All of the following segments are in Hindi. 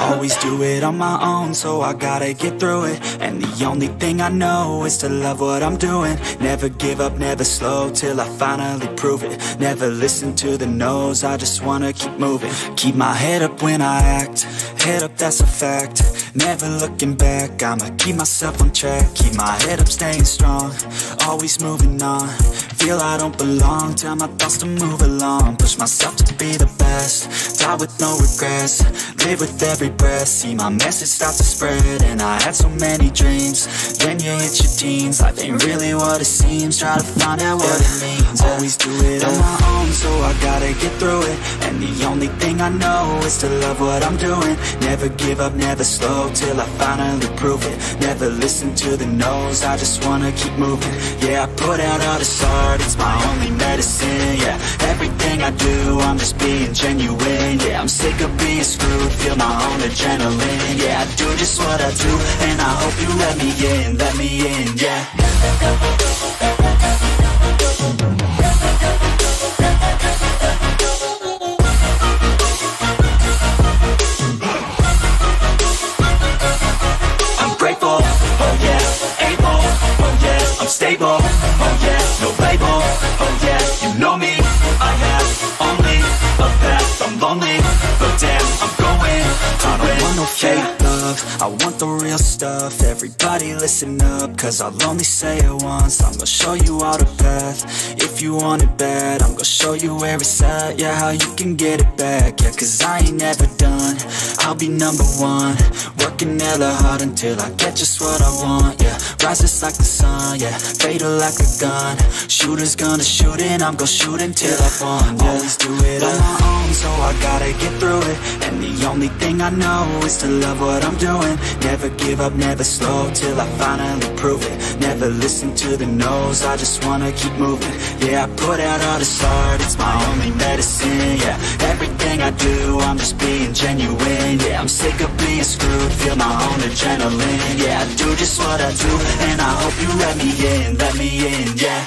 Always do it on my own, so I gotta get through it. And the only thing I know is to love what I'm doing. Never give up, never slow, till I finally prove it. Never listen to the no's, I just wanna keep moving. Keep my head up when I act, head up, that's a fact. Never looking back, I'ma keep myself on track. Keep my head up, staying strong, always moving on. Feel I don't belong, tell my thoughts to move along. Push myself to be the best, die with no regrets. Live with every breath, see my message start to spread. And I had so many dreams, then you hit your teens. Life ain't really what it seems, try to find out what it means. Always do it on my own, so I gotta get through it. And the only thing I know is to love what I'm doing. Never give up, never slow, till I finally prove it. Never listen to the no's, I just wanna keep moving. Yeah, I put out all this art, it's my only medicine. Yeah, everything I do, I'm just being genuine. Yeah, I'm sick of being screwed, feel my own adrenaline. Yeah, I do just what I do, and I hope you let me in, yeah. I'm grateful, oh yeah, able, oh yeah, I'm stable, oh yeah, no label, oh yeah, you know me, I have only a path, I'm lonely, but damn, I'm going to win. I don't want no fake love, I want the real stuff. Everybody listen up, cause I'll only say it once. I'm gonna show you all the path, if you want it bad. I'm gonna show you where it's at, yeah, how you can get it back. Yeah, cause I ain't never done, I'll be number one. Working hella hard until I get just what I want, yeah. Rises like the sun, yeah, fatal like a gun. Shooter's gonna shoot and I'm gonna shoot until I won, yeah. Always do it on my own, so I gotta get through it. And the only thing I know is to love what I'm doing. Never give up, never slow, till I finally prove it. Never listen to the no's, I just wanna keep moving. Yeah, I put out all this art, it's my only medicine. Yeah, everything I do, I'm just being genuine. Yeah, I'm sick of being screwed, feel my own adrenaline. Yeah, I do just what I do, and I hope you let me in, yeah.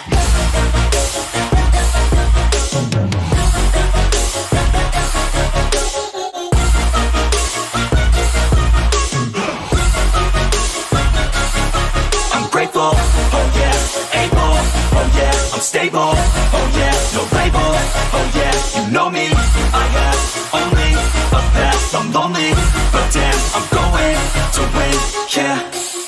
Grateful, oh yeah, able, oh yeah, I'm stable, oh yeah, no label, oh yeah, you know me, I have only a path, I'm lonely, but damn, I'm going to win, yeah.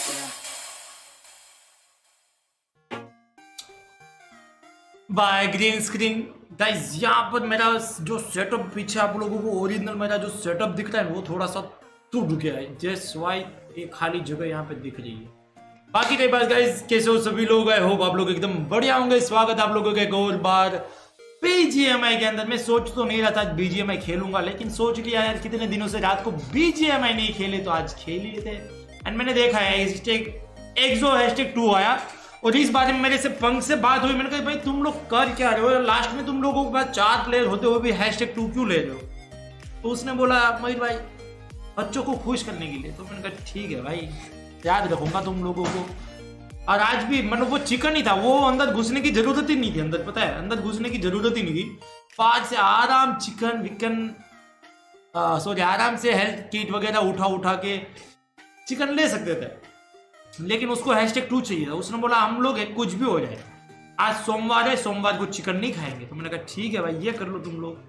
Bye green screen guys, यहाँ पर मेरा जो सेटअप पीछे आप लोगों को ओरिजिनल मेरा जो सेटअप दिख रहा है वो थोड़ा सा टूट गया है, जस्ट वाई एक खाली जगह यहाँ पे दिख रही है। बाकी रही बात गाइस, कैसे हो सभी लोग? आई होप आप लोग एकदम बढ़िया होंगे। स्वागत आप लोगों के एक और बार बीजीएमआई के अंदर। मैं सोच तो नहीं रहा था आज बीजीएमआई खेलूंगा, लेकिन सोच लिया यार कितने दिनों से रात को बीजीएमआई नहीं खेले तो आज खेल ही लेते। एंड मैंने देखा है #exo#2 आया और इस बारे में मेरे से पंख से बात हुई। मैंने कहा भाई तुम लोग कर क्या रहे हो, लास्ट में तुम लोगों के पास 4 प्लेयर होते हुए भी #2 क्यों ले रहे हो? तो उसने बोला मयूर भाई बच्चों को खुश करने के लिए। तो मैंने कहा ठीक है भाई, याद रखूंगा तुम लोगों को। और आज भी मतलब वो चिकन ही था, वो अंदर घुसने की जरूरत ही नहीं थी। अंदर पता है अंदर घुसने की जरूरत ही नहीं थी। पास से आराम चिकन विकन आराम से हेल्थ किट वगैरह उठा के चिकन ले सकते थे, लेकिन उसको #2 चाहिए था। उसने बोला हम लोग कुछ भी हो जाए, आज सोमवार है, सोमवार को चिकन नहीं खाएंगे। तो मैंने कहा ठीक है भाई, ये कर लो तुम लोग।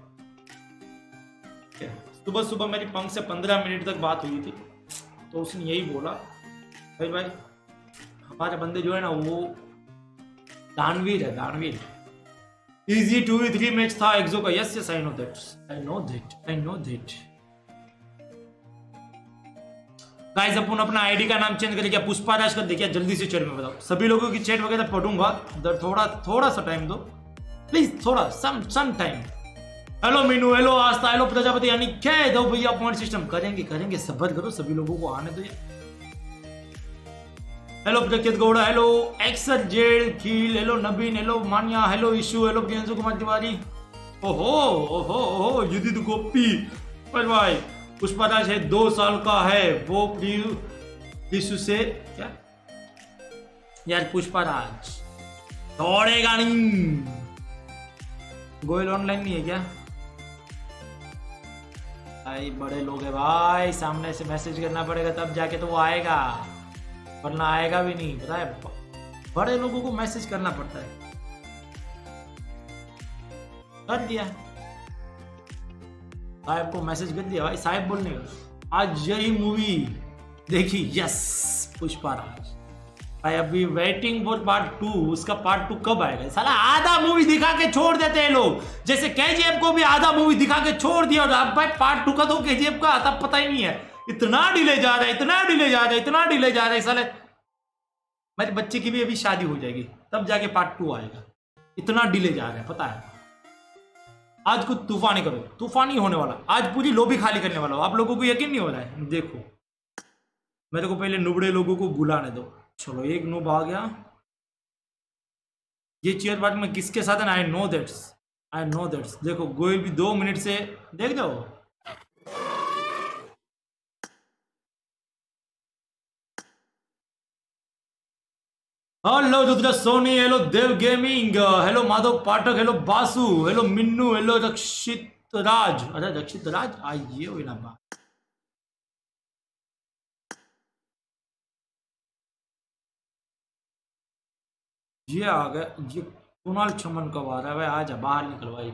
सुबह सुबह मेरी पंख से 15 मिनट तक बात हुई थी, तो उसने यही बोला भाई हमारे बंदे जो है ना वो दानवीर है, दानवीर। इजी 2v3 मैच था एक्सो का। Yes I know that. Guys अपन अपना आईडी का नाम चेंज करके पुष्पाराज कर देखिए जल्दी से चैट में बताओ। सभी लोगों की चैट वगैरह पढ़ूंगा, थोड़ा सा टाइम दो प्लीज, थोड़ा some time. Hello Meenu, hello Aastha, hello Prajapati, यानी क्या दो भैया पॉइंट सिस्टम करेंगे, सब्र करो, सभी लोगों को आने दो। हेलो प्रकृत गौड़ा, हेलो एक्सर जेड खील, hello Nabin, hello Manya, hello Ishu, hello Priyanshu Kumar Tiwari. ओहो युदित गोपी भाई। पुष्पाराज है 2 साल का है वो इशू से क्या यार, पुष्पाराज दौड़ेगा नहीं। गोयल ऑनलाइन नहीं है क्या? भाई बड़े लोग हैं भाई, सामने से मैसेज करना पड़ेगा तब जाके तो वो आएगा, वरना आएगा भी नहीं, पता है। बड़े लोगों को मैसेज करना पड़ता है। कर दिया साहिब को मैसेज कर दिया भाई। साहिब बोलने का आज यही मूवी देखी, यस पुष्पा राज भाई। अभी वेटिंग फॉर पार्ट 2, उसका पार्ट 2 कब आएगा? साला आधा मूवी दिखा के छोड़ देते हैं लोग, जैसे केजीएफ को भी आधा मूवी दिखा के छोड़ दिया, और अब भाई पार्ट 2 का तो केजीएफ का आता पता ही नहीं है। इतना डिले जा रहा है, इतना डिले जा रहा है, इतना डिले जा रहा है साले। मेरे बच्चे की भी अभी शादी हो जाएगी तब जाके पार्ट 2 आएगा, इतना डिले जा रहा है पता है। आज कुछ तूफानी करो, तूफानी होने वाला, आज पूरी लॉबी खाली करने वाला हो। आप लोगों को यकीन नहीं हो रहा है? देखो मेरे को पहले नुबड़े लोगों को बुलाने दो। चलो एक नूब आ गया। ये चेयर पार्ट में किसके साथ है? I know that's. देखो गोयल भी 2 मिनट से देख दो। Hello Rudra Soni, hello Dev gaming, hello Madhav Pathak, hello Basu, hello Minnu, hello Rakshit Raj. अरे रक्षित राज आइए हुई ना बात। ये आ गया, ये कुणाल चमन कब आ रहा है भाई? आजा बाहर निकल भाई।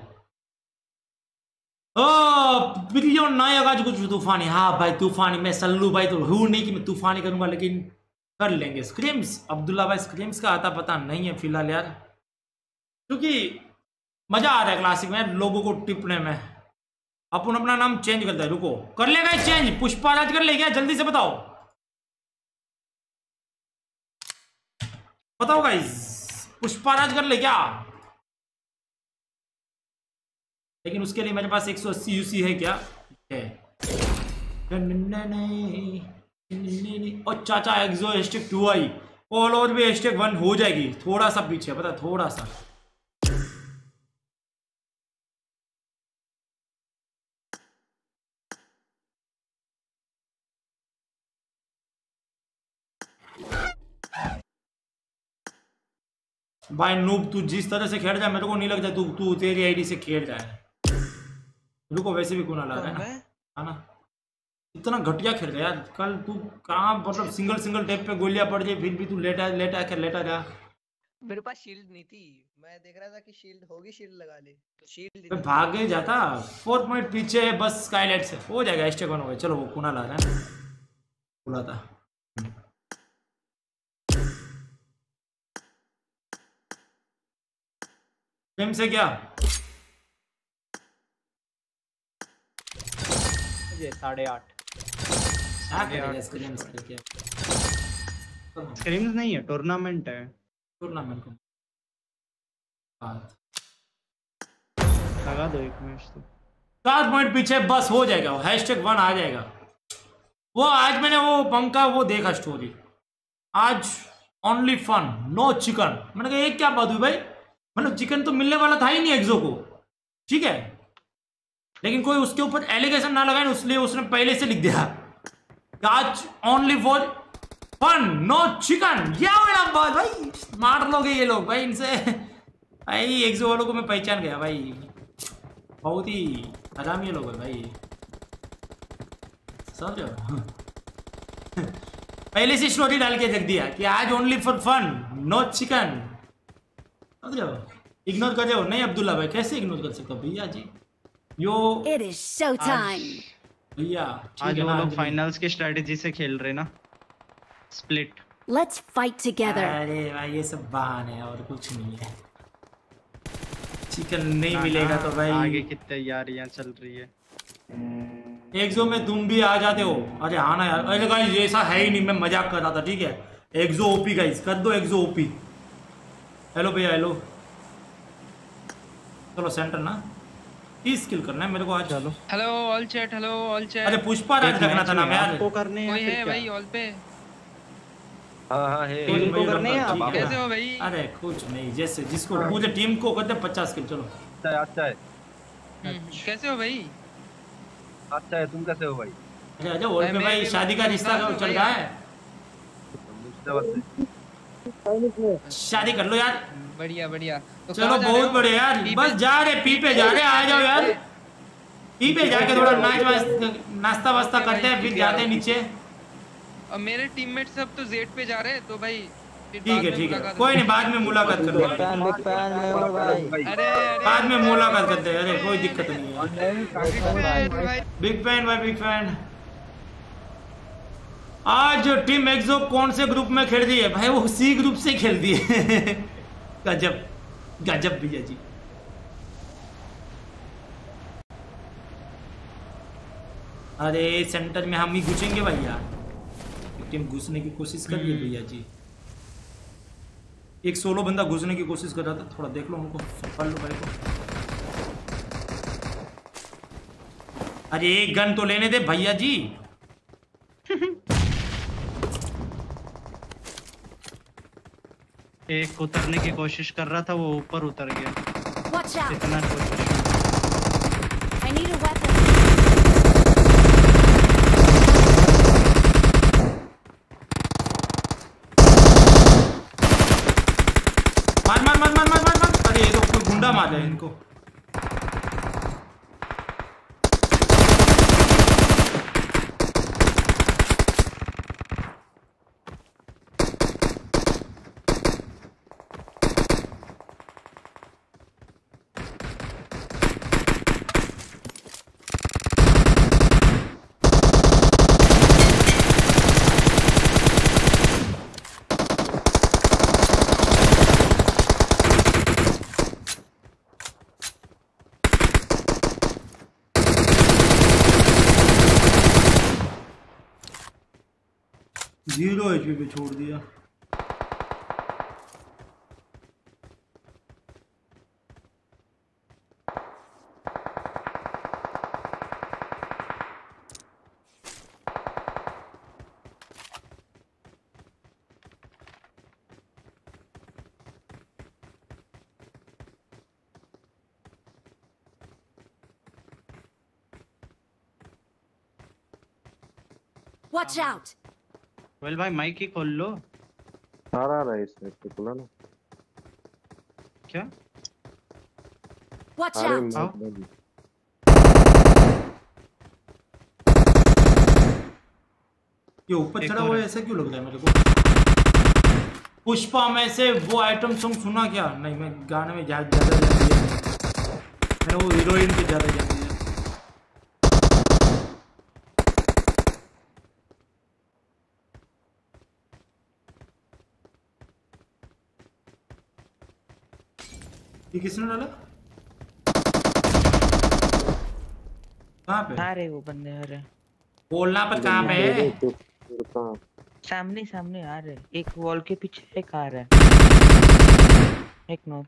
प्रियो नायक आज कुछ तूफानी। हाँ भाई तूफानी, मैं सल्लू भाई तो हूँ नहीं कि मैं तूफानी करूंगा, लेकिन कर लेंगे। स्क्रीम्स अब्दुल्ला भाई, स्क्रीम्स का आता पता नहीं है फिलहाल यार, क्योंकि मजा आ रहा है क्लासिक में लोगों को टिपने में। अपन अपना नाम चेंज करता है, रुको कर लेगा चेंज। पुष्पा राज कर ले क्या? जल्दी से बताओ बताओ गाइस, पुष्पा राज कर ले क्या? लेकिन उसके लिए मेरे पास 180 यूसी है क्या? है। और चाचा एक्सो #2 आई, ऑल ओवर भी #1 हो जाएगी। थोड़ा सा पीछे पता, थोड़ा सा। भाई नूब तू जिस तरह से खेल जाए मेरे को नहीं लगता तू तेरी आईडी से खेल जाए। रुको वैसे भी कुणाल आ रहा है ना, इतना घटिया खेल रहा यार। कल तू कहाँ मतलब सिंगल टैप पे गोलियां पड़ जाए फिर भी तू लेटा जा। मेरे पास शील्ड नहीं थी, मैं देख रहा था कि शील्ड होगी, शील्ड लगा ले तो शील्ड मैं भाग ही जाता। 4 पॉइंट पीछे है बस, स्काईलाइट से हो जाएगा। #1 हो गया। चलो वो कुणाल आ रहा है, बोला था। गेम से क्या 8:30 स्क्रीम्स नहीं है, टूर्नामेंट है। टूर्नामेंट को लगा दो एक मैच तो। 4 पॉइंट पीछे बस हो जाएगा, #1 आ जाएगा। वो आज मैंने वो पंखा वो देखा स्टोरी, आज ओनली फन नो चिकन। मैंने कहा ये क्या बात हुई भाई, मतलब चिकन तो मिलने वाला था ही नहीं एक्सो को, ठीक है, लेकिन कोई उसके ऊपर एलिगेशन ना लगाए, इसलिए उसने पहले से लिख दिया आज only for fun no chicken. ये बात भाई, मार लोगे ये लोग भाई इनसे। भाई एक्सो वालों को मैं पहचान गया भाई, बहुत ही हरामी लोग है भाई, समझो। पहले से स्टोरी डाल के रख दिया कि आज only for fun no chicken, समझो। इग्नोर कर रहे हो? नहीं अब्दुल्ला भाई, कैसे इग्नोर कर सकते हो भैया जी। यो It is showtime. भैया आज वो लोग फाइनल्स की स्ट्रेटजी से खेल रहे ना, स्प्लिट। Let's fight together. अरे भाई ये सब बहाने हैं और कुछ नहीं है। चिकन नहीं मिलेगा तो भाई आगे की तैयारियां चल रही है। एक्सो में तुम भी आ जाते हो। अरे हाँ ना यार, अरे गाइस ऐसा है ही नहीं, मैं मजाक कर रहा था, ठीक है। एक्सो ओपी गाइस, कर दो एक्सो ओपी। हेलो भैया हेलो, चलो सेंटर ना 30 किल करना है मेरे को आज। चलो hello all chat, hello all chat. अरे पुष्पा राज रखना था ना यार, आपको करने कोई हैं है भाई ऑल पे? हां है टीम को करने हैं आप? कैसे हो भाई? अरे कुछ नहीं, जैसे जिसको पूरे टीम को करते 50 किल। चलो अच्छा है कैसे हो भाई? अच्छा है, तुम कैसे हो भाई? अरे आजा और पे भाई, शादी का रिश्ता चल रहा है, शादी कर लो यार। बढ़िया बढ़िया। तो चलो बहुत बढ़िया यार, बस जा रहे पी पे जा रहे, आ जाओ यार। ठीक है, जाके थोड़ा नाश्ता वास्ता करते हैं, फिर जाते हैं नीचे। और मेरे टीममेट सब तो जेड पे जा रहे हैं, तो भाई ठीक है, कोई नहीं, बाद में मुलाकात कर लेंगे। अरे बाद में मुलाकात करते हैं, अरे कोई दिक्कत नहीं है। भाई बिग फैन भाई, बिग फैन। आज टीम एक्सो कौन से ग्रुप में खेल रही है भाई? वो सी ग्रुप से खेल रही है। गजब गजब भैया जी। अरे सेंटर में हम ही घुसेंगे भैया। टीम घुसने की कोशिश कर रही है भैया जी। एक सोलो बंदा घुसने की कोशिश कर रहा था, थोड़ा देख लो उनको, पकड़ लो भाई को। अरे एक गन तो लेने दे भैया जी। एक उतरने की कोशिश कर रहा था, वो ऊपर उतर गया। Watch out! इतना कोशिश। I need a weapon. मार मार मार मार मार मार मार। अरे ये तो कोई गुंडा मार रहा है इनको। जीरो एचपी पे छोड़ दिया। Watch out! वेल भाई माइक ही खोल लो। आ रहा है इसमें तो खुला ना। क्या? Watch अरे out! ये ऊपर चढ़ा हुआ है, ऐसा क्यों लग रहा है मेरे को? पुष्पा में से वो आइटम सॉन्ग सुना क्या? नहीं, मैं गाने में ज्यादा ध्यान दिया, मैंने वो हीरोइन पे ज्यादा ध्यान दिया। ये किसने डाला? कहाँ पे? अरे वो बंदे आ रहे, बोलना पर कहाँ पे है? सामने सामने आ रहे, एक वॉल के पीछे एक आ रहा है, एक नॉक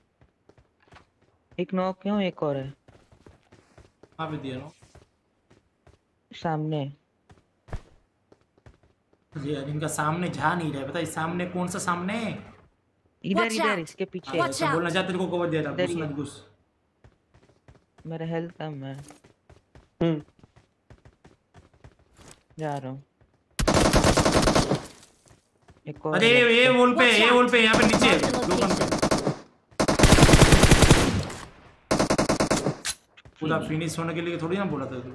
क्यों, एक और है। कहाँ पे दिया ना? सामने। यार इनका सामने जा नहीं रहा है, पता है सामने कौन सा सामने? इधर Watch इधर out! इसके पीछे। Watch out! बोलना चाहते तेरे को कवर दे रहा, इधर घुस ही मत है। घुस। मेरा हेल्थ कम है, जा रहा हूँ। एक और अरे है। ये वॉल पे, Watch ये वॉल out! पे, यहाँ पे नीचे Mark the लोकन पे। पूरा फिनिश होने के लिए थोड़ी ना बोला था तू।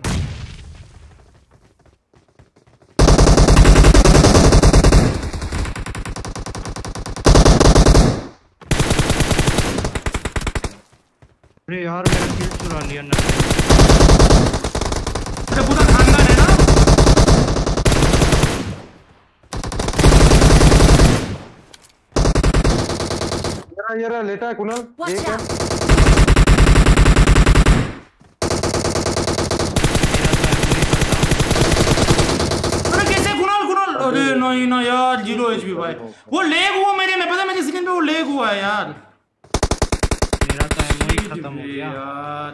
अरे यार मेरा किल चुरा लिया ना। अरे पूरा खानदान है ना? ये रहा लेटा है कुणाल। Watch एक है। out! अरे कैसे कुणाल? अरे नहीं ना यार, 0 एचपी भाई। वो लेग हुआ मेरे में, पता है मेरे स्क्रीन पे वो लेग हुआ है यार। मेरा तो एमओ ही खत्म हो गया यार।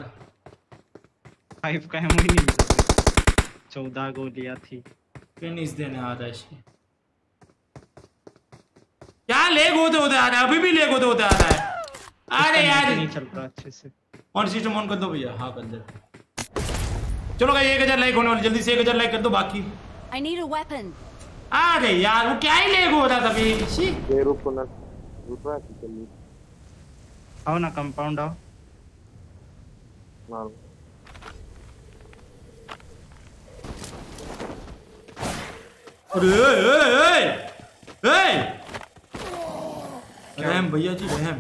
5 का एमओ ही नहीं मिला। 14 गोलियां थी। फिनिश देने आ रहा है इसके। क्या लेग होते होते आ रहा है? अभी भी लेग होते होते आ रहा है। अरे यार नहीं चल रहा अच्छे से। ऑन सिस्टम ऑन कर दो भैया। हाँ कर दे। चलो भाई 1000 लाइक होने वाली, जल्दी से 1000 लाइक कर दो बाकी। I need a weapon. अरे यार वो क्या ही लेग हो रहा था भाई। ये रुक कुणाल। रुक रहा है चलिए। आओ ना कंपाउंड आओ। मारो। अरे रहम भैया जी रहम।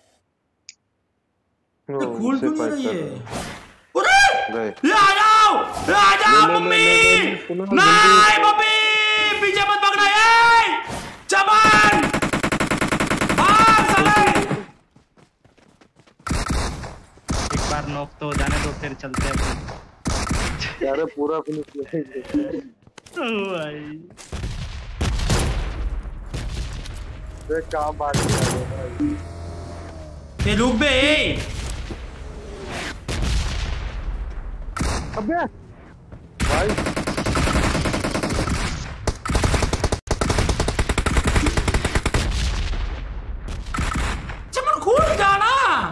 कूल क्यों नहीं रही है? अरे ये आ जाओ मम्मी, नहीं मम्मी पीछे मत भागना, ए जवान भाग साले। एक बार नॉक तो जाने दो फिर चलते हैं। यार पूरा फिनिश भाई काम बात भाई। ये रुक बे। अबे भाई चमन खोल जाना।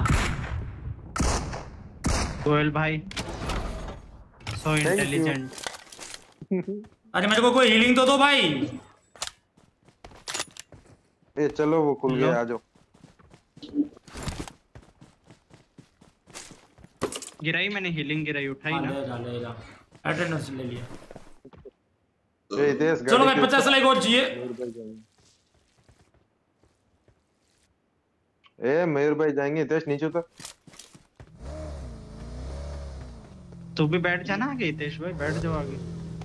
गोयल भाई सो इंटेलिजेंट। अरे मेरे को कोई हीलिंग तो दो भाई। ए चलो वो खुल गया, आ जाओ। गिराई मैंने, हीलिंग गिराई, उठाई ना। ले अटेंडेंस ले लिया। ए देश चलो भाई 50 लाइक और चाहिए। ए मयूर भाई जाएंगे तेज नीचे तक। तू भी बैठ जाना आगे हितेश भाई, बैठ जाओ आगे।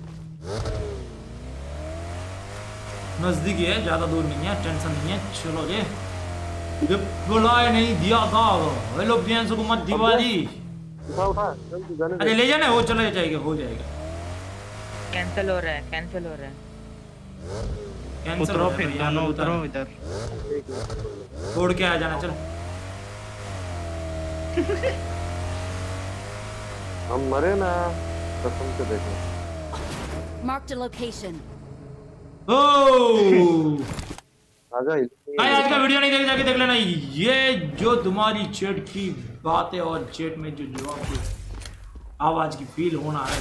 नजदीक है, ज्यादा दूर नहीं है, टेंशन नहीं है। चलो रे, ये बुलाए नहीं दिया था। हेलो प्रियांशु कुमार तिवारी। उठा जल्दी जाने दे। अरे ले जाना, वो चला जाएगा, हो जाएगा। कैंसिल हो रहा है, कैंसिल हो रहा है। कैंसिल उतरो फिर दोनों उतरो इधर। छोड़ के आ जाना, चल। हम मरे ना कसम से, देखो Marked a location. ओह आजा। भाई आज का वीडियो नहीं देख जाके देख लेना। ये जो तुम्हारी चैट की बातें और चैट में जो जवाब की आवाज की फील होना है,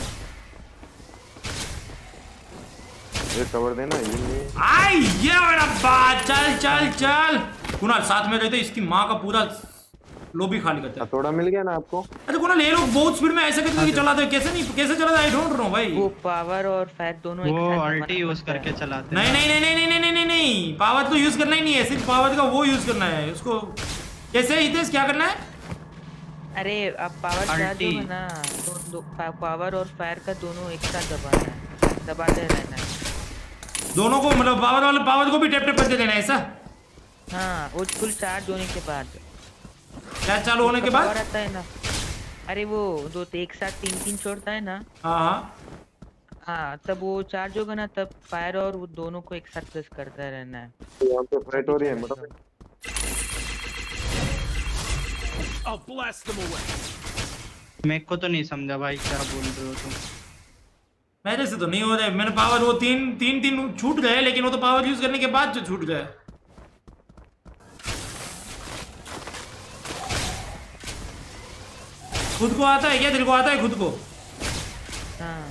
ये कवर देना ये। आई ये मेरा बात। चल चल चल कुणाल, साथ में रहते इसकी माँ का पूरा लोबी खाली करता है। थोड़ा मिल गया ना आपको? अरे कुणाल ये लोग बहुत स्पीड में ऐसे करके चलाते हैं, कैसे नहीं कैसे चलाता है, आई डोंट नो भाई। वो पावर और फायर दोनों एक वो साथ अल्टी यूज करके चलाते नहीं नहीं नहीं नहीं नहीं नहीं नहीं नहीं, पावर तो यूज करना ही नहीं है, सिर्फ पावर का वो यूज करना है उसको। कैसे हितेश क्या करना है? अरे आप पावर चार्ज हो ना तो पावर और फायर का दोनों एक साथ दबाना है, दबाते रहना है दोनों को, मतलब पावर वाले पावर को भी टैप टैप करके देना है ऐसा? हाँ, वो फुल चार्ज होने के बाद। क्या चालू होने के बाद? पावर आता है ना, अरे वो दो एक साथ तीन तीन छोड़ता है ना। हाँ हाँ, तब वो चार्ज होगा ना, तब फायर और वो दोनों को एक साथ प्रेस करता रहना है। यहाँ पे फाइट हो रही है मतलब। मेरे को तो नहीं समझा भाई क्या बोल रहे हो तुम। मेरे से तो नहीं हो रहा है, मैंने पावर वो तीन छूट गए, लेकिन वो तो पावर यूज करने के बाद जो छूट गए। खुद को आता है क्या? दिल को आता है खुद को? हाँ।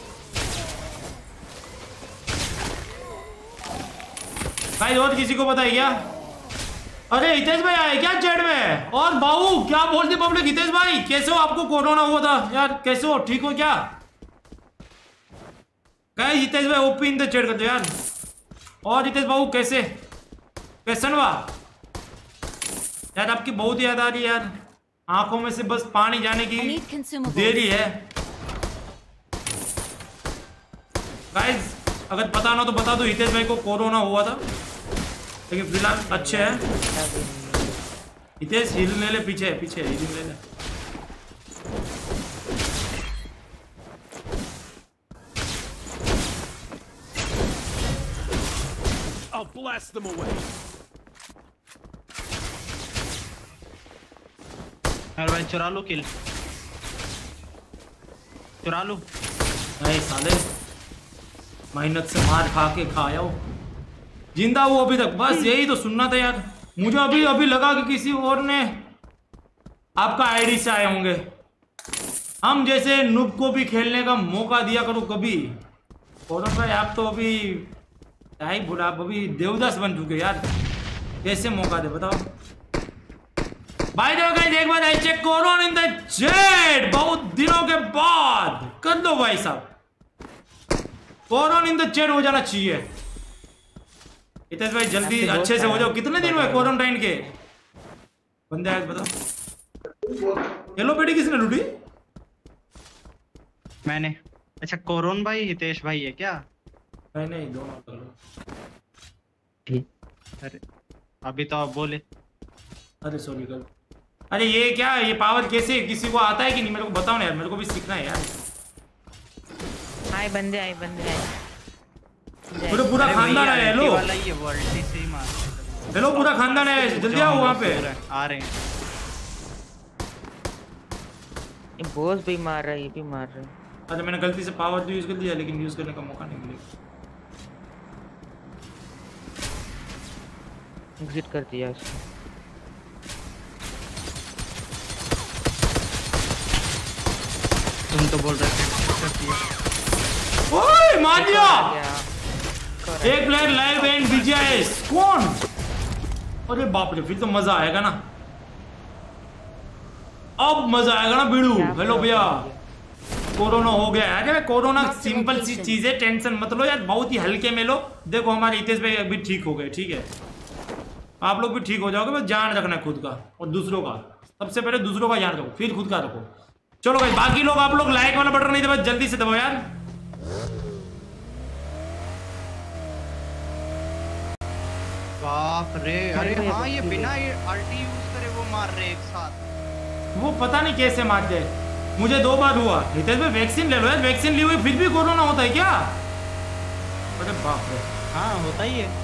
भाई और किसी को पता है क्या? अरे हितेश भाई आए क्या चैट में? और बाबू क्या बोलते पब्लिक? हितेश भाई कैसे हो? आपको कोरोना हुआ था यार, कैसे हो? ठीक हो क्या? क्या हितेश भाई ओपी इन द चैट कर दो यार। और हितेश बाबू कैसे कैसन हुआ यार? आपकी बहुत याद आ रही है यार, आंखों में से बस पानी जाने की देरी है। गाइस अगर पता ना तो बता दो, हितेश भाई को कोरोना हुआ था, लेकिन फिलहाल अच्छे हैं। हितेश हिल ले ले, पीछे पीछे हिल ले ले। I'll blast them away. अरे भाई चुरा लो किल, चुरा लो। नहीं साले, मेहनत से मार खा के खाया हो, जिंदा वो अभी तक, बस यही तो सुनना था यार। मुझे अभी लगा कि किसी और ने आपका आईडी से आए होंगे। हम जैसे नूब को भी खेलने का मौका दिया करो कभी। और भाई आप तो अभी क्या ही बुढ़ा, अभी देवदास बन चुके यार, कैसे मौका दे बताओ भाई। देखो गाइस एक बार check corona in the chat, बहुत दिनों के बाद कर दो भाई साहब। कोरोन इन द चैट हो जाना चाहिए। हितेश भाई जल्दी अच्छे से हो जाओ। कितने दिन हुए क्वारंटाइन के? बंदे आए बताओ। येलो पेटी किसने लूटी? मैंने। अच्छा कोरोन भाई हितेश भाई है क्या? नहीं दोनों। अरे अभी तो आप बोले। अरे सॉरी गल। अरे ये क्या, ये पावर कैसे किसी को आता है कि नहीं मेरे को बताओ ना यार, मेरे को भी सीखना है यार। आए बंदे आए। पूरा खानदान है। हेलो वाला ये वर्ल्ड से ही मार। हेलो पूरा खानदान है, जल्दी आओ वहाँ पे। आ रहे हैं। ये बॉस भी मार रहा है, ये भी मार रहा है। अच्छा मैंने गलती से पावर तो यूज कर दिया, लेकिन यूज करने का मौका नहीं मिलेगा। एग्जिट कर दिया उसने। तुम तो बोल रहे थे। ओए मार दिया। एक प्लेयर लाइव एंड बीजीएस कौन? अरे बाप रे, फिर तो मजा आएगा ना। अब मजा आएगा ना बीड़ू। हेलो भैया, कोरोना हो गया है क्या? कोरोना सिंपल सी चीज है, टेंशन मत लो यार, बहुत ही हल्के में लो। देखो हमारे हितेश भाई अभी ठीक हो गए, ठीक है? आप लोग भी ठीक हो जाओगे, बस ध्यान रखना है खुद का और दूसरों का। सबसे पहले दूसरों का ध्यान रखो, फिर खुद का रखो। चलो भाई बाकी लोग, आप लोग लाइक वाला बटन नहीं दबाओ, जल्दी से दबाओ यार। बाप रे। अरे हाँ ये बिना अल्टी यूज करे वो मार रहे एक साथ। वो पता नहीं कैसे मारते हैं। मुझे 2 बार हुआ। हितेश भाई वैक्सीन ले लो यार, वैक्सीन ली हुई फिर भी कोरोना होता है क्या? अरे बाप रे। हाँ होता ही है।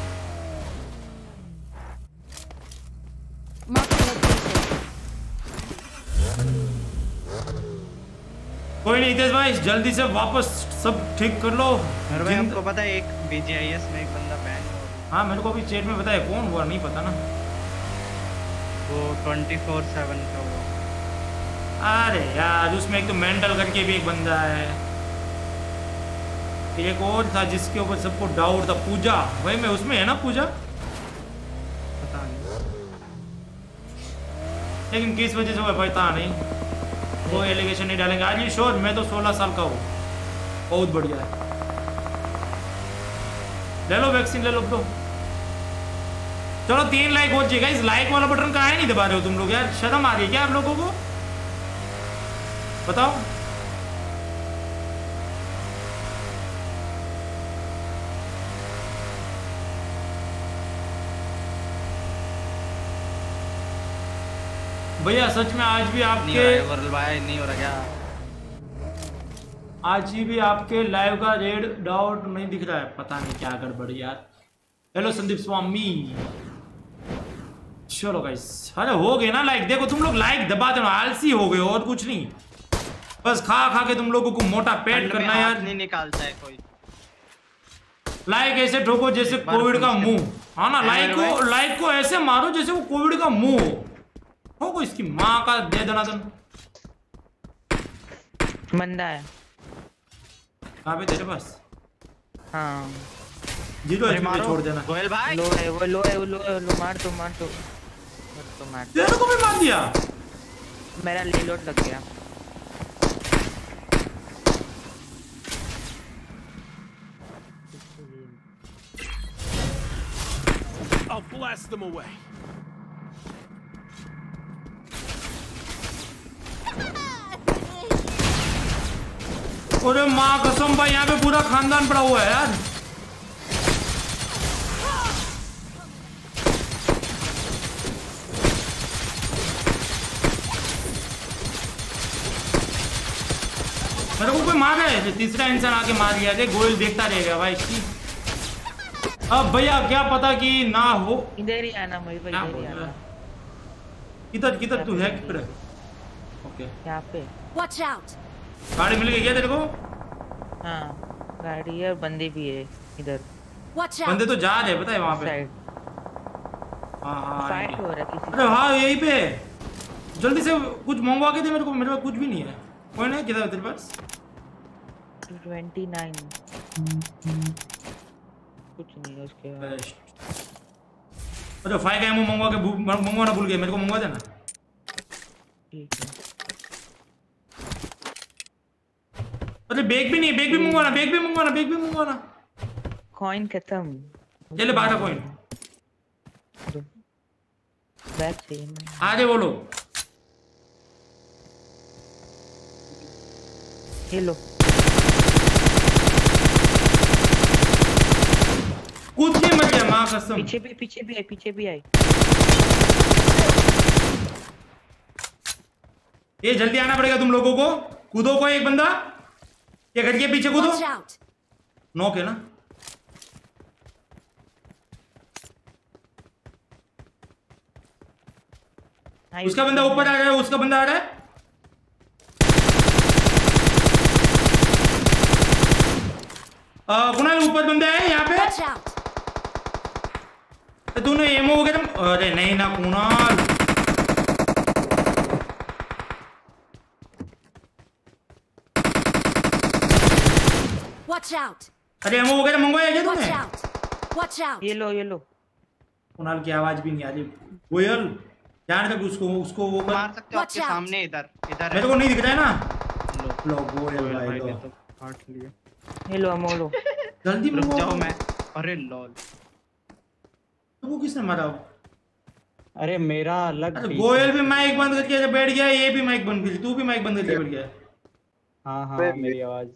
कोई नहीं हितेश भाई, जल्दी से वापस सब ठीक कर लो। अरे भाई आपको पता है एक बीजीआईएस में एक बंदा बैन हुआ। हाँ मेरे को अभी चैट में बताया, कौन हुआ नहीं पता ना। वो 24/7 का हुआ। अरे यार उसमें एक तो मेंटल करके भी एक बंदा है, एक और था जिसके ऊपर सबको डाउट था, पूजा। भाई मैं उसमें है ना पूजा, पता नहीं लेकिन किस वजह से हुआ पता नहीं। वो एलिगेशन नहीं डालेंगे। आज ये श्योर, मैं तो 16 साल का हूँ। बहुत बढ़िया है, ले लो वैक्सीन ले लो तो। चलो 3 लाइक हो जाएगा। इस लाइक वाला बटन कहाँ है, नहीं दबा रहे हो तुम लोग यार? शर्म आ रही है क्या आप लोगों को? बताओ। भैया सच में आज भी आपके नहीं हो रहा क्या? आज भी आपके लाइव का रेड डाउट नहीं दिख रहा है, पता नहीं क्या गड़बड़ यार। हेलो संदीप स्वामी। चलो गाइस, अरे हो गए ना लाइक। देखो तुम लोग लाइक दबा दो, आलसी हो गए और कुछ नहीं। बस खा खा के तुम लोगों को मोटा पेट करना यार। नहीं निकालता है कोई। लाइक ऐसे ठोको जैसे कोविड का मुंह, हाँ ना। लाइक को ऐसे मारो जैसे वो कोविड का मुंह हो। को इसकी माँ का दे देना तुम। बंदा है कहाँ पे तेरे पास? हाँ 0 HP पे छोड़ देना। गोयल भाई लो है वो, लो है वो, लो मार दो तेरे को भी मार दिया। मेरा रीलोड लग गया। I'll blast them away. अरे माँ कसम भाई, यहाँ पे पूरा खानदान पड़ा हुआ है यार। मेरे को कोई मार रहा है, तीसरा इंसान आके मार दिया। गोयल देखता रहेगा भाई इसकी। अब भैया क्या पता कि ना हो। इधर ही आना भाई, इधर ही आना। किधर तू है? किधर? ओके यहाँ पे। Watch out! गाड़ी मिल गई क्या तेरे को? हाँ गाड़ी है, बंदे भी है इधर। Watch out! बंदे तो जा रहे हैं पता है वहाँ पे। साइड हाँ फाइट हो रहा है किसी। अरे हाँ यहीं पे। जल्दी से कुछ मंगवा के दे मेरे को, मेरे पास कुछ भी नहीं है। कोई नहीं, किधर है तेरे पास? 29 कुछ नहीं है उसके बाद। अरे 5 एमओ मंगवाना भूल गए, मेरे को मंगवा देना। ठीक है। अरे बैग भी नहीं, बैग भी मंगवाना, बैग भी मंगवाना, बैग भी मंगवाना। कॉइन खत्म। ये ले 12 कॉइन। बैग चाहिए मैं। आगे बोलो। ये लो। कूद के मर गया माँ कसम। पीछे भी आई। ये जल्दी आना पड़ेगा तुम लोगों को। कूदो कोई एक बंदा, ये घर के पीछे कूदो। Watch out! नॉक है ना? उसका बंदा ऊपर आ रहा है, उसका बंदा आ रहा है। कुणाल ऊपर बंदा है यहाँ पे। Watch out! तूने एमओ वगैरह, अरे नहीं ना कुणाल। Watch out! अरे एमओ वगैरह मंगवाया क्या Watch तूने? out! Watch out! ये लो कुणाल की आवाज भी नहीं आ रही। गोयल ध्यान रख उसको वो कर। मार सकते हो Watch आपके out. सामने, इधर मेरे को नहीं दिख रहा है ना। लो लो गोयल भाई भाई लो। ने तो काट लिया। ये लो अमोलो। जल्दी रुक मंगवाओ। जाओ मैं, अरे लॉल। तो वो किसने मारा? अरे मेरा अलग अरे टीम। गोयल भी माइक बंद करके बैठ गया, ये भी माइक बंद कर, तू भी माइक बंद करके बैठ गया। हाँ हाँ मेरी आवाज।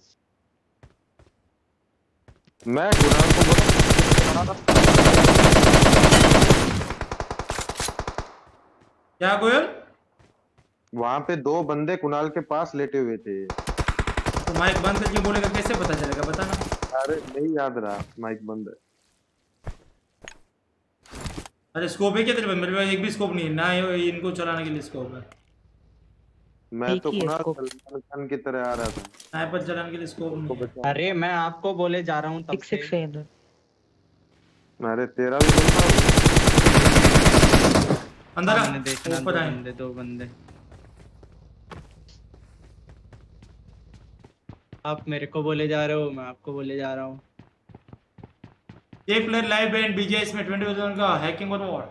मैं कुणाल को बोला क्या गोयल? वहां पे 2 बंदे कुणाल के पास लेटे हुए थे। तो माइक बंद करके बोलेगा कैसे पता चलेगा, बता ना। अरे नहीं याद रहा, माइक बंद है। अरे स्कोप है क्या तेरे पास? मेरे पास एक भी स्कोप नहीं है ना, इनको चलाने के लिए स्कोप है। मैं एक तो ही है कुणाल स्कोप। सलमान खान की तरह आ रहा था। स्नाइपर चलाने के लिए स्कोप नहीं है। अरे मैं आपको बोले जा रहा हूँ तब से। 6 है इधर। अरे तेरा भी बोलता हूँ। अंदर आ, सामने देखना, ऊपर आए। 2 बंदे। आप मेरे को बोले जा रहे हो, मैं आपको बोले जा रहा हूँ। ये प्लेयर लाइव एंड बीजे इसमें 20,000 का हैकिंग और व्हाट?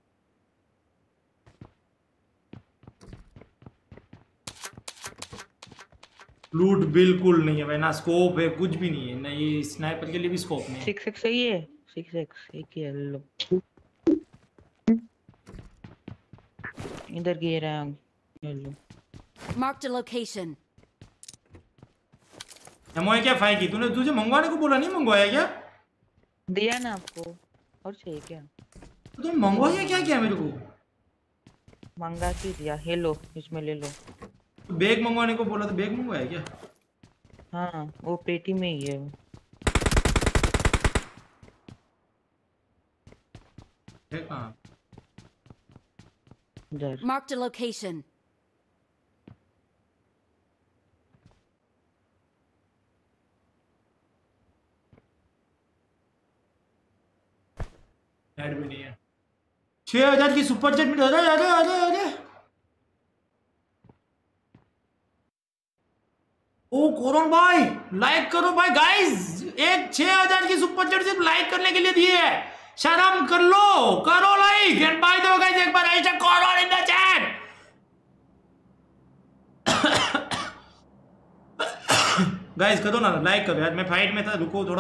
लूट बिल्कुल नहीं है भाई, ना स्कोप है, कुछ भी नहीं है ना, ये स्नाइपर के लिए भी स्कोप नहीं है। 6 सही है। 6 एक ही है। लो इधर गिर रहा है। ये लो। Marked a location. एमओ क्या फाई की तूने? तुझे मंगवाने को बोला, नहीं मंगवाया क्या? दिया ना आपको, और चाहिए क्या? तो तुम मंगवाया क्या क्या मेरे को? मंगा के दिया। ये लो, इसमें ले लो। तो बैग मंगवाने को बोला, तो बैग मंगवाया क्या? हाँ वो पेटी में ही है। है कहाँ? इधर। Marked a location. ऐड भी नहीं है। 6,000 की सुपर चैट में। अरे अरे अरे अरे ओ कोरोन भाई लाइक करो भाई गाइस, एक 6,000 की सुपर चैट सिर्फ लाइक करने के लिए दी है। शर्म कर लो, करो like and by the way guys एक बार ऐसा corona in the chat. Guys करो ना, लाइक करो यार। मैं फाइट में था, रुको थोड़ा।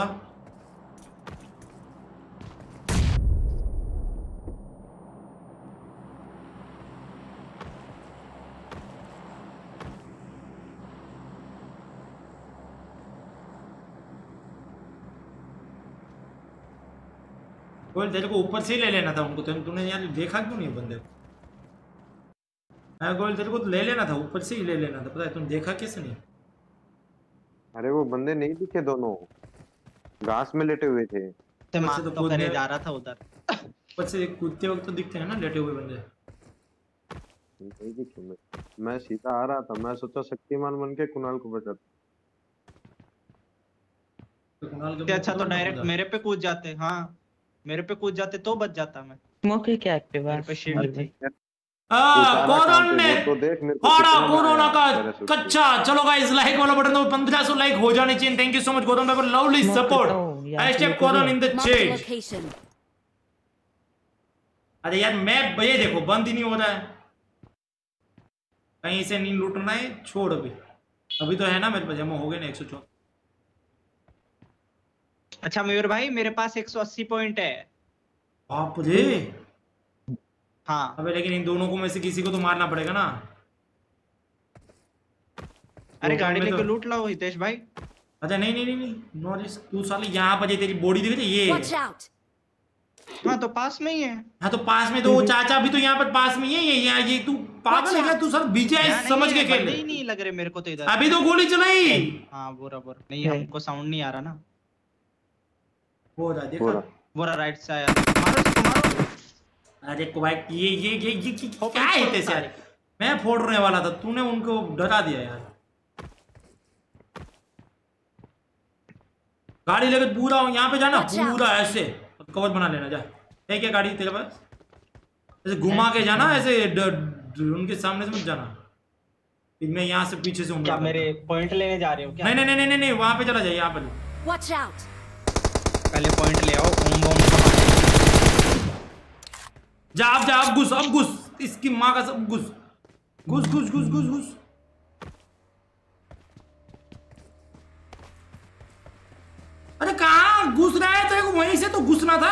गोल तेरे को ऊपर से ही ले लेना था उनको, तूने यार देखा क्यों नहीं बंदे को? हाँ गोल तेरे को तो ले लेना था, ऊपर से ही ले लेना था, पता है? तुम देखा कैसे नहीं? अरे वो बंदे नहीं दिखे, दोनों घास में लेटे हुए थे। से मार तो तो कूदने- करे जा रहा था उधर। ऊपर से कूदते वक्त तो दिखते हैं ना लेटे हुए बंदे। नहीं दिखे। मैं सीधा आ रहा था, मैं सोचा शक्तिमान बन के कुणाल को बचाता। तो कुणाल के अच्छा तो मुंह डायरेक्ट कूदा। मेरे पे कूद जाते। हाँ मेरे पे कूद जाते तो बच जाता मैं। स्मोक है क्या एक्टिव? मेरे पे शील्ड थी। कोरोन ने वो तो देख मेरे को फाड़ा कितना कोरोना मारा का पैराशूट से। कच्चा। चलो गाइस लाइक वाला बटन तो 1500 लाइक हो जाने चाहिए। Thank you so much corona भाई फॉर लवली Smoke सपोर्ट। करता हूँ, यहाँ हैशटैग से corona in the Marked a chat. location. अरे यार मैं ये देखो बंद ही नहीं हो रहा है, कहीं से नहीं लूटना है, छोड़ अभी। अभी तो है ना मेरे पास एमो, हो गए ना 104। अच्छा मयूर भाई मेरे पास 180 पॉइंट है। बाप रे। हाँ अबे लेकिन इन दोनों को में से किसी को तो मारना पड़ेगा ना। अरे तो गाड़ी मैं लेके तो- लूट लो हितेश भाई। अच्छा नहीं नहीं नहीं नहीं, नो रिस्क। तू साले यहाँ पर, ये तेरी बॉडी दिख रही है ये। Watch out! हाँ तो पास में ही है। हाँ तो पास में तो वो चाचा भी तो यहाँ पर पास में ही है। ये तू पागल है क्या? तू सर बीजे समझ के खेल। नहीं नहीं लग रहे मेरे को तो इधर। अभी तो गोली चलाई। हाँ बराबर नहीं, हमको साउंड नहीं आ रहा ना। हो रहा देखा। बोरा राइट से आया, मारो इसको मारो। अरे को भाई ये क्या है तेरे यार? मैं फोड़ने वाला था, तूने उनको डरा दिया यार। गाड़ी लेकर पूरा यहाँ पे जाना, पूरा ऐसे कवर बना लेना। जा है क्या गाड़ी तेरे पास? ऐसे घुमा के जाना, ऐसे उनके सामने से मत जाना। मैं यहाँ से पीछे से क्या मेरे पॉइंट लेने जा रहे हो क्या? नहीं नहीं नहीं नहीं नहीं, वहां पे चला जाए, यहाँ पर। Watch out! पहले पॉइंट ले आओ। ओम बम जा अब घुस, अब घुस। इसकी माँ का सब घुस घुस घुस घुस घुस घुस। अरे कहाँ घुस रहा है? तेरे को वहीं से तो घुसना था।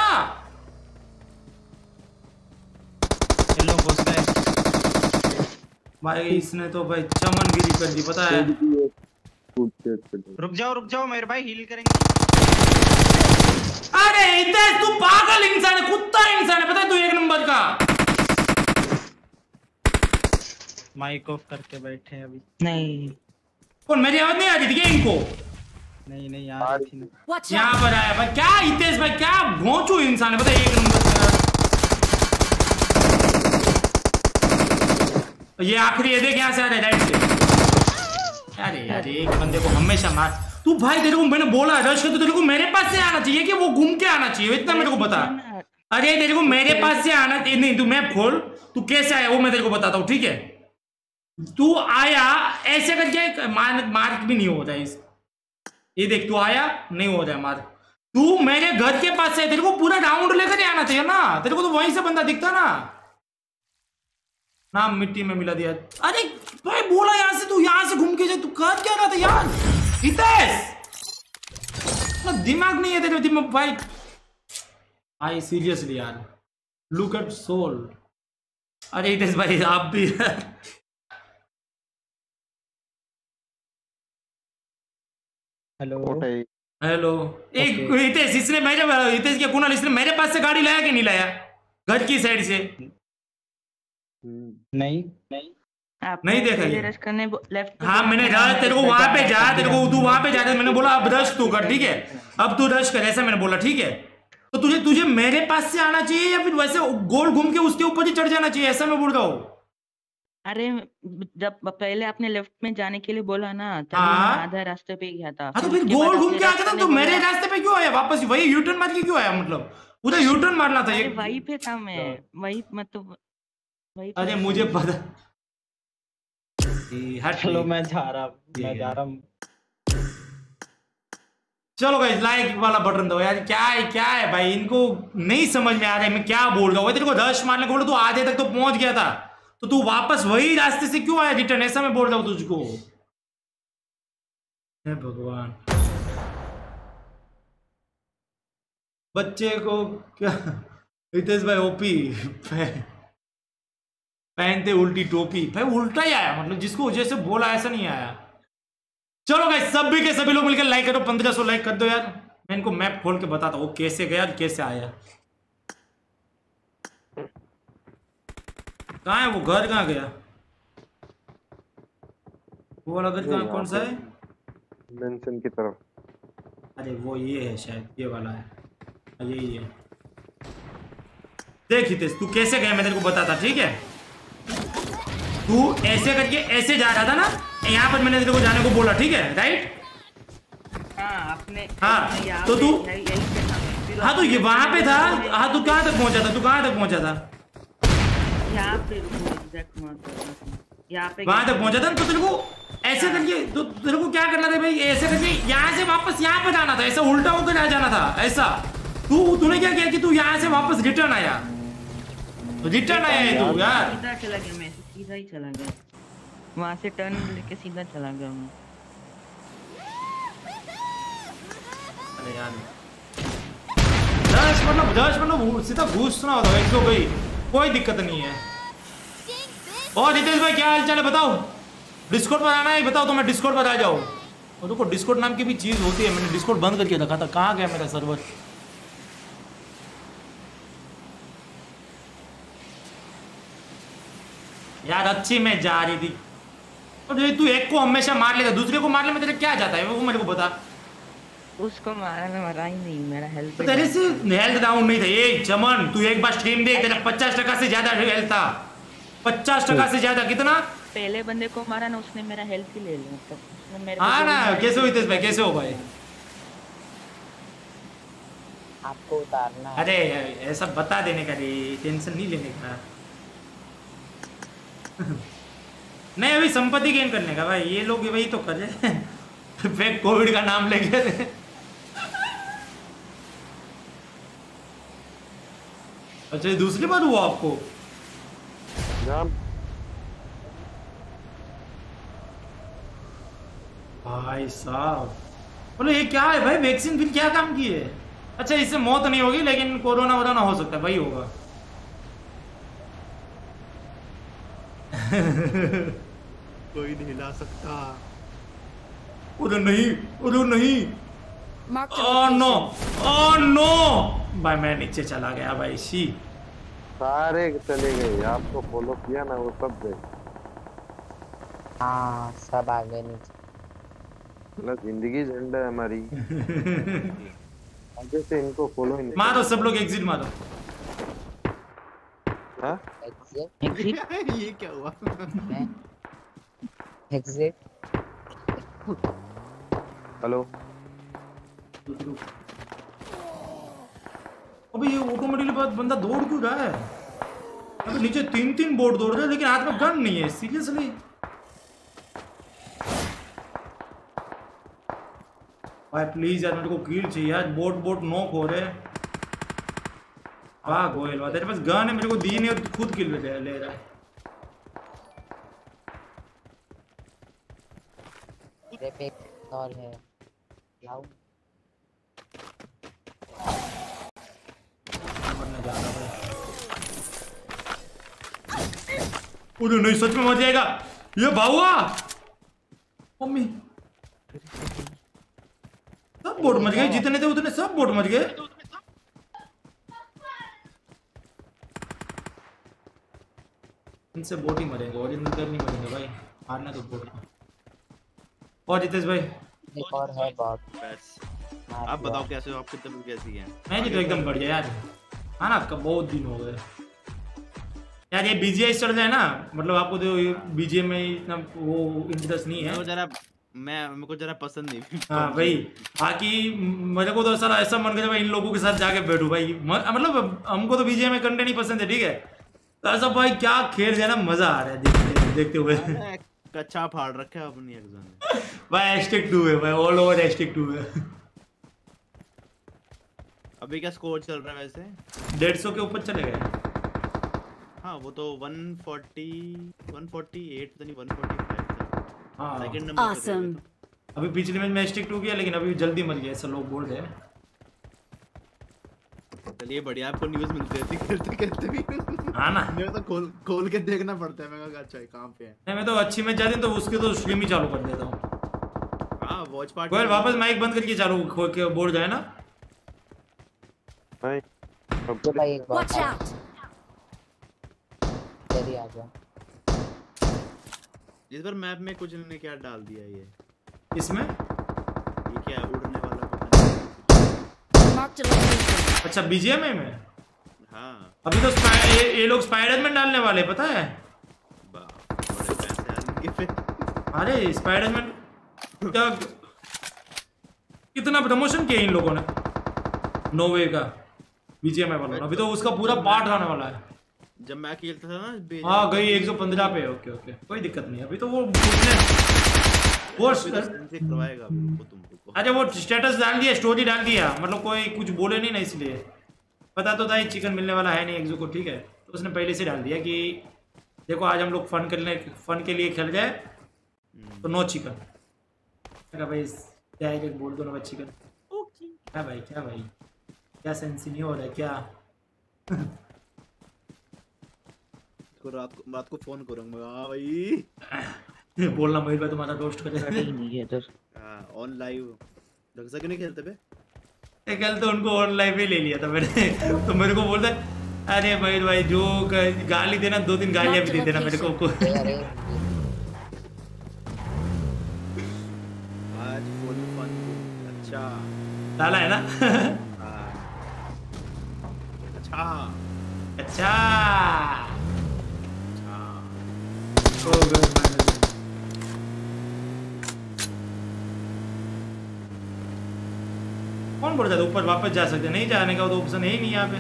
ये लोग घुस गए भाई इसने तो भाई चमनगिरी कर दी, पता है। रुक जाओ मेरे भाई, हील करेंगे। अरे इधर तू पागल इंसान है, कुत्ता इंसान है, पता है तू एक नंबर का। माइक ऑफ करके बैठे अभी। नहीं कौन? मेरी आवाज नहीं आ रही थी क्या इनको? नहीं यार Watch यहाँ out! पर आया भाई। क्या हितेश भाई, क्या भोंचू इंसान है, पता है एक नंबर का। ये आखिरी है, देख यहाँ से आ रहा है राइट से। अरे यार एक बंदे को हमेशा मार। तू भाई तेरे को मैंने बोला रश कर, तो तेरे को मेरे पास से आना चाहिए कि वो घूम के आना चाहिए, इतना मेरे को बता। अरे तेरे को मेरे पास से आना चाहिए। नहीं तू मैप खोल, तू कैसे आया वो मैं तेरे को बताता हूँ, ठीक है? तू आया ऐसे करके, मार्क भी नहीं होता है। ये देख तू आया, नहीं हो रहा है मार्क। तू मेरे घर के पास से, तेरे को पूरा राउंड लेकर आना चाहिए ना। तेरे को तो वहीं से बंदा दिखता ना। नाम मिट्टी में मिला दिया। अरे भाई बोला यहाँ से, तू यहाँ से घूम के जा। तू कर क्या रहा था यार हितेश? दिमाग नहीं है तेरे दिमाग भाई। भाई सीरियसली यार, लुक एट सोल। अरे हितेश भाई आप भी हेलो हेलो। एक हितेश, इसने हितेश क्या कुणाल, इसने मेरे पास से गाड़ी लाया कि नहीं लाया घर की साइड से? नहीं आप नहीं देखा ये? रश करने लेफ्ट। हाँ मैंने तेरे को वहां पे जा, तेरे को तू वहां पे जा, मैंने बोला अब रश तू कर, ठीक है? अब तू रश कर, ऐसा मैंने बोला, ठीक है? तो तुझे मेरे पास से आना चाहिए या फिर वैसे गोल घूम के उसके ऊपर ही चढ़ जाना चाहिए, ऐसा मैं बोल रहा हूँ। अरे जब पहले आपने लेफ्ट में जाने के लिए बोला ना, तब हाँ। मैं आधा रास्ते पे गया था। हाँ तो फिर गोल घूम के आ जाता तो मेरे रास्ते पे क्यों आया वापस? वही यूटर्न मार के क्यों आया? मतलब उधर यूटर्न मारना था ये। वहीं पे था मैं, वही मतलब वही। अरे मुझे पता। हट चलो मैं जा रहा हूँ। चलो गाइस लाइक वाला बटन दो यार। क्या है भाई, इनको नहीं समझ में आ रहा है मैं क्या बोल रहा हूँ। तेरे को रश मारने को बोला, तू आधे तक तो पहुंच गया था, तो तू वापस वही रास्ते से क्यों आया रिटर्न? ऐसा मैं बोल रहा हूँ तुझको। हे भगवान, बच्चे को क्या हितेश भाई ओपी पहनते उल्टी टोपी। भाई उल्टा ही आया, मतलब जिसको जैसे बोला ऐसा नहीं आया। चलो गाइस सभी के सभी लोग मिलकर लाइक करो, 1500 लाइक कर दो यार। मैं इनको मैप खोल के बताता हूँ कैसे गया कैसे आया। कहाँ है वो घर? कहाँ गया वो वाला घर? कहाँ कौन सा है? मेंशन की तरफ। अरे वो ये है शायद, ये वाला है, यही है। देख हितेश तू कैसे गया मैं तेरे को बताता, ठीक है? तू ऐसे करके ऐसे जा रहा था ना, यहाँ पर मैंने तेरे को जाने को बोला, ठीक है? राइट? हाँ तो तू, हाँ तो ये वहां पे था। हाँ तू कहाँ तक पहुंचा था? यहाँ पे वहां तक पहुंचा था तो तेरे को ऐसे करके, तो तेरे को क्या करना था भाई? ऐसे करके यहाँ से वापस यहाँ पे जाना था, ऐसा उल्टा होकर आ जाना था ऐसा। तूने क्या किया कि तू यहाँ से वापस रिटर्न आया तू यार। सीधा चला गया मैं, सीधा ही चला गया वहां से, टर्न लेके सीधा चला गया मैं। अरे यार 10 सीधा घुसना होता है तो भाई कोई दिक्कत नहीं है। और रितेश भाई क्या हाल चाल है बताओ, डिस्कॉर्ड पर आना है बताओ तो मैं डिस्कॉर्ड पर आ जाऊँ। और देखो डिस्कॉर्ड नाम की भी चीज़ होती है, मैंने डिस्कॉर्ड बंद करके रखा था, कहाँ गया मेरा सर्वर। यार अच्छी मैं जा रही थी और तू एक को हमेशा मार लेगा, दूसरे को मारने में तेरे क्या जाता है वो मेरे को बता। उसको मारा मैं मरा ही नहीं, मेरा हेल्थ तेरे से हेल्थ डाउन नहीं था ये चमन, तू एक बार स्ट्रीम देख, तेरा 50% से ज्यादा हेल्थ था, 50% से ज्यादा। कितना पहले बंदे को मारा ना उसने मेरा हेल्थ ही ले लिया, मतलब उसने मेरे हाँ ना। कैसे हो हितेश भाई, कैसे हो भाई? आपको उतारना है। अरे ऐसा बता देने का नहीं, टेंशन नहीं लेने का। नहीं अभी संपत्ति गेन करने का भाई, ये लोग वही तो कर रहे हैं फेक कोविड का नाम लेके। अच्छा ये दूसरी बार हुआ आपको? भाई साहब बोलो ये क्या है भाई, वैक्सीन फिर क्या काम की है? अच्छा इससे मौत नहीं होगी लेकिन कोरोना वोरोना हो सकता है, वही होगा। कोई नहीं हिला सकता। उधर नहीं, उधर नहीं। Marked a oh no, location. Oh no भाई मैं नीचे चला गया भाई। शी सारे चले गए, आपको फॉलो किया ना वो सब गए। हाँ सब आ गए नीचे। मतलब जिंदगी झंडा है हमारी। आगे से इनको फॉलो ही नहीं। मारो सब लोग एग्जिट मारो। हाँ एग्जिट ये क्या हुआ? एग्जिट। हेलो अबे ये ऑटोमेटिकली बंदा दौड़ क्यों रहा है? अबे नीचे 3 बोट दौड़ रहे हैं लेकिन हाथ में गन नहीं है, सीरियसली। भाई प्लीज यार मेरे को किल चाहिए यार, बोट नॉक हो रहे। वाह गोयल वाह, तेरे पास गन है मेरे को दी नहीं और खुद किल ले रहा है। मेरे पे एक और है, लाओ। उधर नहीं, सच में मर जाएगा ये भावा। मम्मी सब बोट मर गए, जितने थे उतने सब बोट मर गए। इनसे बोट ही मरेंगे, ओरिजिनल कर नहीं मरेंगे भाई, मारना तो बोट को। और जितेश भाई एक और है बहुत। बस आप बताओ कैसे हो, आपकी तबीयत कैसी है? मैं जी तो एकदम बढ़िया यार। हाँ ना, आपका बहुत दिन हो गए यार। ये बीजीआई चल रहा है ना, मतलब आपको तो बीजीएम में इतना वो इंटरेस्ट नहीं है। मेरे को जरा पसंद नहीं। हाँ भाई, बाकी मेरे को तो सर ऐसा मन कर भाई इन लोगों के साथ जाके बैठूं भाई। मतलब हमको तो बीजीएम में कंटेंट नहीं पसंद है, ठीक है, तो ऐसा भाई क्या खेल है ना, मजा आ रहा है देखते हुए। कच्चा फाड़ रखा है अपनी एग्जाम में भाई #2 है भाई, ऑल ओवर #2 है। अभी क्या स्कोर चल रहा है वैसे? 150 के ऊपर चले गए। हाँ वो तो 148 तो नहीं 145 था। हाँ सेकंड नंबर पे Awesome. अभी पिछले मैच में #2 किया लेकिन अभी जल्दी मर गया ऐसा लोग बोल रहे हैं। चलिए बढ़िया, आपको न्यूज़ मिलती रहती खेलते खेलते भी। हाँ ना, नहीं तो खोल के देखना पड़ता है। मैं कहा अच्छा है कहाँ पे है। नहीं मैं तो अच्छी मैच जाती तो उसके तो स्ट्रीम ही चालू कर देता हूँ। हाँ वॉच पार्टी। कोई वापस माइक बंद करके चालू खोल के बोल जाए ना भाई। भाई एक बात Watch out! तेरी आ गया। इस बार मैप में कुछ इन्होंने क्या डाल दिया ये इसमें। क्या है, उड़ने वाला पता नहीं। Marked a location. अच्छा बीजीएम में हाँ अभी तो ये लोग स्पाइडरमैन डालने वाले पता है। बड़े पैसे आ इनके पे। अरे स्पाइडरमैन क्या कितना प्रमोशन किया इन लोगों ने नोवे का बीजीएम वालों ने। अभी तो उसका पूरा पार्ट आने वाला है। जब मैं खेलता था ना हाँ गई 115 पे। ओके ओके कोई दिक्कत नहीं। अभी तो वो करवाएगा तुमको। अरे वो स्टेटस डाल दिया, स्टोरी डाल दिया, मतलब कोई कुछ बोले नहीं ना, इसलिए पता तो था चिकन मिलने वाला है नहीं एक्जो को, ठीक है, तो उसने पहले से डाल दिया कि देखो आज हम लोग फन के लिए खेल जाए तो नो चिकन। भाई डायरेक्ट बोल दो ना भाई चिकन। क्या भाई क्या सेंस नहीं हो रहा है क्या? रात को फोन करूंगा। हाँ भाई बोलना मयूर भाई तुम्हारा रोस्ट करे। नहीं है इधर। ऑन लाइव ढंग से क्यों नहीं खेलते बे? कल तो उनको ऑन लाइव ही ले लिया था मैंने। तो मेरे को बोलता है अरे मयूर भाई जो गाली देना 2-3 गालियां भी दे देना मेरे को। आज फुल फन। अच्छा डाला है ना? अच्छा अच्छा कौन बोल रहा था ऊपर वापस जा सकते? नहीं जाने का तो ऑप्शन है ही नहीं यहाँ पे।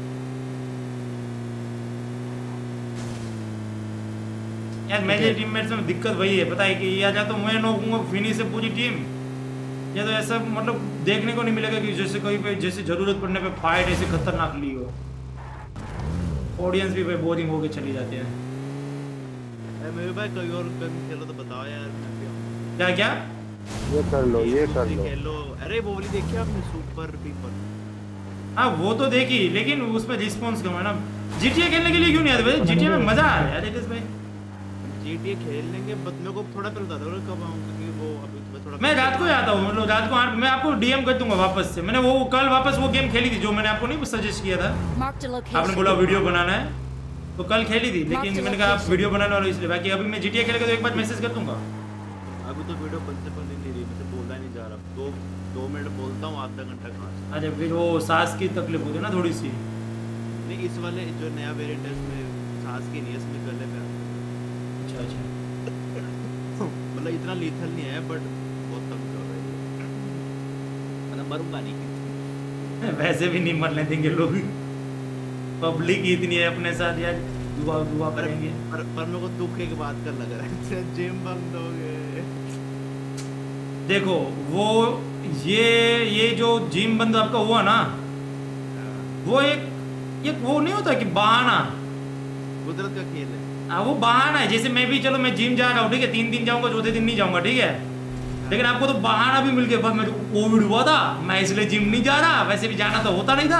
यार मेरे टीममेट्स में दिक्कत वही है, पता है कि या तो मैं नोकूंगा फिनिश से पूरी टीम, या तो ऐसा मतलब देखने को नहीं मिलेगा कि जैसे कहीं पे जैसे जरूरत पड़ने पे फाइट ऐसे खतरनाक ली हो। ऑडियंस भी भाई बोरिंग होके चली जाती है। मेरे भाई कोई और गेम खेलो तो बताओ यार। क्या क्या ये कर लो खेलो। अरे वो वाली देखी आपने सुपर पीपल? हाँ वो तो देखी, लेकिन उसमें रिस्पॉन्स कम है ना। जीटीए खेलने के लिए क्यों नहीं आते भाई? जीटीए में मजा आ रहा है यार रितेश भाई। जीटीए खेल लेंगे बट मेरे को थोड़ा पहले बता दो कब आऊं, क्योंकि वो अभी थोड़ा मैं रात को ही आता हूँ, मतलब रात को 8 मैं आपको डीएम कर दूंगा वापस से। मैंने वो कल वापस वो गेम खेली थी जो मैंने आपको नहीं सजेस्ट किया था, आपने बोला वीडियो बनाना है तो कल खेली थी, लेकिन मैंने कहा आप वीडियो बनाने वाले इसलिए। बाकी अभी मैं जीटीए खेलेगा तो एक बार मैसेज कर दूंगा। अभी तो वीडियो बनते नहीं रही, मुझे बोलना नहीं जा रहा। 2 मिनट बोलता हूँ आधा घंटा कहाँ से। अरे फिर वो सांस की तकलीफ होती है ना थोड़ी सी। नहीं इस वाले जो नया वेरिएंट है इसमें सांस की नहीं है, इसमें गले पे अच्छा मतलब इतना लीथल नहीं है बट बहुत तंग कर रही है, मतलब मरूंगा नहीं। वैसे भी नहीं मरने देंगे लोग, पब्लिक इतनी है अपने साथ यार, दुआ करेंगे। पर मेरे को दुख एक बात का लग रहा है, जिम बंद हो गए। देखो वो ये जो जिम बंद आपका हुआ ना, वो एक वो नहीं होता कि बहाना, कुदरत का खेल है। वो बहाना है। जैसे मैं भी चलो मैं जिम जा रहा हूँ ठीक है, 3 दिन जाऊंगा, चौथे दिन नहीं जाऊंगा ठीक है, लेकिन आपको तो बहाना भी मिल गया, बस मेरे को कोविड हुआ था मैं इसलिए जिम नहीं जा रहा, वैसे भी जाना तो होता नहीं था।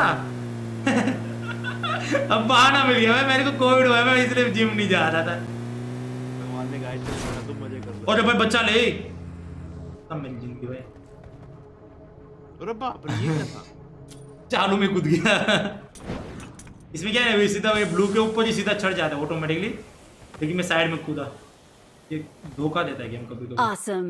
अब बहाना मिल गया भाई, मेरे को कोविड हुआ है मैं इसलिए जिम नहीं जा रहा था। भगवान ने गाइड किया, तुम मजे कर लो। और भाई बच्चा ले तब मेरी जिंदगी भाई। अरे बाप रे ये क्या था? चालू में कूद गया। इसमें क्या है सीधा वो ब्लू के ऊपर ही सीधा चढ़ जाता है ऑटोमेटिकली, लेकिन मैं साइड में कूदा। ये धोखा देता है गेम कभी कभी। Awesome.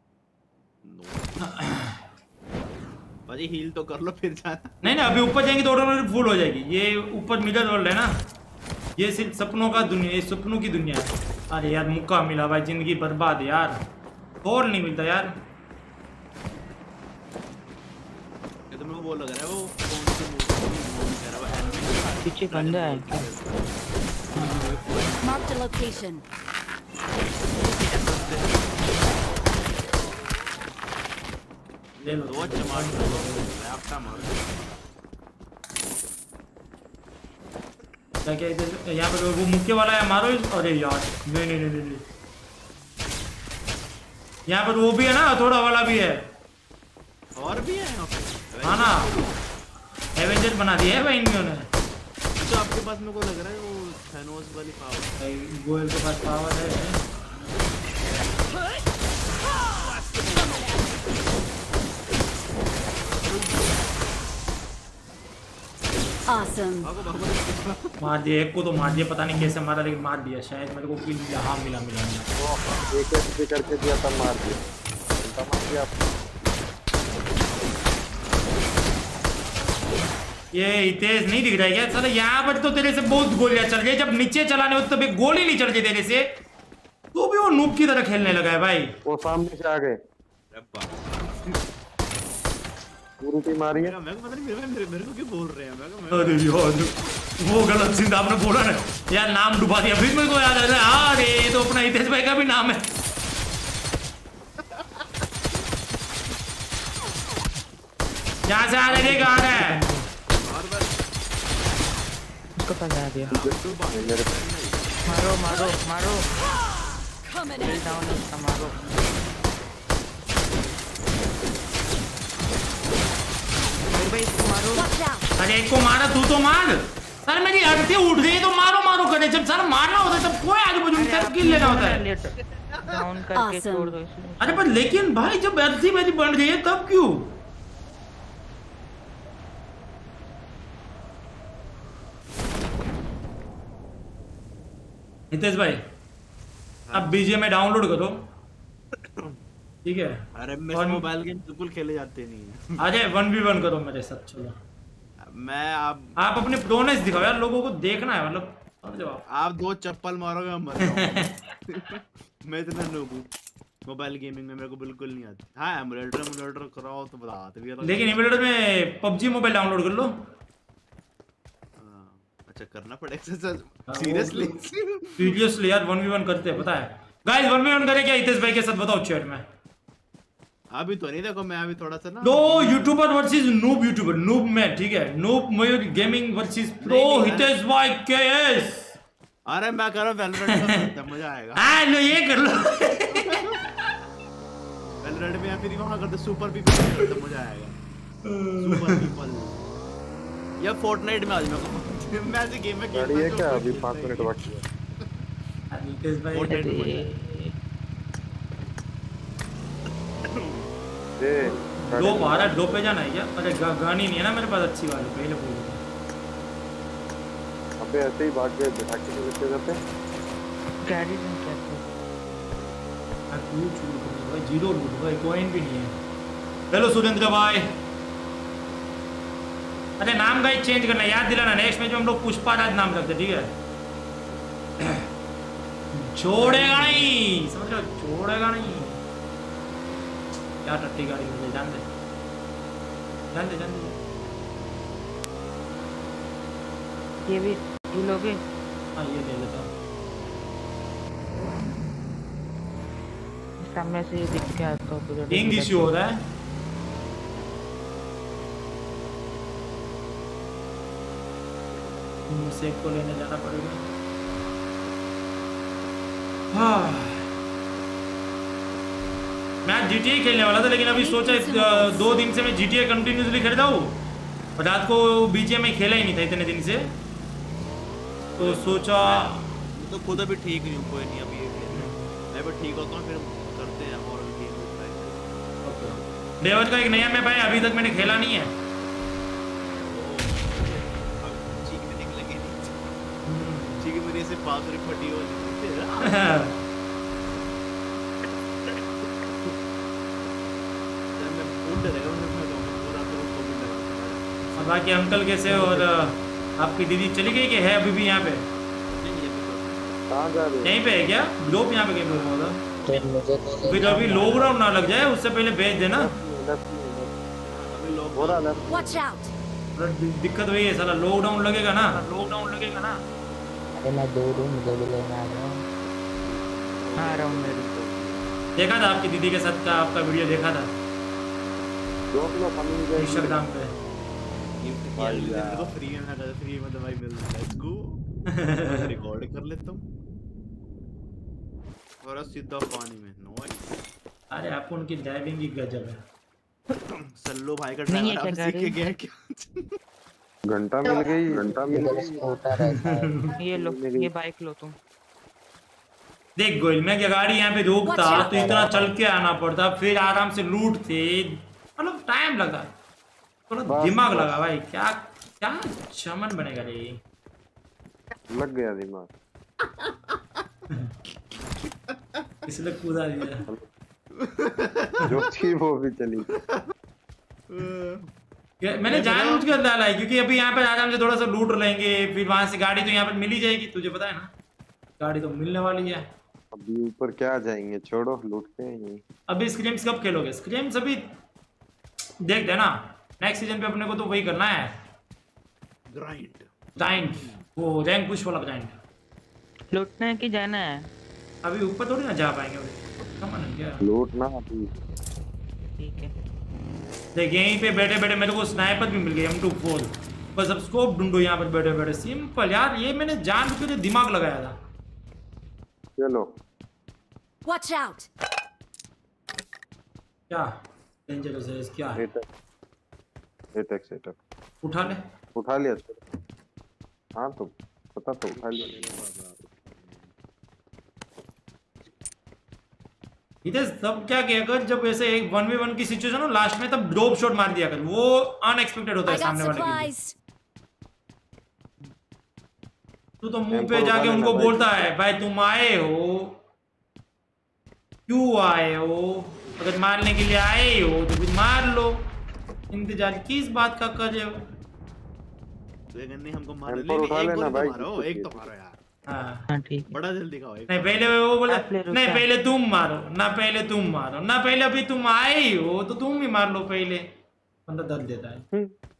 भाई हील तो कर लो फिर जाना। नहीं अभी ऊपर जाएंगे तो ऑटोमेटिक फुल हो जाएगी। ये ऊपर मिरर वर्ल्ड है ना, ये सिर्फ सपनों का दुनिया, ये सपनों की दुनिया है। अरे यार मौका मिला भाई, जिंदगी बर्बाद है यार, और नहीं मिलता यार। ये तो मेरे को वो लग रहा है वो कौन सी मूवी कह रहा है एनिमे पीछे बंदा है क्या? Marked a location. ले लो दो चमार मैं आपका मार क्या क्या इधर यहाँ पे वो मुक्के वाला है मारो। अरे यार नहीं यहाँ पर वो भी है ना, थोड़ा वाला भी है, और भी है यहाँ पे। हाँ ना एवेंजर बना दिया है भाई इन्होंने ने। तो आपके पास मेरे को लग रहा है वो थैनोस वाली पावर। गोयल के पास पावर है। Awesome. मार दिया एक को, तो मार दिया, पता नहीं कैसे मारा लेकिन मार दिया। शायद मेरे को किल यहाँ मिला एक ऐसे करके दिया तब मार दिया ये हितेश नहीं दिख रहा है क्या साला? यहाँ पर तो तेरे से बहुत गोलियां चल रही, जब नीचे चलाने हो तब एक गोली नहीं चल रही तेरे से, तो भी वो नूब की तरह खेलने लगा है भाई। वो सामने से आ गए, पूरी टीम आ रही है। मैं पता नहीं मेरे को क्यों बोल रहे हैं। अरे यार वो गलत सीन आपने बोला ना यार, नाम डुबा दिया फिर मेरे को याद आ रहा है। अरे ये तो अपना हितेश भाई का भी नाम है। यहाँ से आ रहे हैं, कहाँ है? उसको फंसा दिया। मारो डाउन उसका मारो। भाई इसको मारो। Watch out! अरे एक को मारा, तू तो मार। सर मेरी हड्डी उठ गई तो मारो मारो करे, जब सर मारना होता है तब कोई आजू बाजू में सर किल लेना होता है। डाउन करके Awesome. छोड़ दो इसको। अरे पर लेकिन भाई जब एलसी मेरी बन रही है तब क्यों? हितेश भाई अब बीजीएमआई डाउनलोड करो, ठीक है? अरे मैं और- मोबाइल गेम बिल्कुल खेले जाते नहीं है। अरे 1v1 करो मेरे साथ, चलो। मैं आप अपनी प्रोनेस दिखाओ यार, लोगों को देखना है, मतलब समझो आप 2 चप्पल मारोगे मैं मर जाऊंगा। मैं इतना नूब हूं मोबाइल गेमिंग में, मेरे को बिल्कुल नहीं आती। हाँ एमुलेटर कराओ तो बताते भी है। लेकिन एमुलेटर में पबजी मोबाइल डाउनलोड कर लो। अच्छा करना पड़ेगा सीरियसली? सीरियसली यार 1v1 करते हैं, पता है गाइस? 1v1 करे क्या हितेश भाई के साथ, बताओ चैट में। अभी तो नहीं, देखो मैं अभी थोड़ा सा ना दो YouTuber versus noob YouTuber, noob में, ठीक है? Noob Mayur gaming versus pro Hitesh भाई केएस। अरे मैं कर रहा हूं वैलोरेंट का करते हैं, मजा आएगा। हां लो ये कर लो। वैलोरेंट में या फिर वहां करते सुपर पीपल करते हैं, मजा आएगा। सुपर पीपल या फोर्टनाइट में आज मैं ऐसे गेम में गाड़ी है क्या? अभी 5 मिनट बाकी है। हितेश भाई फोर्टनाइट में मजा आएगा। दो बारह दो पे जाना है क्या? अरे गानी नहीं है ना मेरे पास अच्छी वाली, पहले बोल दो। अबे ऐसे ही भाग के बिठा के लेते जाते हैं। गाड़ी में क्या था? तू चूर कर भाई, जीरो लूट भाई, कॉइन भी नहीं है। हेलो सुरेंद्र भाई। अरे नाम का चेंज करना, याद दिलाना, नेक्स्ट में जो हम लोग पुष्पा राज नाम रखते, ठीक है? छोड़ेगा नहीं, समझ लो, छोड़ेगा नहीं। क्या टट्टी गाड़ी मुझे, जान दे जान दे जान दे। ये भी ये लोगे? हाँ ये ले लेता हूँ। सामने से ये दिख के आता हूँ तो पिंग इश्यू हो रहा है। मुझसे को लेने जाना पड़ेगा। हाँ मैं GTA खेलने वाला था, लेकिन अभी सोचा 2 दिन से मैं GTA कंटिन्यूसली खेल रहा हूँ और रात को BGMI खेला ही नहीं था इतने दिन से, तो सोचा तो खुद अभी ठीक नहीं हूँ, कोई नहीं अभी ये मैं भी ठीक होता हूँ, फिर करते हैं और गेम ट्राई। डेवल का एक नया मैप है, अभी तक मैंने खेला नहीं है। चीख में निकलेंगे नहीं, चीख मेरे से 5 रुपये फटी हो। बाकी अंकल कैसे, और आपकी दीदी चली गई कि है अभी भी यहाँ पे? कहाँ जा रहे हो? यहीं पे है क्या ग्रुप? यहाँ पे गेम रूम होगा फिर अभी लॉकडाउन ना लग जाए उससे पहले भेज देना। Watch out! दिक्कत वही है साला, लॉकडाउन लगेगा ना। अरे मैं 2 रूम मुझे भी लेना आ रहा हूँ। हाँ राउंड में देखा था आपकी दीदी के साथ का आपका वीडियो देखा था इंस्टाग्राम पे। तो फ्री में दवाई मिल रहा है, लेट्स गो। रिकॉर्ड कर लेता हूँ और सीधा पानी में। नो अरे आप उनकी ड्राइविंग की गजब है। सल्लो भाई का नहीं है ड्राइवर क्या सीख के गाड़ी? गया क्या? घंटा मिल गई, घंटा मिल गई। स्कूटर है। ये लो, ये बाइक लो तुम। देख गोयल, मैं क्या गाड़ी यहाँ पे रोकता तो इतना चल के आना पड़ता, फिर आराम से लूटते, मतलब टाइम लगा, थोड़ा दिमाग लगा भाई। क्या क्या चमन बनेगा रे, लग गया दिमाग। इसलिए कूदा दिया। जो थी वो भी चली। मैंने जानबूझ कर डाला है क्योंकि अभी यहाँ पे आराम से थोड़ा सा लूट लेंगे, फिर वहां से गाड़ी तो यहाँ पे मिल ही जाएगी, तुझे पता है ना, गाड़ी तो मिलने वाली है। अभी ऊपर क्या जाएंगे, छोड़ो लूटते हैं यहीं। अभी स्क्रीम्स कब खेलोगे? स्क्रीम्स अभी देखते हैं ना, नेक्स्ट सीजन पे अपने को तो वही करना है, ग्राइंड, वो रैंक पुश वाला ग्राइंड। लूटना है कि जाना है? अभी ऊपर थोड़ी ना जा पाएंगे अभी, कम है क्या? लूटना अभी। ठीक है देख यहीं पे बैठे बैठे मेरे को स्नाइपर भी मिल गई M24, बस अब स्कोप ढूंढो यहाँ पर बैठे बैठे। सिंपल यार, ये मैंने जान के दिमाग लगाया था। चलो Watch out! क्या डेंजरस है क्या है? 8x उठा ले। उठा लिया। हाँ तो पता तो उठा लिया। इधर तब क्या किया कर, जब ऐसे एक 1v1 की सिचुएशन हो लास्ट में, तब ड्रॉप शॉट मार दिया कर, वो अनएक्सपेक्टेड होता है I got सामने वाले के लिए। supplies. तू तो मुंह पे M4 जाके उठा उनको लेना बोलता है भाई तुम आए हो, क्यों आए हो, अगर मारने के लिए आए हो तो फिर मार लो, इंतजार किस बात का कर रहे हो। लेकिन नहीं हमको मारो, M4 उठा एक लेना गोली तो भाई, मारो, एक तो मारो यार। हाँ ठीक है। बड़ा जल्दी खाओ एक। नहीं पहले वो बोला, आप ले लो नहीं क्या? पहले तुम मारो ना, पहले तुम मारो ना, पहले अभी तुम आए ही हो तो तुम ही मार लो पहले, बंदा दर्द देता है।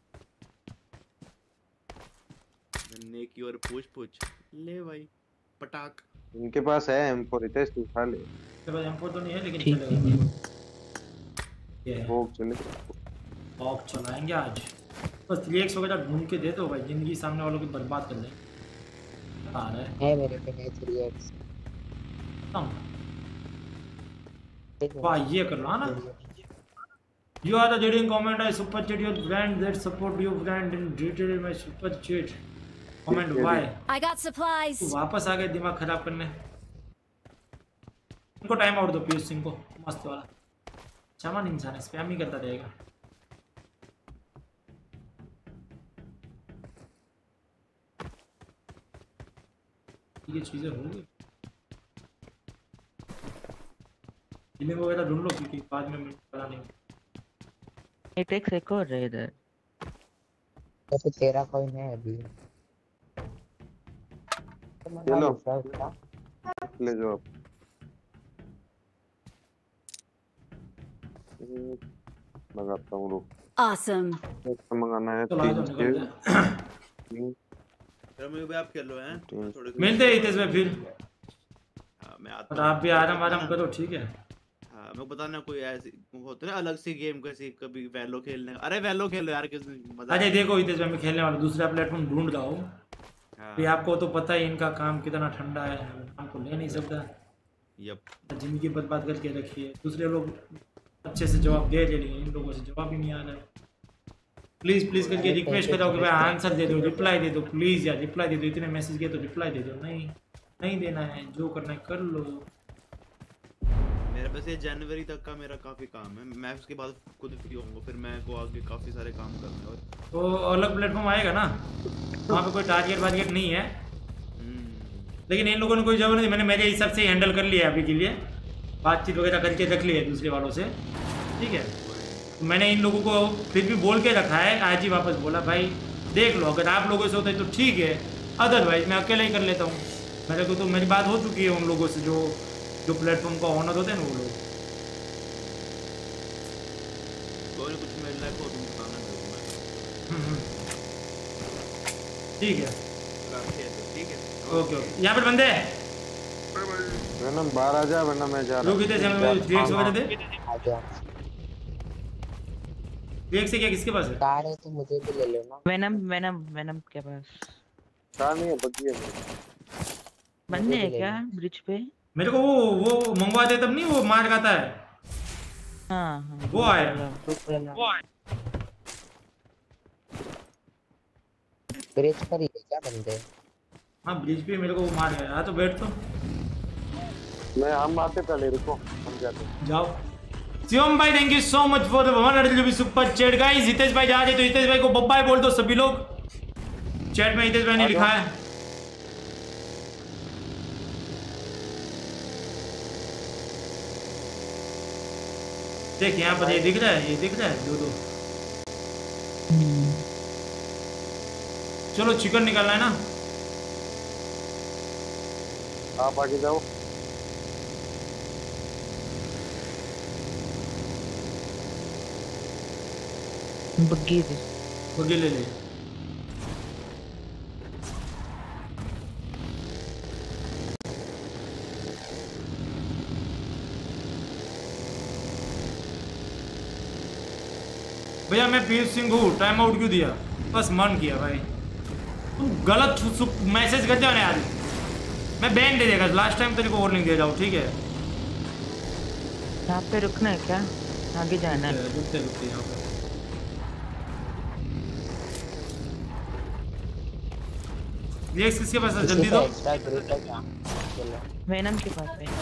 गन्ने की और पूछ ले भाई पटाक। इनके पास है M4 रितेश, तू उठा ले। मेरे पास M4 तो नहीं है लेकिन ठीक चलेगा। ये वो चले। ऑफ चलाएंगे आज, बस 3x वगैरह ढूंढ के दे दो भाई, जिंदगी सामने वालों की बर्बाद कर ले। आ रहा है मेरे पे है 3x। वाह ये कर लो ना। You are the leading comment. I super chat your brand that support your brand in detail my super chat. Comment why? I got supplies. तू वापस आ गए दिमाग खराब करने। इनको टाइम आउट दो पीयूष सिंह को, मस्त वाला चमन इंसान है, स्पैम ही करता रहेगा। ये चीजें हो गई, हीलिंग वगैरह ढूंढ लो क्योंकि बाद में पता नहीं। 8x एक और है इधर। तो तेरा कोई नहीं अभी। चलो ले जाओ आप। मंगाता हूँ, रुक। Awesome. मंगाना है चलो आ जाओ, निकलते हैं। चलो मैं भी आप खेल लो हैं थोड़े। मिलते हैं इतेश में फिर। हाँ मैं आता और आप भी आराम आराम करो, ठीक है। हाँ मैं बताना कोई ऐसी होते ना अलग सी गेम, कैसी कभी वैलो खेलने। अरे वैलो खेलो यार, किस मजा। अरे देखो इतेश में खेलने वाला दूसरा प्लेटफॉर्म ढूंढ रहा हूँ। हाँ। ये आपको तो पता ही इनका काम कितना ठंडा है, हमको ले नहीं सकता। यप। जिंदगी बर्बाद करके रखी है, दूसरे लोग अच्छे से जवाब दे रहे हैं, इन लोगों से जवाब ही नहीं आ रहा है। प्लीज प्लीज करके रिक्वेस्ट कर रहा हूँ कि भाई आंसर दे दो, रिप्लाई दे दो प्लीज यार, रिप्लाई दे दो। इतने मैसेज किए तो रिप्लाई दे दो। नहीं देना है, जो करना है कर लो। मेरे पास ये जनवरी तक का मेरा काफी काम है, मैं उसके बाद खुद फ्री होऊंगा, फिर मैं को आगे काफी सारे काम करने हैं। और तो अलग प्लेटफॉर्म आएगा ना, वहाँ पे कोई टारगेट वारगेट नहीं है, लेकिन इन लोगों ने कोई जरूरत नहीं, मैंने मेरे हिसाब से हैंडल कर लिया है अभी के लिए, बातचीत वगैरह करके रख लिया है दूसरे वालों से, ठीक है। तो मैंने इन लोगों को फिर भी बोल के रखा है, आज ही वापस बोला भाई देख लो, अगर आप लोगों से होता है तो ठीक है, अदरवाइज मैं अकेला ही कर लेता हूँ। मेरे को तो मेरी बात हो चुकी है उन लोगों से, जो प्लेटफॉर्म का ओनर होते हैं ना वो लोग। कोई कुछ मिल रहा है तो तुम बताना मेरे को। ठीक है ठीक है ओके ओके। यहाँ पर बंदे हैं, वरना बाहर आ जा, वरना मैं जा रहा हूँ। रुक इधर से हमें 3x वगैरह दे। आ जा। 3x से क्या किसके पास है? कार है तो मुझे भी ले लो ना। वेनम के पास कार नहीं है, बग्गी है। बंदे हैं क्या ब्रिज पे? मेरे को वो मंगवा दे तब नहीं, वो मार खाता है। हाँ वो आया। ब्रिज पर ही है क्या बंदे? हाँ ब्रिज पे मेरे को वो मार गया। तो बैठ तो मैं हम आते पहले, रुको हम जाते जाओ। शिवम भाई thank you so much for the 100 rupees super chat guys. Hitesh भाई जा रहे तो हितेश भाई को बब्बाई बोल दो सभी लोग। चैट में हितेश भाई ने लिखा है। देख यहाँ पर ये दिख रहा है, ये दिख रहा है दो। चलो चिकन निकालना है ना, आप आगे जाओ। बग्गी ले ले। भैया मैं पीयूष सिंह हूँ, टाइम आउट क्यों दिया? बस मन किया भाई, तुम गलत मैसेज करते हो ना यार, मैं बैन दे देगा। लास्ट टाइम तेरे को वार्निंग दे रहा हूँ, ठीक है। यहाँ पे रुकना है क्या? आगे जाना है? रुकते यहाँ पे। लेक्स किसके पास है? जल्दी दो। एक्स्ट्रा ग्रिड है क्या? चलो वेनम के पास है।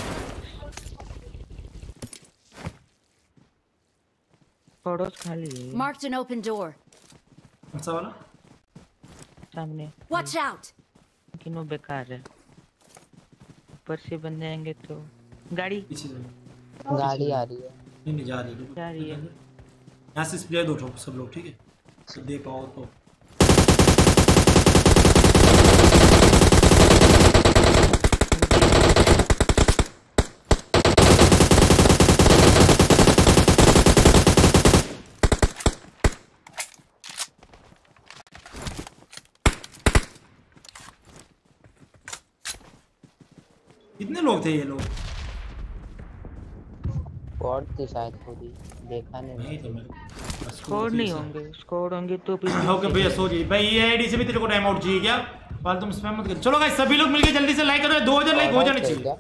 पड़ोस खाली है। Marked an open door. कौन सा वाला? सामने। Watch out. किनो बेकार है। ऊपर से बंद जाएंगे तो गाड़ी पीछे से। गाड़ी आ रही है। नहीं जा रही है। जा रही है। यहाँ से स्प्रे दो सब लोग, ठीक है? तो दे पाओ तो। कितने लोग थे ये लोग? स्क्वाड थी शायद पूरी, देखा नहीं तो मेरे स्कोर नहीं होंगे, स्कोर होंगे तो भी ओके भैया सॉरी भाई, ये आईडी से भी तेरे को टाइम आउट चाहिए क्या? फालतू में स्पैम मत कर। चलो गाइस सभी लोग मिलके जल्दी से लाइक करो, 2000 लाइक हो जाने चाहिए।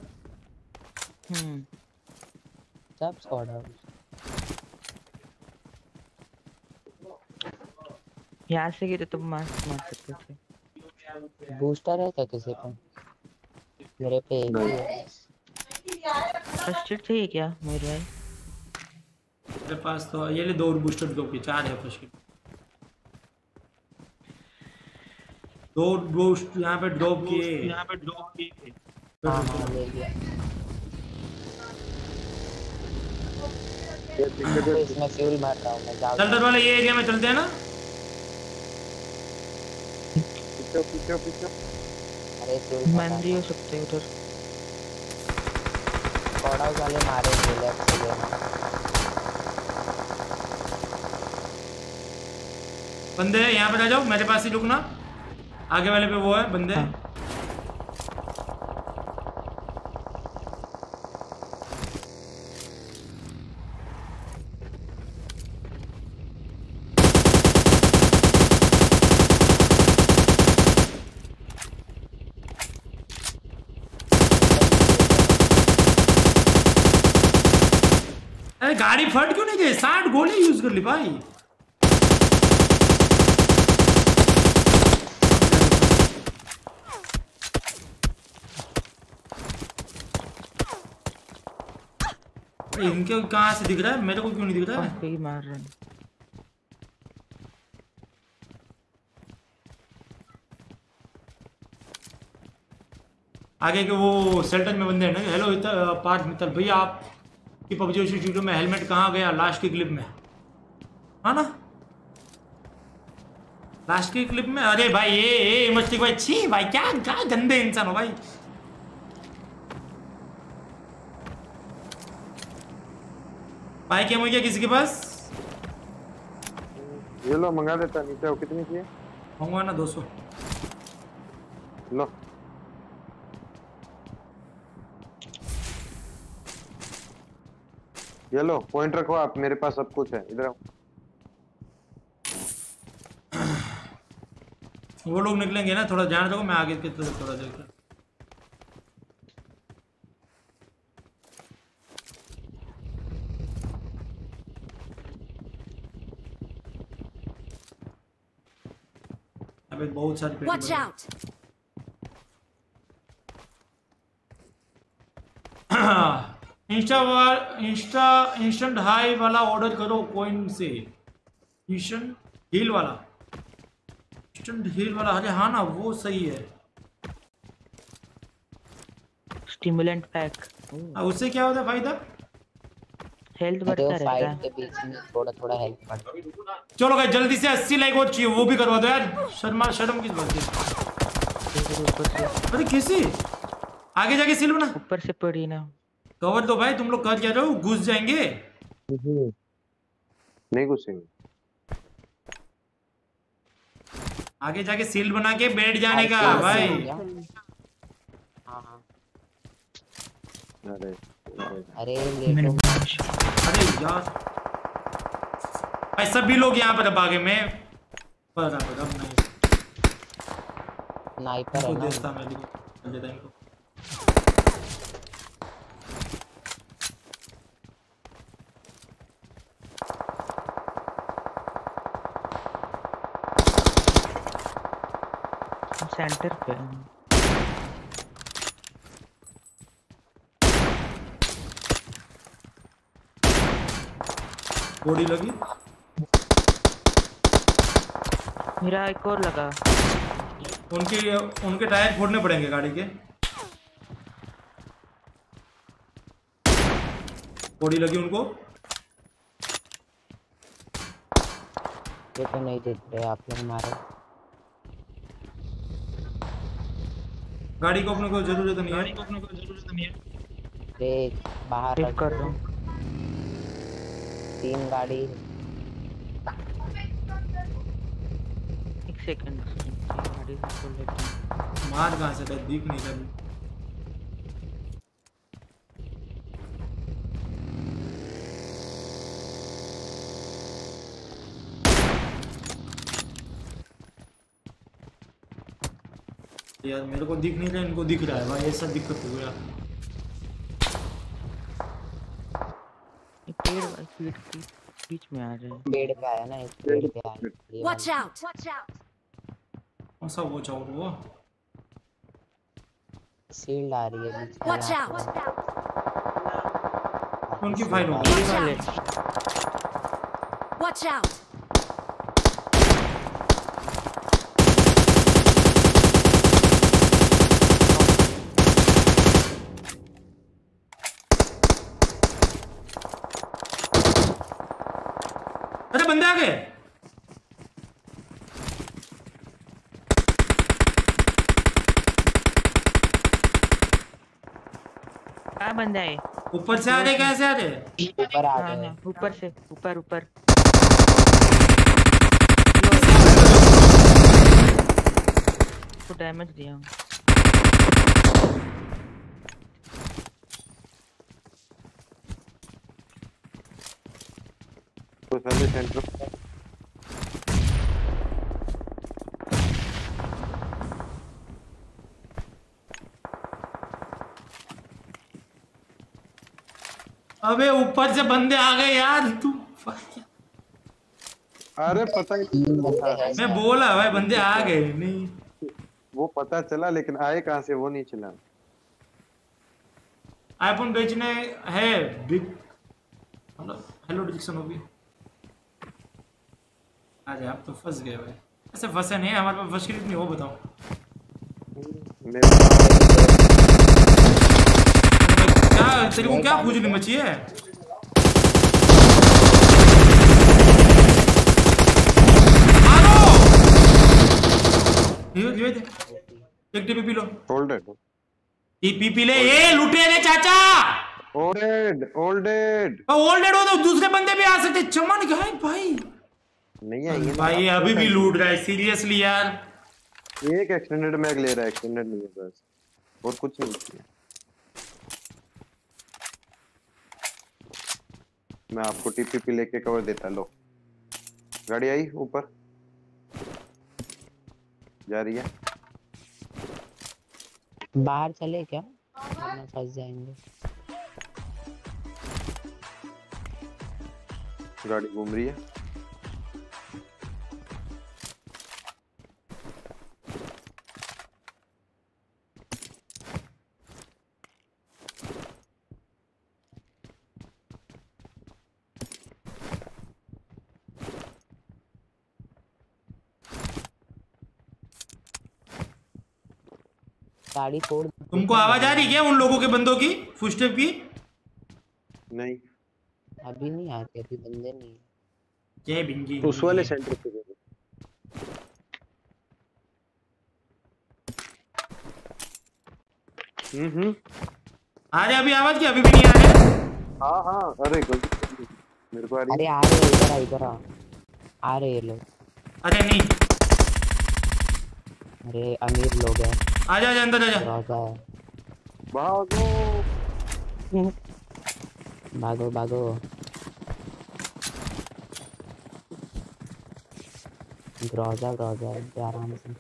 सब स्क्वाड है। यहाँ से गिरे तो मार सकते थे। बूस्टर है क्या किसी पे? मेरे पे एक ही है। फर्स्ट एड चाहिए क्या मेरे भाई? मेरे पास तो ये ले 2 बूस्टर ड्रॉप के 4 है फर्स्ट एड। 2 बूस्ट यहाँ पे ड्रॉप किए। हाँ ले लिया। इसमें फ्यूल मार रहा हूँ मैं। चल वाले ये एरिया में चलते हैं ना। पीछे अरे फ्यूल मंदी हो सकते उधर। स्क्वाड हाउस वाले मारे लेफ्ट से लेना। बंदे यहाँ पे आ जाओ, मेरे पास ही रुकना। आगे वाले पे वो है बंदे। हाँ। अरे गाड़ी फट क्यों नहीं गई? 60 गोली यूज कर ली भाई। इनके कहाँ से दिख रहा है? मेरे को क्यों नहीं दिख रहा है? कहीं मार रहे हैं। आगे के वो सेल्टन में बंदे हैं ना। हेलो पार्थ मित्तल भैया, आप की पबजी स्टूडियो में हेलमेट कहाँ गया लास्ट की क्लिप में? हाँ ना लास्ट की क्लिप में। अरे भाई ये मस्ती भाई, छी भाई क्या क्या गंदे इंसान हो भाई। भाई क्या हो गया किसी के पास? ये लो मंगा देता। नीचे हो कितनी चाहिए? मंगवाना 200। लो ये लो पॉइंट रखो आप, मेरे पास सब कुछ है। इधर आओ। वो लोग निकलेंगे ना, थोड़ा ध्यान रखो। मैं आगे की तरफ थोड़ा देखता। अबे बहुत सारी Watch out. इंस्टेंट हाई वाला ऑर्डर करो कॉइन से। इंस्टेंट हील वाला, इंस्टेंट हील वाला। अरे हाँ ना वो सही है। Stimulant pack. उससे क्या होता है फायदा? हेल्थ बढ़ता रहता है। फाइट के बीच में थोड़ा हेल्प बढ़ता है। चलो गाइस जल्दी से 80 लाइक और चाहिए, वो भी करवा दो यार। शर्म किस बात की? अरे किसी आगे जाके सिल बना। ऊपर से पड़ी ना। कवर दो भाई। तुम लोग कर क्या रहे हो? घुस जाएंगे। नहीं घुसेंगे। आगे जाके सील बना के बैठ जाने का भाई। अरे यार भाई सभी लोग यहाँ पर भागे। मैं बराबर अब नहीं स्नाइपर है ना। देता मैं देता इनको। सेंटर पे। बॉडी लगी। मेरा एक और लगा। उनके टायर फोड़ने पड़ेंगे गाड़ी के। बॉडी लगी उनको। ये तो नहीं देख रहे आप लोग मारो। गाड़ी को अपने को जरूरत नहीं है। देख बाहर चेक कर रहा हूँ। 3 गाड़ी। एक सेकंड गाड़ी को खोल लेते हैं। मार कहाँ से था दिख नहीं रहा। यार मेरे को दिख नहीं रहा, इनको दिख रहा है भाई, ऐसा दिक्कत हो गया। पेड़ बीच में आ रहे हैं। पेड़ पे आया ना, एक पेड़ पे आया। Watch out! Watch out! कौन सा वो चाउर वो? शील्ड आ रही है बीच में। Watch out! उनकी फाइट हो गई। Watch out! अरे बंदे आ गए। कहाँ बंदा है? ऊपर से आ रहे, कैसे आ रहे? ऊपर आ हाँ गए। हाँ ऊपर से, ऊपर तो डैमेज दिया हूँ। तो साले सेंटर अबे ऊपर से बंदे आ गए यार। तू अरे पता नहीं, मैं बोला भाई बंदे आ गए नहीं। वो पता चला लेकिन आए कहाँ से वो नहीं चला। आईफोन बेचने है बिग हेलो डिक्शन होगी। अरे आप तो फंस गए भाई। ऐसे फंसे नहीं, हमारे पास फंस कितनी हो बताओ। क्या तेरे को क्या पूछनी मची है? मारो ये एक टीपी पी लो। होल्डेड पी ले ये लुटे रे चाचा। ओल्डेड ओल्डेड हो तो दूसरे बंदे भी आ सकते। चमन गए भाई। नहीं आएंगे भाई अभी भी लूट रहा है सीरियसली यार। एक एक्सटेंडेड मैग ले रहा है, एक्सटेंडेड नहीं है बस, और कुछ नहीं किया। मैं आपको टीपीपी लेके कवर देता। लो गाड़ी आई ऊपर जा रही है। बाहर चले क्या, वरना फंस जाएंगे। गाड़ी घूम रही है। गाड़ी फोड़। तुमको आवाज आ रही क्या उन लोगों के बंदों की फुटस्टेप की? नहीं अभी नहीं आते, अभी बंदे नहीं है। जय बिंगी उस वाले सेंटर पे गए। आ रहे अभी आवाज की? अभी भी नहीं आ रहे। हाँ हाँ अरे गलती मेरे को आ रही। अरे आ रहे, इधर आ रहे ये लोग। अरे नहीं, अरे अमीर लोग हैं। आजा आजा अंदर आजा। भागो भागो भागो। ग्रोजा आराम से।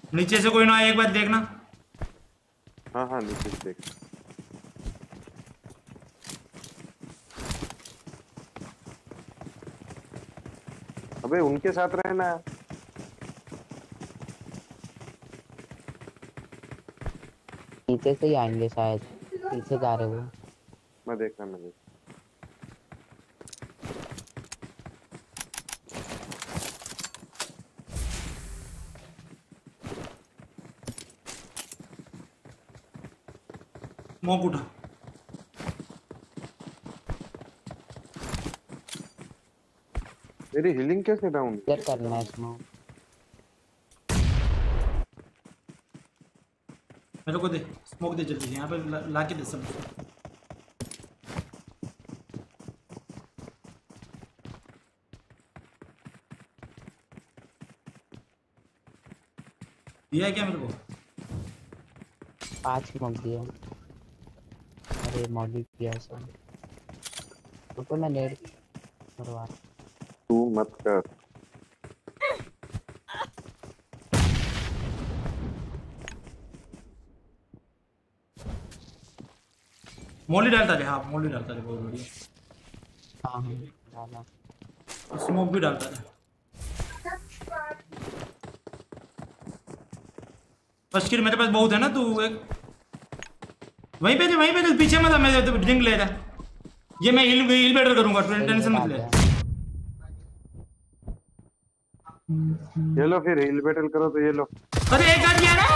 नीचे से कोई ना आए एक बार देखना। हाँ हाँ नीचे से देख। अबे उनके साथ रहना। नीचे से ही आएंगे शायद, पीछे जा रहे हो। मैं देख रहा हूँ। स्मोक उठा। मेरी हीलिंग कैसे डाउन? क्या करना है स्मोक? मेरे को दे स्मोक दे जल्दी, यहाँ पे ला के दे सब। दिया है क्या मेरे को? 5 स्मोक दिया। अरे मॉडिक किया सब तो मैं नेट करवा। तू मत कर। मोली डालता रहे। हाँ मोली डालता रहे, बहुत बढ़िया। हाँ डाला। स्मोक भी डालता रहे। फर्स्ट किल मेरे पास बहुत है ना, तू एक वहीं पे पीछे मत, मैं ड्रिंक ले रहा। ये मैं हील बेटर करूंगा, टेंशन मत ले। ये लो फिर हील बैटल करो तो ये लो। अरे एक आ गया ना।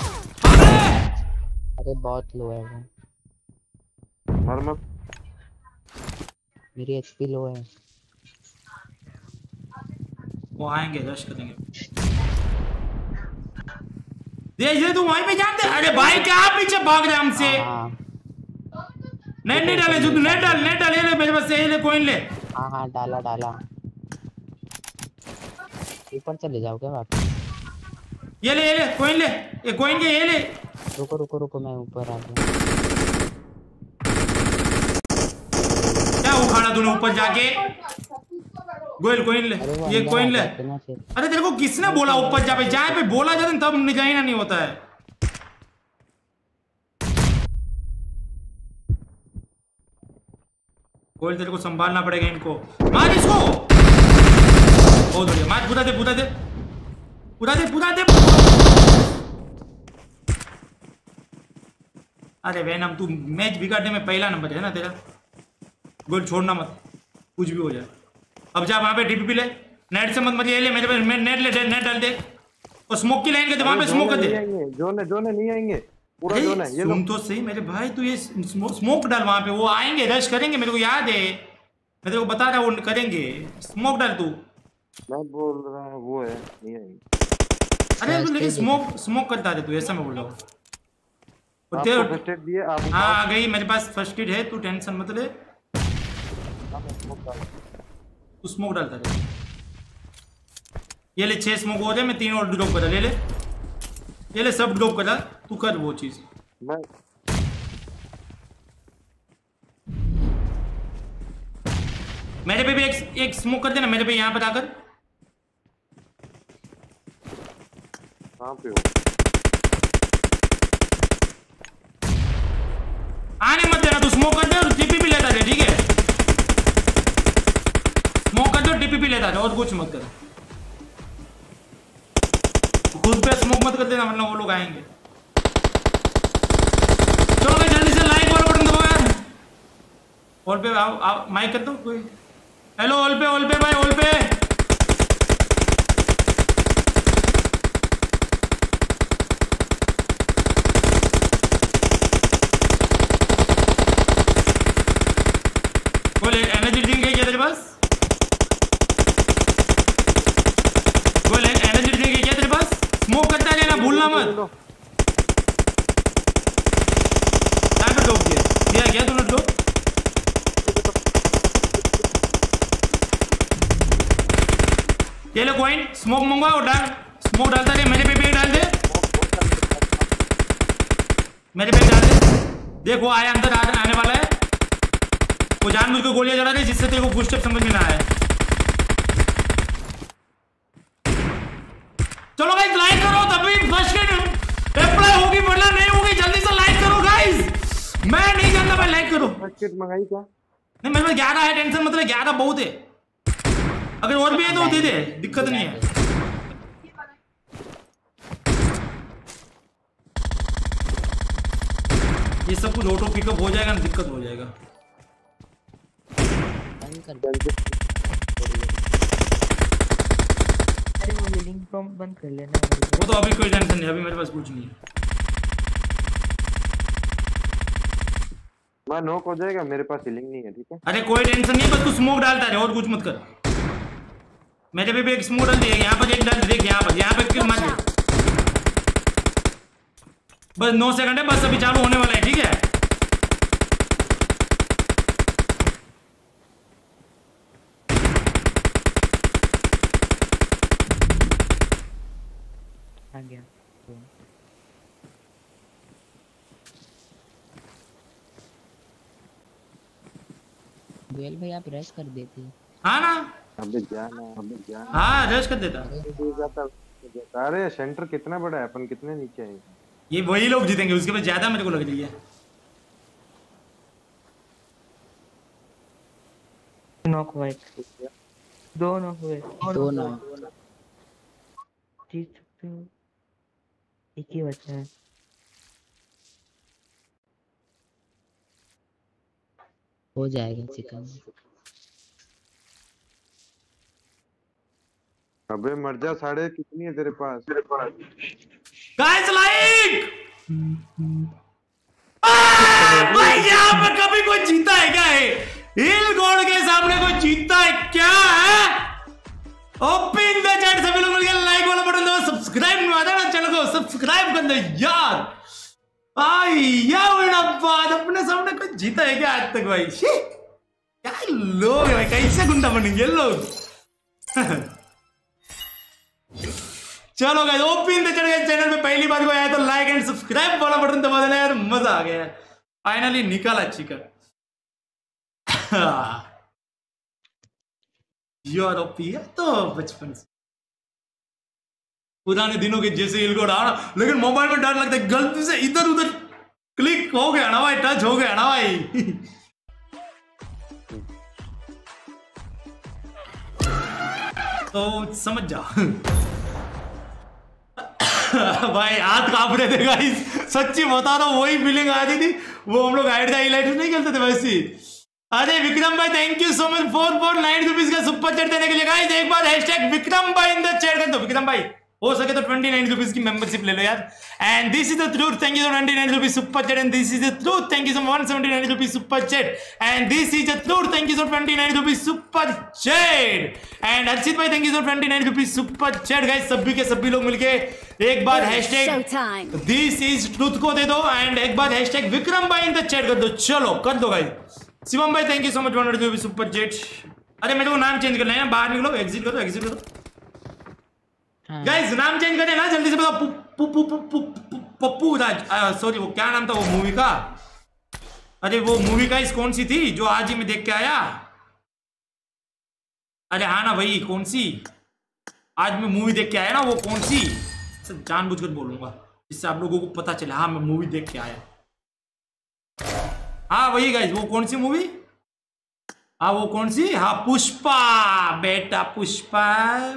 अरे बहुत लो है वो। मर मत। मेरी एचपी लो है। वो आएंगे, रश करेंगे। ये तू वहीं पे जान दे। अरे भाई क्या आप पीछे भाग रहे हमसे? नेट नहीं डाले, जो तू नेट डाल ये ले मेरे पास से, ये ले कॉइन ले। हाँ डाला। ऊपर चले जाओ क्या वापस? ये ले कॉइन ले, ये कॉइन के ये ले। रुको मैं ऊपर आ गया। क्या उखाड़ा तूने ऊपर जाके? गोयल कॉइन ले, ये कॉइन ले। अरे तेरे को किसने बोला ऊपर जा? पे जहाँ पे बोला जाता तब निजाइना नहीं होता है। गोयल तेरे को संभालना पड़ेगा इनको। मार इसको। बहुत बढ़िया, मार। पूरा दे। अरे वैनम तू मैच बिगाड़ने में पहला नंबर है ना तेरा। गोल छोड़ना मत, कुछ भी हो जाए। अब जा वहां पे टीपी ले, नेट से मत ये ले मेरे पे, नेट डाल दे और स्मोक की लाइन कर दे। वहां पे स्मोक कर दे। जोने नहीं आएंगे, पूरा जोन है। ये सुन तो सही मेरे भाई, तू ये स्मोक डाल वहां पे, वो आएंगे, रश करेंगे। मेरे को याद है, मैं तेरे को बता रहा हूँ वो करेंगे। स्मोक डाल तू। मैं बोल रहा हूँ वो है, नहीं आएंगे। अरे तू लेकिन स्मोक करता है तू, ऐसा मैं बोल रहा हूँ। फर्स्ट एड दिए आप? हाँ आ गई मेरे पास फर्स्ट एड है, तू टेंशन मत ले। तू स्मोक डालता रहे। ये ले 6 स्मोक हो जाए, मैं 3 और ड्रॉप करा। ये ले सब ड्रॉप करा, तू कर वो चीज। मेरे पे भी एक स्मोक कर देना, मेरे पे यहाँ पर आकर। कहाँ पे हो? आने मत देना, तू स्मोक कर दे और टीपी भी लेता है, ठीक है? स्मोक कर दे और टीपी भी लेता है, और कुछ मत कर। खुद पे स्मोक मत कर देना, वरना वो लोग आएंगे। चलो भाई जल्दी से लाइक वाला बटन दबाओ यार। ऑल पे आओ, माइक कर दो कोई। हेलो ऑल पे भाई, ऑल पे। बोले एनर्जी ड्रिंक है क्या तेरे पास? बोले एनर्जी ड्रिंक है क्या तेरे पास? स्मोक करता रहना, भूलना मत। क्या पे ड्रॉप दिया क्या तूने ड्रॉप? ये लो कॉइन, स्मोक मंगवा और डाल। स्मोक डालता रहे, मेरे पे भी डाल दे, मेरे पे डाल दे। देखो आया, अंदर आने वाला है वो। जानबूझ के गोलियां चला रहे जिससे तेरे को फुटस्टेप समझ में ना आए। चलो गाइस लाइक करो तभी फर्स्ट अप्लाई होगी वरना नहीं होगी। जल्दी से लाइक करो गाइस, मैं नहीं जानता भाई लाइक करो। किट मंगाई क्या? नहीं मेरे पास 11 है, टेंशन मतलब 11 बहुत है। अगर और भी है तो दे दे, दिक्कत नहीं है। ये सब कुछ ऑटो पिकअप हो जाएगा ना, दिक्कत हो जाएगा। अरे वो लिंक प्रॉम्प्ट बंद कर लेना। वो तो अभी कोई टेंशन नहीं, अभी मेरे पास कुछ नहीं है। मैं नॉक हो जाएगा, मेरे पास हीलिंग नहीं है, ठीक है। अरे कोई टेंशन नहीं, बस तू स्मोक डालता रहे और कुछ मत कर। मेरे पे भी एक स्मोक डाल दिया, यहाँ पर एक डाल, देख यहाँ पे किल मार दे। बस 9 सेकंड है, बस अभी चालू होने वाला है, ठीक है। आ गया। गोयल भाई आप रश कर देते। हाँ ना, अबे जाना। हाँ रश कर देता। अरे सेंटर कितना बड़ा है, अपन कितने नीचे हैं? ये वही लोग जीतेंगे, उसके बाद ज्यादा मेरे को लग रही है। नॉक हुआ एक, 2 नॉक हुए, 2 नॉक। जीत सकते हो, एक ही बचा है। हो जाएगा चिकन। अबे मर जा, साढ़े कितनी है तेरे पास? गाइस लाइक भाई, यहाँ पे कभी कोई जीता है क्या? है हिल गॉड के सामने कोई जीता है क्या? ओपन द चैट, सभी लोग मिलकर लाइक वाला बटन दो, सब्सक्राइब नहीं आता ना चैनल को सब्सक्राइब कर दो यार। बात अपने सामने कोई जीता है क्या आज तक भाई? क्या लोग है भाई, कैसे गुंडा बनेंगे लोग। चलो guys, open the chat channel पे पहली बार को आया तो लाइक एंड सब्सक्राइब वाला बटन दबा देना यार, मजा आ गया। फाइनली निकाला चिकन यार। ओपी है तो बचपन से पुराने दिनों के जैसे इनको डाला, लेकिन मोबाइल में डर लगता है गलती से इधर उधर क्लिक हो गया ना भाई, टच हो गया ना भाई। तो समझ जाओ। भाई हाथ कांप रहे थे गाइस, सच्ची बता रहा हूँ, वही फीलिंग आ रही थी। वो हम लोग हाइलाइट नहीं खेलते थे वैसे। अरे विक्रम भाई thank you so much 449 rupees का सुपर चैट देने के लिए। गाइस एक बार हैशटैग विक्रम भाई इन द चैट कर दो। विक्रम भाई हो सके तो 29 रुपीज की मेंबरशिप ले लो यार। And this is the truth, thank you so 29 rupees super chat. And this is the truth, thank you so 179 rupees super chat. And this is the truth, thank you so 29 rupees super chat. And Archit भाई thank you so 29 rupees super chat. Guys सभी के सभी लोग मिलके एक बार हैशटैग दिस इज ट्रूथ को दे दो एंड एक बार हैशटैग विक्रम भाई इन द चैट कर दो। चलो कर दो गाइस। शिवम भाई thank you so much 100 rupees super chat. अरे मेरे को नाम चेंज करना है ना, बाहर निकलो, एग्जिट करो, एग्जिट करो। गाइस नाम चेंज करना ना, जल्दी से बताओ। पप्पू राज, सॉरी वो क्या नाम था वो मूवी का? अरे वो मूवी का कौन सी थी जो आज ही मैं देख के आया? अरे हाँ ना भाई, कौन सी आज मैं मूवी देख के आया ना, वो कौन सी? जानबूझकर बोलूंगा जिससे आप लोगों को पता चले हाँ मैं मूवी देख के आया। हाँ वही गाइस, वो कौन सी मूवी? हाँ वो कौन सी? हाँ पुष्पा बेटा, पुष्पा,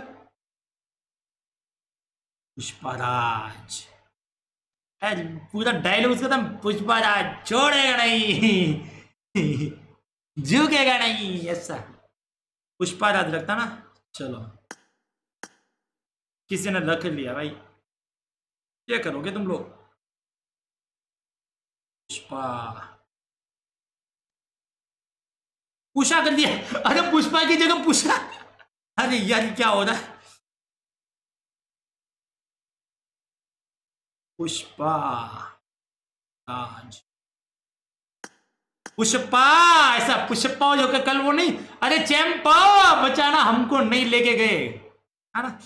पुष्पराज। पूरा डायलॉग उसका था, पुष्पराज छोड़ेगा नहीं, झुकेगा नहीं, ऐसा पुष्पराज लगता ना। चलो किसी ने रख लिया भाई, क्या करोगे तुम लोग? पुष्पा, पुष्पा कर दिया। अरे पुष्पा की जगह पुष्पा। अरे यार क्या हो रहा है? पुष्पा राज, पुष्पा ऐसा पुष्पा जो कि कल वो नहीं, अरे चैंपा बचाना हमको नहीं लेके गए है ना।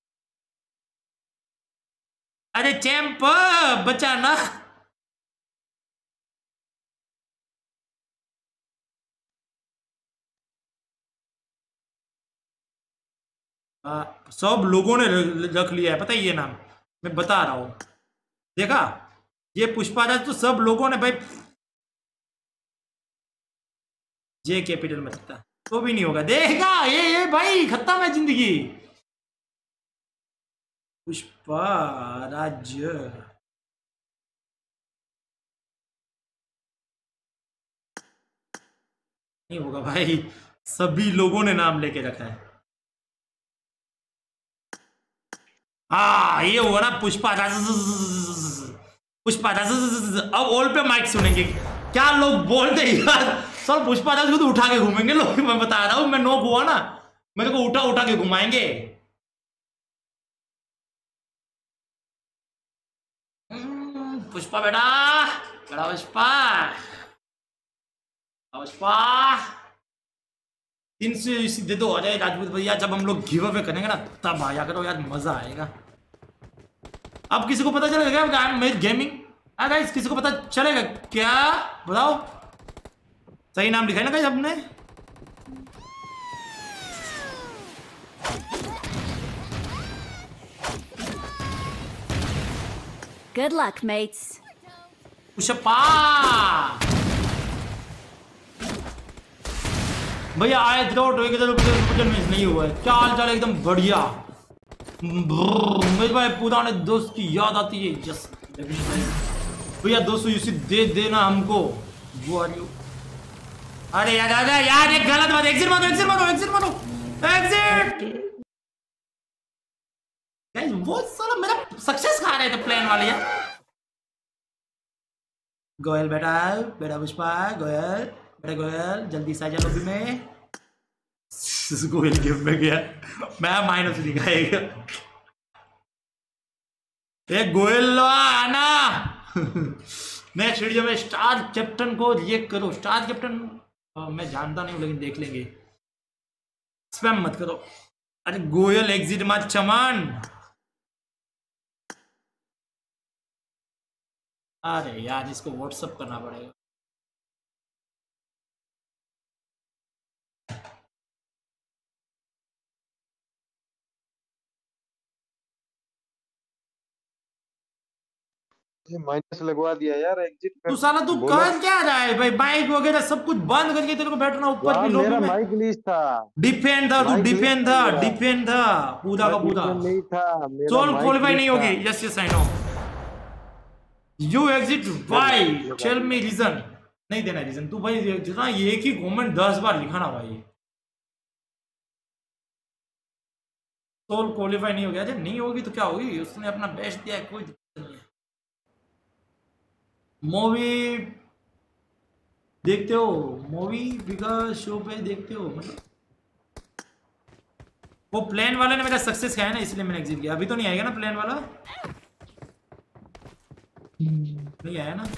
अरे चैंपा बचाना सब लोगों ने रख लिया है, पता है ये नाम, मैं बता रहा हूँ। देखा ये पुष्पाराज तो सब लोगों ने भाई, जे कैपिटल में सकता तो भी नहीं होगा। देखा ये भाई खत्म है जिंदगी। पुष्पाराज नहीं होगा भाई, सभी लोगों ने नाम लेके रखा है। हाँ ये होगा ना पुष्पाराज। पुष्पाराज अब ऑल पे माइक सुनेंगे क्या लोग बोलते हैं यार। सब पुष्पाराज को तो उठा के घूमेंगे लोग, मैं बता रहा हूँ। मैं नोक हुआ ना, मेरे को उठा उठा के घुमाएंगे। पुष्पा बेटा, बड़ा पुष्पा, पुष्पा 300 दे दो। अरे राजपूत भैया जब हम लोग गिव अवे करेंगे ना तब आया करो यार, मजा आएगा। अब किसी को पता चलेगा क्या मेरी गेमिंग? गाइस किसी को पता चलेगा क्या बताओ? सही नाम लिखा है ना गाइस आपने? Good luck, mates. पुष्पा भैया आए थे नहीं हुआ है। क्या हाल चाल? एकदम बढ़िया। मेरे भाई पुराने दोस्त की याद आती है। यस भैया 200 यूसी दे देना हमको। वो आर यू? अरे यार एक गलत बात। एग्जिट मारो एग्जिट मारो एग्जिट मारो एग्जिट। गाइस वो साला मेरा सक्सेस खा रहे थे प्लान वाले यार। गोयल बेटा, बेटा पुष्पा, गोयल बेटा, गोयल जल्दी से आ जा लॉबी में। गोयल गेम में गया, मैं माइनस दिखाएगा। एक गोयल आना। नेक्स्ट वीडियो में स्टार कैप्टन को रिएक्ट करो। स्टार कैप्टन मैं जानता नहीं हूँ लेकिन देख लेंगे। स्पैम मत करो। अरे गोयल एग्जिट मत चमन। अरे यार इसको व्हाट्सअप करना पड़ेगा। माइनस लगवा दिया यार एग्जिट तू साला तू कर क्या रहा है भाई? माइक वगैरह सब कुछ बंद करके तेरे को बैठना ऊपर भी लोग में। माइक नहीं था, डिफेंड था तू, डिफेंड था, डिफेंड था पूरा का पूरा। नहीं था, सोल क्वालीफाई नहीं होगी। Yes yes I know. You exit why? Tell me reason. नहीं देना रीजन तू भाई। जितना एक ही कमेंट 10 बार लिखा ना भाई। सोल क्वालीफाई नहीं हो गया। नहीं होगी तो क्या होगी? उसने अपना बेस्ट दिया है, कोई दिक्कत नहीं है। मूवी देखते हो? मूवी बिगा शो पे देखते हो? मतलब वो प्लेन वाले ने मेरा सक्सेस खाया ना इसलिए मैंने एग्जिट किया। अभी तो नहीं आएगा ना प्लेन वाला? नहीं आया ना?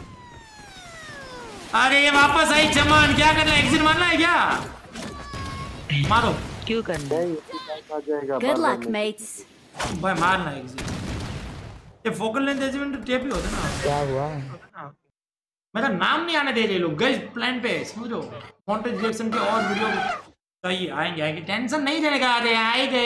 अरे ये वापस आई चमन। क्या करना है? एग्जिट मारना है क्या? मारो। क्यों करना है? Good luck, mates. भाई मारना है एग्जिट। ये फोकल लेंथ अचीवमेंट टेप ही होता ना। क्या हुआ? मेरा नाम नहीं आने दे रहे लोग गाइस प्लान पे, समझो। कंटेंट रिएक्शन के और वीडियो चाहिए, आएंगे आएंगे, टेंशन नहीं लेने का। अरे आएंगे।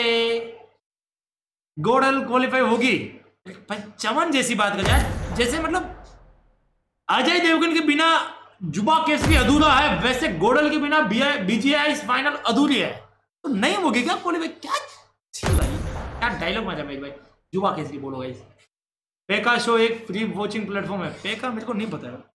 गोडल क्वालीफाई होगी भाई। चमन जैसी बात कर यार, जैसे मतलब अजय देवगन के बिना जुबा केस भी अधूरा है, वैसे गोडल के बिना बीजीआई फाइनल अधूरी है। तो नहीं होगी क्या क्वालीफाई? क्या डायलॉग मजा भाई। जुबा केस की बोलो गाइस। पेका शो एक फ्री वॉचिंग प्लेटफॉर्म है। पेका मेरे को नहीं पता है।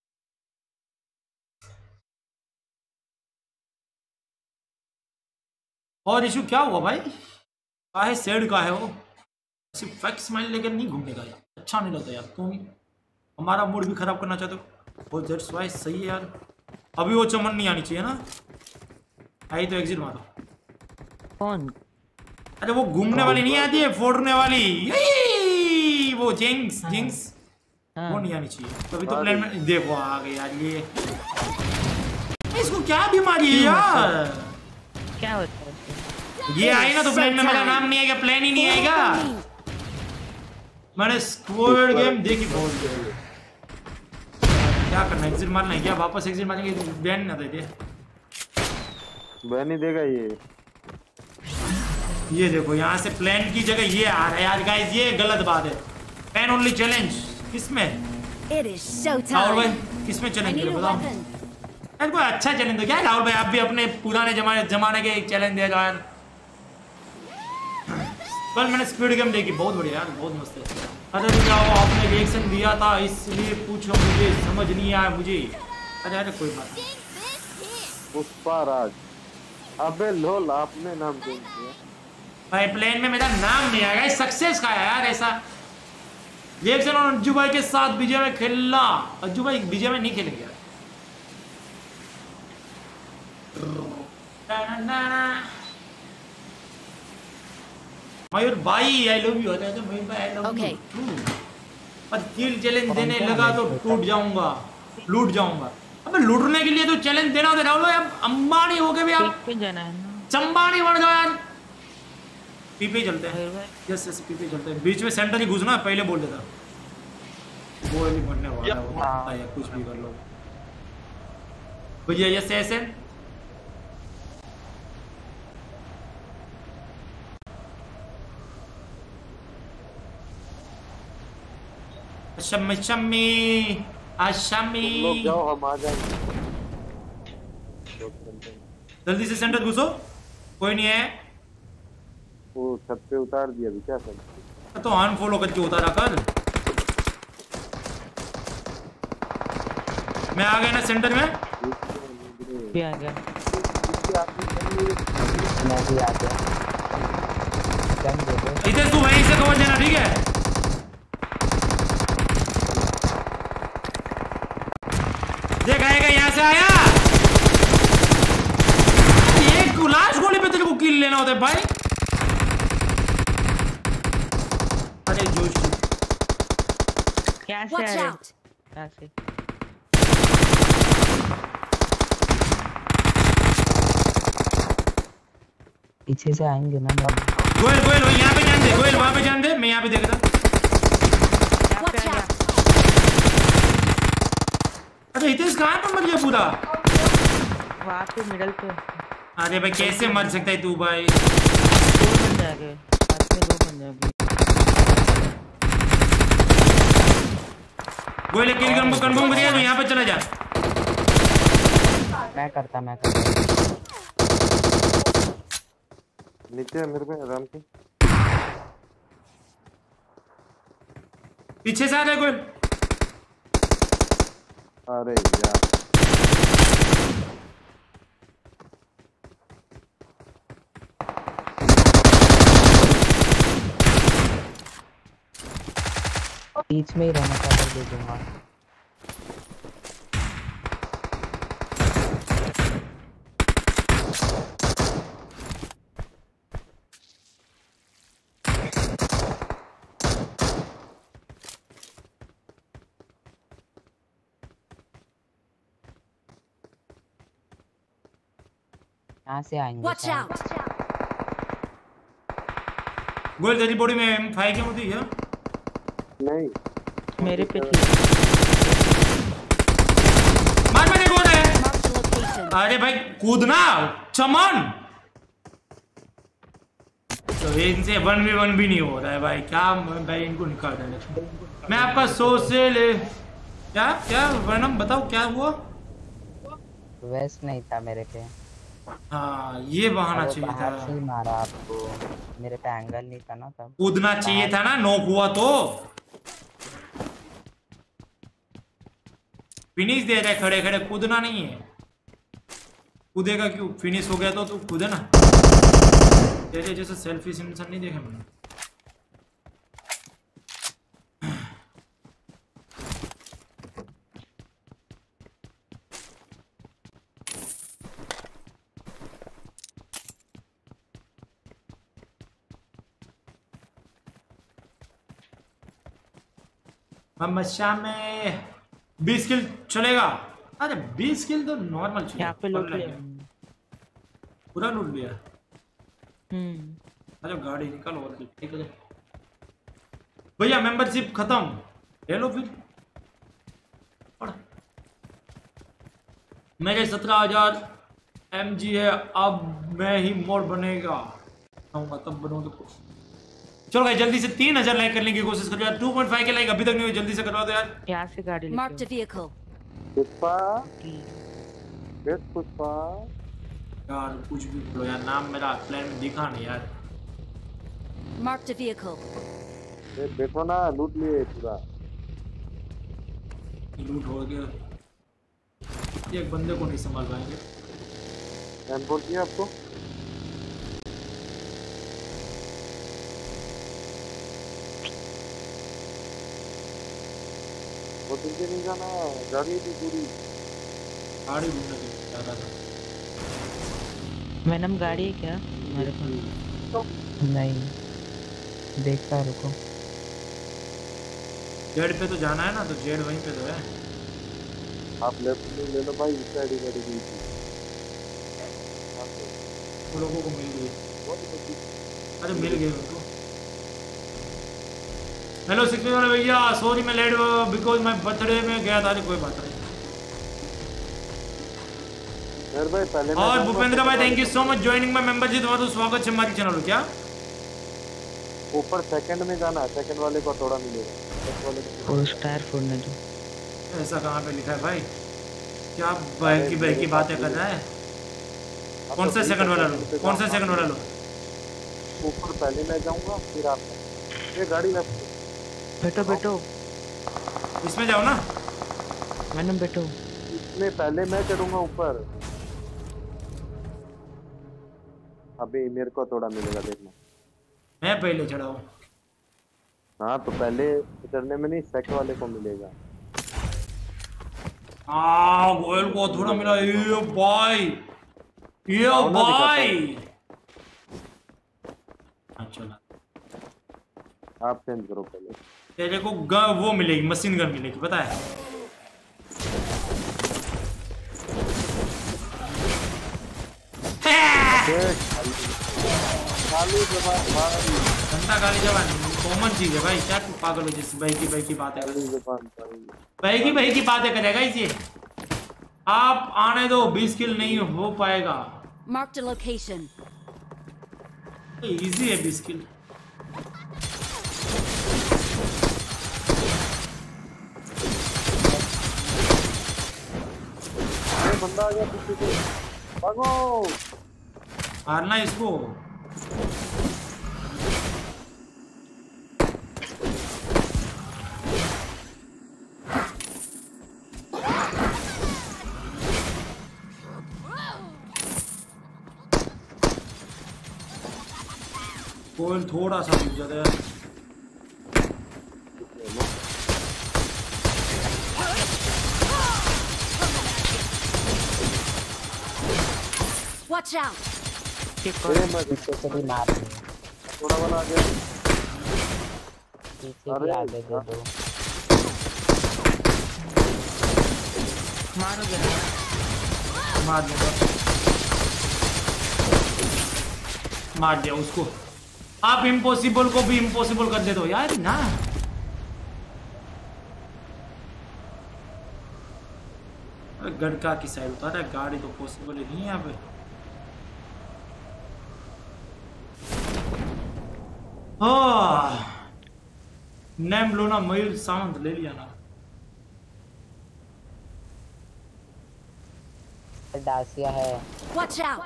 और इशू क्या हुआ भाई? काहे सैड का है वो? सिर्फ फेक स्माइल लेकर नहीं घूमने का यार, अच्छा नहीं लगता यार। तुम हमारा मूड भी खराब करना चाहते हो। और दैट्स व्हाई सही है यार। अभी वो चमन नहीं आनी चाहिए ना। आई तो एग्जिट मारो। कौन? अरे वो घूमने वाली नहीं आती है, फोड़ने वाली। वो जिंक्स वो नहीं आनी चाहिए। तभी तो प्लान में देखो आ गई यार। ये इसको क्या बीमारी है यार? क्या होता है? ये आई ना तो प्लान में मेरा नाम नहीं आएगा, प्लान ही नहीं आएगा। मैंने स्क्वाड गेम देखी बहुत। क्या करना? एग्जिट मारना है क्या? वापस एग्जिट मारेंगे बैन ना दे दे। बैन ही देगा ये। ये देखो यहाँ से प्लेन की जगह ये आ रहा है यार गाइस, ये गलत बात है। पेन ओनली चैलेंज किसमें? राहुल भाई किसमें चैलेंज करे बताओ यार, कोई अच्छा चैलेंज दो क्या राहुल भाई, आप भी अपने पुराने जमाने के एक चैलेंज दे यार। कल मैंने स्पीड गेम देखी, बहुत बढ़िया यार, बहुत मस्त है। अरे जाओ, आपने रिएक्शन दिया था इसलिए पूछो, मुझे समझ नहीं आया मुझे। अरे कोई बात नहीं। पुष्पाराज, अबे लोल आपने नाम चेंज किया भाई, प्लेन में मेरा नाम नहीं आएगा, सक्सेस का है यार ऐसा। रिएक्शन और अज्जू भाई के साथ विजय में खेलना। अज्जू भाई विजय में नहीं खेलेंगे। मयूर भाई आई लव यू। मयूर भाई आई लव यू। पर किल चैलेंज देने लगा तो टूट जाऊंगा, लूट जाऊंगा। अबे लूटने के लिए तो चैलेंज देना होता राहुल भाई, आप अंबानी हो गए भी, आप जाना है ना, चंबानी बन जाओ यार। पीपे चलते हैं, यस यस पीपे चलते हैं। बीच में सेंटर ही घुसना, पहले बोल देता वो नहीं बनने वाला है, कुछ भी कर लो भैया। यस ऐसे शम्मी शम्मी आशामी, लोग जाओ हम आ जाएंगे। जल्दी से सेंटर घुसो, कोई नहीं है। वो छत पे उतार दिया अभी, क्या कर तो अनफॉलो करके उतारा कर। मैं आ गया ना सेंटर में, भी आ गया, मैं भी आ गया। इधर तू वहीं से कवर देना, ठीक है? देख आएगा, यहाँ से आया। एक लास्ट गोली पे तेरे को किल लेना होता है भाई। अरे जोशी क्या से आ रहे? क्या से? पीछे से आएंगे ना। गोयल गोयल यहाँ पे जान दे, गोयल वहां पे जान दे, मैं यहाँ पे देख रहा। अरे हितेश कहाँ पर मर गया पूरा? वहाँ पे मिडल पे। अरे भाई कैसे मर सकता है तू भाई? दो बंदे आ गए, साथ में दो बंदे आ गए। गोयल किल कंफर्म कर दिया तो यहाँ पे चला जा। मैं करता नीचे मेरे पे आराम से। पीछे से आ रहा है गोयल। अरे यार बीच में ही रहना था, दे दूंगा। यहाँ से आएंगे। गोयल तेरी बॉडी में M5 क्यों होती है? नहीं मेरे पे मार मैंने कौन है? अरे भाई कूदना चमन। तो इनसे 1v1 भी नहीं हो रहा है भाई, क्या भाई इनको निकाल देना। मैं आपका सोशल क्या क्या वर्णम बताओ क्या हुआ? वेस्ट नहीं था मेरे पे। हाँ ये बहाना चाहिए था। बाहर से मारा आपको, मेरे पे एंगल नहीं था ना तब। कूदना चाहिए था ना, नॉक हुआ तो फिनिश दे रहे खड़े खड़े, कूदना नहीं है। कूदेगा क्यों? फिनिश हो गया तो तू कूदे ना। तेरे जैसे सेल्फी इंसान नहीं देखा मैंने। हम शाम में 20 किल चलेगा। अरे 20 किल तो नॉर्मल चाहिए। यहाँ पे लूट लिया, पूरा लूट लिया। अरे गाड़ी निकालो और ठीक है भैया। मेंबरशिप खत्म, ले लो फिर। मेरे 17,000 MG है, अब मैं ही मोड बनेगा। आऊंगा तब बनूंगा तो। चलो भाई जल्दी से 3000 लाइक करने की कोशिश करो यार। 2.5 के लाइक अभी तक नहीं हुए, जल्दी से करवा दो यार। यहाँ से गाड़ी लेके Marked a vehicle. Pushpa Pushpa यार कुछ भी बोलो यार, नाम मेरा प्लान में दिखा नहीं यार। Marked a vehicle. देखो ना लूट लिए पूरा, लूट हो गया, एक बंदे को नहीं संभाल पाएंगे। M4 किया आपको? वो तुझे नहीं जाना, गाड़ी थी पूरी, गाड़ी ढूंढने के जा रहा था। मैनम गाड़ी है क्या हमारे पास? नहीं देखता है, रुको। जेड पे तो जाना है ना, तो जेड वहीं पे तो है। आप लेफ्ट में ले लो भाई, इस साइड ही गाड़ी गई थी, वो लोगों को मिल गई। अरे मिल गई उनको। हेलो 6 वाले भैया, सॉरी मैं लेट बिकॉज मैं बर्थडे में गया था। कोई बात नहीं। भाई पहले और भूपेंद्र भाई thank you so much joining my membership. तुम्हारा स्वागत है हमारे चैनल में। क्या ऊपर सेकंड में जाना, सेकंड वाले को थोड़ा मिलेगा, फर्स्ट वाले को उस टायर फोड़ने दो। ऐसा कहाँ पे लिखा है भाई? क्या बहकी की बातें कर रहा है? कौन सा सेकंड वाला लो? कौन सा सेकंड वाला लो? ऊपर पहले मैं जाऊंगा फिर आप। ये गाड़ी लेफ्ट बैठो बैठो, इसमें जाओ ना। मैनम बैठो। इसमें पहले मैं चढ़ूंगा ऊपर। अभी मेरे को थोड़ा मिलेगा, देखना। मैं पहले चढ़ा हूँ। हाँ तो पहले चढ़ने में नहीं, सेकंड वाले को मिलेगा। गोयल को थोड़ा मिला। ये भाई, ये भाई। अच्छा आप चेंज करो पहले। तेरे को वो मिलेगी, मशीन गन मिलेगी, पता है? घंटा काली जवान कॉमन चीज है भाई। क्या तू पागल हो जैसे भाई की बातें कर, भाई की बातें करेगा इसे। आप आने दो, 20 किल नहीं हो पाएगा। Marked a location. इजी है 20 किल। बंदा आ गया पीछे से, भागो। मारना इसको। कोयल थोड़ा सा रुक जाता है। Watch out. पीछे से भी मार दे। थोड़ा वाला आ गया, पीछे भी आगे दे दो। मारोगे? मार दूंगा, मार दिया उसको। आप इम्पॉसिबल को भी इम्पॉसिबल कर दे दो यार ना। गड़का की साइड उतारा, गाड़ी तो पॉसिबल ही नहीं है यहाँ पे। नेम लो ना, मयूर सावंत ले लिया ना। डासिया है। Watch out.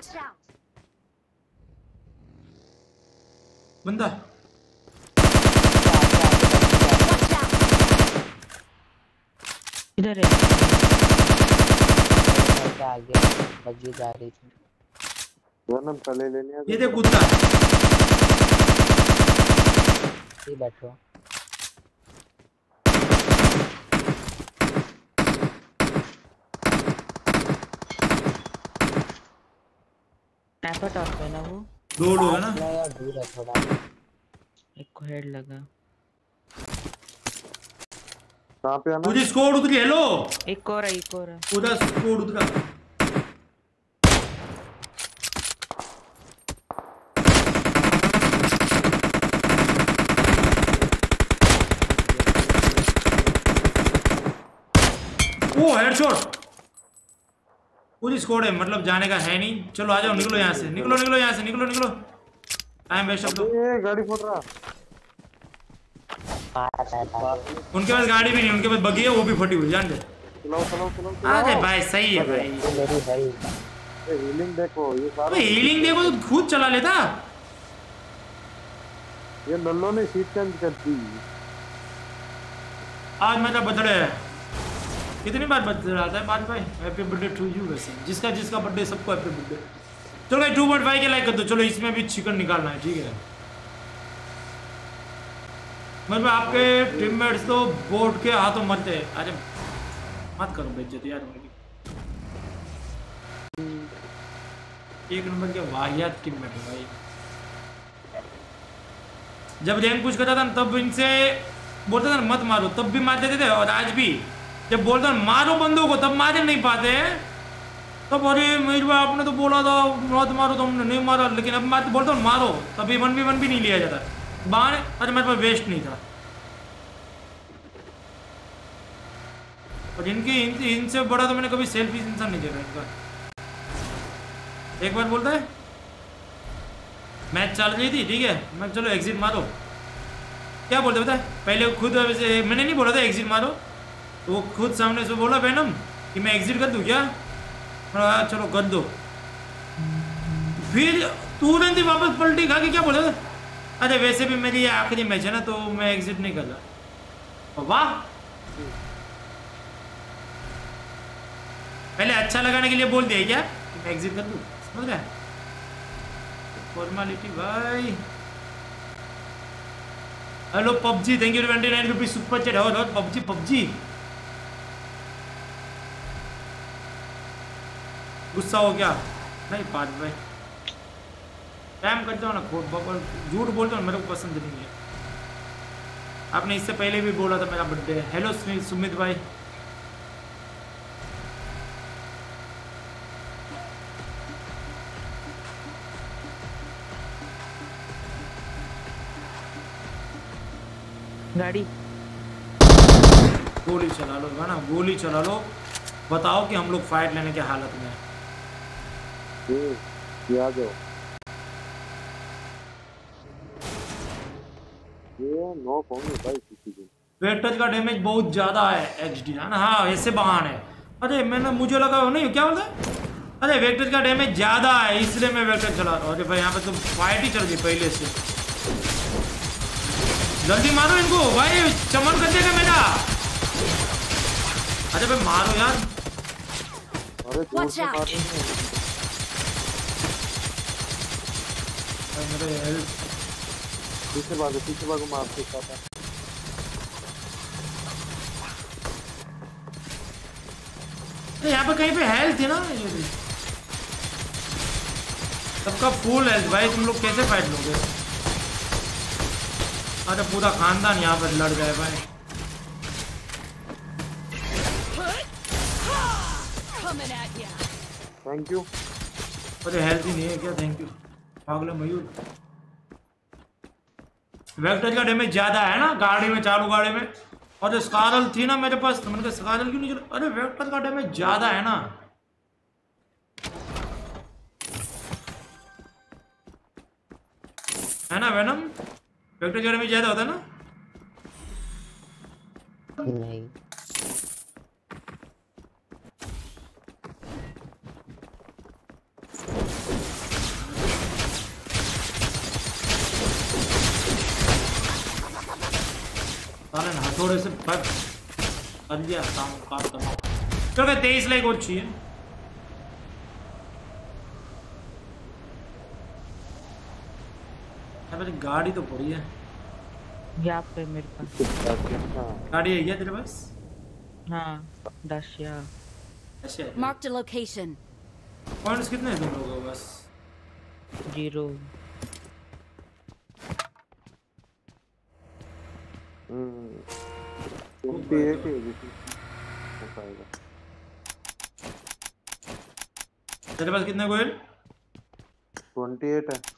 बंदा इधर है। आगे बग्गी जा रही थी। वरना पहले लेने आ। ये देख कुत्ता। बैठो। टैपा टॉप पे ना वो। दो लोग है ना। दूर है थोड़ा। एक को हेड लगा। कहाँ पे आना? तुझे स्कोर उतरी। हेलो, एक और है, एक और है। उधर स्कोर उतरा। ओ हेडशॉट। पूरी स्कोर है, मतलब जाने का है नहीं। चलो आ जाओ, निकलो यहाँ से, निकलो निकलो यहाँ से, निकलो निकलो। टाइम वेस्ट तो ये गाड़ी फुट रहा। उनके पास गाड़ी भी नहीं, उनके पास बगी है, वो भी फटी हुई जान दे। चलाओ। अरे भाई सही है भाई, मेरी है ही। हीलिंग देखो ये सारा। हीलिंग देखो तो खुद चला लेता। ये नन्नो ने सीट चेंज कर दी। आज मेरा बर्थडे है। कितनी बार बर्थडे आता है बात भाई? Happy birthday to you. वैसे जिसका जिसका बर्थडे सबको हैप्पी बर्थडे। चलो भाई 2.5 के लाइक कर दो। चलो इसमें भी चिकन निकालना है, ठीक है। मतलब आपके टीममेट्स तो बोर्ड के हाथों मरते हैं। अरे मत करो बेइज्जती यार उनकी। एक नंबर के वाहियात टीममेट है भाई। जब रैंक पुश करता था तब इनसे बोलता था मत मारो, तब भी मार देते थे। और आज भी जब बोलता मारो बंदों को, तब मार नहीं पाते। तब अरे मेरे भाई आपने तो बोला था मत मारो, तो हमने नहीं मारा। लेकिन अब मैं बोलता हूँ मारो, तभी 1v1 भी नहीं लिया जाता। बाहर अरे मेरे पास वेस्ट नहीं था। और इनसे बड़ा तो मैंने कभी सेल्फी इंसान नहीं देखा इनका। एक बार बोलता है मैच चल रही थी, ठीक है, मैं चलो एग्जिट मारो। क्या बोलते बता, पहले खुद वैसे मैंने नहीं बोला था एग्जिट मारो, तो वो खुद सामने से बोला वेनम कि मैं एग्जिट कर दूं क्या? चलो कर दो। फिर तुरंत ही वापस पलटी खा के क्या बोला था, अरे वैसे भी मेरी ये आखिरी मैच है ना, तो मैं एग्जिट नहीं कर रहा। वाह, पहले अच्छा लगाने के लिए बोल दिया क्या कि मैं एग्जिट कर दूं? समझ रहा है? फॉर्मेलिटी भाई। Hello PUBG, thank you 29 rupees super chat. और पबजी पबजी गुस्सा हो गया? नहीं पार्थ भाई, टाइम करता हूँ ना, खोट बकल झूठ बोलता हूँ, मेरे को पसंद नहीं है। आपने इससे पहले भी बोला था मेरा बर्थडे है। हेलो सुमित भाई। गाड़ी गोली चला लो है ना, गोली चला लो, बताओ कि हम लोग फाइट लेने के हालत में हैं। आ जाओ। ये नो कौन है भाई किसी को। वेक्टर का डैमेज बहुत ज्यादा है एक्सडी है ना। हाँ ऐसे बहाने है। अरे मैंने मुझे लगा नहीं, क्या बोलता है? अरे वेक्टर का डैमेज ज्यादा है इसलिए मैं वेक्टर चला रहा हूँ। अरे भाई यहाँ पे तो फाइट ही चल रही पहले से। जल्दी मारो इनको भाई, चमन कर देगा मेरा। अरे भाई मारो यार। अरे दूर से मार रहे मेरे हेल्प। पीछे भागो मार सकता था। यहाँ पे कहीं पे हेल्थ है ना, सबका फुल हेल्थ भाई। तुम लोग कैसे फाइट लोगे? अरे पूरा खानदान यहाँ पर लड़ गए भाई। Thank you. अरे हेल्थ ही नहीं है क्या? थैंक यू पागल मयूर। वेक्टर का डैमेज ज्यादा है ना गाड़ी में, चालू गाड़ी में। और स्कारल थी ना मेरे पास, तो मैंने कहा स्कारल क्यों नहीं चला? अरे वेक्टर का डैमेज ज्यादा है ना। है ना वेनम? वेक्टर का डैमेज ज्यादा होता है ना? नहीं थोड़े से कर दिया काम करना। चलो 23 लाइक और चाहिए। गाड़ी तो पड़ी है यहाँ पे मेरे पास। गाड़ी है क्या तेरे पास? हाँ Dashiya. Marked a location. Points कितने हैं तुम लोगों को? बस 0। तेरे पास कितने गोयल? 28 है।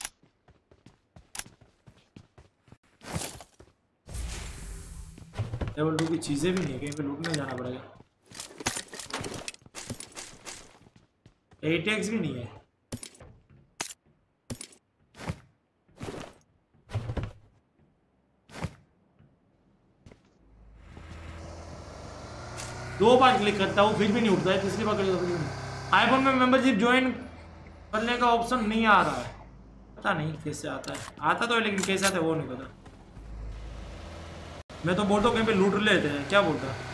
लेवल 2 की चीजें भी नहीं है, कहीं पे लूटने जाना पड़ेगा। 8x भी नहीं है। 2 बार क्लिक करता हूँ फिर भी नहीं उठता है, तीसरी बार क्लिक। आईफोन में मेंबरशिप ज्वाइन करने का ऑप्शन नहीं आ रहा है, पता नहीं कैसे आता है। आता तो है लेकिन कैसे आता है वो नहीं पता। मैं तो बोलता हूँ कहीं पे लूट लेते हैं, क्या बोलता है?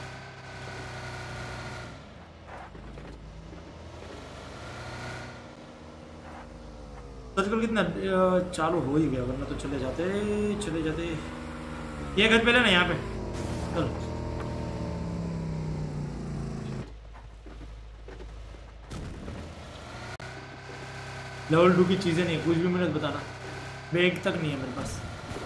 सर्कल कितना चालू हो ही गया, वरना तो चले जाते। ये घर पे लेना यहाँ पे चल। लेवल 2 की चीजें नहीं, कुछ भी मुझे बताना। बैग तक नहीं है मेरे पास।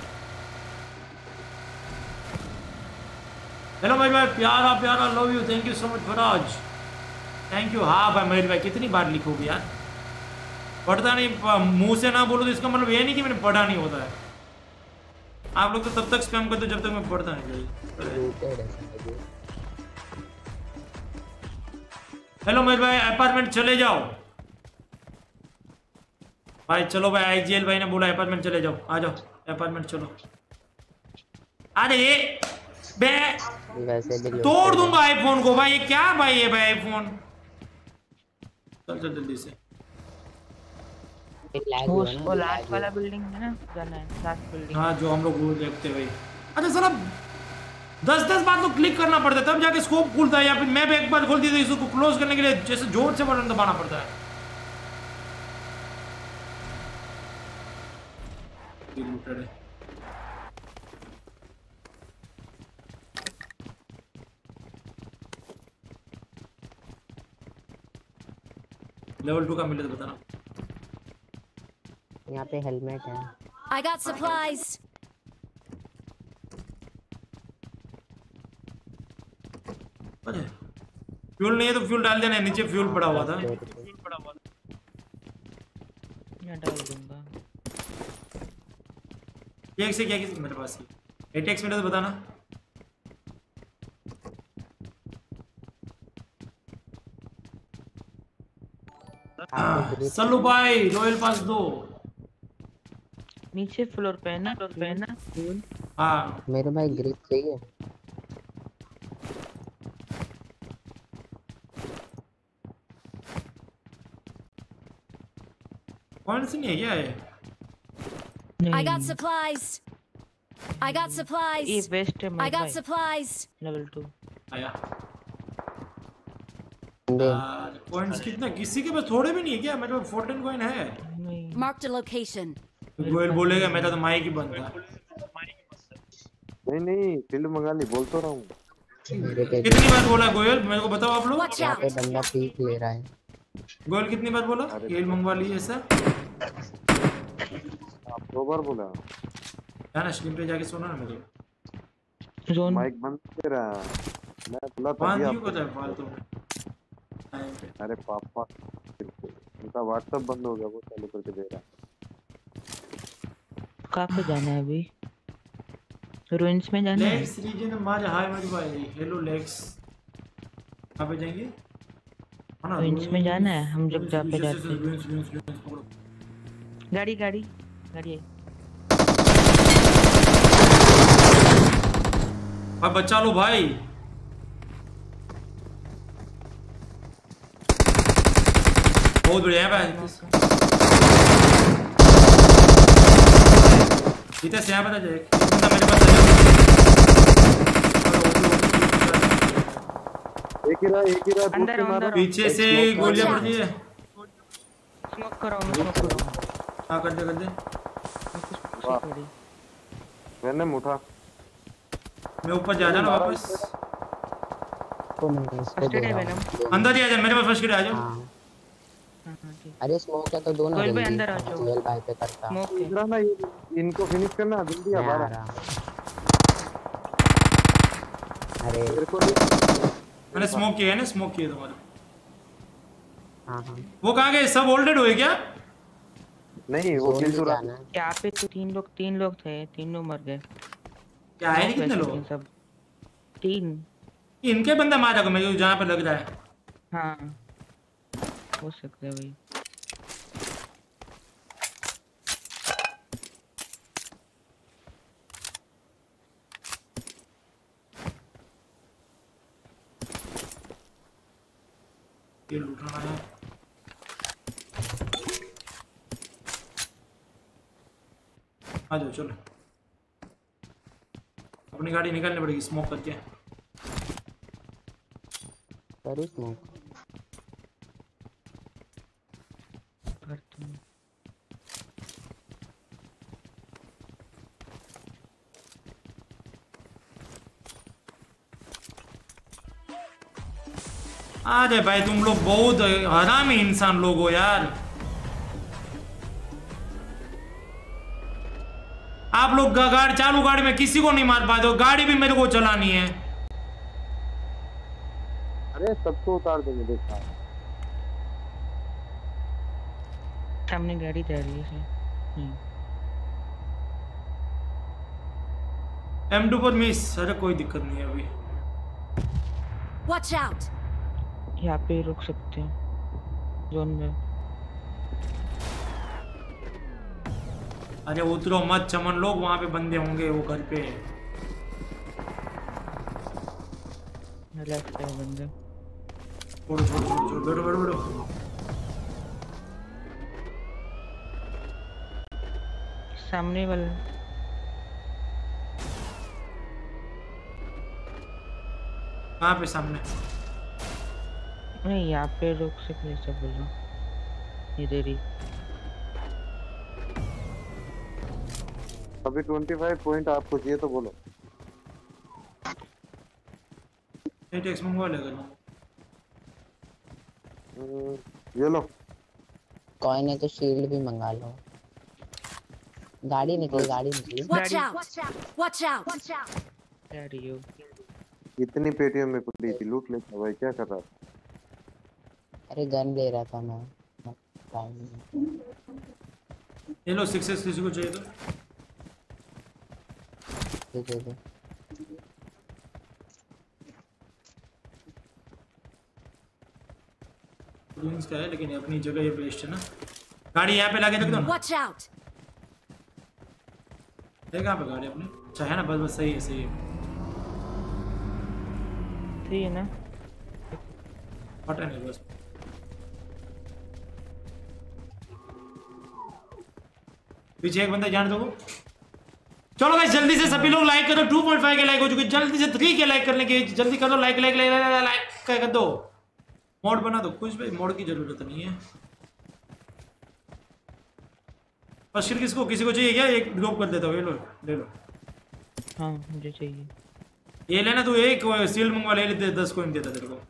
हेलो भाई प्यारा love you, thank you so much Faraz, thank you. हाँ भाई मयूर भाई कितनी बार लिखोगे यार, पढ़ता नहीं, मुंह से ना बोलो तो इसका मतलब ये नहीं कि मैंने पढ़ा नहीं होता है। आप लोग तो तब तक स्पैम करते जब तक मैं पढ़ता नहीं। हेलो मयूर भाई अपार्टमेंट चले जाओ भाई, चलो भाई। आईजीएल भाई ने बोला अपार्टमेंट चले जाओ, आ जाओ अपार्टमेंट चलो। अरे बे तोड़ दूंगा आईफोन को भाई, ये क्या भाई, ये भाई आईफोन। चल जल्दी से। वो लास्ट वाला बिल्डिंग है ना, जाना है लास्ट बिल्डिंग। हाँ जो हम लोग वो देखते भाई। अच्छा साला 10 बार तो क्लिक करना पड़ता है तब जाके स्कोप खुलता है, या फिर मैं भी एक बार खोल दी तो इसको क्लोज करने के लिए जैसे जोर से बटन दबाना पड़ता है। लेवल 2 का मिले तो बताना। यहाँ पे हेलमेट है। I got supplies. फ्यूल नहीं है तो फ्यूल डाल देना, नीचे फ्यूल पड़ा हुआ था। मैं डाल दूंगा। एक से क्या मेरे पास 8x मिनट तो बताना। सल्लू भाई रॉयल पास 2 नीचे फ्लोर पे है ना, हाँ मेरे भाई ग्रिप चाहिए। कौन सी नहीं है क्या है? I got supplies. I got supplies. ये वेस्ट है। I got supplies. लेवल 2 आया। कॉइंस कितना, किसी के पास थोड़े भी नहीं है क्या? मेरे पास 14 कॉइन है। Marked a location. गोयल बोलेगा मेरा तो माइक ही बंद था। नहीं फील्ड मंगा ली, बोल तो रहा हूँ। कितनी बार बोला गोयल, मेरे को बताओ आप लोग। यहाँ पे बंदा पीक ले रहा है। गोयल कितनी बार बोला खेल मंगवा ली ऐसा? आप 2 बार बोला। जाना स्ट्रीम पे जाके सुना ना मेरे जोन माइक बंद कर रहा, मैं बोला था क्यों करता है फालतू में। अरे पापा उनका व्हाट्सएप बंद हो गया, वो चालू करके दे रहा है। कहाँ पे जाना है अभी? रुइंस में जाना है। लेक्स रीजन मार हाय मेरे भाई। हेलो लेक्स, कहाँ पे जाएंगे? रुइंस में जाना है हम जब जहाँ पे जाते हैं। गाड़ी भाई बचा लो भाई। बहुत बढ़िया है भाई। इधर से यहाँ पता जाए कितना मेरे पास एक ही रहा अंदर पीछे से गोलियां पड़ रही है। स्मोक करो। हाँ कर दे। मैंने उठा, मैं ऊपर जा ना वापस। फर्स्ट एड है वेनम। अंदर ही आ जा, मेरे पास फर्स्ट एड आ जाओ। अरे स्मोक है तो दोनों गोयल भाई अंदर आ जाओ। गोयल भाई पे करता। स्मोक इधर ना, इनको फिनिश करना जल्दी। आ रहा। अरे मेरे को मैंने स्मोक किया है ना, स्मोक किया तुम्हारा। हाँ वो कहाँ गए? सब ओल्डेड हुए क्या? नहीं वो किल चुरा। यहाँ पे तो 3 लोग थे, तीनों मर गए। क्या है कितने लोग? सब 3। इनके बंदा मारा को मेरे को जहाँ पे लग रहा है। हाँ हो सकता है भाई। ये लूटना है। आ जाओ चलो, अपनी गाड़ी निकालनी पड़ेगी स्मोक करके। करो स्मोक। अरे भाई तुम लोग बहुत हरामी इंसान लोग हो यार। आप लोग गाड़ी चालू गाड़ी में किसी को नहीं मार पाते हो, गाड़ी भी मेरे को चलानी है। अरे सबको उतार देंगे देखा। सामने गाड़ी जा रही है। M2 पर मिस। अरे कोई दिक्कत नहीं है अभी। Watch out! यहाँ पे रुक सकते हैं जोन में। अरे उतरो मत चमन लोग, वहां पे बंदे होंगे वो घर पे। लेफ्ट पे बंदे। छोड़ो छोड़ो छोड़ो, बैठो बैठो बैठो। सामने वाले कहाँ पे? सामने नहीं, यहाँ पे रुक सकते सब बोलो। इधर ही अभी 25 पॉइंट आपको चाहिए तो बोलो। टैक्स मंगवा लेगा ना। ये लो। कोई नहीं तो शील्ड भी मंगा लो। गाड़ी निकली, गाड़ी निकली। Watch out! Watch out! इतनी पेटियों में पड़ी थी, लूट लेता भाई, क्या कर रहा था? अरे गन ले रहा था मैं। ये लो 6x किसी को चाहिए तो दे दो। रूम्स का है लेकिन अपनी जगह ये बेस्ट है ना। गाड़ी यहाँ पे लाके रख दो ना। Watch out! है कहाँ पे गाड़ी अपनी? अच्छा है ना, बस बस सही है सही है। सही है ना? फटा नहीं बस। पीछे एक बंदा जान दो। चलो गाइस जल्दी से सभी लोग लाइक करो। 2.5 के लाइक हो चुके, जल्दी से 3 के लाइक करने के जल्दी करो। लाइक लाइक लाइक लाइक कर दो। मोड बना दो कुछ भाई, मोड की जरूरत नहीं है। फर्स्ट किल किसको किसी को चाहिए क्या? एक ड्रॉप कर देता हूँ, ये लो ले लो। हाँ मुझे चाहिए। ये लेना तू, एक सील मंगवा ले लेते 10 कॉइन देता तेरे को।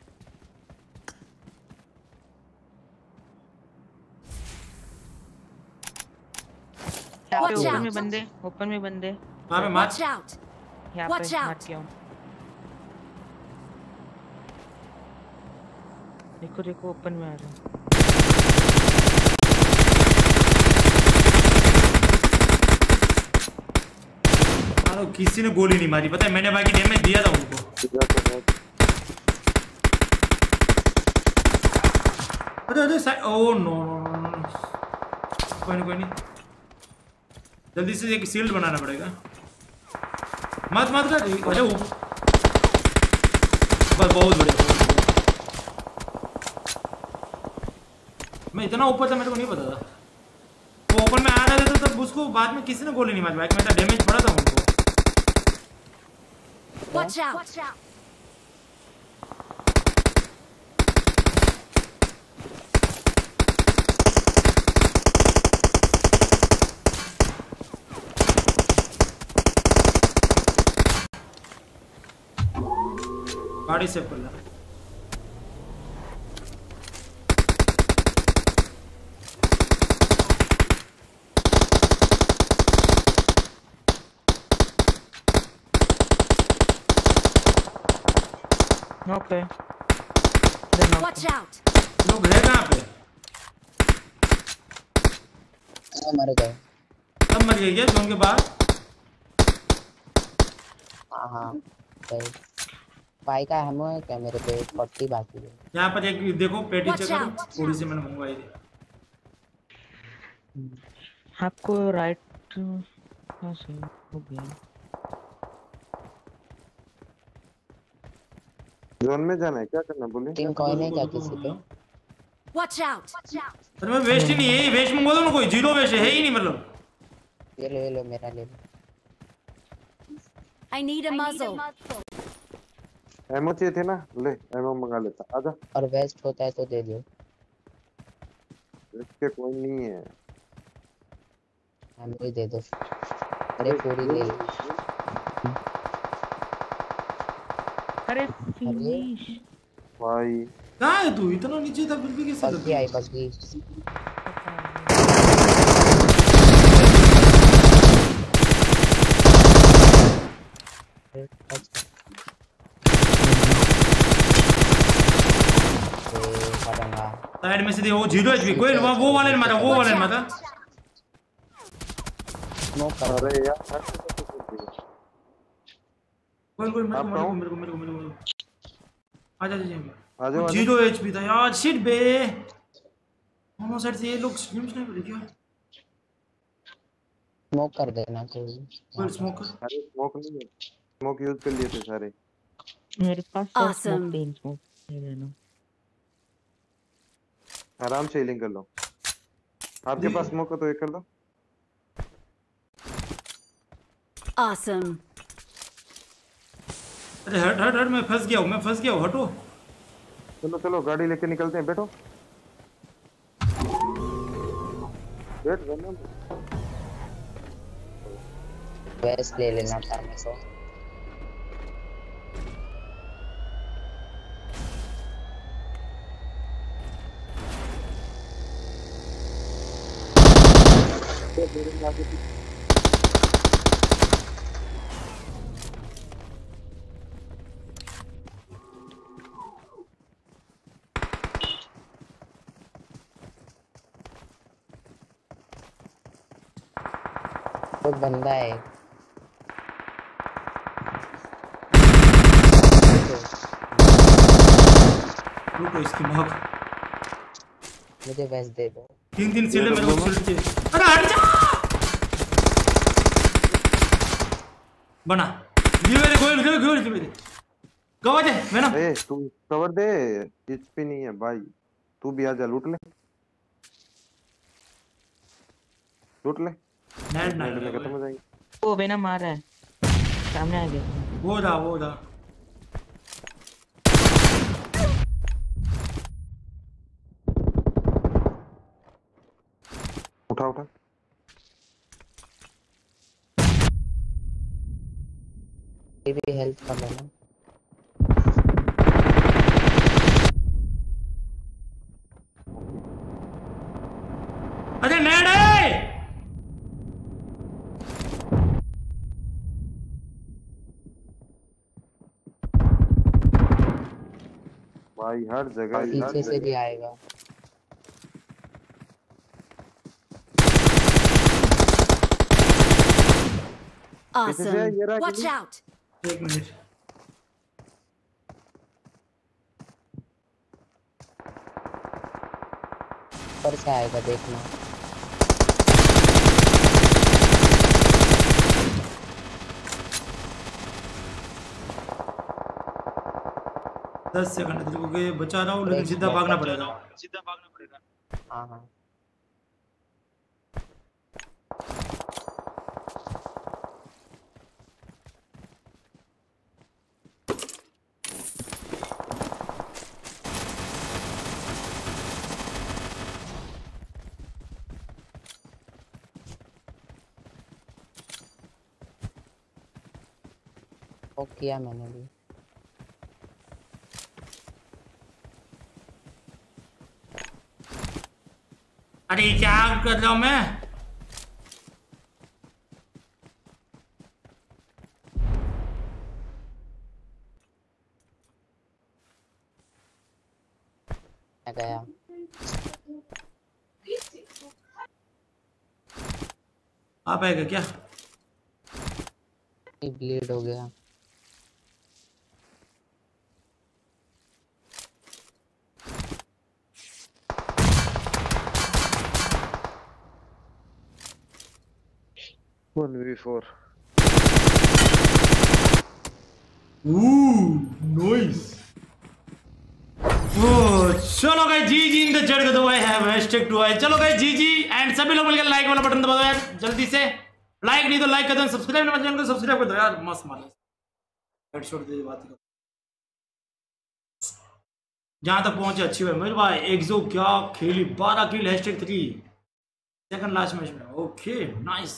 यहाँ पे ओपन में बंदे, ओपन में बंदे। वहाँ पे मार। Watch out! यहाँ Watch पे out! मार के आओ। देखो देखो ओपन में आ रहा है। अरे किसी ने गोली नहीं मारी, पता है मैंने बाकी डैमेज दिया था उनको। अरे अरे oh no no no no, कोई नहीं जल्दी से एक शील्ड बनाना पड़ेगा। मत मत कर। अरे बस बहुत बढ़िया। मैं इतना ऊपर था मेरे को नहीं पता था। वो ओपन में आ रहा था तब उसको बाद में किसी ने गोली नहीं मारी, बाइक में डैमेज पड़ा था उनको। Watch out! Watch out! गाड़ी से पड़ा। ओके। Watch out! लोग है कहाँ पे? मर गए। सब मर गए क्या जोन के बाहर? हाँ सही। पाई का हैमो है क्या मेरे पे? 40 बाकी है। यहाँ पर एक देखो पेटी चेक करो, थोड़ी सी मैंने मंगवाई थी। आपको राइट हाँ सही हो गया। जोन में जाना है, क्या करना बोले? टीम कॉइन है क्या किसी पे? Watch out! अरे मैं वेस्ट ही नहीं है, वेस्ट मंगवा दो ना कोई, जीरो वेस्ट है ही नहीं मतलब। ये लो मेरा ले लो। I need a muzzle. Ammo चाहिए थे ना, ले एमओ मंगा लेता, आजा। और वेस्ट होता है तो दे दो। इसके कोई नहीं है, हमें ही दे दो। अरे पूरी ले लो। अरे फिनिश भाई कहाँ है तू? इतना नीचे था फिर भी कैसे बस भी आई बस भी। साइड में से दे, वो जीरो एचपी, कोई वो वाले ने मारा, वो वाले ने मारा। अरे यार कोई मेरे को आजा आ जाओ। जीरो एचपी था यार, शिट बे। दोनों साइड से ये लोग स्लिम स्नाइपर क्या? स्मोक कर देना कोई। स्मोक अरे स्मोक नहीं है, स्मोक यूज कर लिए थे सारे। मेरे पास Awesome. स्मोक नहीं देना। आराम से हीलिंग कर लो, आपके पास स्मोक है तो एक कर दो। Awesome. अरे हट मैं फंस गया हूँ, हटो। चलो गाड़ी लेके निकलते हैं, बैठो बैठ जाना। वेस्ट ले लेना था मेरे को। तो बंदा है। रुको इसकी माँ, मुझे वेस्ट दे दो। तीन सीढ़ी मेरे को सीढ़ी चाहिए। अरे हट जा बना, ये मेरे गोल मेरे गवा दे मैं ना। ए तू कवर दे, एचपी नहीं है भाई, तू भी आजा, लूट ले। नेट में खत्म हो जाएंगे। वो वेना मार रहा है, सामने आ गया। वो जा उठा ये भी हेल्प कर लेना। अरे नेट है भाई, हर जगह पीछे से भी आएगा। Awesome. Watch out. एक मिनट, ऊपर से आएगा देखना। दस सेकंड तेरे को बचा रहा हूँ, लेकिन सीधा भागना पड़ेगा। हाँ वो किया मैंने भी। अरे क्या कर रहा हूँ मैं? गया आप आएगा क्या? ब्लीड हो गया। Nice. Oh चलो guys G G in the chat कर दो भाई हैशटैग 2 है। चलो गाइस जी जी एंड सभी लोग मिलकर लाइक वाला बटन दबा दो यार जल्दी से। लाइक नहीं तो लाइक कर दो, सब्सक्राइब नहीं चैनल को सब्सक्राइब कर दो यार। मस्त मार हेडशॉट दे बात कर। जहां तक पहुंचे अच्छी हुई मेरे भाई। एक्सो क्या खेली 12 kill hashtag 3 second last match में। Okay nice.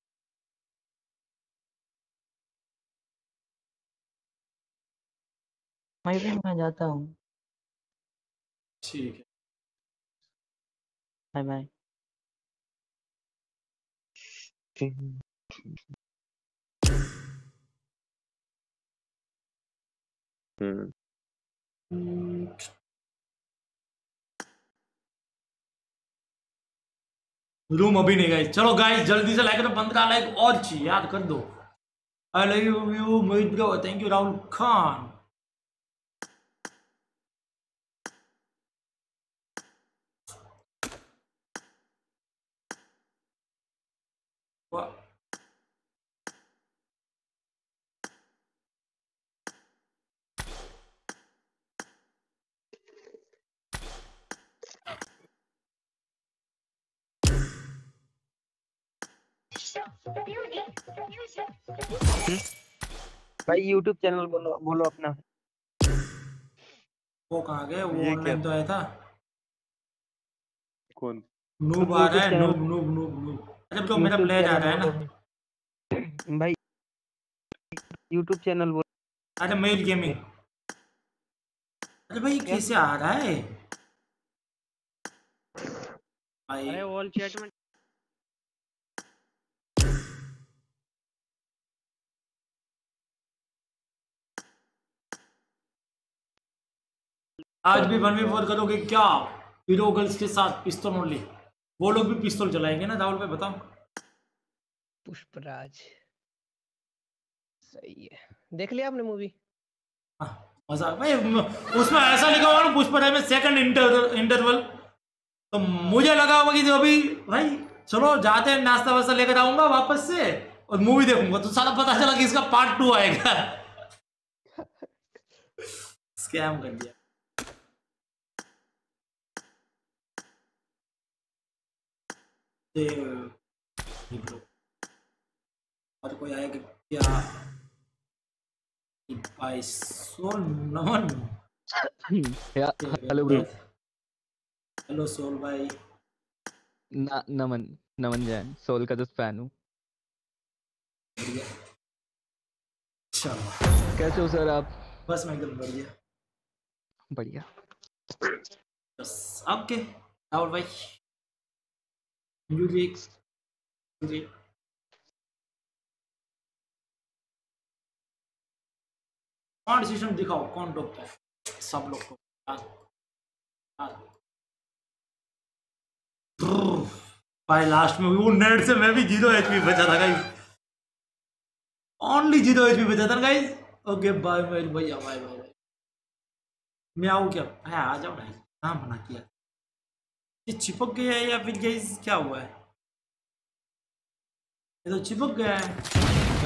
मैं जाता हूँ। ठीक है बाय बाय। रूम अभी नहीं गाइस। चलो गाइस जल्दी से लाइक करो, 15 लाइक और चाहिए याद कर दो। I love you Mohit bro, thank you Rahul Khan. भाई YouTube चैनल बोलो अपना। वो कहाँ गए? वो ऑनलाइन तो आया था। कौन? नूब आ रहा है। Noob noob noob noob. अच्छा तो मेरा प्लेयर आ रहा है ना भाई। YouTube चैनल बोलो। अरे मेल गेमिंग। अरे भाई कैसे आ रहा है भाई? अरे ऑल चैट में आज भी 1v4 करोगे क्या हीरो गर्ल्स के साथ? पिस्तौल ओनली। वो लोग भी पिस्तौल चलाएंगे ना राहुल भाई बताओ। पुष्पराज सही है। देख लिया आपने मूवी? मजा भाई उसमें ऐसा लिखा हुआ ना पुष्पराज में सेकंड इंटरवल, तो मुझे लगा होगा कि अभी भाई चलो जाते हैं नाश्ता वास्ता लेकर आऊंगा वापस से और मूवी देखूंगा, तो साला पता चला कि इसका पार्ट 2 आएगा। स्कैम कर दिया। और कोई आएगा क्या? भाई soul Naman. Hello bro. Hello soul भाई। नमन नमन जैन, सोल का तो फैन हूँ। चलो कैसे हो सर आप? बस मैं एकदम बढ़िया बढ़िया। बस ओके राहुल भाई जी कौन डिसीजन दिखाओ, कौन टॉप है सब लोग को। भाई लास्ट में वो नेट से मैं भी 0 HP बचा था गाइस, ओनली 0 HP बचा था गाइस। ओके बाय बाय भैया, बाय बाय। मैं आऊँ क्या? है आ जाओ ना, कहाँ मना किया? ये चिपक गया है या फिर गाइस क्या हुआ है? ये तो चिपक गया है।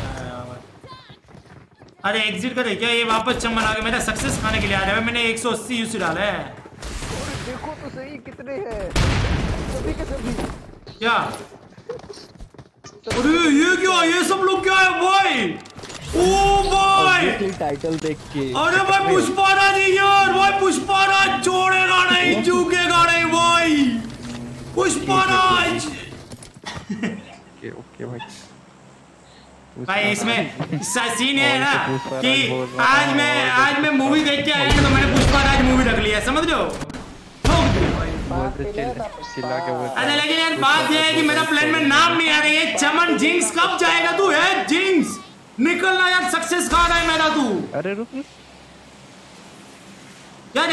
अरे एग्जिट करे क्या? ये वापस चमन आ गया। मेरा सक्सेस खाने के लिए आ रहा है। मैंने 180 यूसी डाला है। देखो तो सही कितने हैं सभी के सभी। क्या? अरे ये क्या? ये सब लोग क्या है भाई? ओ भाई टाइटल देख के। अरे भाई पुष्पाराज यार, भाई पुष्पाराज छोड़ेगा नहीं, झुकेगा नहीं भाई पुष्पाराज। ओके भाई। भाई इसमें सीन है ना कि आज मैं मूवी देख के आया तो मैंने पुष्पाराज मूवी रख लिया, समझ रहे हो? अरे लेकिन यार बात यह है कि मेरा प्लान में नाम नहीं आ रहा है। चमन जिंक्स कब जाएगा तू? है जिंक्स निकलना यार, सक्सेस खा रहा है मेरा तू। अरे रुक यार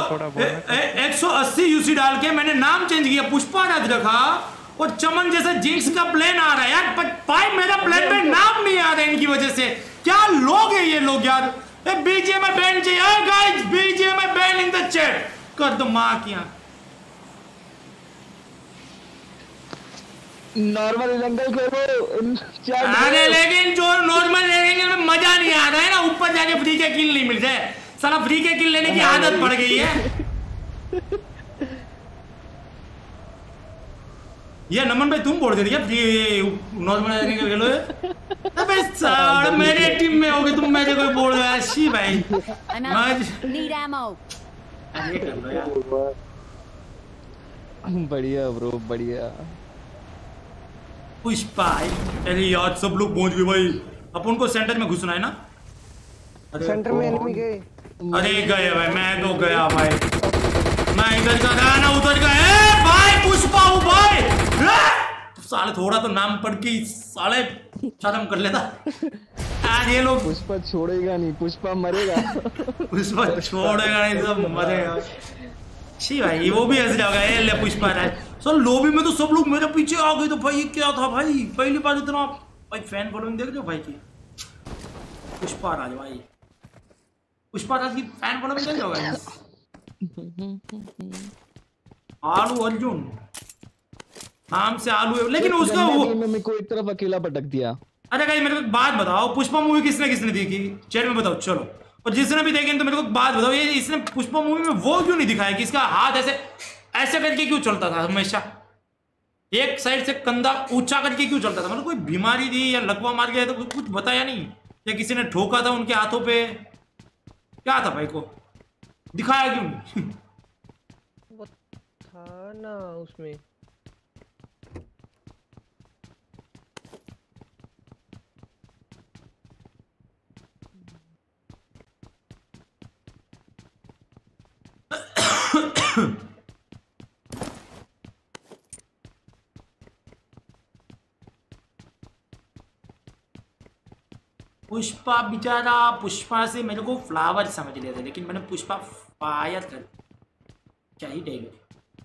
180 यूसी डाल के मैंने नाम चेंज किया, पुष्पाराज रखा और चमन जैसा जिंक्स का प्लान आ रहा है यार। भाई मेरा प्लान में नाम नहीं आ रहा है इनकी वजह से। क्या लोग हैं ये लोग यार? बीजीएमआई बैन चाहिए guys, BGMI ban in the chat कर दो मां की। नॉर्मल एंगल करो। अरे लेकिन जो नॉर्मल एंगल में मजा नहीं आ रहा है ना, ऊपर जाके फ्री के किल नहीं मिल जाए। साला फ्री के किल लेने की आदत पड़ गई है। ये नमन भाई तुम बोल दे क्या नॉर्मल खेलो अबे साले मेरे टीम में होगे तुम मेरे को बोल रहे अच्छी भाई Need ammo. ये कर लो यार बढ़िया ब्रो बढ़िया। पुष्पा अरे यार सब लोग पहुंच गए भाई अपन को सेंटर में घुसना है ना। सेंटर में एनिमी गए। अरे गए भाई मैं तो गया भाई मैं इधर का गया ना उधर का ए भाई पुष्पा हूँ भाई साले थोड़ा तो नाम पढ़ के साले शर्म कर लेता। आज ये लोग पुष्पा छोड़ेगा नहीं पुष्पा मरेगा पुष्पा छोड़ेगा नहीं तो मरेगा। शी भाई वो भी ऐसे जाएगा ए ले पुष्पा रहा सर लॉबी में तो सब लोग मेरे पीछे आ गए तो भाई ये क्या था भाई पहली बार इतना भाई फैन फॉलोइंग देख रहे हो भाई की पुष्पा राज भाई पुष्पा राज की फैन फॉलोइंग देख रहे हो आलू अर्जुन नाम से आलू है लेकिन उसका वो मेरे को एक तरफ अकेला पटक दिया। अरे भाई मेरे को एक बात बताओ पुष्पा मूवी किसने किसने देखी चैट में बताओ चलो और जिसने भी देखी तो मेरे को बात बताओ ये इसने पुष्पा मूवी में वो क्यों नहीं दिखाया कि इसका हाथ ऐसे ऐसे करके क्यों चलता था हमेशा एक साइड से कंधा ऊंचा करके क्यों चलता था मतलब कोई बीमारी थी या लकवा मार गया तो कुछ बताया नहीं या किसी ने ठोका था उनके हाथों पे क्या था भाई को दिखाया क्यों नहीं वो था ना उसमें पुष्पा बेचारा पुष्पा से मेरे को फ्लावर समझ लिया था लेकिन मैंने पुष्पा फायर कर क्या ही डायलॉग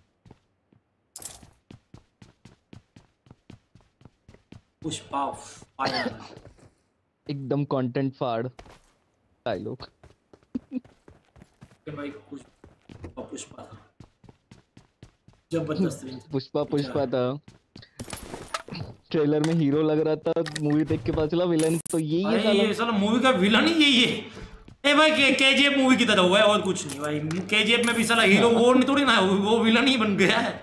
पुष्पा फायर एकदम कंटेंट फाड़ डायलॉग भाई पुष्पा था जबरदस्त पुष्पा था ट्रेलर में हीरो लग रहा था मूवी देख के पता चला विलन तो यही है साला। ये साला मूवी का विलन ही यही है ए भाई केजीएफ मूवी की तरह हुआ है और कुछ नहीं भाई केजीएफ में भी साला हीरो वो नहीं थोड़ी ना वो विलन ही बन गया है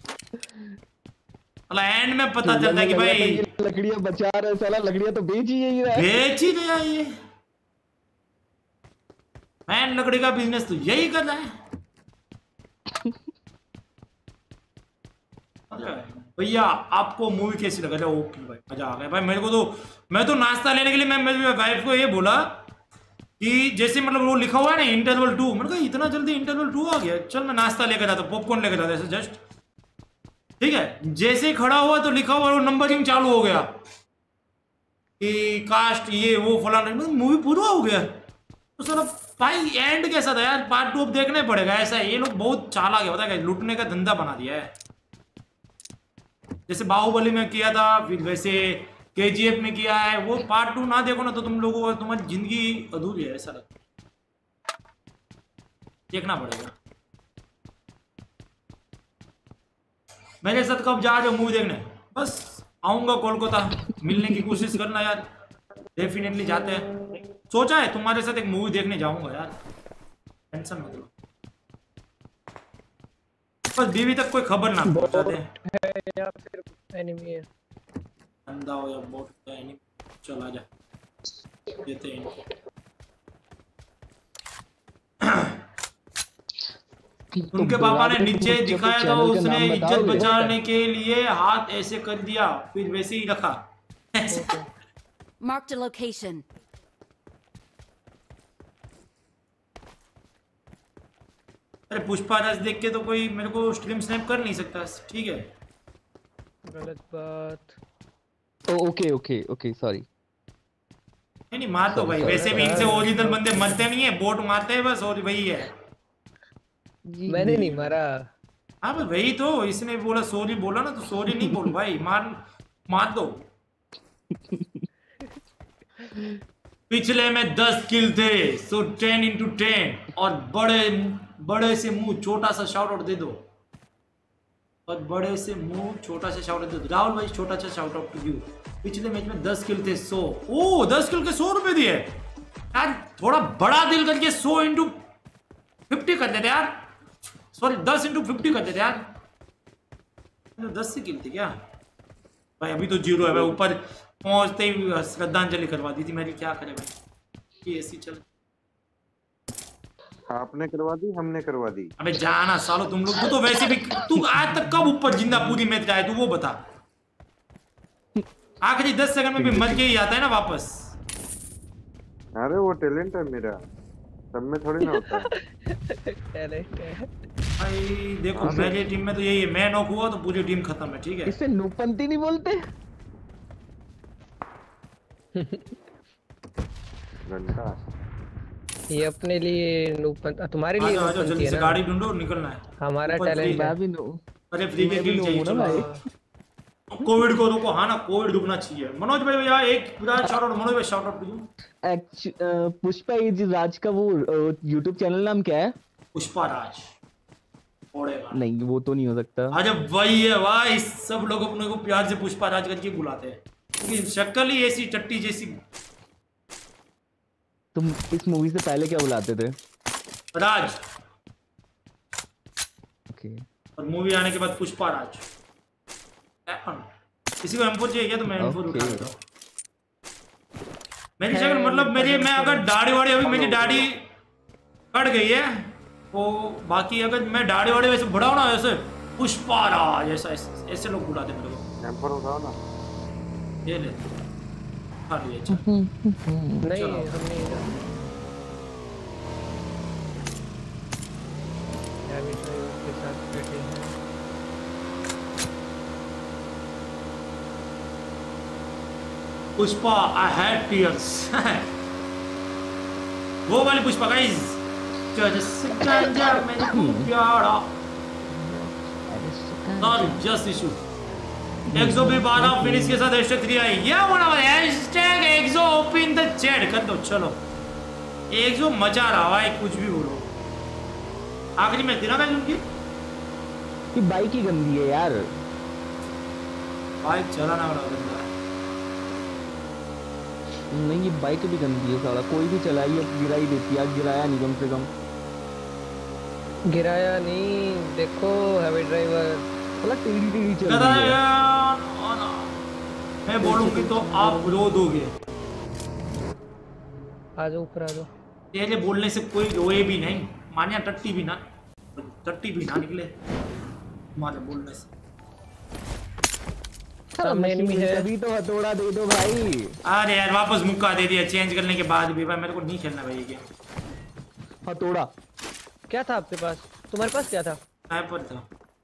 साला एंड में पता चलता है कि भाई लकड़ियां बचा रहे साला लकड़ियां तो बेच ही यही रहा है बेच ही रहा है ये मैन लकड़ी का बिजनेस तो यही कर रहा है भैया आपको मूवी कैसी लगा जाए ओके भाई मजा आ गया भाई मेरे को तो मैं तो नाश्ता लेने के लिए मैं मेरी वाइफ को ये बोला कि जैसे मतलब वो लिखा हुआ है ना इंटरवल 2 मैंने कहा इतना जल्दी इंटरवल 2 आ गया चल मैं नाश्ता लेकर जाता पॉपकॉर्न लेकर जाता ऐसे जस्ट ठीक है जैसे ही खड़ा हुआ तो लिखा हुआ वो नंबरिंग चालू हो गया कि कास्ट ये वो फलाना मूवी पूरा हो गया तो सर भाई एंड कैसा था यार पार्ट 2 अब देखने पड़ेगा ऐसा है ये लोग बहुत चालाक है पता है लूटने का धंधा बना दिया है जैसे बाहुबली में किया था फिर वैसे केजीएफ में किया है वो पार्ट 2 ना देखो ना तो तुम लोगों को तुम्हारी जिंदगी अधूरी है ऐसा देखना पड़ेगा मेरे साथ कब जा रहे हो मूवी देखने बस आऊंगा कोलकाता मिलने की कोशिश करना यार डेफिनेटली जाते हैं सोचा है तुम्हारे साथ एक मूवी देखने जाऊंगा यार टेंशन मत लो बस बीवी तक कोई खबर ना पहुंचा दे या फिर एनिमी है अंधा हो या बोट का एनिमी चला जा देते हैं उनके पापा ने नीचे दिखाया था उसने इज्जत बचाने के लिए हाथ ऐसे कर दिया फिर वैसे ही रखा Marked a location. अरे पुष्पा राज देख के तो कोई मेरे को स्ट्रीम स्नैप कर नहीं सकता ठीक है गलत बात ओके ओके ओके सॉरी नहीं मार तो भाई वैसे भी इनसे ओरिजिनल बंदे मरते नहीं है बोट मारते हैं बस और वही है मैंने नहीं मारा हाँ भाई वही तो इसने बोला सॉरी बोला ना तो सॉरी नहीं बोल भाई मार दो पिछले में 10 किल थे सो 10 into 10 और बड़े से मुंह छोटा सा शाउट आउट दे दो और बड़े से मुंह छोटा सा शाउट आउट दे दो राहुल भाई छोटा सा शाउट आउट टू यू पिछले मैच में 10 किल थे 100 ओ 10 किल के 100 रुपए दिए यार थोड़ा बड़ा दिल करके 100 into 50 कर देते यार सॉरी 10 into 50 कर देते यार 10 से किल थी क्या भाई? अभी तो 0 है भाई। ऊपर पहुंचते ही श्रद्धांजलि करवा दी थी मेरी, क्या करे भाई, ये ऐसी चल। आपने करवा दी, हमने करवा दी। अबे जाना सालो तुम लोग, तू तो वैसे भी, तू आज तक कब ऊपर जिंदा पूरी मैच का है तू वो बता। आखिरी 10 सेकंड में भी मर के ही आता है ना वापस। अरे वो टैलेंट है मेरा, सब में थोड़ी ना होता है। टैलेंट है भाई देखो मेरी टीम में तो यही है, मैं नॉक हुआ तो पूरी टीम खत्म है, ठीक है। इसे नूपंती नहीं बोलते। घंटा ये अपने लिए तुम्हारे लिए आजा जल्दी से गाड़ी ढूंढो, निकलना है। हमारा टैलेंट है। अरे फ्री के किल चाहिए चलो। कोविड को रोको, हाँ ना कोविड रुकना चाहिए। मनोज भाई भैया एक पूरा शाउट आउट, मनोज भाई शाउट आउट दो। पुष्पा राज का वो YouTube चैनल नाम क्या है? पुष्पा राज नहीं वो तो नहीं हो सकता। अरे वही है भाई, सब लोग अपने को प्यार से पुष्पा राज करके बुलाते हैं क्योंकि शक्ल ही ऐसी टट्टी जैसी। तुम इस मूवी से पहले क्या बुलाते थे? राज। ओके। और मूवी आने के बाद पुष्पा राज। किसी को M4 चाहिए क्या तो मैं M4 उठा लेता हूँ। मेरी शक्ल मतलब मेरी, मैं अगर दाढ़ी वाड़ी, अभी मेरी दाढ़ी कट गई है तो बाकी अगर मैं दाढ़ी वाड़ी वैसे बढ़ाऊँ ना, वैसे पुष्पा राज ऐसा ऐसे लोग बुलाते मेरे को। M4 उठाओ ना। ये ले खा लिए। नहीं हमने के साथ बैठे हैं। Pushpa I had tears. वो वाली पुष्पा गाइस, मैंने प्यारा जस्ट इशू। एक्सो भी 12 फिनिश के साथ #3 आई। ये वाला #एक्सो ओपन द चैट कर दो। चलो एक्सो मचा रहा भाई, कुछ भी बोलो। आखिरी में तेरा गाइस उनकी कि बाइक ही गंदी है यार। बाइक चलाना वाला गंदा है। नहीं ये बाइक भी गंदी है साला, कोई भी चलाई अब गिरा ही देती है। गिराया नहीं कम से कम। गिराया नहीं, देखो हैवी ड्राइवर साला टेढ़ी चल रही है। मैं बोलूंगी तो आप रो दोगे। आ जाओ ऊपर आ जाओ। तेरे बोलने से कोई रोए भी नहीं, मानिया टट्टी भी ना निकले तुम्हारे बोलने से। एनिमी है अभी तो हथौड़ा दे दो भाई। अरे यार वापस मुक्का दे दिया चेंज करने के बाद भी। भाई मेरे को नहीं खेलना भाई ये गेम। हथौड़ा क्या था आपके पास? तुम्हारे पास क्या था? स्नाइपर था।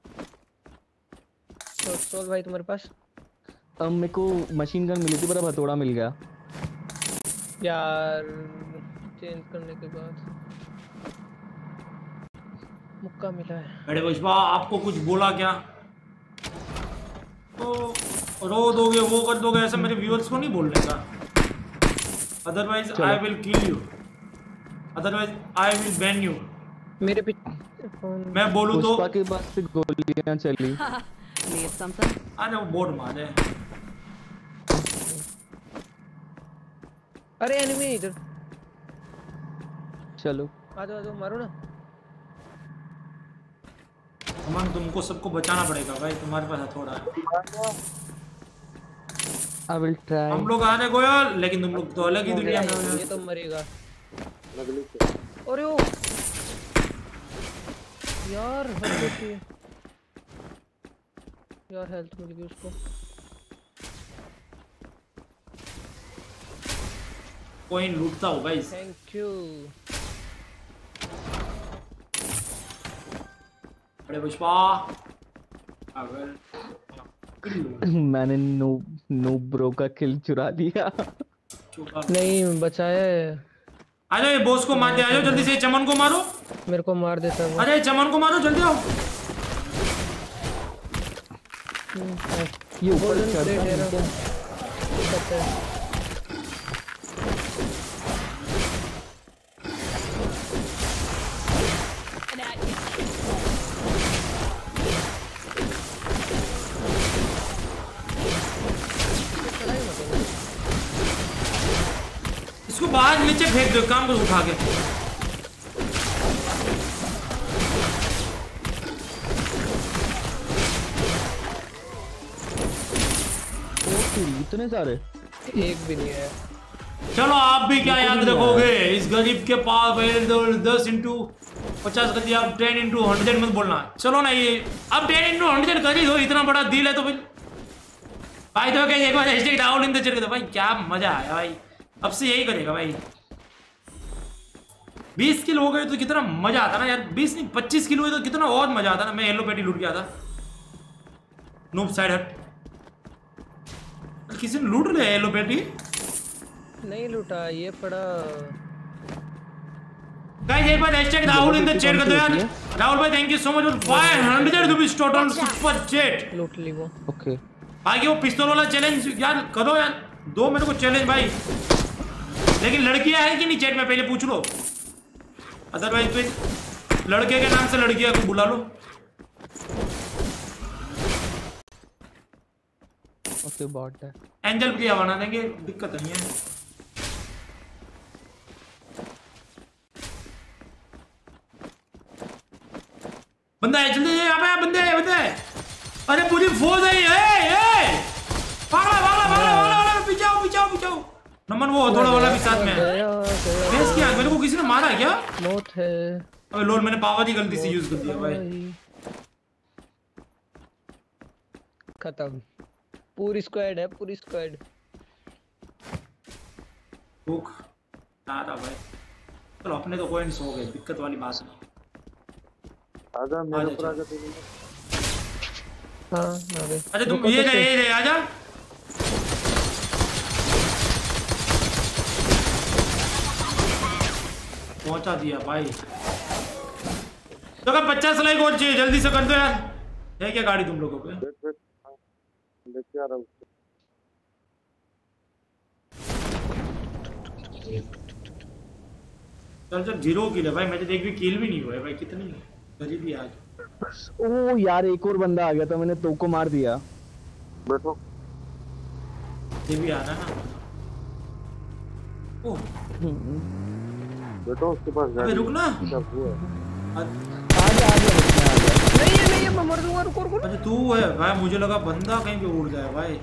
सोल भाई तुम्हारे पास? मेरे को मशीन गन मिली थी पर अब हथौड़ा मिल गया यार। चेंज करने के बाद मुक्का मिला है। अरे पुष्पा आपको कुछ बोला क्या? तो रो दोगे, वो कर दोगे, ऐसा मेरे व्यूअर्स को नहीं बोलने का। Otherwise I will kill you, otherwise I will ban you. मेरे पे मैं बोलूं तो पुष्पा के पास से गोलियां चली। अरे वो बोर्ड मारे। अरे एनिमी इधर। चलो आ जाओ मारो ना। अमन तुमको सबको बचाना पड़ेगा भाई, तुम्हारे पास हथौड़ा है। I will try. हम लोग आ रहे गोयल, लेकिन तुम लोग तो अलग ही दुनिया में हो। ये तो मरेगा। अरे ओ यार यार हेल्थ मिल गई उसको। कोइन लूटता हो गाइस। Thank you. अरे पुष्पा अगर मैंने नो ब्रो का किल चुरा लिया। नहीं बचाया है। आ जाओ ये बॉस को मार दे, आ जाओ जल्दी से। चमन को मारो। मेरे को मार देता है। अरे चमन को मारो जल्दी आओ। ये ऊपर चढ़ रहा है। इसको बाहर नीचे फेंक दो, काम को उठा के। इतने सारे एक भी नहीं है। चलो आप भी क्या याद रखोगे इस गरीब के पास 10 इंटू 50 कर दिया, अब 10 इंटू 100 मत बोलना। चलो ना ये अब 10 इंटू 100 कर ही दो, इतना बड़ा दिल है तो फिर भाई। तो क्या एक बार hashtag down in the chat कर दो भाई, क्या मजा आया भाई। अब से यही करेगा भाई। 20 किलो हो गए तो कितना मजा आता ना यार। 20 नहीं 25 किलो हुए तो कितना और मजा आता ना। मैं येलो पैटी लूट गया था। नूब साइड हट। किसी ने लूट लिया येलो पैटी? नहीं लूटा, ये पड़ा। गाइस एक बार hashtag Rahul in the chat कर दो यार। राहुल भाई thank you so much for 500 rupees total super chat. लूट ली वो। ओके बाकी वो पिस्तौल वाला चैलेंज यार करो यार, दो मेरे को चैलेंज भाई। लेकिन लड़कियां है कि नहीं चैट में पहले पूछ लो, अदरवाइज तो लड़के के नाम से लड़कियां को बुला लो। ओके बॉट है। एंजल प्रिया बना देंगे, दिक्कत नहीं है। बंदा है जल्दी यहाँ पे, बंदे बंदे। अरे पूरी फौज है ये। पागला पीछे आओ। नमन वो थोड़ा वाला भी साथ में है। क्या मेरे को किसी ने मारा है क्या? मौत है। अबे लोल मैंने पावर ही गलती से यूज कर दिया भाई। खत्म। पूरी स्क्वाड है, पूरी स्क्वाड। भूख आ रहा भाई। चलो अपने तो पॉइंट्स हो गए, दिक्कत वाली बात नहीं। आजा मेरे ऊपर आजा। हाँ आ गए। अच्छा तुम ये रहे आजा। पहुंचा दिया भाई। तो 50 लाइक और चाहिए, जल्दी से कर दो यार। है क्या गाड़ी तुम लोगों पे? लेके आ रहा हूँ। चल 0 किल है भाई। मैं तो एक भी किल भी नहीं हुआ है भाई। कितनी गरीबी आज। ओ यार एक और बंदा आ गया था, मैंने तो को मार दिया। बैठो। ये भी आना ना। ओ बैठो उसके पास। अबे रुक ना। नहीं है मैं मर दूंगा। रुको। अच्छा तू है भाई, मुझे लगा बंदा कहीं पे उड़ जाए भाई।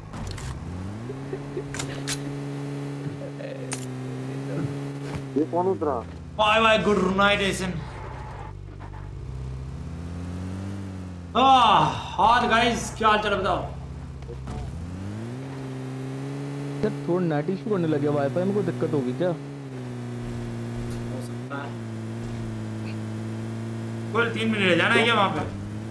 ये कौन उतरा? बाय गुड नाइट एसन। और गाइस क्या हाल चाल बताओ? सर थोड़ा नेट इशू करने लगे वाईफाई में, कोई दिक्कत होगी क्या? हो सकता है। कोई 3 मिनट रह जाना है क्या वहां पे?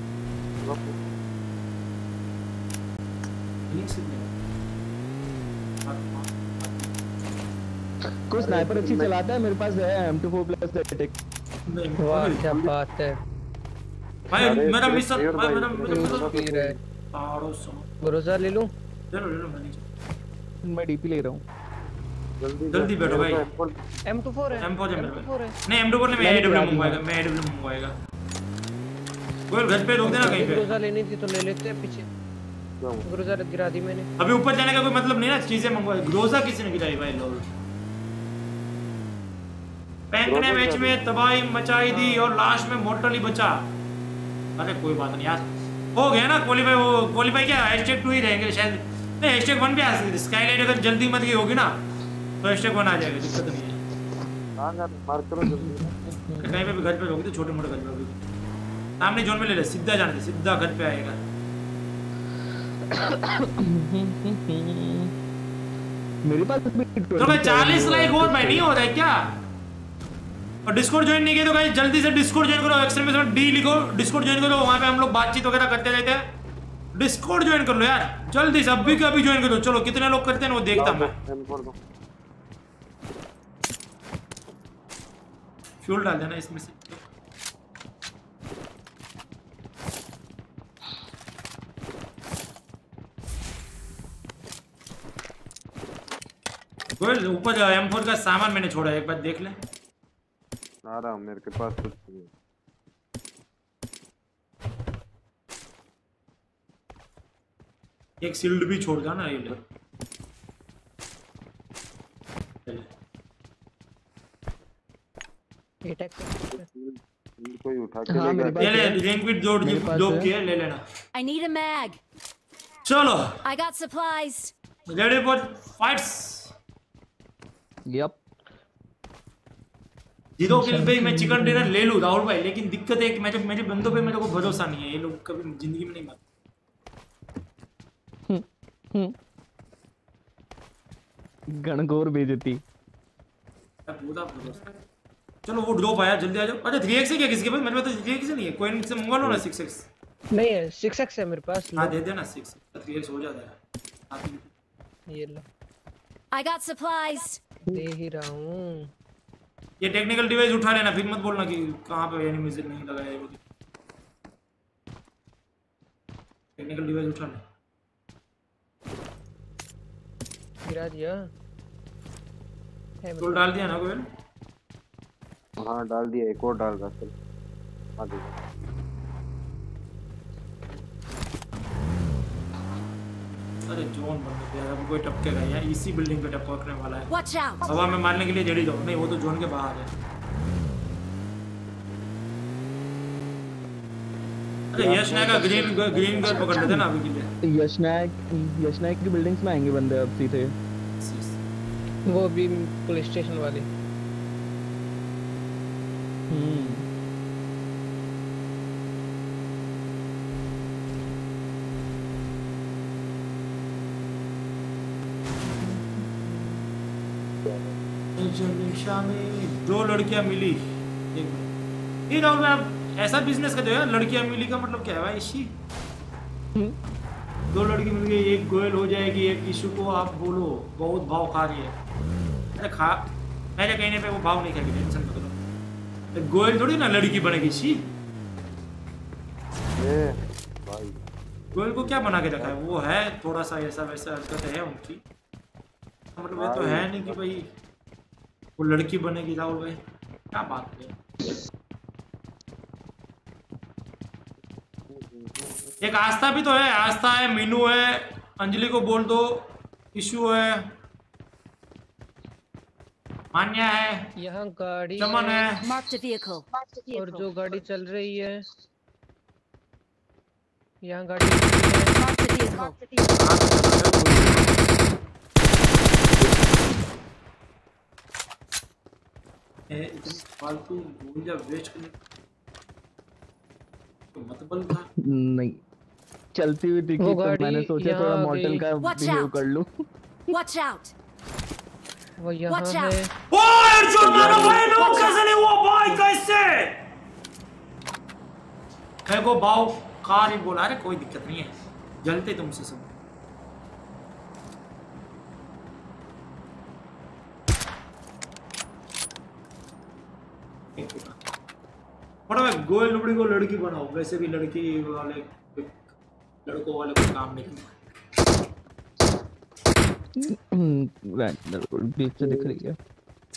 कोई स्नाइपर अच्छी चलाता है? मेरे पास है M24 प्लस एटेक। वाह क्या बात है भाई। मेरा मिशन भाई मेरा पी रहा है। भरोसा ले लूं? ले लो मैं डीपी ले रहा हूं। जल्दी बैठो भाई। M24 है। M4 है मेरे पास। नहीं M24 नहीं, मैं AW मंगवाएगा। मैं AW मंगवाएगा। कोई घर पे रोक देना कहीं पे। भरोसा लेनी थी तो ले लेते हैं पीछे। भरोसा गिरा दी मैंने। अभी ऊपर जाने का कोई मतलब नहीं ना, चीजें मंगवाई। ग्रोजा किसी ने गिराई भाई। लोल पैंक ने मैच में तबाही मचाई दी और लास्ट में मोर्टली बचा। अरे कोई बात नहीं यार, हो गया ना क्वालीफाई। वो क्वालीफाई क्या #2 ही रहेंगे शायद। नहीं #1 भी आ सकती है। स्काईलाइट अगर जल्दी मत गई होगी ना तो #1 आ जाएगा, दिक्कत नहीं है। हां यार मार करो जल्दी। कहीं पे भी घर पे रोक दे, छोटे मोटे घर पे भी। सामने जोन में ले ले, सीधा जाने दे, सीधा घर पे आएगा। मेरे पास तो भाई 40 लाइक और भाई नहीं हो रहा है क्या? और डिस्कॉर्ड ज्वाइन नहीं किया तो गाइस जल्दी से डिस्कॉर्ड ज्वाइन करो। एक्सट्रीमिस्ट में डी लिखो, डिस्कॉर्ड ज्वाइन करो। वहां पे हम लोग बातचीत वगैरह करते रहते हैं। डिस्कॉर्ड ज्वाइन कर लो यार जल्दी से, अभी का अभी ज्वाइन करो। चलो कितने लोग करते हैं वो देखता मैं। फ्यूल डाल देना इसमें से। ऊपर M4 का सामान मैंने छोड़ा है, एक बार देख ले। आ रहा हूं, मेरे के पास कुछ नहीं है। एक शील्ड भी छोड़ दो ना ये ले। कोई उठा के ले ले। रैंक विद जोड़ किया, ले लेना। I need a mag. चलो I got supplies. Ready for fights. Yup. 0 kill पे ही मैं चिकन डिनर ले लूं राहुल भाई, लेकिन दिक्कत है कि मेरे बंदों पे मेरे को भरोसा नहीं है, ये लोग कभी जिंदगी में नहीं मारते। गणगौर बेइज्जती। पूरा भरोसा। चलो वो ड्रॉप आया, जल्दी आ जाओ। अरे 3x है क्या किसके पास? मेरे पास तो 3x नहीं है, कोई से मंगवा लो ना 6x। नहीं है 6x है मेरे पास। हाँ दे देना 6x, 3x हो जाता है। ये लो। I got supplies. दे ही रहा हूँ। ये टेक्निकल डिवाइस उठा लेना, फिर मत बोलना कि कहाँ पे एनिमी नहीं लगाया है। टेक्निकल डिवाइस उठा ले। गिरा दिया टोल डाल दिया ना कोई? हाँ डाल दिया, एक और डाल रहा चल। हाँ दे। अरे जोन बन गया, अब कोई टपकेगा यार, इसी बिल्डिंग पे टपकने वाला है। Watch out. हवा में मारने के लिए जड़ी दो। नहीं वो तो जोन के बाहर है। अरे यश नायक का ग्रीन गर्ल पकड़ लेते ना अभी के लिए। यश नायक की बिल्डिंग्स में आएंगे बंदे अब सीधे। वो भी पुलिस स्टेशन वाले। दो लड़कियां मिली। ये राहुल मैं अब ऐसा बिजनेस करते हो यार, लड़कियां मिली का मतलब क्या है भाई? इसी दो लड़की मिल गई, एक गोयल हो जाएगी, एक इशू को आप बोलो बहुत भाव खा रही है। अरे खा मेरे कहने पे वो भाव नहीं खाएगी, टेंशन मत लो। गोयल थोड़ी ना लड़की बनेगी। सी भाई गोयल को क्या बना के रखा है? वो है थोड़ा सा ऐसा वैसा हरकत है उनकी, मतलब ये तो है नहीं कि भाई वो लड़की बनेगी। राहुल भाई क्या बात है? एक आस्था भी तो है, आस्था है, मीनू है, अंजलि को बोल दो, इशू है, मान्या है, यहाँ गाड़ी चमन है। Marked a vehicle. और जो गाड़ी चल रही है यहाँ गाड़ी चल रही है। Marked a vehicle. इतनी फालतू ऊर्जा वेस्ट करने तो मतलब था नहीं। चलती हुई दिखी तो मैंने सोचा थोड़ा मॉडल का बिहेव कर लूं। Watch out. वो यहाँ Watch है। out. ओए हेडशॉट मारो भाई, लोग कैसे नहीं हुआ भाई? कैसे है को भाव कार ही बोला। अरे कोई दिक्कत नहीं है, जलते तुमसे सब। बड़ा गोयल लुबड़ी को लड़की बनाओ, वैसे भी लड़की वाले लड़कों वाले कोई काम नहीं करते। बीच से दिख रही है।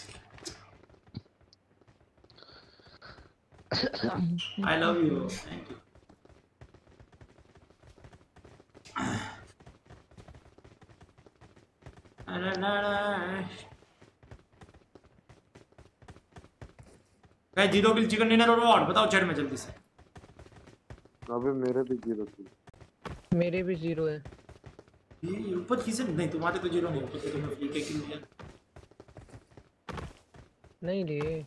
I love you. Thank you. Zero kill chicken dinner और बताओ चैट में जल्दी से। अबे मेरे भी 0 किल। मेरे भी 0 है। ये ऊपर किसे नहीं, तुम्हारे तो 0 नहीं, ऊपर तो तुम्हें फ्री के किल दिया। नहीं रे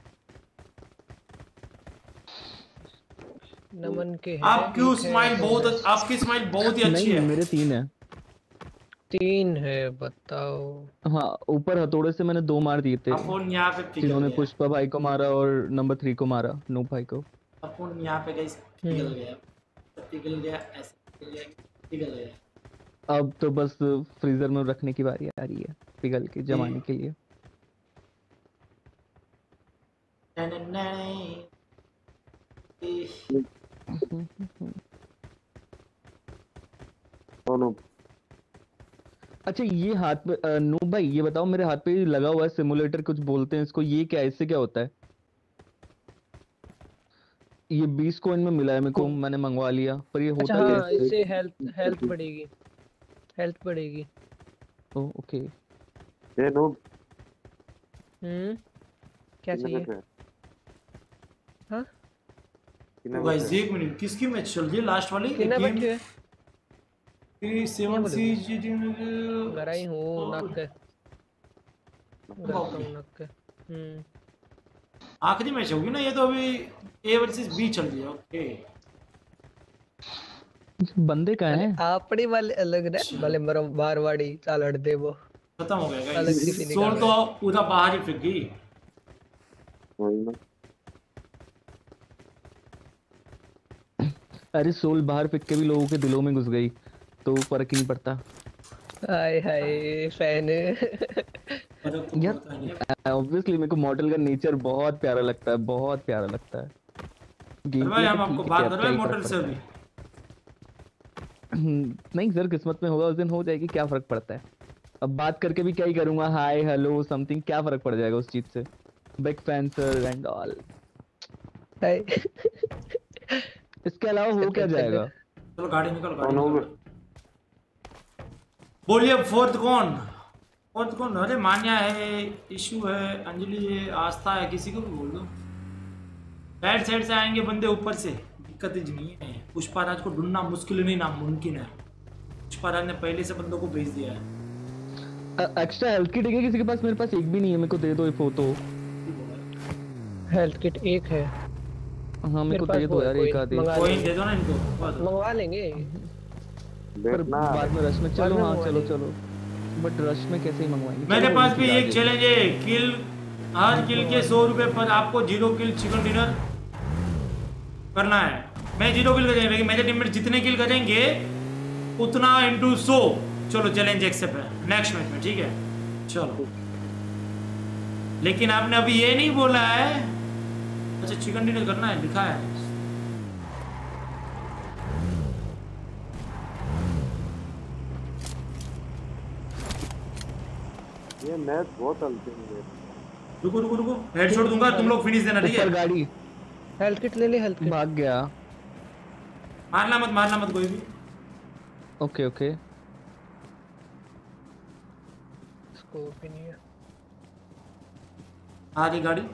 नमन के है। आपकी स्माइल बहुत, आपकी स्माइल बहुत ही अच्छी है। मेरे 3 है। 3 है बताओ। हाँ ऊपर हथौड़े से मैंने 2 मार दिए थे। अपन यहाँ पे जिन्होंने पुष्पा भाई को मारा और नंबर 3 को मारा, नूप भाई को। अपन यहाँ पे गाइस पिघल गया, ऐसे पिघल गया। अब तो बस फ्रीजर में रखने की बारी आ रही है, पिघल के जमाने के लिए। अच्छा ये हाथ पे नूप भाई ये बताओ, मेरे हाथ पे लगा हुआ है सिमुलेटर, कुछ बोलते हैं इसको, ये क्या है, इससे क्या होता है? ये 20 कॉइन में मिला है मेरे को, मैंने मंगवा लिया, पर ये होता अच्छा, क्या है? इससे हेल्थ बढ़ेगी, हेल्थ बढ़ेगी। Oh okay. ये नूप क्या चाहिए? हाँ गाइस एक मिनट, किसकी मैच चल रही है? लास्ट वाली कितना बच है? 7 सी घर आई हूँ नक के नक के आखिरी मैच होगी ना ये तो अभी A वर्सेस B चल रही है। ओके बंदे कहाँ हैं? आपड़ी वाले अलग ना वाले मरो बारवाड़ी चालड़ दे वो खत्म हो गया अलग सी गाइस। फीलिंग सोल तो पूरा बाहर ही फेंक गई। अरे सोल बाहर फेंक के भी लोगों के दिलों में घुस गई तो फर्क ही नहीं पड़ता। हाय हाय फैन यार ऑब्वियसली मेरे को मॉडल का नेचर बहुत प्यारा लगता है, बहुत प्यारा लगता है। भाई हम आपको बात कर रहे हैं मॉडल से अभी। नहीं सर, किस्मत में होगा उस दिन हो जाएगी, क्या फर्क पड़ता है। अब बात करके भी क्या ही करूंगा, हाय हेलो समथिंग, क्या फर्क पड़ जाएगा उस चीज से। Big fan sir and all. इसके अलावा हो क्या जाएगा। चलो गाड़ी निकल गाड़ी। बोलिए फोर्थ कौन? फोर्थ कौन? अरे मान्या है, इशू है, अंजलि है, आस्था है, किसी को भी बोल दो। साइड से आएंगे बंदे ऊपर से, दिक्कत ही नहीं है। पुष्पाराज को ढूंढना मुश्किल नहीं नामुमकिन है। पुष्पाराज ने पहले से बंदों को भेज दिया है। एक्स्ट्रा हेल्थ किट है किसी के पास? मेरे पास एक भी नहीं है, मेरे को दे दो ये फोटो। हेल्थ किट एक है। हाँ मेरे को दे दो यार एक आधी। कोई दे दो ना इनको, मंगवा लेंगे पर बाद में रश में। चलो हाँ चलो चलो, बट रश में कैसे ही मंगवाएंगे। मेरे पास भी एक चैलेंज है, किल हर किल के 100 रुपए पर आपको 0 किल चिकन डिनर करना है। मैं 0 किल करेंगे लेकिन मेरे टीममेट जितने किल करेंगे उतना इंटू 100। चलो चैलेंज एक्सेप्ट है नेक्स्ट मैच में, ठीक है चलो। लेकिन आपने अभी ये नहीं बोला है। अच्छा चिकन डिनर करना है, लिखा है। ये मैच बहुत हल्के है। रुको रुको रुको, हेडशॉट दूंगा, तुम लोग फिनिश देना, ठीक है। गाड़ी हेल्थ किट ले ले, हेल्थ किट भाग गया। मारना मत कोई भी। ओके ओके स्कोप ही नहीं है। आ रही गाड़ी।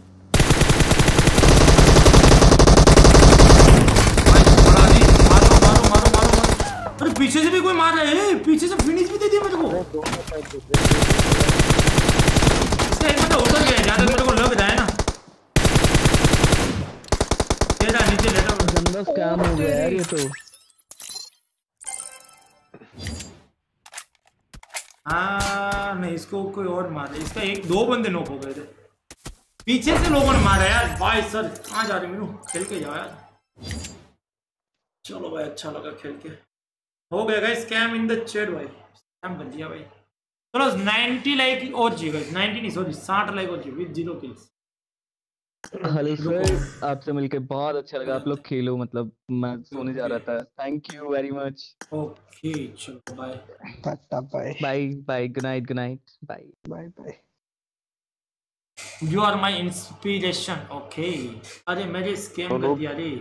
मारो। अरे पीछे से भी कोई मार रहा है, पीछे से फिनिश भी दे दिया मेरे को। इसका एक मतलब उतर गया, ज्यादा मेरे को लग रहा है ना। तेरा नीचे लेटा गंदा स्कैम हो गया यार ये तो। हाँ नहीं, इसको कोई और मारे। इसका एक दो बंदे नॉक हो गए थे, पीछे से लोगों ने मारा यार। भाई सर कहाँ जा रहे मीनू, खेल के जाओ यार। चलो भाई अच्छा लगा खेल के। हो गया guys scam in the chat भाई, स्कैम बन गया भाई। चलो 90 लाइक और चाहिए गाइस, 90 नहीं सॉरी 60 लाइक और चाहिए विद 0 किल्स। हेलो सर, आपसे मिलके बहुत अच्छा लगा। आप लोग खेलो, मतलब मैं सोने जा रहा था। Thank you very much. Okay चलो bye tata bye bye good night bye bye. You are my inspiration. Okay अरे मेरे स्कैम कर दिया रे।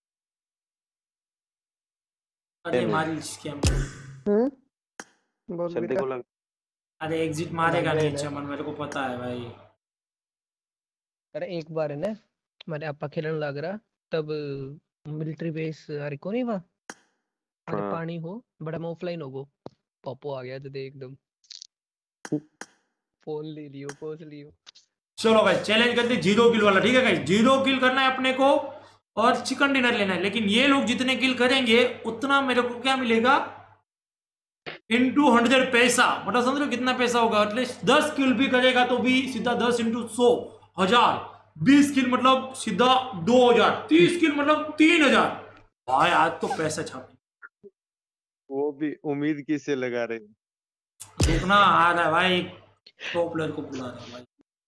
अरे मारी स्कैम। अरे एग्जिट मारेगा नहीं चमन, मेरे को पता है भाई। अरे एक बार है ना मैंने आपा खेलने लग रहा तब मिलिट्री बेस अरे को नहीं वहाँ अरे पानी हो बड़ा मैं ऑफलाइन हो गो पॉपो आ गया तो दे एकदम फोन ले लियो पोस लियो। चलो भाई चैलेंज करते 0 किल वाला, ठीक है गाइस। 0 किल करना है अपने को और चिकन डिनर लेना है। लेकिन ये लोग जितने किल करेंगे उतना मेरे को क्या मिलेगा, इंटू 100 पैसा। मतलब समझ लो कितना पैसा होगा। एटलीस्ट 10 किल भी करेगा तो भी सीधा 10 इंटू 100 1000। 20 किल मतलब सीधा 2000। 30 किल मतलब 3000। भाई आज तो पैसा छापे। वो भी उम्मीद किससे लगा रहे हैं? कितना आ रहा है भाई, टॉप प्लेयर को बुला रहा है भाई।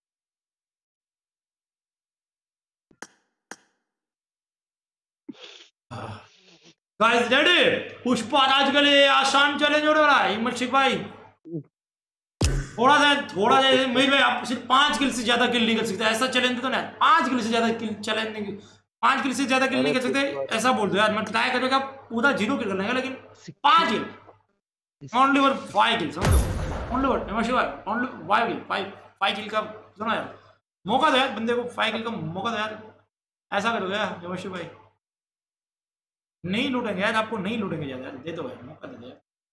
Guys ready? पुष्पाराज के लिए आसान चैलेंज हो रहा है हिम्मत भाई। थोड़ा सा मेरे भाई आप सिर्फ 5 किल से ज्यादा किल नहीं कर सकते, ऐसा चैलेंज तो ना। 5 किल से ज्यादा किल चैलेंज नहीं, 5 किल से ज्यादा किल नहीं कर सकते ऐसा बोल दो यार। मैं ट्राई करूंगा पूरा 0 किल करने का, लेकिन 5 किल ओनली फॉर 5 किल समझो। Only for only 5 kill 5 kill का सुना यार। मौका दो यार बंदे को, 5 किल का मौका दो यार। ऐसा करोगे यार हिमांशु भाई? नहीं लूटेंगे यार, आपको नहीं लूटेंगे ज्यादा यार। दे दो यार मौका, दे दो यार।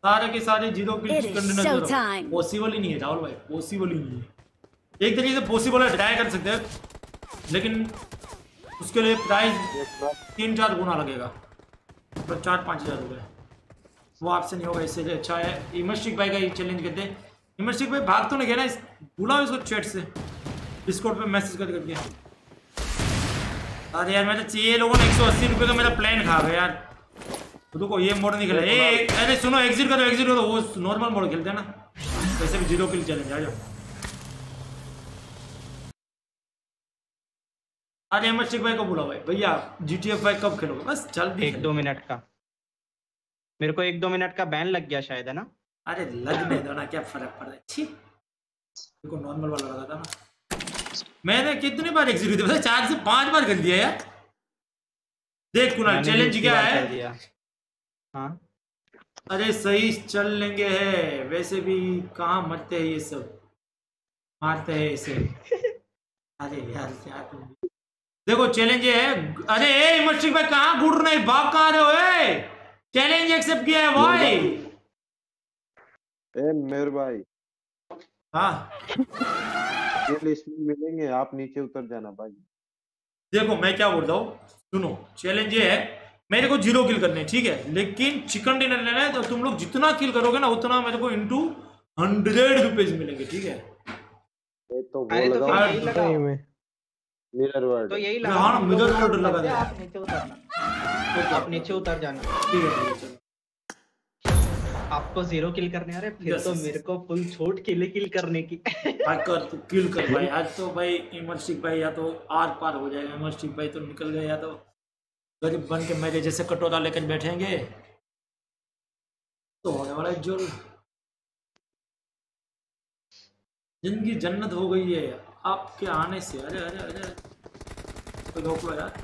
सारे के सारे 0 kill It is container showtime. Possible ही नहीं है राहुल भाई, पॉसिबल ही नहीं है। एक तरीके से पॉसिबल है, ट्राई कर सकते हैं, लेकिन उसके लिए प्राइस 3-4 गुना लगेगा, तो 4-5 हज़ार रुपये, वो आपसे नहीं होगा। इससे अच्छा है इमर्शिक भाई का ये चैलेंज करते हैं। इमर्शिक भाई भाग तो नहीं गया ना, बुलाओ इसको चैट से, डिस्कॉर्ड पे मैसेज करके। अरे यार मैंने चाहिए लोगों ने 180 रुपये का मेरा प्लान खा गया यार। रुको ये मोड नहीं खेला, अरे सुनो एग्जिट करो, वो नॉर्मल मोड खेलते हैं ना, वैसे भी 0 किल चैलेंज आ जाओ। अरे इमर्शिक भाई को बुलाओ भाई, भैया GTA 5 कब खेलोगे, बस जल्दी 1-2 मिनट का, मेरे को 1-2 मिनट का बैन लग गया शायद, है ना? अरे लगने दो ना, क्या फर्क पड़ रहा है। छी, देखो नॉर्मल वाला लगा था ना, मैंने कितनी बार एग्जिट किया, 4 से 5 बार कर दिया यार। देख कुणाल चैलेंज क्या है। हाँ अरे सही चल लेंगे है, वैसे भी कहाँ मरते हैं ये सब, मारते हैं इसे। अरे यार क्या तुम, देखो चैलेंज ये है। अरे इमर्शिक भाई कहाँ घूर रहे, भाग कहाँ रहे हो? चैलेंज एक्सेप्ट किया है भाई। मेरे भाई हाँ ये लिस्ट में मिलेंगे, आप नीचे उतर जाना भाई। देखो मैं क्या बोल रहा हूँ, सुनो चैलेंज ये है, मेरे को 0 किल करने, ठीक है, लेकिन चिकन डिनर लेना है, तो तुम लोग जितना किल करोगे ना उतना मेरे को इंटू 100 रुपीज मिलेंगे, ठीक है। तो अरे तो फिर यही लगाओ, मिरर वर्ड, तो यही लगाओ। हाँ मिरर वर्ड लगा दे, आप नीचे उतरना, आप नीचे उतर जाना, ठीक है चलो। आपको 0 किल करने आ रहे, फिर तो मेरे को फुल छूट किल करने की। कर तू किल कर भाई, आज तो भाई इमर्शिक भाई या तो आर पार हो जाएगा, इमर्शिक भाई तो निकल गए, या तो गरीब बन के मेरे जैसे कटोरा लेकर बैठेंगे तो होने वाला है जो जिंदगी जन्नत हो गई है आपके आने से। अरे अरे अरे कोई रोको यार,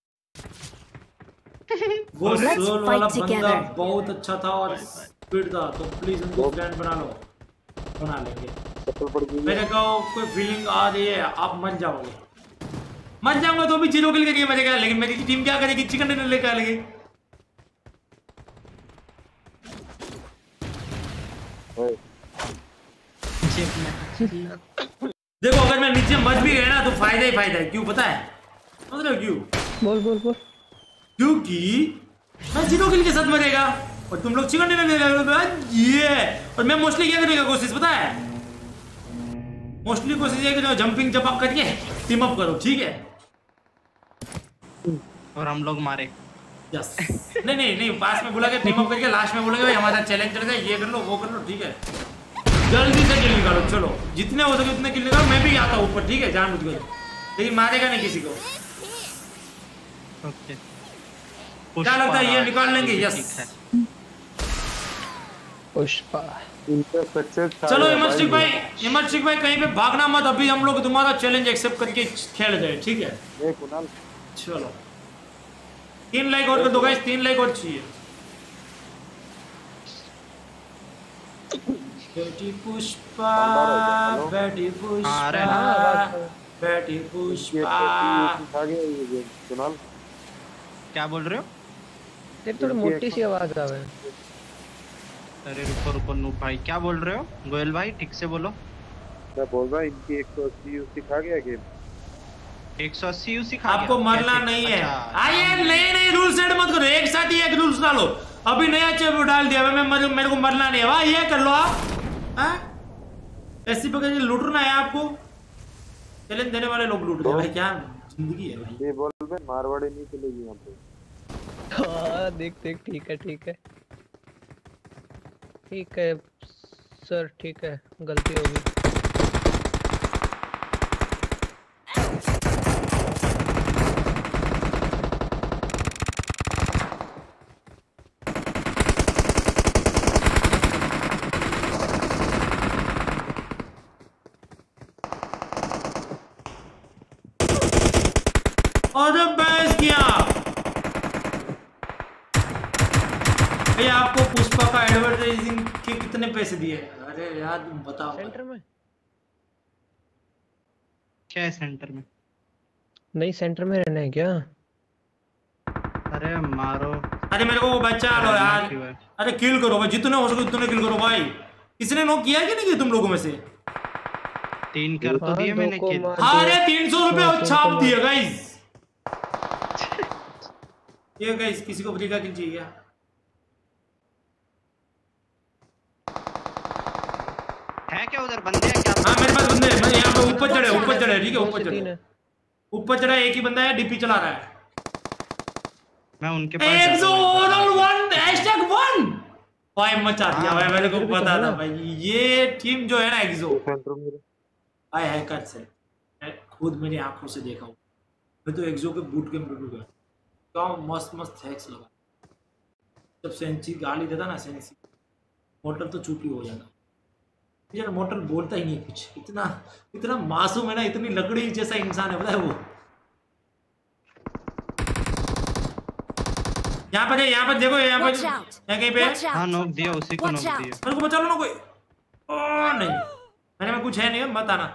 वो सोल वाला बंदा बहुत अच्छा था और स्पीड था, तो प्लीज उनको फ्रेंड बना लो, बना लेंगे। मेरे को कोई फीलिंग आ रही है आप मर जाओगे, मर जाऊंगा तो भी 0 किल करके मरेगा, लेकिन मेरी टीम क्या करेगी, चिकन डिनर लेकर आ लेगी। देखो अगर मैं नीचे मच भी गया ना तो फायदा ही फायदा है, क्यों पता है, मतलब क्यों, बोल क्योंकि मैं 0 किल के साथ मरेगा और तुम लोग चिकन डिनर ले रहे ये, और मैं मोस्टली क्या करने का कोशिश पता है, मोस्टली कोशिश है कि जंपिंग जंप अप करके टीम अप करो, ठीक है, और हम लोग मारे। यस नहीं पास में बुला के टीम अप करके लास्ट में बोलेंगे भाई हमारा चैलेंज चल गया, ये कर लो वो कर लो, ठीक है, जल्दी से किल निकालो, चलो जितने हो सके उतने किल निकालो। मैं भी आता हूँ ऊपर, ठीक है, जानबूझ कर, लेकिन मारेगा नहीं किसी को। ओके क्या लगता है ये निकाल लेंगे? यस पुष्पा। चलो इमर्शिक भाई कहीं पे भागना मत, अभी हम लोग तुम्हारा चैलेंज एक्सेप्ट करके खेल रहे, ठीक है। चलो 3 लाइक और कर दो गाइस, 3 लाइक और चाहिए। बेटी पुष्पा बेटी पुष्पा बेटी पुष्पा। क्या बोल रहे हो? तेरी थोड़ी मोटी सी आवाज आ रही है। अरे रुको नूप भाई, क्या बोल रहे हो? गोयल भाई ठीक से बोलो। मैं बोल रहा इनकी 180 यूसी खा गया गेम। 180 यूसी खा आपको गया? मरना नहीं है। आइए नहीं रूल सेट मत करो, एक साथ ही एक रूल्स डालो। अभी नया चैप डाल दिया, मेरे को मरना नहीं है। वाह ये कर लो आप, ऐसी पकड़ लूटना है आपको। चैलेंज देने वाले लोग लूट रहे भाई, क्या जिंदगी है भाई। ये बोल बे मारवाड़ी नहीं चलेगी यहां पे। हां देख ठीक है सर, ठीक है, गलती हो गई। और बहस किया भाई। आपको पुष्पा का एडवर्टाइजिंग के कितने पैसे दिए? अरे यार तुम बताओ। सेंटर में क्या है? सेंटर में नहीं, सेंटर में रहना है क्या? अरे मारो। अरे मेरे को वो बच्चा लो यार, अरे किल करो भाई, जितने हो सके उतने किल करो भाई। किसने नॉक किया कि नहीं किया तुम लोगों में से? 3 कर तो दिए मैंने किल। अरे 300 रुपए छाप दिए गाइस। ये गाइस किसी को फ्री का किल चाहिए क्या? है क्या उधर बंदे हैं क्या? हाँ मेरे पास बंदे हैं, मैं यहाँ पे ऊपर चढ़े ठीक है, ऊपर चढ़ा, एक ही बंदा है, डीपी चला रहा है। मैं उनके पास #1 भाई मचा दिया भाई, मेरे को पता था भाई ये टीम जो है ना एक्सो भाई हैकर से, मैं खुद मेरी आंखों से देखा हूँ। मैं तो एक्सो के बूट कैंप में गया, क्या मस्त हैक्स लगा। जब सेंसी गाली देता ना, सेंसी मोटर तो चुप ही हो जाता यार। मोटर बोलता ही नहीं कुछ, इतना मासूम है ना, इतनी लकड़ी जैसा इंसान है, पता है वो। यहाँ पर देखो, यहाँ कहीं पे हाँ नॉक दिया, उसी को नॉक दिया। मेरे को बचा लो ना कोई। ओ नहीं, मेरे में कुछ है नहीं, मत आना।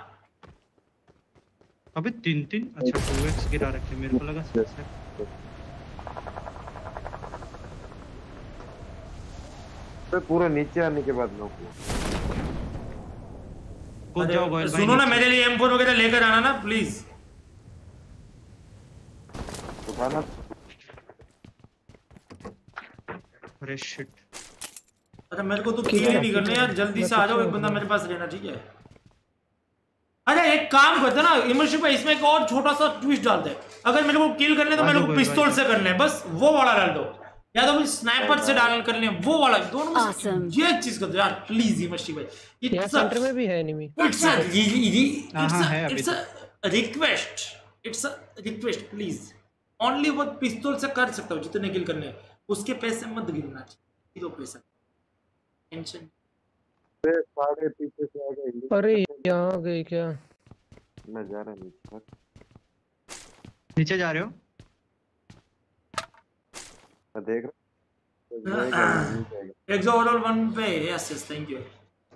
अबे 3 अच्छा 2x गिरा रखे, मेरे को लगा 6। तो पूरा नीचे आने के बाद नॉक कूद जाओ गोयल भाई। सुनो ना, मेरे लिए M4 वगैरह लेकर आना ना प्लीज। उठाना। अरे शिट, अरे मेरे को तो किल ही नहीं करना यार, जल्दी से आ जाओ, एक बंदा मेरे पास रहना, ठीक है। अरे एक काम करते ना इमर्शिप है, इसमें एक और छोटा सा ट्विस्ट डालते हैं। अगर मेरे को किल करने तो मेरे को पिस्तौल से करने, बस वो वाला डाल दो, या तो स्नाइपर से डाल करने वो वाला, दोनों में ये चीज कर दो यार प्लीज इमर्शिप भाई। यार सेंटर में भी है enemy. It's a request please, only वो पिस्तौल से कर सकता हूँ जितने किल करने, उसके पैसे मत गिनना, 0 पैसा टेंशन। साढ़े पीछे से आ गए। अरे यहाँ गए क्या? मैं जा रहा हूँ नीचे जा रहे हो? मैं देख रहा। एक्सोरल 1 पे यस थैंक यू।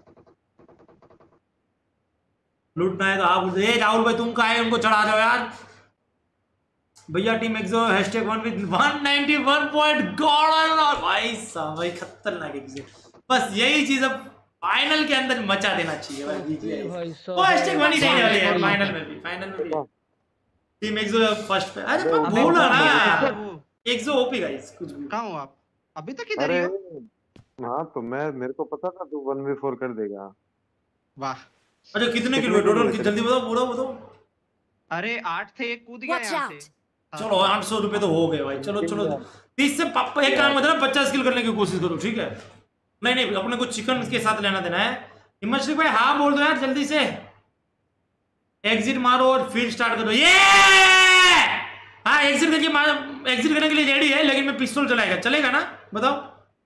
लूटना है तो आप राहुल भाई तुम कहाँ है, उनको चढ़ा दो यार भैया। टीम एक्सो #1 with 191 पॉइंट गॉड भाई साहब, भाई खतरनाक एक्सो। बस यही चीज अब फाइनल के अंदर मचा देना चाहिए भाई। वो #1 ही रहने वाली है फाइनल में भी। टीम एक्सो फर्स्ट पे। अरे पर बोला ना एक्सो ओपी गाइस, कुछ भी। कहाँ हो आप? अभी तक इधर ही हो? हाँ तो मेरे को पता था तू 1v4 कर देगा। वाह। अरे कितने किलो टोटल, जल्दी बताओ। अरे 8 थे, एक कूद गया यहाँ से। चलो 800 रुपए तो हो गए भाई। चलो 30 से पापा एक काम मतलब 50 किल करने की कोशिश करो, ठीक है। नहीं अपने को चिकन के साथ लेना देना है। हिम्मत भाई हाँ बोल दो यार जल्दी से, एग्जिट मारो और फिर स्टार्ट करो। ये हाँ एग्जिट करने के लिए रेडी है, लेकिन मैं पिस्तौल चलेगा ना बताओ।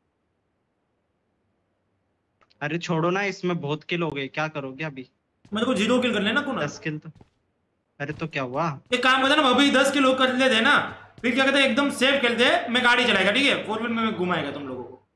अरे छोड़ो ना, इसमें बहुत किल हो गए, क्या करोगे अभी? मेरे को 0 किल कर लेना कौन 10 किल तो। अरे तो क्या हुआ? एक काम करते ना अभी 10 किलो कर लेते ना, फिर क्या कहते हैं एकदम सेफ खेलते हैं। मैं गाड़ी चलाएगा, ठीक है, 4 व्हील में घुमाएगा तुम लोगों को।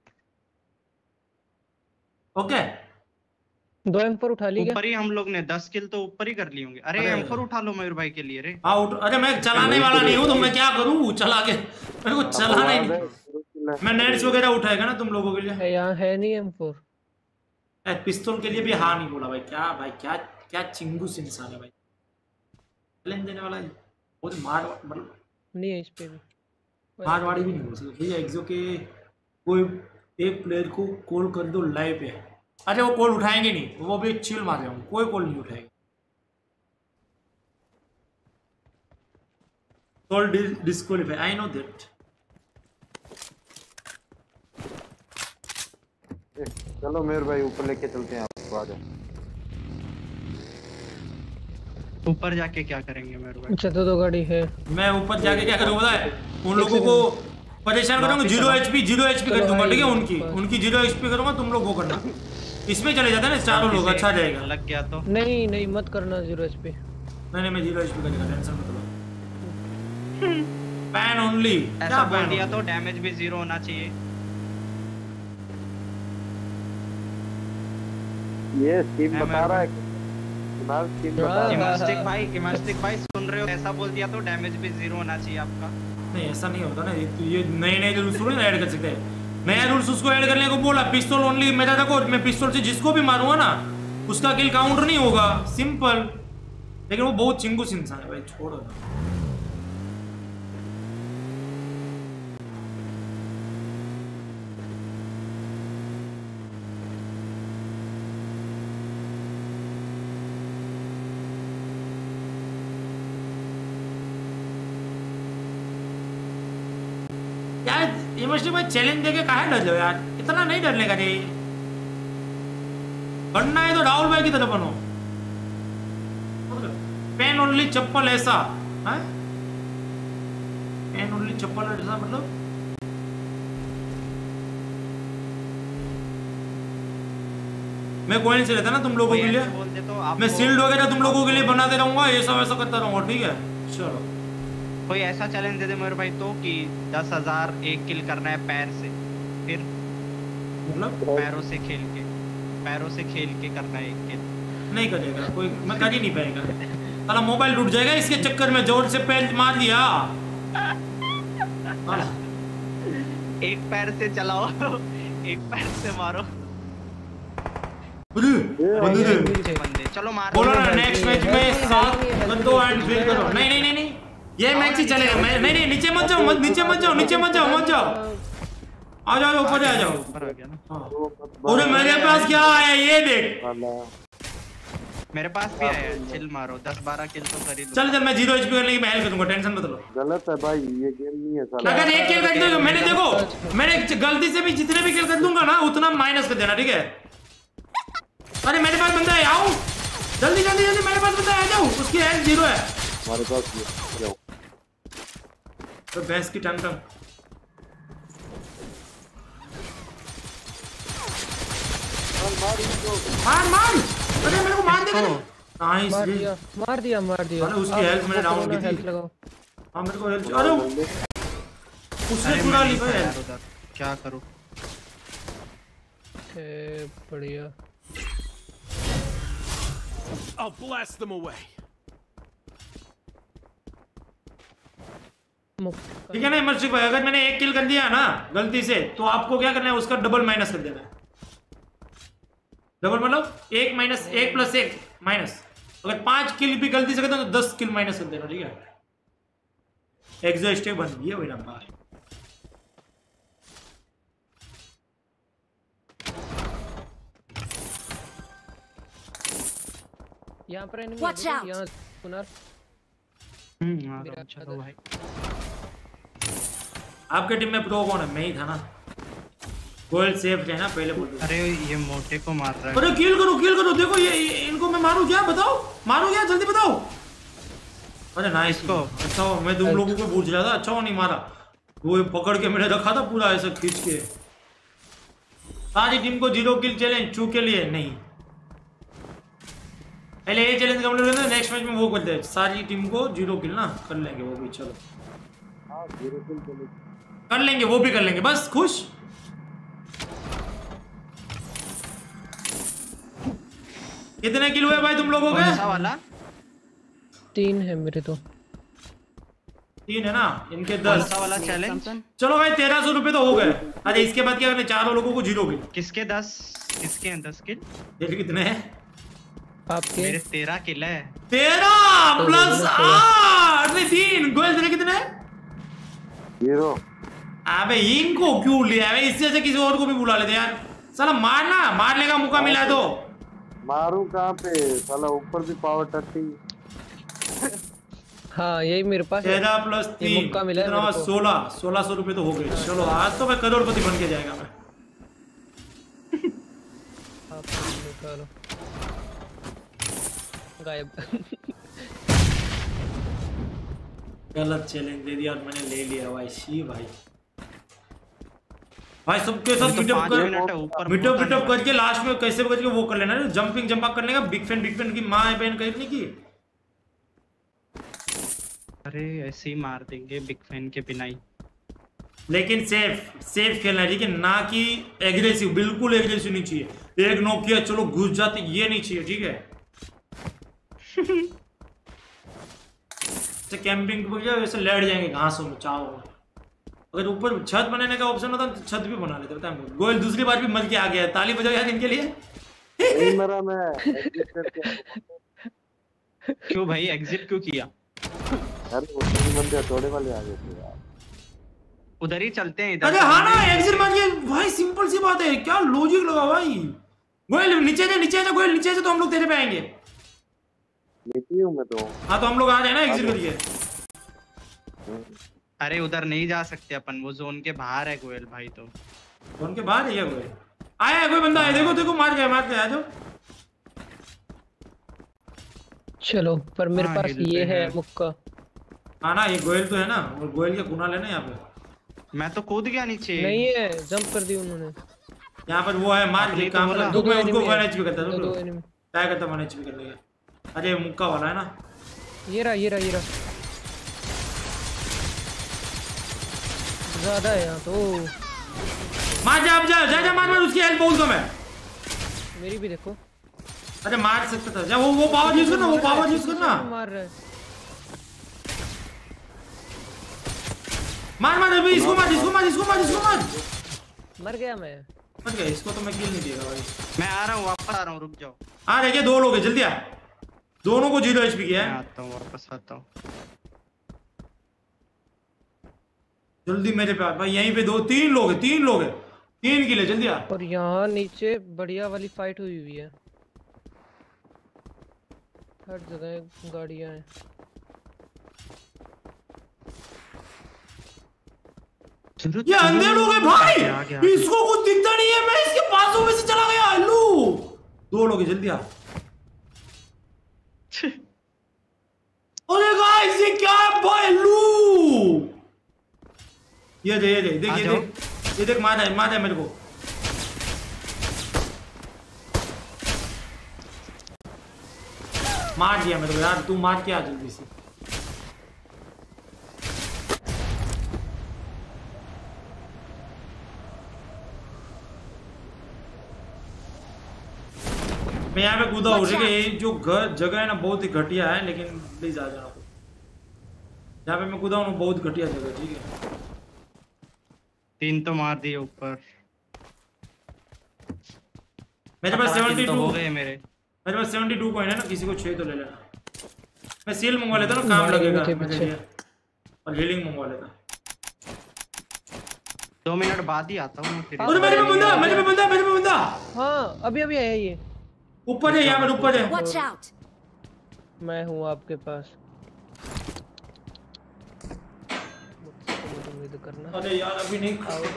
ओके 2 M4 उठा ली क्या? ऊपर ही हम लोग ने 10 किल तो ऊपर ही कर लिए होंगे। अरे M4 उठा लो मयूर भाई के लिए। रे अरे मैं चलाने वाला नहीं हूँ तो मैं क्या करूँ, चला के मेरे को चलाना ही नहीं। मैं नेट्स वगैरह उठाएगा ना तुम लोगों के लिए। यहाँ है नहीं M4। पिस्तौल के लिए भी हाँ नहीं बोला भाई। क्या चिंगूस इंसान है भाई, चैलेंज देने वाला बहुत मार मतलब नहीं है इस पे भी मारवाड़ी भी नहीं बोल सकते भैया। एक्सो के कोई एक प्लेयर को कॉल कर दो लाइव पे, अरे वो कॉल उठाएंगे नहीं, वो भी चिल मार रहे होंगे, कोई कॉल नहीं उठाएगा। Call disqualify, I know that. चलो मेरे भाई ऊपर लेके चलते हैं आपको, आ जाओ। ऊपर जाके क्या करेंगे मेरे भाई? अच्छा तो गाड़ी है। मैं ऊपर जाके क्या करूँगा पता है? उन लोगों को परेशान करूँगा, 0 HP कर दूंगा, ठीक है। उनकी 0 HP करूँगा, तुम लोग वो करना। इसमें चले जाते हैं ना चारों लोग, अच्छा जाएगा। लग गया तो नहीं मत करना 0 HP। नहीं मैं 0 HP करेगा, टेंशन मत लो। पैन ओनली ऐसा बोल दिया तो डैमेज भी 0 होना चाहिए। ये स्कीम बता रहा है इमास्टिक भाई सुन रहे हो? ऐसा बोल दिया तो डैमेज भी 0 होना चाहिए आपका। नहीं ऐसा नहीं होता ना, ये नए नए रूल्स थोड़ी ना ऐड कर सकते हैं। नया रूल्स उसको ऐड करने को बोला, पिस्तौल ओनली मेरा देखो, मैं पिस्तौल से जिसको भी मारूंगा ना उसका किल काउंट नहीं होगा, सिंपल। लेकिन वो बहुत चिंगूस इंसान है भाई, छोड़ो ना। यार यूनिवर्सिटी में चैलेंज देके काहे डर लो यार, इतना नहीं डरने का रे। बनना है तो राहुल भाई की तरह बनो। पेन ओनली चप्पल ऐसा है, पेन ओनली चप्पल ऐसा मतलब मैं कोई से रहता ना तुम लोगों के लिए, मैं सील्ड वगैरह तुम लोगों के लिए बनाते रहूंगा, ये सब ऐसा करता रहूंगा, ठीक है। चलो कोई ऐसा चैलेंज दे दे मेरे भाई तो कि 10,000 एक किल करना है पैर से, फिर मतलब पैरों से खेल के करना है एक किल। नहीं करेगा कोई, मैं कर ही नहीं पाएगा, साला मोबाइल टूट जाएगा इसके चक्कर में, जोर से पैर मार दिया। एक पैर से चलाओ, एक पैर से मारो। बंदे चलो मारो। बोलो ना नेक्स्ट मैच में 7 बंदो एंड फिल करो। नहीं ये मैच ही चलेगा। मैं नहीं नीचे मत जाओ, नीचे मत जाओ, आ जाओ ऊपर आ जाओ। पूरे मेरे पास क्या आया ये देख, मेरे पास भी आया, चिल मारो, 10-12 किल तो कर ही लो। चल मैं 0 HP करने की मैं हेल्प करूंगा, टेंशन मत लो। गलत है भाई, ये गेम नहीं है साला। अगर एक किल कर दोगे, मैंने देखो मैंने गलती से भी जितने भी किल कर दूंगा ना उतना माइनस कर देना, ठीक है। अरे मेरे पास बंदा है, आओ जल्दी मेरे पास बंदा है, आ जाओ। उसकी हेल्थ 0 है हमारे पास, जाओ तो भैंस की टंग मार। अरे मेरे को मार देगा। नाइस, मार दिया। अरे उसकी हेल्थ मैंने डाउन की थी। हां मेरे को हेल्थ, अरे उसने चुरा ली भाई हेल्थ। क्या करूं? बढ़िया। I'll blast them away. ठीक है ना इमर्सिव भाई, अगर मैंने एक किल कर दिया ना गलती से तो आपको क्या करना है, उसका डबल माइनस कर देना है। डबल मतलब 1 माइनस 1 प्लस 1 माइनस। अगर 5 किल भी गलती से करते हो तो 10 किल माइनस कर देना, ठीक है। एग्जॉस्टिव बन गई है वही नंबर। यहाँ पर एनिमी Watch है, out! यहाँ पुनर। चलो भाई। आपके टीम में प्रो कौन है? मैं ही था ना। गोल्ड सेफ है ना, पहले बोल दो। अरे ये मोटे को मार रहा है। अरे किल करो देखो ये इनको मैं मारूं क्या, बताओ मारूं क्या, जल्दी बताओ। अरे नाइस को, अच्छा मैं तुम लोगों को पूछ रहा था, अच्छा वो नहीं मारा, वो पकड़ के मैंने रखा था पूरा ऐसा खींच के। सारी टीम को 0 किल चैलेंज चू के लिए नहीं, पहले ये चैलेंज कंप्लीट करते हैं, नेक्स्ट मैच में वो करते हैं सारी टीम को 0 किल ना कर लेंगे वो भी। चलो कर लेंगे, वो भी कर लेंगे, बस खुश। कितने किल हुए भाई तुम लोगों के? वाला 3 है मेरे तो। 3 है ना, इनके 10 वाला चैलेंज। चलो भाई 1300 रुपए तो हो गए। अरे इसके बाद क्या करने, 4 लोगों को 0 किल। किसके 10? किसके हैं 10 किल? ये कितने हैं आपके? मेरे 13 किल है। 13 प्लस 8 नहीं 3। गोयल तेरे कितने हैं? 0। अबे इनको क्यों लिया है? इससे से किसी और को भी बुला लेते यार, साला मारने का मौका मिला तो। मारूं कहाँ पे साला, ऊपर भी पावर टचिंग। हाँ यही मेरे पास 13 प्लस 3 मौका मिला है मेरे को। 1600 रुपए तो हो गए। चलो आज तो मैं करोड़पति बन के जाएगा मैं। निकालो गायब। गलत चैलेंज दे दिया और मैंने ले लिया भाई। शी भाई सबके साथ मीटअप करके लास्ट में कैसे करके वो कर लेना, जंपिंग जंप अप करने का। बिग फैन की माँ बहन करने की। अरे ऐसे ही मार देंगे बिग फैन के बिना ही। लेकिन सेफ खेलना है, ठीक है ना, कि एग्रेसिव, बिल्कुल एग्रेसिव नहीं चाहिए। एक नॉक किया चलो घुस जाते, ये नहीं चाहिए, ठीक है। जैसे कैंपिंग पर जाओ वैसे लेट जाएंगे घासों में चावों में। अगर ऊपर छत बनाने का ऑप्शन होता तो छत भी बना लेते। पता है गोयल दूसरी बार भी मर के आ गया है। ताली बजाओ यार इनके लिए। नहीं मरा मैं। क्यों भाई एग्जिट क्यों किया? अरे वो तीन बंदे थोड़े वाले आ गए थे यार। उधर ही चलते हैं इधर। अरे हाँ ना एग्जिट मार के भाई सिंपल सी बात है। क्या लॉजिक लगा भाई। गोयल नीचे जा गोयल नीचे जा तो हम लोग तेरे पे आएंगे। नीचे हूं मैं तो। हाँ तो हम लोग आ रहे हैं ना एग्जिट करके। अरे उधर नहीं जा सकते अपन, वो जोन के बाहर है गोयल भाई। तो जोन के बाहर है क्या गोयल? आया है कोई बंदा है देखो देखो मार गया आ जाओ। चलो पर मेरे पास ये है मुक्का। हाँ ना ये गोयल तो है ना। और गोयल के गुना लेना यहाँ पे। मैं तो कूद गया नीचे। नहीं है जंप कर दी उन्होंने। यहाँ पर वो है मार के काम कर दो। मैं उसको 1 HP करता हूँ। दो एनिमी क्या करता 1 HP करने का। अरे मुक्का वाला है ना। ये रहा ज्यादा है यहाँ तो। मार जा मार उसकी हेल्थ बहुत कम है। मेरी भी देखो। अरे मार सकता था। जा वो पावर यूज करना। वो पावर यूज करना। मार रहा है। मार अभी इसको मार। मर गया मैं। मर गया। इसको तो मैं किल नहीं देगा भाई। मैं आ रहा हूँ वापस आ रहा हूँ, रुक जाओ। आ रहे क्या 2 लोग हैं जल्दी आ। दोनों को 0 HP किया है। आता हूँ वापस आता हूँ। जल्दी मेरे पे आ भाई। यहीं पे 3 लोग हैं 3 किले जल्दी आ। और यहाँ नीचे बढ़िया वाली फाइट हुई है। हर जगह गाड़ियां हैं। ये अंधे लोग हैं भाई। इसको कुछ दिखता नहीं है। मैं इसके पासों में से चला गया। हेलो 2 लोग हैं जल्दी आ। अरे गाइस ये क्या है भाई। हेलो ये देख मार है मेरे को। मार दिया मेरे को यार। तू मार के आ जल्दी से। मैं यहाँ पे कूदा हूँ। ठीक है ये जो जगह है ना बहुत ही घटिया है। लेकिन प्लीज आ जाना। यहाँ पे मैं कूदा हूँ बहुत घटिया जगह। ठीक है 3 तो मार दिए ऊपर। मेरे पास 72 हो गए मेरे पास 72 कॉइन है ना। किसी को 6 तो ले लेना। मैं सील मंगवा लेता ना काम लगेगा मेरे लिए। और हीलिंग मंगवा लेता। 2 मिनट बाद ही आता हूँ मैं फिर। अरे मेरे पे बंदा। हाँ अभी आया ये। ऊपर है यहाँ पर ऊपर है। Watch out! मैं हूँ आपके पास। करना। अरे यार अभी नहीं।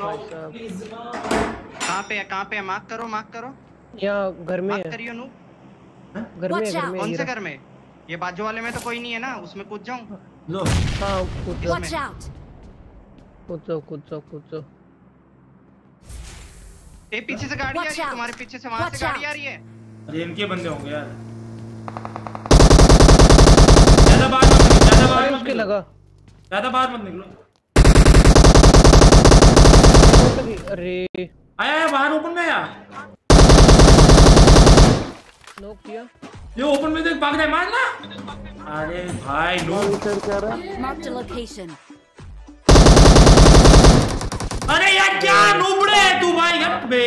कहाँ पे है? मार्क करो। यहाँ घर में है। करियो नू। घर में कौन से घर में? ये बाजू वाले में तो कोई नहीं है ना। उसमें कूद जाऊँ? लो हाँ Watch out! कूद जाओ। ए पीछे से गाड़ी आ रही है तुम्हारे पीछे से। वहां से गाड़ी आ रही है। अरे इनके बंदे होंगे यार। ज्यादा बाहर मत निकलो। अरे आया बाहर ओपन में आया। नॉक किया। ये ओपन में देख भाग रहा है। मारना। अरे भाई नो Marked a location. अरे यार क्या नूबड़े है तू भाई। हट बे।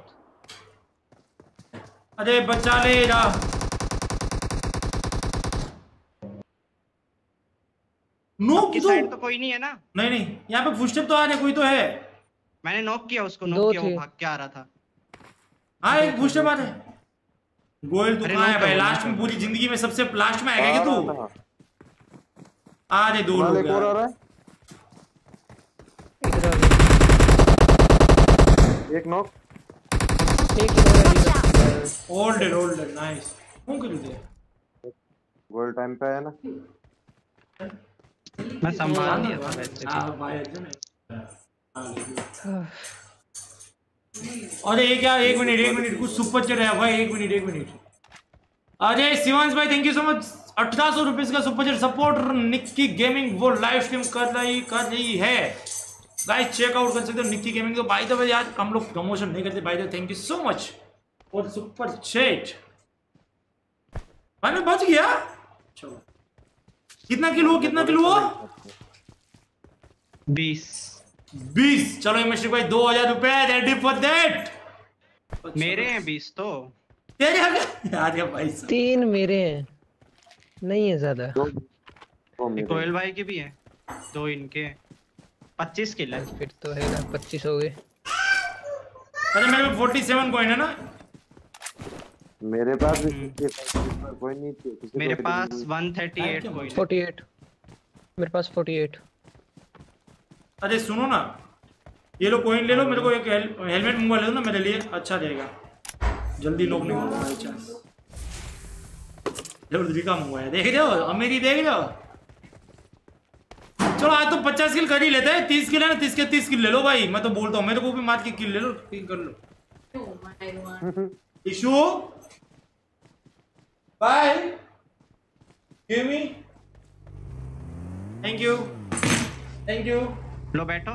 अरे बचा ले जा। नॉक की साइड तो कोई नहीं है ना। नहीं यहाँ पे फुटस्टेप तो आ रहे। कोई तो है। मैंने नॉक किया उसको। नॉक किया वो भाग के आ रहा था। हाँ एक फुटस्टेप आ रहे। गोयल तू कहाँ है भाई? लास्ट में पूरी जिंदगी में सबसे लास्ट में आएगा क्या तू? आ रहे 2 लोग यार। एक नॉक। Hold nice. कौन कर दिया? गोल टाइम पे है ना। मैं संभाल लिया था वैसे। अरे ये क्या? 1 मिनट कुछ सुपर चैट है भाई। 1 मिनट। अरे शिवांश भाई thank you so much. 1800 rupees का super chat. Support Nikki gaming वो लाइव स्ट्रीम कर रही है गाइस। चेकआउट कर सकते हो निक्की गेमिंग। तो बाय द वे यार हम लोग प्रमोशन नहीं करते। By the way thank you so much for super chat. मैंने बच गया। चलो कितना किलो कितना किलो 20 चलो इमर्शिक भाई 2000 रुपए रेडी फॉर दैट। मेरे हैं 20 तो तेरे यार क्या भाई साहब 3 मेरे हैं, नहीं है ज्यादा। कोयल भाई के भी हैं 2 इनके 25 किलो है। फिर तो है ना 25 हो गए। अरे मेरे पे 47 कॉइन है ना। मेरे पास भी कोई नहीं थी। मेरे पास 138 कॉइन 48 मेरे पास 48। अरे सुनो ना, ये लो कॉइन ले लो, मेरे को एक हेलमेट मंगवा ले दो ना मेरे लिए, अच्छा रहेगा। जल्दी लोग नहीं होगा बाई चांस। जल्दी का मंगवाया, देख रहे हो अमीरी देख रहे हो। चलो आज तो 50 किल कर ही लेते हैं। 30 किल है ना, 30 के 30 किल ले लो भाई। मैं तो बोलता हूँ मेरे को भी मार के किल ले लो, कर लो। Ishu bye give me, thank you thank you. लो बैठो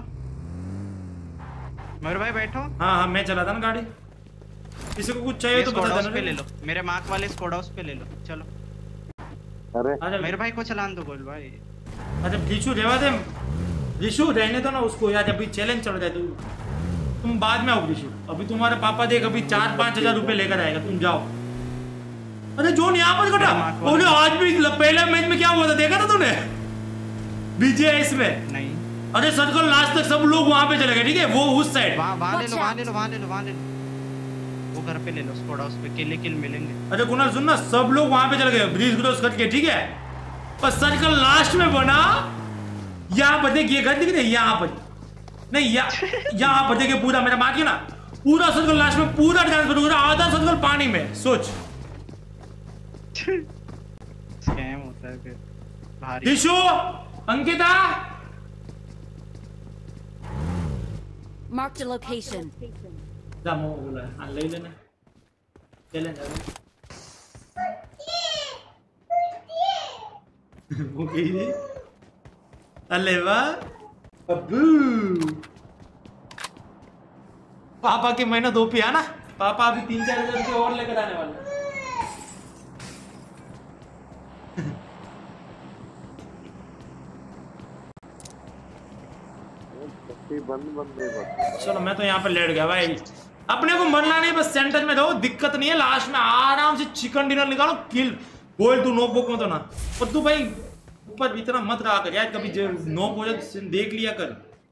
मयूर भाई बैठो। हाँ मैं चलाता ना गाड़ी, किसी को कुछ चाहिए तो बता देना। पे ले लो, मेरे मार्क वाले स्क्वाड हाउस पे ले लो। चलो अरे मेरे भाई को चलान दो गोल भाई। अच्छा भिशु रेवा दे, भिशु रहने दो ना उसको यार, अभी चैलेंज चल रहा है। तुम बाद में आओ भिशु, अभी तुम्हारे पापा देख अभी 4-5 हजार रुपए लेकर आएगा, तुम जाओ। अरे जोन यहाँ पर कटा। बोले आज भी पहले मैच में क्या हुआ था देखा था तूने बीजीएस में? नहीं। अरे सर्कल लास्ट तक सब लोग वहां पे चले गए, ठीक है वो उस साइड। वहां ले लो वहां ले लो वहां ले लो वहां ले लो, वो घर पे ले लो स्क्वाड हाउस पे, किल मिलेंगे। अरे कुणाल सुन ना, सब लोग वहां पे चले गए ब्रिज क्रॉस करके, ठीक है। पर सर्कल लास्ट में बना, यहाँ पर देखिए घर दिख रहे, यहाँ पर नहीं यहाँ पर देखिए पूरा मेरा मार्क है ना, पूरा सर्कल लास्ट में पूरा ट्रांसफर हो रहा, आधा सर्कल पानी में। सोच स्कैम होता है फिर भारी। दिशु अंकिता Marked a location. जामो बोला है, ले लेना चलें जाओ। वो कही अले वाह अब्बू, पापा के महीना 2 पे आना, पापा अभी 3-4 हजार रुपये और लेकर आने वाले। चलो मैं तो यहाँ पे लेट गया भाई, अपने को मरना नहीं, बस सेंटर में रहो, दिक्कत नहीं है। लास्ट में आराम से चिकन डिनर निकालो, किल गोल। तू नोटबुक में तो ना, और तू भाई ऊपर इतना मत रहा कर यार, कभी नोक हो जाए देख लिया कर।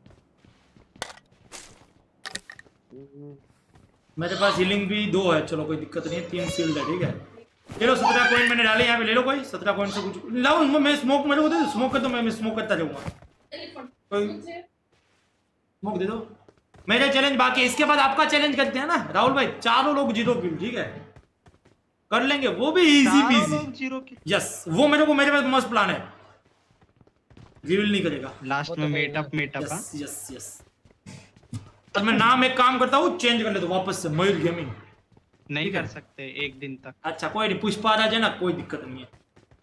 मेरे पास हीलिंग भी 2 है, चलो कोई दिक्कत नहीं है। 3 शील्ड है, ठीक है। चलो 17 कॉइन मैंने डाले यहाँ पे, ले लो कोई 17 कॉइन से कुछ लाओ। मैं स्मोक मेरे को दे दो, स्मोक कर दो, मैं स्मोक करता जाऊंगा। कोई स्मोक दे दो। मेरे चैलेंज बाकी है, इसके बाद आपका चैलेंज करते हैं ना राहुल भाई। 4 लोग 0 किल, ठीक है कर लेंगे वो भी इजी पीजी। यस वो मेरे पास मस्त प्लान है, रिवील नहीं करेगा लास्ट में मीटअप। Yes yes yes. और मैं नाम एक काम करता हूँ, चेंज कर लेता हूँ वापस से, मयूर गेमिंग। नहीं कर सकते 1 दिन तक। अच्छा कोई नहीं, पुष्पा राज है ना, कोई दिक्कत नहीं है।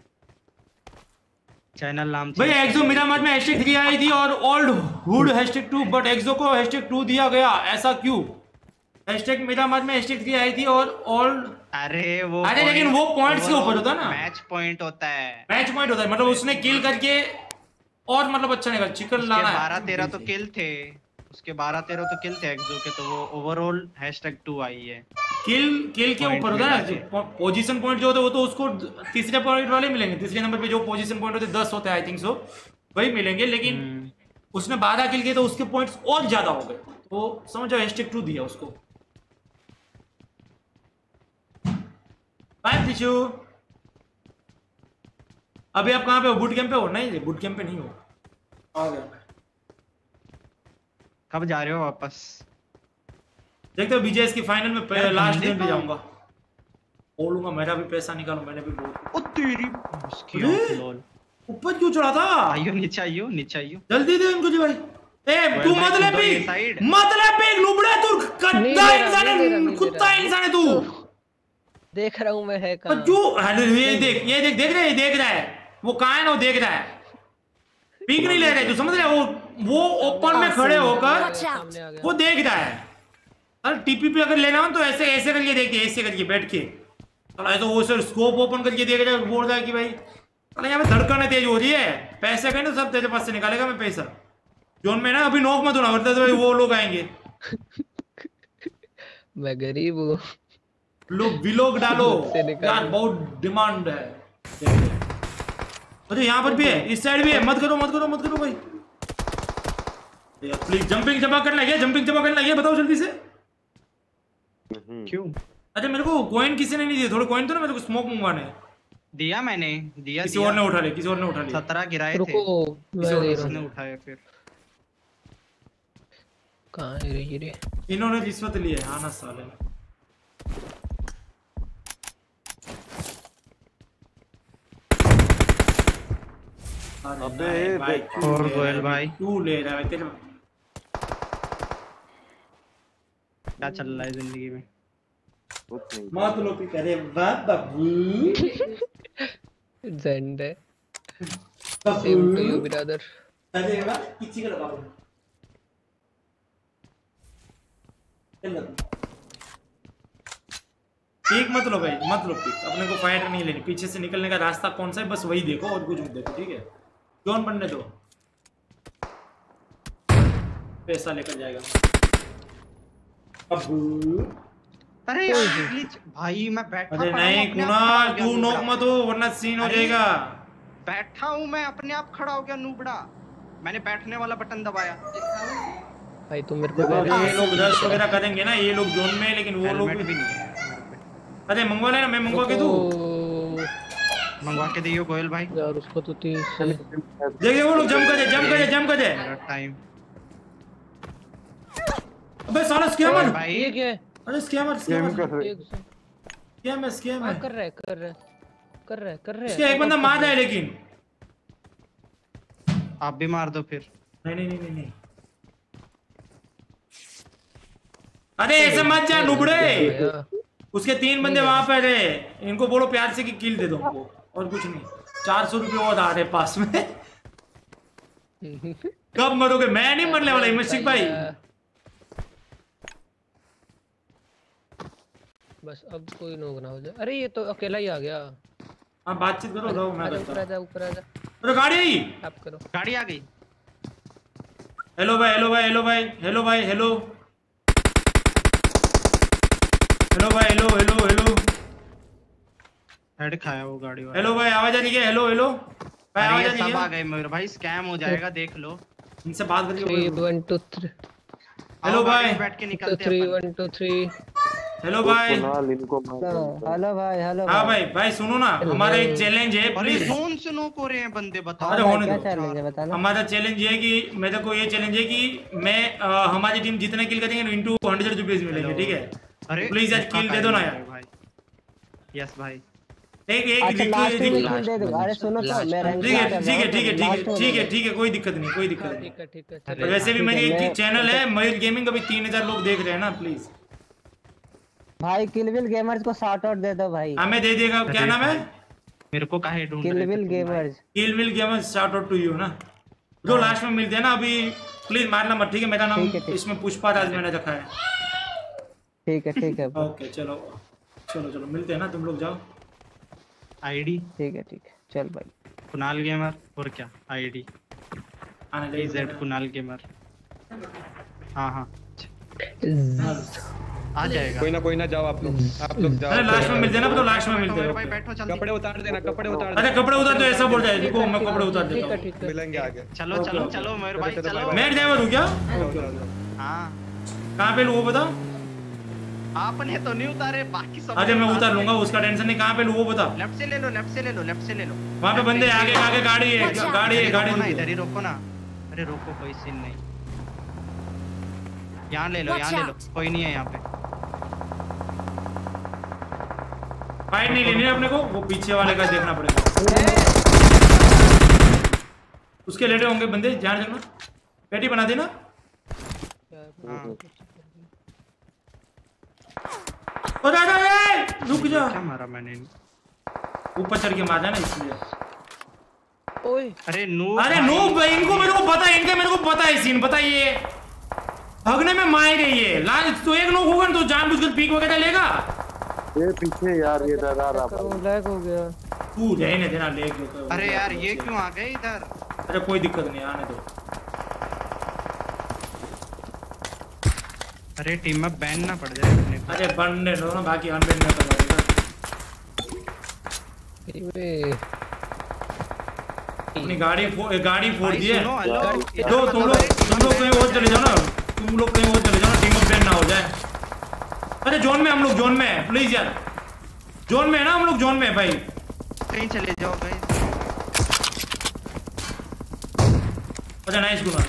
चैनल नाम भाई एक्सो मिरामार में #3 आई थी और ओल्ड हुड #2, बट एक्सो को #2 दिया गया, ऐसा क्यों? मिरामार में #3 आई थी और ओल्ड, अरे लेकिन वो पॉइंट्स के ऊपर होता है ना, मैच पॉइंट होता है। मैच पॉइंट होता है, मतलब उसने किल करके और मतलब अच्छा नहीं कर, चिकन लाना है। 12-13 तो किल थे उसके, 12-13 तो किल थे एक्सो के, तो वो ओवरऑल #2 आई है। किल के ऊपर होता है ना, पोजीशन पॉइंट जो होते हैं वो तो उसको तीसरे पॉइंट वाले मिलेंगे। तीसरे नंबर पे जो पोजीशन पॉइंट होते हैं 10 होते हैं आई थिंक सो, वही मिलेंगे। लेकिन उसने 12 किल किए तो उसके पॉइंट्स और ज्यादा हो गए, तो समझो #2 दिया उसको। Bye tissue. अभी आप कहाँ पे हो? बूट कैंप पे हो? नहीं बूट कैंप पे नहीं हो, आ गया। कब जा रहे हो वापस? देखते हो बीजेएस की फाइनल में लास्ट दिन भी जाऊंगा, बोलूंगा मेरा भी पैसा निकालो, मैंने भी बहुत। ओ तेरी ऊपर क्यों चढ़ा था? आइयो नीचे आइयो नीचे आइयो, जल्दी दे इनको जी भाई। ए तू मतलब भी लुबड़ा, तू गद्दा इंसान है, कुत्ता इंसान है तू। देख रहा हूं मैं है कहां। क्यों? ये देख रहा है वो कहां है ना, वो देख रहा है, पीक नहीं ले रहे, तू समझ रहा है? वो ओपन में खड़े होकर वो देख रहा है। अरे टीपी पे अगर लेना हो तो ऐसे करके देखिए, ऐसे करके बैठ के, ऐसा वो सर स्कोप ओपन करके देख रहा है, बोल रहा है कि भाई अरे यहाँ पे धड़कन तेज हो रही है, पैसे कहीं तो सब तेरे पास से निकालेगा मैं पैसा। जोन में ना अभी नॉक मत होना, वरना तो वो लोग आएंगे। मैं गरीब हूँ। लोग विलोग डालो यार, बहुत डिमांड है। अरे यहाँ पर भी है, इस साइड भी है। मत करो मत करो मत करो भाई यार, प्लीज। जंपिंग जमा करना है, जंपिंग जमा करना है, बताओ जल्दी से। क्यों? अच्छा मेरे को कॉइन किसी ने नहीं दिए, थोड़े कॉइन तो ना मेरे को स्मोक मंगवाने। दिया मैंने, दिया किसी और ने उठा ले, किसी और ने उठा ले। 17 गिराए थे, किसी और ने उठाए। फिर कहाँ है रे? इन्होंने रिश्वत ली है। हाँ ना साले। अबे भाई और गोयल भाई तू ले रहा है तेरे। क्या चल रहा है जिंदगी में? मत लो पी करे बाबू। ज़ेंड है। Same to you brother. अरे वाह किसी का लगाओ। पीक मत लो भाई, मत लो पीक। अपने को फाइटर नहीं लेनी। पीछे से निकलने का रास्ता कौन सा है बस वही देखो और कुछ मत देखो, ठीक है? जोन बनने दो, पैसा लेकर जाएगा। अरे भाई मैं बैठा। अरे नहीं कुणाल, तू नॉक मत हो वरना सीन हो जाएगा। बैठा हूँ मैं, अपने आप खड़ा हो गया नूबड़ा। मैंने बैठने वाला बटन दबाया। भाई तुम मेरे को ये लोग रश वगैरह करेंगे ना ये लोग जोन में, लेकिन वो लोग भी नहीं है। अरे मंगवा लेना, मैं मंगवा के दूं। मंगवा के दियो गोयल भाई यार। उसको तो 30 देखिए वो लोग जंप कर दे। टाइम। अबे साला स्कैमर भाई, ये क्या है? अरे स्कैमर स्कैम है। कर रहा है। इसके एक बंदा मार रहा है, लेकिन आप भी मार दो फिर। नहीं। अरे ऐसे मत जा नुबड़े। उसके 3 बंदे वहां पर है, इनको बोलो प्यार से कि किल दे दो हमको, और कुछ नहीं। 400 रुपये और आ रहे पास में। कब मरोगे? मैं नहीं मरने वाला हिमशिक भाई। बस अब कोई नोक ना हो जाए। अरे ये तो अकेला ही आ गया। हाँ बातचीत करो, रहो मैं ऊपर आ जा। अरे गाड़ी आई। आप करो। गाड़ी आ गई। हेलो भाई। हेड खाया वो गाड़ी वाला। हेलो भाई आवाज आ रही है? हेलो भाई आवाज आ रही है? सब आ गए मेरे भाई, स्कैम हो जाएगा देख लो। इनसे बात करके 3 1 2 3। हेलो भाई बैठ के निकलते हैं। 3 1 2 3। हेलो भाई। हेलो भाई। हाँ भाई सुनो ना, हमारा एक चैलेंज है प्लीज। जोन से नोक हो रहे हैं बंदे, बताओ। अरे होने दो। चैलेंज है बताना। हमारा चैलेंज ये है कि मेरे को ये चैलेंज है कि मैं हमारी टीम जितने किल करेंगे इनटू 100 रुपीज मिलेंगे, ठीक है? अरे प्लीज यार किल दे दो ना यार भाई। यस भाई। एक अच्छा लास्ट में किल दे दो। अरे सुनो तो मैं रैंक ठीक है कोई दिक्कत नहीं। ठीक है। और वैसे भी मेरी एक चैनल है मयूर गेमिंग, अभी 3000 लोग देख रहे हैं ना, प्लीज भाई किलविल गेमर्स को शॉट आउट दे दो भाई। हमें दे देगा। क्या नाम है? मेरे को काहे ढूंढ रहे? Killwill gamers shout out to you ना, जो लास्ट में मिलते हैं ना। अभी प्लीज मारना मत, ठीक है? मेरा नाम इसमें पुष्पा राज मैंने रखा है। ठीक है। ओके चलो मिलते हैं ना, तुम लोग जाओ। आईडी ठीक है चल भाई। कुणाल गेमर और क्या आईडी? आने जेड कुणाल गेमर। हाँ आ जाएगा। कोई ना जाओ आप लोग जाओ। अरे लास्ट में मिलते हैं ना, तो लास्ट में मिलते हैं। भाई बैठो जल्दी। कपड़े उतार देना। अरे कपड़े उतार दो, ऐसा बोल जाए। देखो मैं कपड़े उतार देता हूँ। मिलेंगे आगे। चलो मयूर भाई चलो। मैं ड्राइवर हूँ क्या? हाँ कहाँ पे लूँ वो बता। आपने तो नहीं उतारे, बाकी सब। अरे मैं उतार लूंगा, उसका टेंशन नहीं। कहाँ पे लूँ वो बता। लेफ्ट से ले लो। वहाँ पे बंदे आगे गाड़ी है। इधर ही रोको ना। अरे रोको, कोई सीन नहीं। यहाँ ले लो, कोई नहीं है यहाँ पे। फाइट नहीं लेनी अपने को, वो पीछे वाले का देखना पड़ेगा। उसके लेटे होंगे बंदे, ध्यान रखना। पेटी बना देना। रुक जा। क्या मारा मैंने? ऊपर चढ़ के मारना ना इसलिए। अरे नूब भाई, इनको मेरे को पता है, मेरे को पता है सीन। बताइए भगने में मार रही है लाल। तो एक नोक होगा तो जानबूझकर पीक वगैरह लेगा। ये पीछे यार, ये डरा रहा लैग हो गया। तू रहने देना ले जो। अरे यार ये क्यों आ गए इधर? अरे कोई दिक्कत नहीं, आने दो। अरे टीम में बैन ना पड़ जाए अपने को। अरे बनने दो ना, बाकी अनबैन ना करवाएगा। अपनी गाड़ी फोड़ दी है। दो तुम लोग कहीं और चले जाओ ना, तुम लोग कहीं और चले जाओ ना, टीम ऑफ बैन ना हो जाए। अरे जोन में हम लोग, जोन में है प्लीज यार, जोन में है ना हम लोग, जोन में है भाई। कहीं चले जाओ भाई। अच्छा नाइस गुना,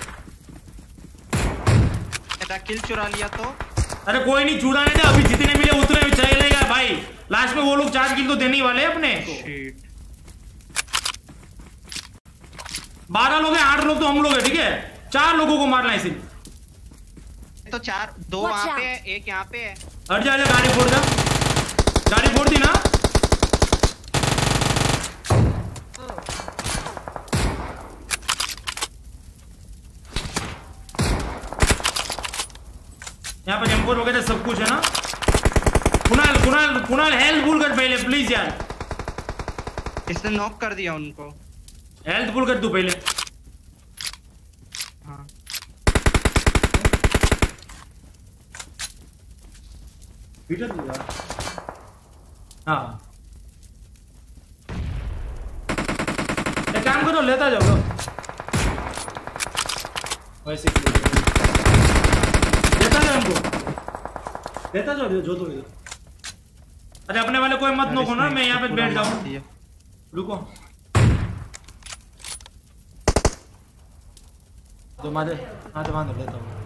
किल चुरा लिया तो। अरे कोई नहीं, चुराने दे, अभी जितने मिले उतने चलेगा भाई। लास्ट में वो लोग 4 किल तो देने ही वाले हैं अपने। 12 लोग हैं, 8 लोग तो हम लोग हैं, ठीक है। 4 लोगों को मारना है सिर्फ। तो 4, 2 वहाँ पे है, 1 यहाँ पे है। हट जा, गाड़ी फोड़ जा, गाड़ी फोड़ दी ना। यहाँ पर एम4 वगैरह सब कुछ है ना। कुणाल हेल्थ फुल कर पहले प्लीज यार। इसने नॉक कर दिया उनको। हेल्थ फुल कर तू पहले। हाँ हाँ एक काम करो, लेता जाओ वैसे लेता जाओ हमको, लेता जाओ जो तो इधर। अरे अपने वाले कोई मत नोको ना, मैं यहाँ पे बैठ जाऊँ। रुको तो मारे, हाँ तो मान लेता हूँ।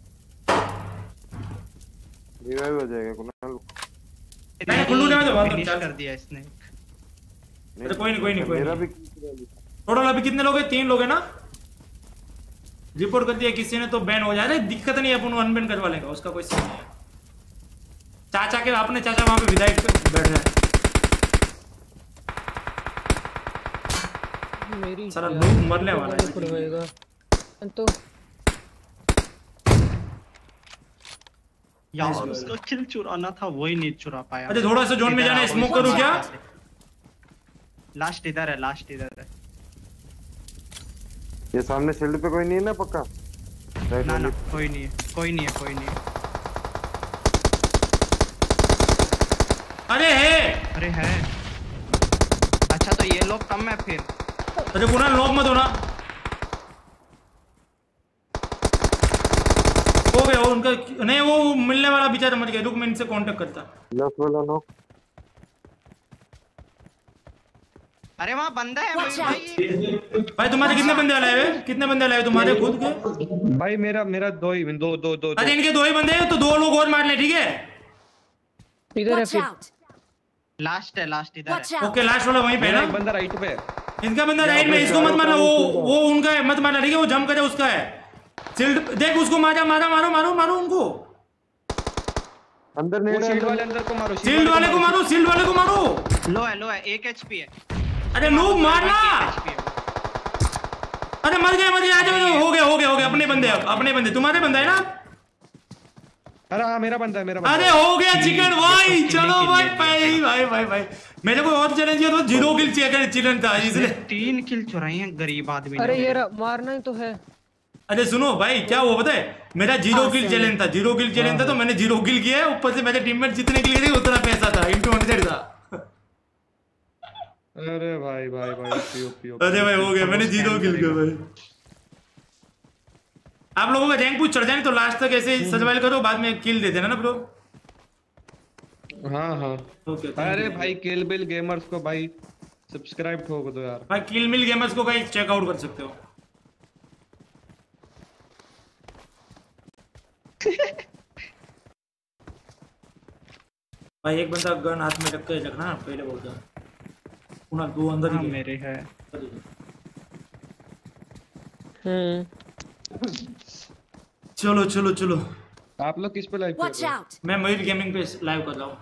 रिवाइव हो जाएगा कुणाल। नहीं गुल्लू ने तो फिनिश कर दिया इसने। अरे कोई नहीं मेरा भी टोटल अभी कितने लोग हैं? 3 लोग हैं ना। रिपोर्ट कर दिया किसी ने तो बैन हो जाए। दिक्कत नहीं है, अपन अनबैन करवा लेंगे, उसका कोई सीन नहीं है। चाचा के अपने चाचा वहां पे विधायक बैठ रहे हैं। सारा लोग मरने वाला है तो यार उसको किल चुराना था, वही नहीं चुरा पाया। अरे थोड़ा सा जोन में जाना है, स्मोक करूं क्या? लास्ट इधर है, लास्ट इधर है। ये सामने शील्ड पे कोई नहीं है ना पक्का? ना ना कोई नहीं है, कोई नहीं है, कोई नहीं है। अरे है, अरे है। अच्छा तो ये लोग कम है फिर। अरे कुणाल लॉक मत होना। हो गया उनका, नहीं वो मिलने वाला बेचारा मर गया। रुक मैं इनसे कांटेक्ट करता। लॉक वाला लॉक। अरे वहाँ बंदा है भाई तुम्हारे कितने बंदे लाए हुए? कितने बंदे लाए तुम्हारे खुद के? भाई मेरा दो अरे इनके 2 ही बंदे हैं तो 2 लोग और मार ले, ठीक है। इधर है फिर। लास्ट है, लास्ट इधर है। ओके लास्ट वाला वहीं पे है ना। बंदा राइट पे है, इनका बंदा राइट में, इसको मत मारना, वो उनका है, मत मारना, ठीक है। वो जंप करे उसका है। शील्ड देख उसको, मारो उनको अंदर नहीं। शील्ड वाले अंदर को मारो, शील्ड वाले को मारो, शील्ड वाले को मारो। लो है 1 HP है। अरे नूब मारना। अरे मर गए आ जाओ। हो गया अपने बंदे तुम्हारे बंदा है ना। अरे हाँ मेरा बंदा है, अरे हो गया चिकन भाई। चलो भाई मेरे को और चैलेंज किया तो 0 किल चिकन था, इसलिए 3 किल चुराई हैं गरीब आदमी ने। अरे ये मारना ही तो है। अरे सुनो भाई, क्या हुआ पता है, मेरा 0 किल चैलेंज था, तो मैंने 0 किल किया है। ऊपर से मेरे टीममेट जितने किल किए उतना पैसा था, इंटू 100 था। अरे भाई अरे भाई हो गया, मैंने 0 किल किया भाई। आप लोगों का रैंक कुछ चढ़ जाए तो लास्ट तक ऐसे सर्वाइव करो, बाद में किल दे देना ना ब्रो। हाँ ओके। अरे भाई किल बिल गेमर्स को भाई सब्सक्राइब ठोक दो यार। भाई किल मिल गेमर्स को भाई चेकआउट कर सकते हो। भाई एक बंदा गन हाथ में रख के रखना पहले बोलता। पुनः 2 अंदर ही मेरे है। चलो आप लोग किस पे लाइव कर रहे हो? मैं मयूर गेमिंग पे लाइव कर रहा हूँ।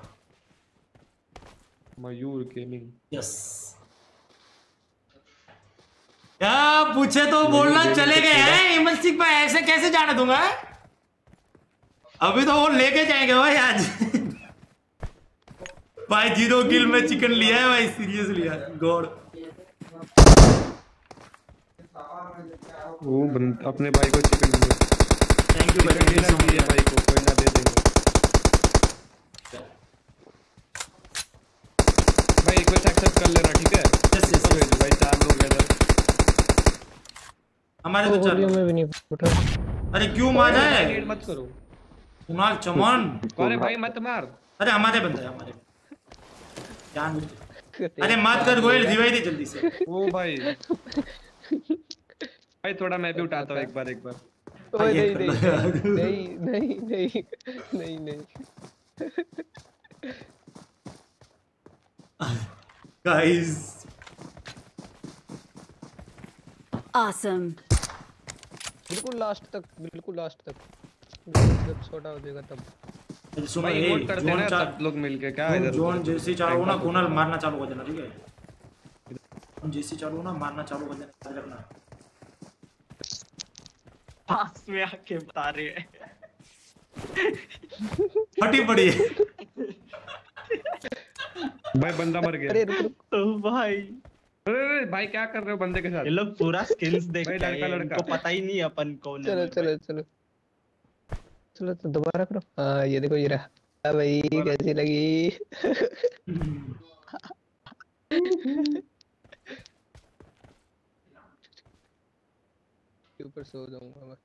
Mayur gaming, yes. क्या पूछे तो बोलना चले गए हैं इमल सिंह भाई, ऐसे कैसे जाने दूंगा? अभी तो वो लेके जाएंगे भाई आज। भाई 0 किल में चिकन लिया है भाई, सीरियसली यार गॉड। वो अपने भाई को चिकन दो। थैंक यू भाई, देना चाहिए भाई को, कोई ना दे देंगे भाई। रिक्वेस्ट एक्सेप्ट कर लेना ठीक है। यस यस भेज भाई, 4 लोग इधर हमारे तो चल। में भी नहीं उठा। अरे क्यों मारा है? रेड मत करो कुणाल चमन। अरे भाई मत मार। अरे हमारे बंदा है, हमारे जान बुझ के। अरे मत कर गोयल, रिवाइव दे जल्दी से। ओ भाई भाई थोड़ा मैं भी उठाता हूँ एक बार। ओए नहीं। Guys Awesome. बिल्कुल लास्ट तक जब छोटा हो जाएगा तब। सुनो भाई इमोट करते हैं ना सब लोग मिलके। क्या इधर जोन जैसे चालू ना कुणाल मारना चालू कर देना, ठीक है? हम जैसे चालू ना मारना चालू कर देना, याद रखना। पास में आके बता रहे हैं फटी पड़ी है भाई, बंदा मर गया। अरे रुक भाई। अरे भाई क्या कर रहे हो बंदे के साथ? ये लोग पूरा स्किल्स देख भाई, रहे हैं, लड़का इनको पता ही नहीं अपन कौन है। चलो तो दोबारा करो। हाँ ये देखो, ये रहा भाई, कैसी लगी? ऊपर सो जाऊंगा मैं।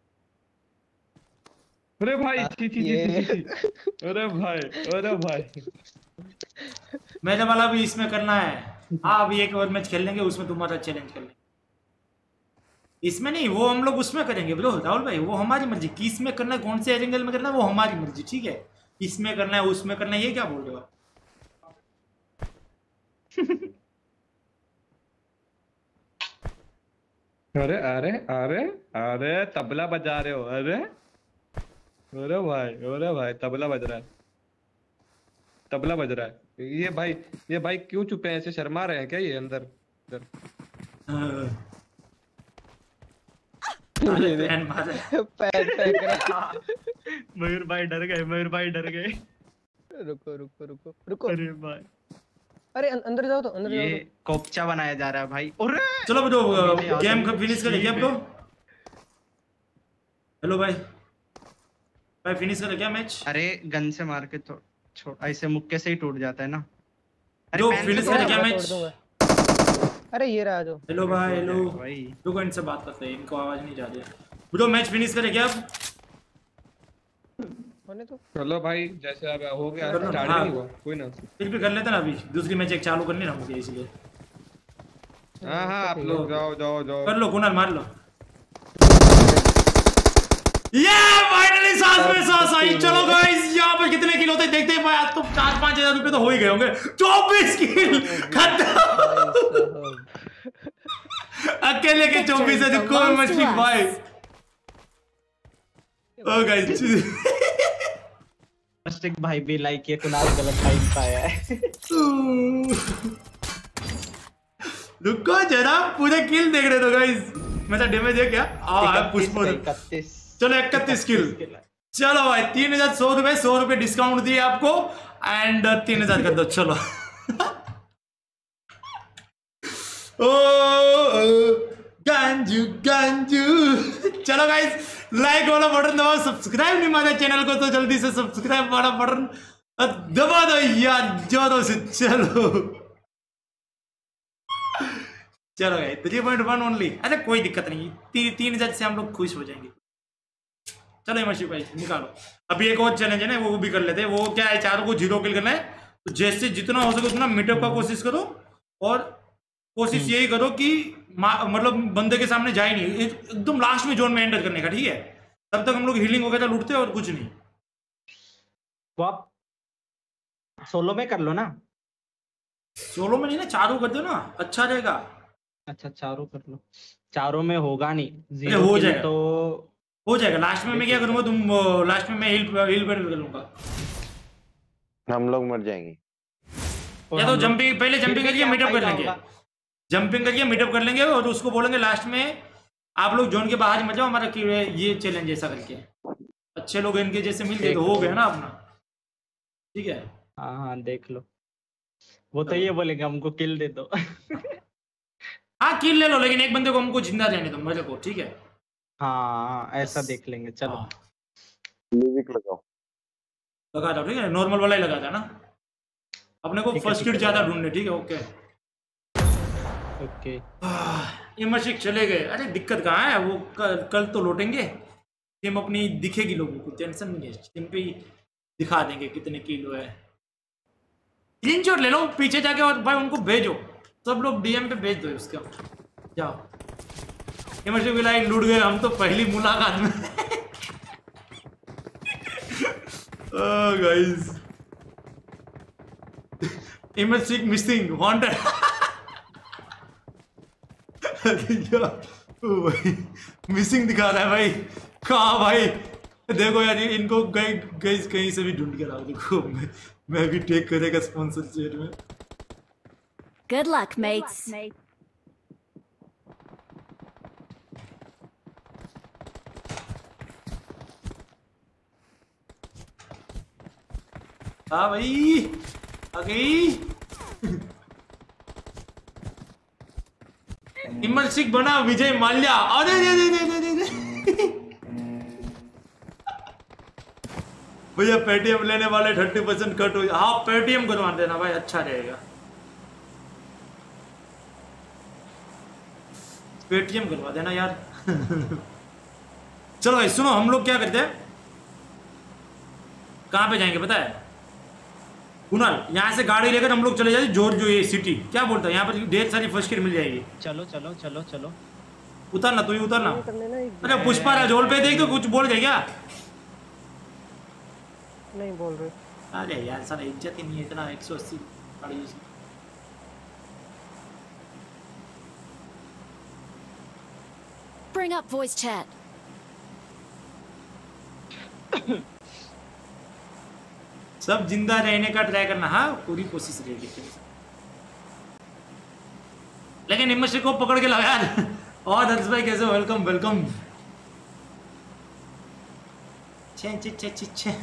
अरे भाई छी। अरे भाई मेरे वाला भी इसमें करना है। हाँ अभी एक और मैच खेल लेंगे, उसमें तुम्हारा चैलेंज कर लेंगे। इसमें नहीं, वो हम लोग उसमें करेंगे ब्रो राहुल भाई, वो हमारी मर्जी। किस में करना है, कौन से एंगल में करना है, वो हमारी मर्जी, ठीक है? इसमें करना है, उसमें करना है, ये क्या बोल रहे हो? अरे तबला बजा रहे हो? अरे भाई तबला बज रहा है। ये भाई क्यों चुप है? ऐसे शर्मा रहे हैं क्या ये अंदर? मयूर भाई डर गए। रुको। अरे भाई, अरे अंदर जाओ तो, अंदर जाओ। ये कोपचा बनाया जा रहा है भाई। अरे चलो ब्रो गेम का फिनिश करें क्या ब्रो? हेलो भाई फिनिश करें क्या मैच? अरे गन से मार के तो ऐसे मुक्के से ही टूट जाता है ना। जो फिनिश करें क्या मैच? अरे ये रहा जो। हेलो भाई, हेलो रुको, इनसे बात करते हैं, इनको आवाज नहीं जा रही है। ब्रो मैच फिनिश करें क्या अब? होने तो चलो भाई, जैसे अब हो गया, स्टार्ट नहीं हुआ कोई ना, फिर भी कर लेते ना। अभी दूसरी मैच एक चालू करनी ना मुझे, इसलिए। हाँ आप लोग जाओ कर लो, कुणाल मार लो। ये फाइनली सांस में सांस आई। चलो गाइस, यहाँ पर कितने किल होते हैं देखते हैं भाई। आज तो 4-5 हज़ार रुपए तो हो ही गए होंगे। 24 किल खत्म। अकेले के 24 है, कोई मछली भाई। ओ गाइस मस्टिक भाई भी लाइक ये कुणाल गलत टाइम पाया है। रुको जरा, पूरे किल देख रहे हो गाइस। मेरा डैमेज है क्या? पुष्प 31। चलो 31 किल। चलो भाई 3100 रुपए, 100 रुपए डिस्काउंट दिए आपको एंड 3000 कर दो। चलो गांजू। चलो गाइस, लाइक वाला बटन दबाओ, सब्सक्राइब नहीं मारा चैनल को तो जल्दी से सब्सक्राइब वाला बटन दबा दो यार, जोरों से। चलो गाइस 3.1 ओनली। अरे कोई दिक्कत नहीं, 3000 से हम लोग खुश हो जाएंगे। चलो हिमांशु भाई निकालो। अभी एक और चैलेंज है ना, वो भी कर लेते हैं। वो क्या है, चारों को 0 किल करना है। तो जैसे जितना हो सके उतना मीटअप का कोशिश करो, और कोशिश यही करो कि मतलब बंदे के सामने जाए नहीं, एकदम लास्ट में जोन में एंटर करने का, ठीक है? तब तक हम लोग हीलिंग वगैरह लूटते हैं और कुछ नहीं। तो आप सोलो में कर लो ना। सोलो में नहीं ना, चारों कर दो ना, अच्छा रहेगा। अच्छा चारों कर लो। चारों में होगा नहीं, अरे हो जाएगा, तो हो जाएगा। लास्ट में मैं क्या करूंगा, तुम लास्ट में मैं हील बैटल कर लूंगा। हम लोग मर जाएंगे। या तो जंपिंग, पहले जंपिंग करके मीटअप कर लेंगे। जंपिंग करके मीटअप कर लेंगे और उसको बोलेंगे लास्ट में आप लोग जोन के बाहर मत जाओ, हमारा ये चैलेंज ऐसा करके। अच्छे लोग इनके जैसे मिल गए तो हो गया ना अपना, ठीक है? हाँ देख लो। वो तो ये बोलेंगे हमको किल दे दो। हाँ किल ले लो, लेकिन एक बंदे को हमको जिंदा रहने दो मेरे को, ठीक है? हाँ ऐसा देख लेंगे, चलो। म्यूजिक लगाओ। लगा दो, ठीक है? नॉर्मल वाला ही लगा था ना अपने को। फर्स्ट एड ज्यादा ढूंढने, ठीक है? Okay okay. इमर्शिक चले गए। अरे दिक्कत कहाँ है, वो कल तो लौटेंगे। टीम अपनी दिखेगी लोगों को, टेंशन नहीं है। टीम पे ही दिखा देंगे कितने किलो है। स्क्रीनशॉट ले लो पीछे जाके और भाई उनको भेजो, सब लोग डीएम पे भेज दो उसका। जाओ। इमर्शिक भी लाइक लूट गए हम तो पहली मुलाकात में। गाइस इमर्शिक मिसिंग वांटेड। मिसिंग दिखा रहा है भाई। कहाँ भाई? देखो यार इनको कहीं से भी ढूंढ के लाओ। देखो मैं भी टेक करेगा स्पॉन्सर चेट में। Good luck, mates. हाँ भाई आ गई। इमर्सिक बना विजय माल्या। अरे भैया पेटीएम लेने वाले 30% कट हो। हाँ पेटीएम करवा देना भाई, अच्छा रहेगा। पेटीएम करवा देना यार। चलो भाई सुनो, हम लोग क्या करते हैं, कहाँ पे जाएंगे पता है कुणाल? यहाँ से गाड़ी लेकर हम लोग चले जाते जॉर्जियो ये सिटी। क्या बोलता है? यहाँ पर ढेर सारी फर्स्ट एड मिल जाएगी। चलो चलो चलो चलो उतरना, तू ही उतरना। अरे पुष्पा राजोल पे देख तो कुछ बोल गए क्या? नहीं बोल रहे। अरे यार सारा इज्जत ही नहीं है इतना। 180 गाड़ी। Bring up voice chat. सब जिंदा रहने का ट्राई करना। हाँ पूरी कोशिश रहेगी। लेकिन इमर्शिक को पकड़ के लगा यार। और हर्ष भाई कैसे? Welcome welcome. छे छे छे छे छे।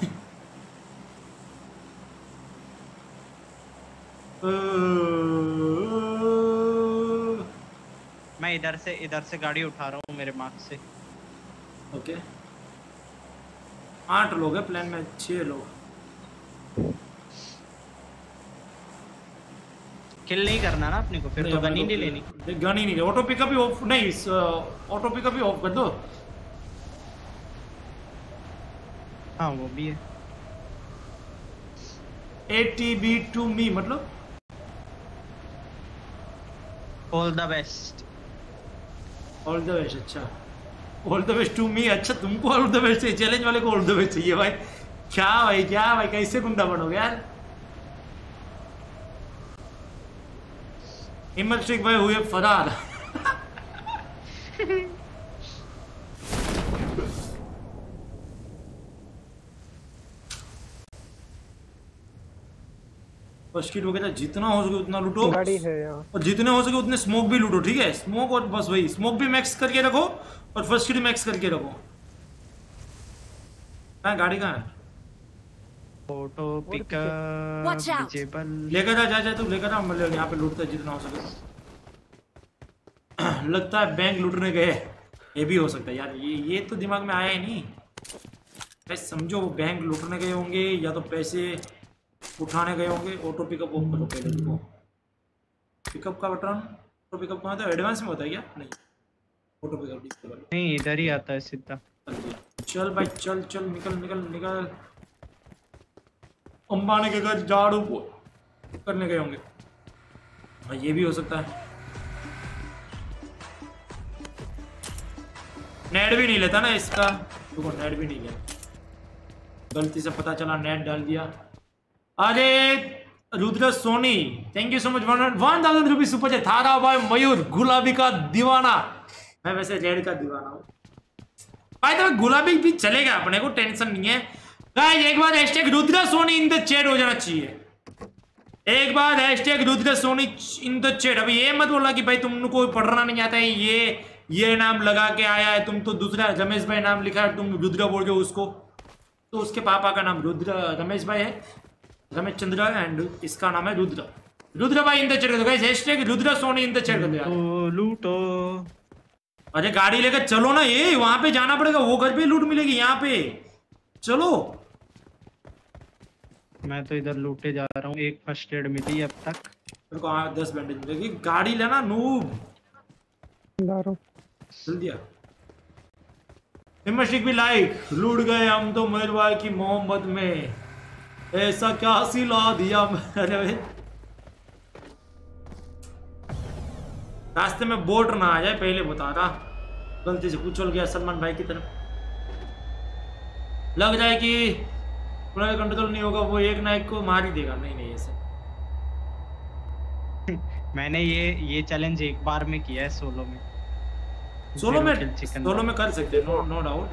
मैं इधर से गाड़ी उठा रहा हूँ मेरे मार्क से। ओके 8 लोग हैं प्लान में, 6 लोग। किल नहीं करना ना अपने को, फिर तो गन ही नहीं लेनी। गन ही नहीं, ऑटो पिकअप ही ऑफ नहीं, ऑटो पिकअप ही ऑफ कर दो। हाँ वो भी है। ATB to me मतलब all the best. All the best. अच्छा all the best to me. अच्छा तुमको ऑल द बेस्ट चाहिए, चैलेंज वाले को ऑल द बेस्ट चाहिए भाई। क्या भाई कैसे गुंडा बनोगे यार? इमर्शिक भाई हुए फरार। फर्स्ट एड वगैरह जितना हो सके उतना लूटो। गाड़ी है यहाँ। और जितने हो सके उतने स्मोक भी लूटो, ठीक है? स्मोक और बस वही स्मोक भी मैक्स करके रखो और फर्स्ट एड मैक्स करके रखो। हाँ गाड़ी कहाँ है? ऑटो पिकअप लेकर जा तू लेकर आ। मतलब यहाँ पे लूटता है जितना हो सके। लगता है बैंक लूटने गए, ये भी हो सकता है यार। ये तो दिमाग में आया ही नहीं। बस समझो वो बैंक लूटने गए होंगे या तो पैसे उठाने गए होंगे। ऑटो पिकअप ऑफ करो पहले। देखो पिकअप का बटन ऑटो पिकअप कहाँ था? एडवांस में होता है क्या? नहीं ऑटो पिकअप नहीं, इधर ही आता है सीधा। चल भाई चल चल निकल निकल निकल। अंबानी के घर झाड़ू करने गए होंगे। हाँ ये भी हो सकता है। नेट भी नहीं लेता ना इसका। देखो नेट भी नहीं लिया, गलती से पता चला नेट डाल दिया। अरे Rudra Soni thank you so much 1000 rupees super chat. थारा भाई मयूर गुलाबी का दीवाना। मैं वैसे रेड का दीवाना हूँ भाई, तो गुलाबी भी चलेगा, अपने को टेंशन नहीं है। गाइस एक बार hashtag Rudra Soni in the chat हो जाना चाहिए। एक बार hashtag Rudra Soni in the chat. अभी ये मत बोला कि भाई तुमको पढ़ना नहीं आता है, ये नाम लगा के आया है, तुम तो दूसरा रमेश भाई नाम लिखा है, तुम रुद्र बोल रहे हो उसको। तो उसके पापा का नाम रुद्र रमेश भाई है, रमेश चंद्र, एंड इसका नाम है रुद्र। रुद्र भाई इन द चैट कर दो guys, hashtag Rudra Soni in the chat कर दो यार। लूटो। अरे गाड़ी लेकर चलो ना, ये वहां पे जाना पड़ेगा, वो घर पे लूट मिलेगी, यहाँ पे चलो। मैं तो इधर लूटे जा रहा हूँ, एक फर्स्ट एड मिली अब तक। मेरे को 10 बैंडेज मिलेगी। गाड़ी लेना नूब। जल्दी आ। हिम्मशिक भी लाइक, लूट गए हम तो मेरे भाई की मोहब्बत में, ऐसा क्या सिला दिया। अरे भाई रास्ते में बोट ना आ जाए पहले बता रहा, गलती से कुचल गया सलमान भाई की तरफ। लग जाए कि पूरा कंट्रोल नहीं होगा, वो एक ना एक को मार ही देगा। नहीं नहीं ऐसे मैंने ये चैलेंज एक बार में किया है सोलो में। सोलो में कर सकते हैं, नो डाउट।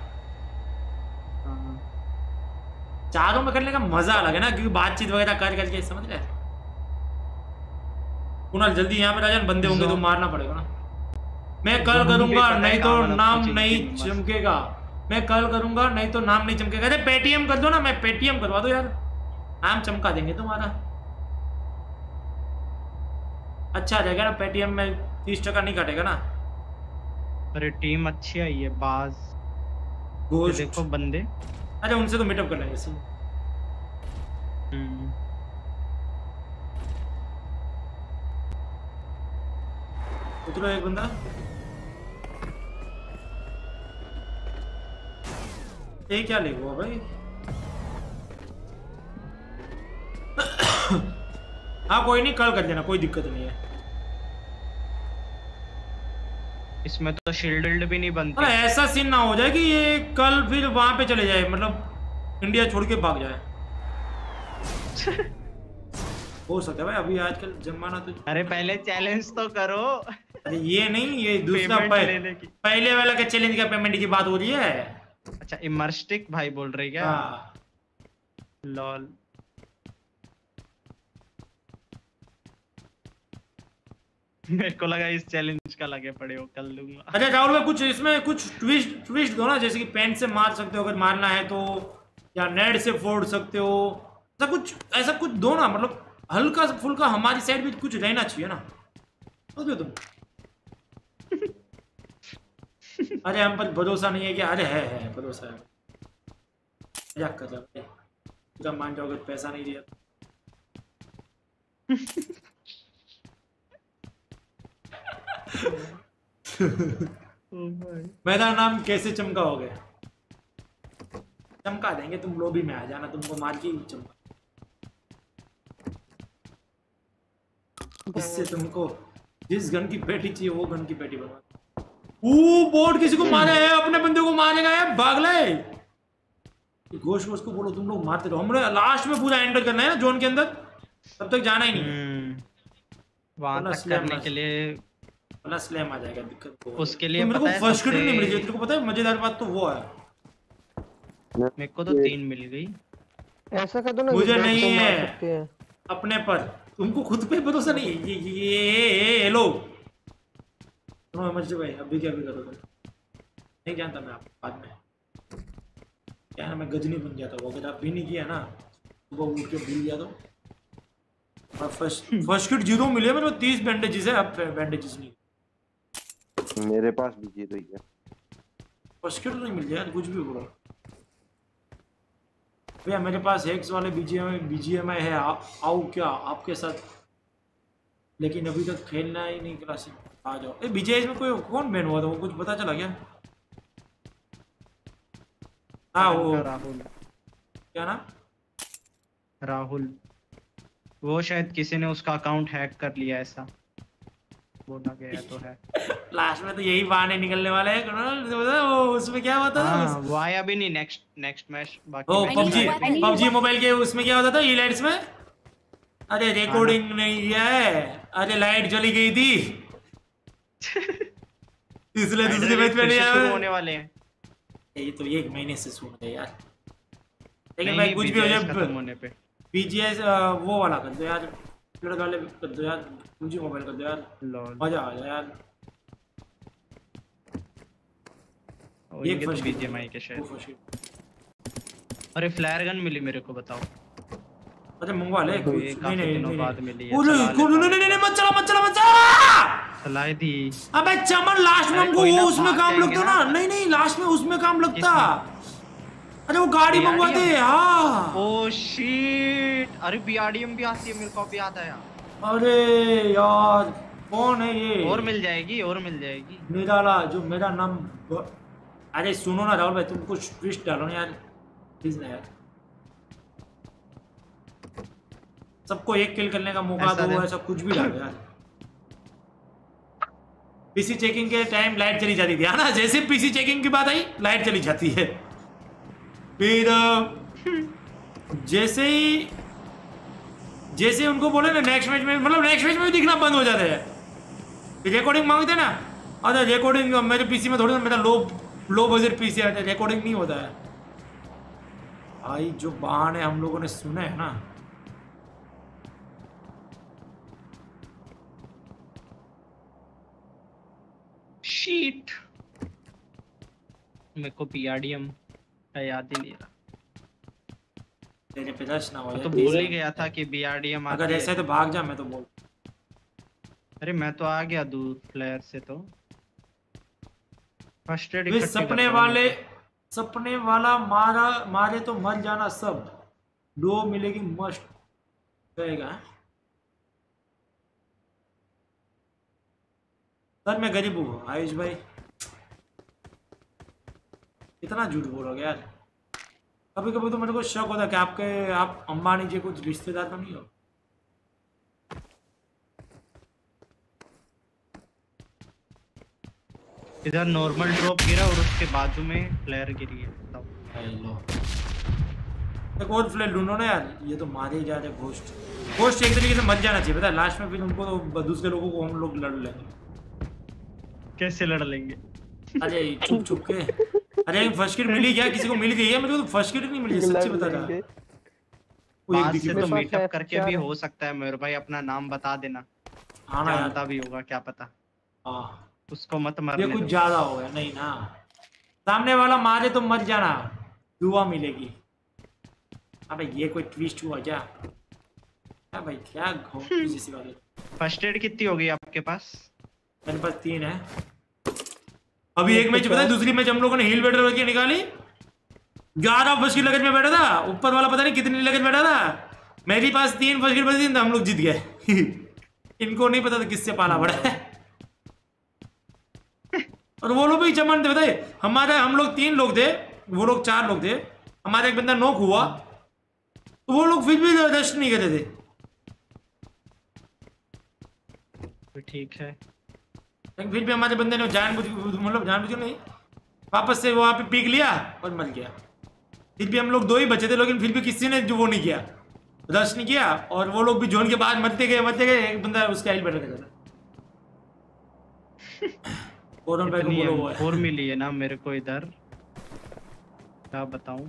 चारों में करने का मजा अलग है ना, क्योंकि बातचीत वगैरह कर करके, समझ रहे। कुणाल जल्दी यहाँ पे राजन, बंदे होंगे तो मारना पड़ेगा ना। मैं कल करूंगा नहीं तो नाम नहीं चमकेगा, मैं कल करूंगा नहीं तो नाम नहीं चमकेगा। अरे पेटीएम कर दो ना, मैं पेटीएम करवा दो यार, नाम चमका देंगे तुम्हारा। अच्छा रहेगा ना, पेटीएम में 30% नहीं कटेगा ना। अरे टीम अच्छी आई है, बाज देखो बंदे। अरे उनसे तो मीटअप कर लेंगे सर। उतरो एक बंदा। ये क्या ले हुआ भाई? हाँ कोई नहीं, कल कर देना, कोई दिक्कत नहीं है। इसमें तो शील्ड भी नहीं बनती। अरे ऐसा सीन ना हो जाए कि ये कल फिर वहां पे चले जाए, मतलब इंडिया छोड़ के भाग जाए। हो सकता है भाई, अभी आजकल जमाना तो। अरे पहले चैलेंज तो करो। अरे ये नहीं, ये दूसरा पहले वाला के चैलेंज का पेमेंट की बात हो रही है। अच्छा इमर्स्टिक भाई बोल रहे क्या? लॉल। मेरे को लगा इस चैलेंज का लगे पड़े हो, कर लूंगा। अच्छा राहुल भाई कुछ इसमें कुछ ट्विस्ट दो ना, जैसे कि पेन से मार सकते हो अगर मारना है तो, या नेट से फोड़ सकते हो, ऐसा कुछ दो ना, मतलब हल्का फुल्का हमारी साइड भी कुछ रहना चाहिए ना। तो तुम अरे हम पर भरोसा नहीं है क्या? अरे है भरोसा है। मजाक कर रहा भाई, पूरा मान जाओगे पैसा नहीं दिया। मेरा नाम कैसे चमका हो गया? चमका देंगे, तुम लोबी में आ जाना, तुमको मार के चमका। इससे तुमको जिस गन की पेटी चाहिए वो गन की पेटी बनवा। बोर्ड किसी को मारे है, अपने बंदे को मारेगा है, भाग ले। घोष को बोलो तुम लोग मारते रहो, हमने लास्ट में पूरा एंटर करना है ना जोन के अंदर, तब तक जाना ही नहीं। वहां तक करने के लिए प्लस स्लैम आ जाएगा, दिक्कत उसके लिए मेरे को फर्स्ट क्रेडिट नहीं मिली। तेरे को पता है मजेदार बात तो वो है, मेरे को तो 3 मिल गई। ऐसा कर दो ना, मुझे नहीं है अपने पर, तुमको खुद पे भरोसा नहीं है। ये हेलो भाई, अभी क्या भी करो तुम, नहीं जानता मैं आपको बाद में क्या है, मैं गजनी बन जाता हूँ अगर आप भी नहीं किया ना, सुबह उठ के भूल गया तो। फर्स्ट किट 0 मिले मेरे को, 30 बैंडेजेस है, अब बैंडेजेस नहीं। मेरे पास भी 0 ही है। फर्स्ट किट नहीं मिल गया कुछ भी बोलो भैया। मेरे पास एक्स वाले बीजीएमआई है, आओ क्या आपके साथ, लेकिन अभी तक खेलना ही नहीं क्लासिक। आ जाओ। बीजीएस में कोई कौन बैन हुआ था, वो कुछ पता चला क्या? हाँ वो राहुल, क्या ना, राहुल, वो शायद किसी ने उसका अकाउंट हैक कर लिया, ऐसा बोला गया तो है। लास्ट में तो यही बहाने निकलने वाले हैं। वो उसमें क्या होता था? वो आया भी नहीं नेक्स्ट मैच। पबजी मोबाइल के उसमें क्या होता था ई-लाइट्स में? अरे रिकॉर्डिंग नहीं है, अरे लाइट चली गई थी इसलिए दूसरे मैच में नहीं आया। होने वाले हैं ये तो 1 महीने से सुन रहे यार, लेकिन भाई कुछ भी हो जाए बीजीएस वो वाला कर दो यार, लड़का वाले कर दो यार, पबजी मोबाइल कर दो यार, मजा आ जाए यार। एक फर्स्ट बीजीएमआई के शायद। अरे फ्लेयर गन मिली मेरे को, बताओ अरे मंगवा ले कुछ। नहीं काफी नहीं दिनों नहीं बाद मिली है, नहीं चला लेता नहीं नहीं मत चला मत चला मत चला। चलाई दी। अबे चमन लास्ट में अरे हमको कोई ना, वो उसमें भाग काम जाएंगे लगता ना। ना। नहीं नहीं लास्ट में उसमें काम लगता। अरे वो गाड़ी मंगवाते। हाँ ओ शिट, अरे बीआरडीएम भी आती है, मेरे को भी आता है यार। अरे यार कौन है ये? और मिल जाएगी, और मिल जाएगी। निराला जो मेरा नाम। अरे सुनो ना राहुल भाई, तुम कुछ ट्विस्ट डालो ना यार प्लीज ना यार। सबको एक किल करने का मौका दो, ऐसा कुछ भी डालो यार। पीसी चेकिंग के टाइम लाइट चली जाती थी, है ना? जैसे पीसी चेकिंग की बात आई लाइट चली जाती है। फिर जैसे ही उनको बोले ना नेक्स्ट मैच में, मतलब नेक्स्ट मैच में भी दिखना बंद हो जाता है। रिकॉर्डिंग मांगते ना, अरे रिकॉर्डिंग मेरे पीसी में थोड़ी ना, मेरा लो बजट पीसी आता है, रिकॉर्डिंग नहीं होता है भाई। जो बहाने हम लोगों ने सुने हैं ना, शीट, मेरे को बीआरडीएम का याद ही नहीं रहा। तेरे पे रश ना हो तो भूल ही गया था कि बीआरडीएम आता है। अगर ऐसे तो भाग जा, मैं तो बोल। अरे मैं तो आ गया दूर फ्लेयर से। तो फर्स्ट एड सपने वाला मारे तो मर जाना सब। दो मिलेगी मस्ट कहेगा। सर मैं गरीब हूँ आयुष भाई, इतना झूठ बोलोगे यार। कभी कभी तो मेरे को शक होता है कि आप अंबानी जी कुछ रिश्तेदार तो नहीं हो। इधर नॉर्मल ड्रॉप गिरा और उसके बाजू में फ्लेयर गिरी है। एक और फ्लेयर ढूंढो ना यार, ये तो मारे ही जा रहे। घोस्ट एक तरीके से मर जाना चाहिए, पता है? लास्ट में फिर उनको तो दूसरे लोगों को हम लोग लड़ लेंगे। कैसे लड़ लेंगे? अरे चुप चुप के। अरे फर्स्ट किट मिली क्या? किसी को मिल गई है? मुझे तो फर्स्ट किट नहीं मिली, सच्ची बता रहा। बात से तो मीटअप करके भी हो सकता है मेरे भाई, अपना नाम बता देना। हाँ ना, जानता भी होगा, क्या पता। हाँ उसको मत मारने ये कुछ ज्यादा हो गया। नहीं ना, सामने वाला मारे तो मर जाना, दुआ मिलेगी। अबे ये कोई ट्विस्ट हुआ क्या? क्या भाई, क्या घोंपी जैसी बात है। फर्स्ट एड कितनी होगी आपके पास? मेरे पास 3 है। अभी एक मैच पता है, दूसरी मैच हम लोगों ने हील बेटर करके निकाली। 11 फर्स्ट की लगत में बैठा था, ऊपर वाला पता नहीं कितनी लगत बैठा था। मेरे पास 3 फर्स्ट की बची थी, हम लोग जीत गए। इनको नहीं पता था किससे पाला पड़ा है। और वो लोग भी चमन थे, बताए हम लोग 3 लोग थे, वो लोग 4 लोग थे। हमारा एक बंदा नॉक हुआ तो वो लोग फिर भी रश नहीं कर रहे थे। ठीक है, फिर भी हमारे बंदे ने जानबूझ नहीं, वापस से वहां पे पीक लिया और मर गया। फिर भी हम लोग 2 ही बचे थे, लेकिन फिर भी किसी ने जो वो नहीं किया, रश नहीं किया। और वो लोग भी जोन के बाद मरते गए। एक बंदा उसका हिल बैठा था। और मिली है ना मेरे को इधर, क्या बताऊं।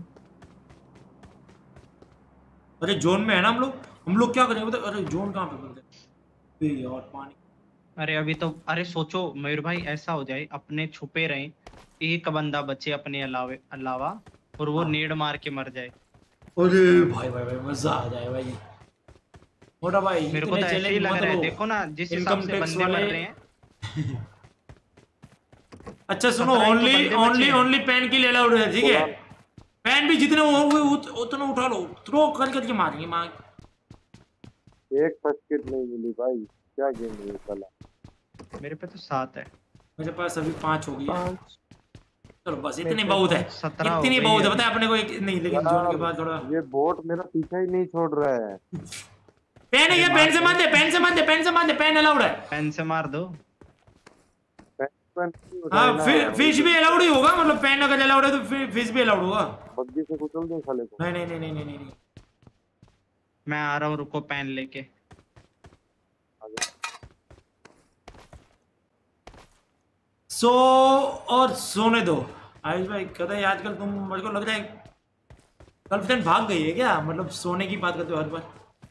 अरे जोन में है ना हम लोग क्या करेंगे? अरे जोन कहाँ पे बनते हैं यार? पानी। अरे अभी तो, अरे सोचो मयूर भाई, ऐसा हो जाए अपने छुपे रहे, एक बंदा बचे अपने अलावा और वो नेड मार के मर जाए। अरे भाई मजा आ जाए भाई। मोटा भाई मेरे को तो ऐसे ही लग रहा है, देखो ना जिस हिसाब से बंदे मर रहे हैं। अच्छा सुनो, ओनली पेन की ले लो, ठीक है? पेन भी जितने उतना उठा लो, थ्रो करके मारेंगे। एक फर्स्ट किट नहीं मिली भाई, क्या गेम है साला। मेरे पे तो 7 है। मेरे पास अभी 5 हो गई। चलो बस इतनी बहुत है, इतनी बहुत है, पता है अपने को। एक नहीं, लेकिन जोन के बाद थोड़ा ये बोट मेरा पीछा ही नहीं छोड़ रहा है। पेन है क्या? पेन से मार दे, पेन अलाउड है। पेन से मार दो। हाँ फिश भी अलाउड ही होगा, मतलब पेन अगर अलाउड है तो फिश भी अलाउड होगा। बग्गी से कुचल दे साले को। नहीं। मैं आ रहा हूँ, रुको पेन लेके। और सोने दो आयुष भाई। कहता है आजकल तुम, मेरे को लग रहा है गर्लफ्रेंड भाग गई है क्या? मतलब सोने की बात करते हो हर बार।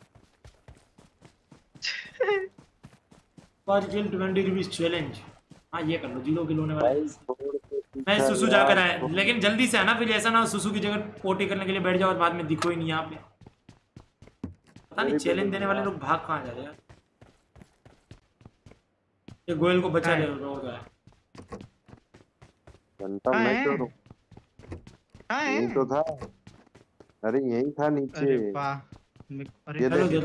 पर किल 20 रुपीज चैलेंज। हाँ ये कर लो, 0 किल होने वाला। मैं सुसु जाकर आया, लेकिन जल्दी से आना, फिर ऐसा ना सुसु की जगह पोटी करने के लिए बैठ जाओ और बाद में दिखो ही नहीं यहाँ पे। पता नहीं चैलेंज देने वाले लोग भाग कहाँ जा रहे हैं। ये गोयल को बचा ले रो रहा है। घंटा मैं क्यों रुक? यही तो था। अरे यही था नीचे। अरे वाह, अरे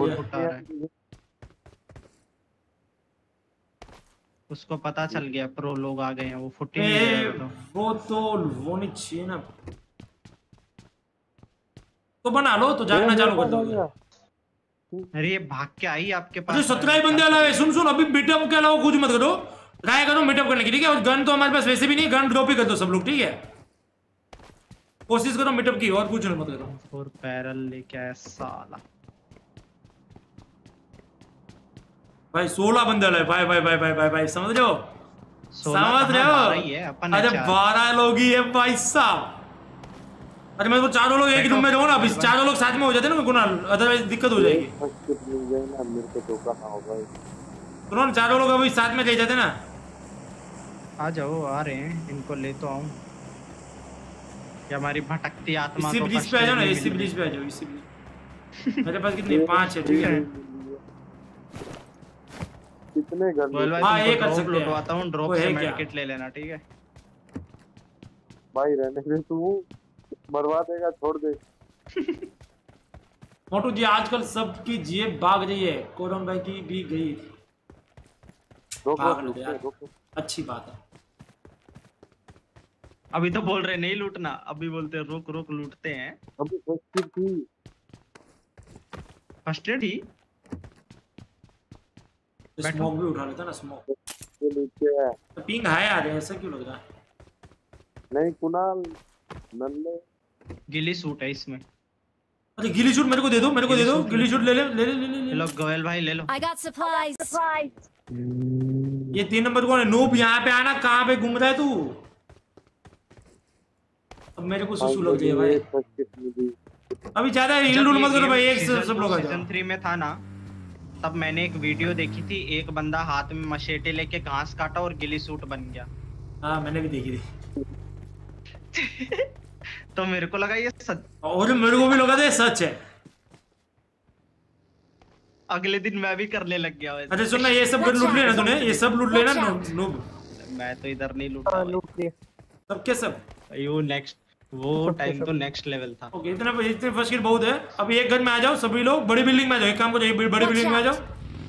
उसको पता चल गया प्रो लोग आ गए हैं, वो फुटी नहीं रहा है तो। वो तो वो नहीं चाहिए ना, तो बना लो तो जागना चालू कर दो। अरे ये भाग के आई आपके पास। अरे 17 ही बंदे अलावा, सुन अभी मीटअप के अलावा कुछ मत करो, ट्राई करो मीटअप करने की, ठीक है। और गन तो हमारे पास वैसे भी नहीं, गन ड्रॉप ही कर दो सब लोग, ठीक है। कोशिश करो मीटअप की, और कुछ मत करो। और पैरल लेके आया साला भाई 16 बंदे अलावा, भाई भाई भाई भाई भाई भाई समझ रहे हो, समझ रहे हो। अरे 12 लोग ही है भाई साहब। अरे मैं तो चारों लोग एक रूम में रहो ना, अभी चारों लोग साथ में हो जाते ना कुणाल, अदरवाइज दिक्कत हो जाएगी। सुनो ना, चारों लोग अभी साथ में रह जाते ना। आ जाओ, आ रहे हैं, इनको ले तो आऊं। क्या हमारी भटकती आत्मा इसी ब्रिज पे आ जाओ ना, इसी ब्रिज पे आ जाओ, इसी ब्रिज। मेरे पास कितने 5 है, ठीक है। कितने घर? हां ये कर सकते हैं, लुटवाता हूं, ड्रॉप से मेडिकेट ले लेना, ठीक है भाई। रहने दे, तू मरवा देगा, छोड़ दे। मोटू जी आजकल सबकी जेब भाग रही है, कोरम भाई की भी गई। भाग लो यार, अच्छी बात है। अभी तो बोल रहे नहीं लूटना, अभी बोलते रुक रुक लूटते हैं। अभी फर्स्ट एड थी, फर्स्ट एड ही। स्मोक भी उठा लेता ना, स्मोक ये नीचे है। पिंग हाई आ रहा है, ऐसा क्यों लग रहा है? नहीं कुणाल, नन्हे गिली सूट है इसमें। अरे गिली शूट मेरे को दे दो, मेरे को दे दो, गिली शूट ले ले ले ले ले लो गोयल भाई, ले लो। I got supplies. ये 3 नंबर कौन है? नूब यहाँ पे आना, कहाँ पे घूम रहा है तू? अब मेरे को सुसु लग जाए भाई। अभी ज्यादा हिल डुल मत करो भाई, एक सब लोग आ जाओ। सीजन 3 में था ना, तब मैंने एक वीडियो देखी थी, एक बंदा हाथ में मशेटे लेके घास काटा और गिली सूट बन गया। हाँ मैंने भी देखी थी। तो मेरे को लगा ये सच, और मेरे को भी लगा था ये सच है। अगले दिन मैं भी करने लग गया वैसे। अरे सुनना, ये सब लूट लेना तूने, ये सब लूट लेना नूब। मैं तो इधर नहीं लूटा। लूट लिया सब के सब। यो नेक्स्ट, वो टाइम तो नेक्स्ट लेवल था। ओके, इतने फर्स्ट किल बहुत है। अभी एक घर में आ जाओ सभी लोग, बड़ी बिल्डिंग में आ जाओ, एक काम करो, बड़ी बिल्डिंग में आ जाओ।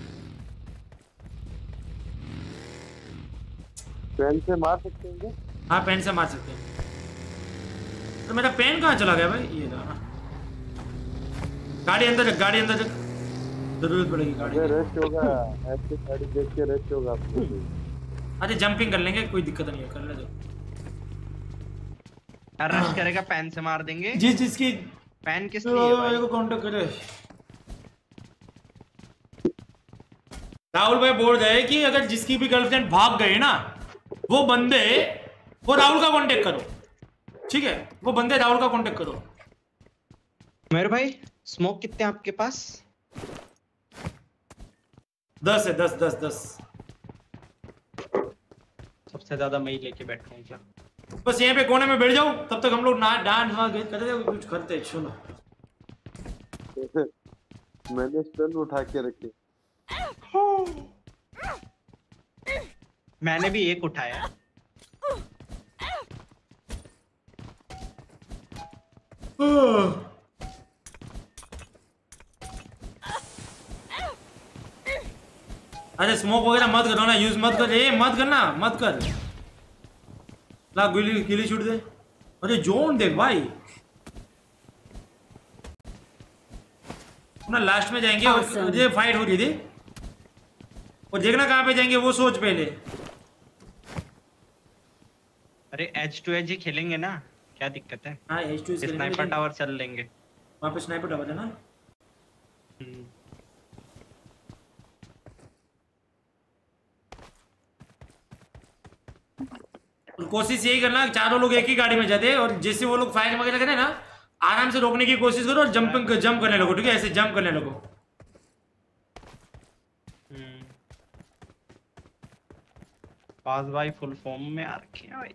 पेन से मार सकते हैं? हाँ पेन से मार सकते हैं। तो मेरा पेन कहाँ चला गया भाई? ये रहा। गाड़ी अंदर रख, गाड़ी अंदर रख, जरूरत पड़ेगी गाड़ी। रेस्ट होगा, ऐसे गाड़ी देख के रेस्ट होगा आपको। अरे जंपिंग कर लेंगे, कोई दिक्कत नहीं है, कर ले दो। रश करेगा, पैन से मार देंगे। जिसकी पैन किस लिए है भाई? को काउंटर करे। राहुल भाई बोल रहे हैं कि अगर जिसकी भी गर्लफ्रेंड भाग गए ना, वो बंदे वो राहुल का कांटेक्ट करो, ठीक है? वो बंदे राहुल का कांटेक्ट करो। मेरे भाई स्मोक कितने आपके पास? 10 है, 10। सबसे ज्यादा मैं ही लेके बैठा हूँ क्या? बस यहाँ पे कोने में बैठ जाओ, तब तक हम लोग ना डांस करते कुछ करते। सुनो मैंने स्टन उठा के रखे। मैंने भी एक उठाया। अरे स्मोक वगैरह मत करो ना, यूज मत कर, ये मत करना, मत कर। ला गिली छूट दे। अरे जोन देख भाई ना, लास्ट में जाएंगे और ये फाइट हो रही थी, और देखना कहाँ पे जाएंगे वो सोच पहले। अरे एज टू एज ही खेलेंगे ना, क्या दिक्कत है? हाँ edge to edge sniper tower चल लेंगे। वहाँ पे स्नाइपर टावर है ना। और कोशिश यही करना, चारों लोग एक ही गाड़ी में जाते हैं, और जैसे वो लोग फायर वगैरह करें ना, आराम से रोकने की कोशिश करो और जंप करने लगो, ठीक है? ऐसे जंप करने लगो। पास भाई फुल फॉर्म में आ रखे हैं भाई।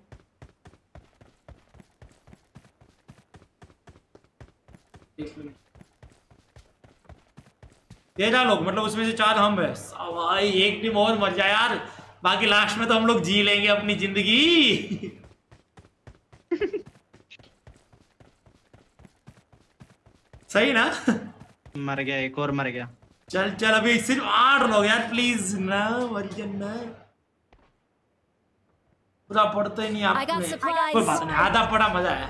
13 लोग, मतलब उसमें से 4 हम है। भाई एक टीम और मर जाए यार, बाकी लास्ट में तो हम लोग जी लेंगे अपनी जिंदगी। सही ना? मर गया, एक और मर गया। चल चल अभी सिर्फ 8 लोग यार, प्लीज ना मर जाना। पूरा पढ़ते ही नहीं आपने। कोई बात नहीं, आधा पढ़ा, मजा आया।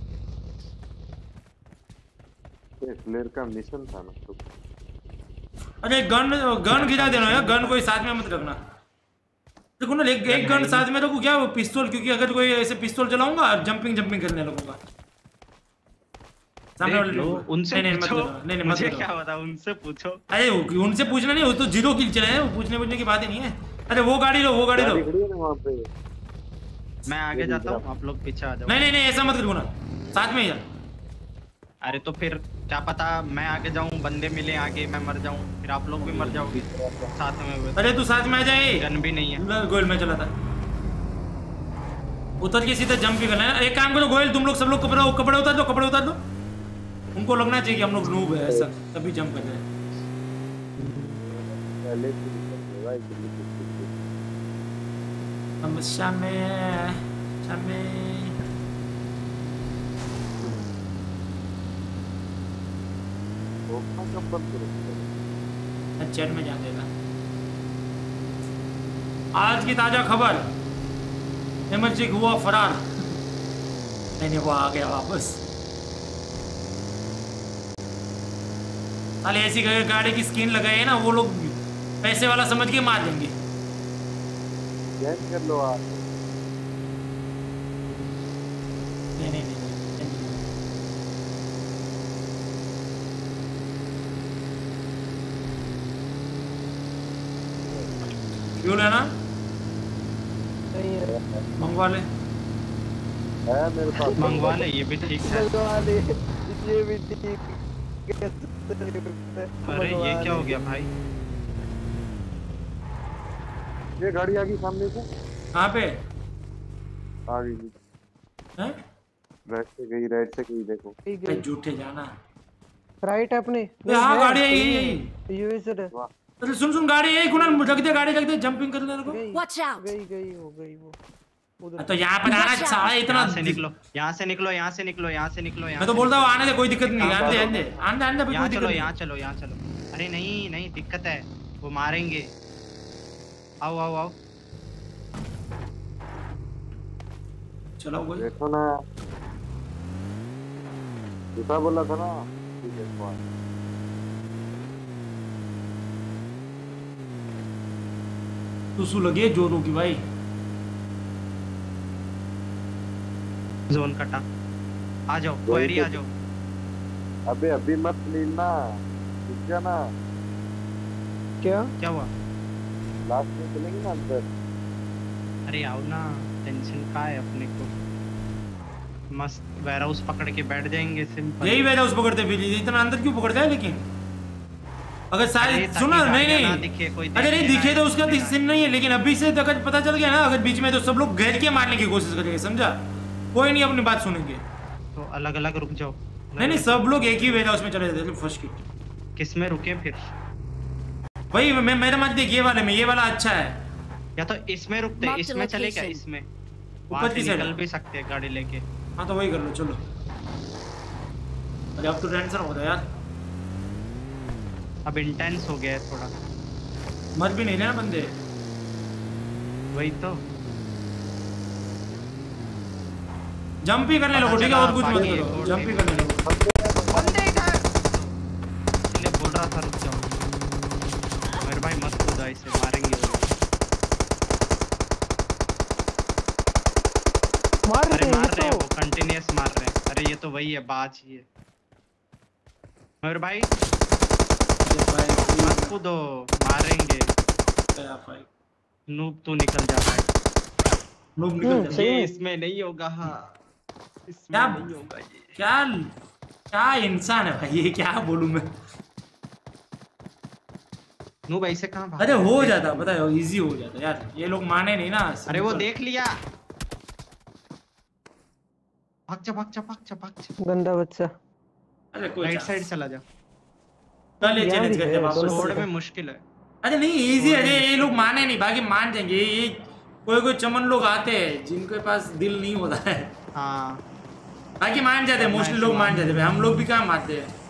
फ्लेयर का मिशन था ना तो। अरे गन गिरा देना यार, गन कोई साथ में मत रखना। देखो ना, एक गन साथ में रखो क्या, वो पिस्तौल, क्योंकि अगर कोई ऐसे पिस्तौल चलाऊंगा जंपिंग करने लगूंगा सामने वाले लोग। उनसे पूछो, नहीं मुझे क्या पता, उनसे पूछो। अरे उनसे पूछना नहीं, वो तो 0 किल चले हैं, वो पूछने की बात ही नहीं है। अरे वो गाड़ी लो, वो गाड़ी लो। मैं आगे जाता हूँ, आप लोग पीछे आ जाओ। नहीं ऐसा मत करो ना, साथ में ही जा। अरे तो फिर क्या पता मैं आगे जाऊं, बंदे मिले आगे, मैं मर जाऊं, फिर आप लोग भी मर जाओगे साथ में। अरे तू साथ में आ जाए, गन भी नहीं है। गोयल में चला था, उतर के सीधा जंप ही करना है। एक काम करो गोयल, तुम लोग सब लोग कपड़े उतार दो। उनको लगना चाहिए कि हम लोग नूब है, ऐसा तभी जंप कर रहे हैं। हम शामे चैट में जान देगा। आज की ताजा खबर, एमर्जिक हुआ फरार। नहीं वो आ गया वापस। साले ऐसी गाड़ी की स्किन लगाई है ना, वो लोग पैसे वाला समझ के मार देंगे। कर लो आप। नहीं फ्यूल है ना, मंगवा ले। है मेरे पास, मंगवा ले, ये भी ठीक है। ये भी ठीक। अरे ये क्या हो गया भाई? ये गाड़ी आ गई सामने से। कहाँ पे आ गई? हैं? राइट से गई देखो। झूठे जाना। राइट अपने। हाँ गाड़ी है, यही यूएसए है। अरे सुन गाड़ी है, कुणाल रख दे, गाड़ी रख दे, जंपिंग कर ले को। Watch out! गई हो गई वो। तो यहाँ पर आना साला इतना। यहाँ से निकलो, यहाँ से निकलो, यहाँ से निकलो, यहाँ से निकलो। मैं तो बोलता हूँ आने दे, कोई दिक्कत नहीं, आने दे। यहाँ चलो, यहाँ चलो, यहाँ चलो। अरे नहीं दिक्कत है, वो मारेंगे। आओ। चलो देखो ना, जूता बोला था ना। ठीक है, तुसु लगे जोरों की भाई। जोन कटा, आ जाओ, क्वेरी आ जाओ। अभी मत लेना, रुक जाना। क्या हुआ? लास्ट में चलेंगे ना अंदर। अरे आओ ना, टेंशन का है अपने को। मस्त वेयरहाउस पकड़ के बैठ जाएंगे, सिंपल। यही वेयरहाउस पकड़ते फिर, इतना अंदर क्यों पकड़ता है? लेकिन अगर सारे सुनो, नहीं दिखे, कोई अगर नहीं दिखे तो उसका सीन नहीं है, लेकिन अभी से अगर पता चल गया ना, अगर बीच में, तो सब लोग घेर के मारने की कोशिश करेंगे, समझा? कोई नहीं अपनी बात सुनेंगे। तो अलग रुक जाओ। नहीं सब लोग एक ही वेयरहाउस में चले जाते। फर्स्ट किट किस में रुके फिर? वही मेरा मत देख, ये वाले में, ये वाला अच्छा है। या तो इसमें रुकते, इसमें चलेगा, इसमें ऊपर की निकल भी सकते हैं गाड़ी लेके। हाँ तो वही कर लो, चलो। अरे अब तो टेंशन हो रहा है यार, अब इंटेंस हो गया है थोड़ा। मर भी नहीं रहे ना बंदे। वही तो, जंप ही करने लगो, ठीक है? और कुछ मत करो, जंप ही करने लगो। इसलिए बोल रहा था रुक जाओ। मेरे भाई मत कूदा, इसे मारेंगे। अरे मार रहे हैं वो, कंटिन्यूअस मार रहे हैं। अरे ये तो वही है, बाज ही है। मेरे भाई मत कूदो, मारेंगे। नूब तू निकल जा भाई, नूब निकल जा। ये इसमें नहीं होगा। हाँ इसमें नहीं होगा ये। क्या इंसान है भाई ये, क्या बोलूं मैं? नूब ऐसे कहाँ भाग? अरे हो जाता, पता है, इजी हो जाता यार, ये लोग माने नहीं ना। अरे वो देख लिया। भाग जा। गंदा बच्चा। अरे कोई राइट साइड चला जा। कल ये चैलेंज करते हैं वापस स्क्वाड से। में मुश्किल है। अरे नहीं इजी है ये लोग माने नहीं, बाकी मान जाएंगे। ये कोई चमन लोग आते हैं जिनके पास दिल नहीं होता है। हाँ बाकी मान जाते हैं, मोस्टली लोग मान जाते हैं। हम लोग भी कहाँ मानते हैं।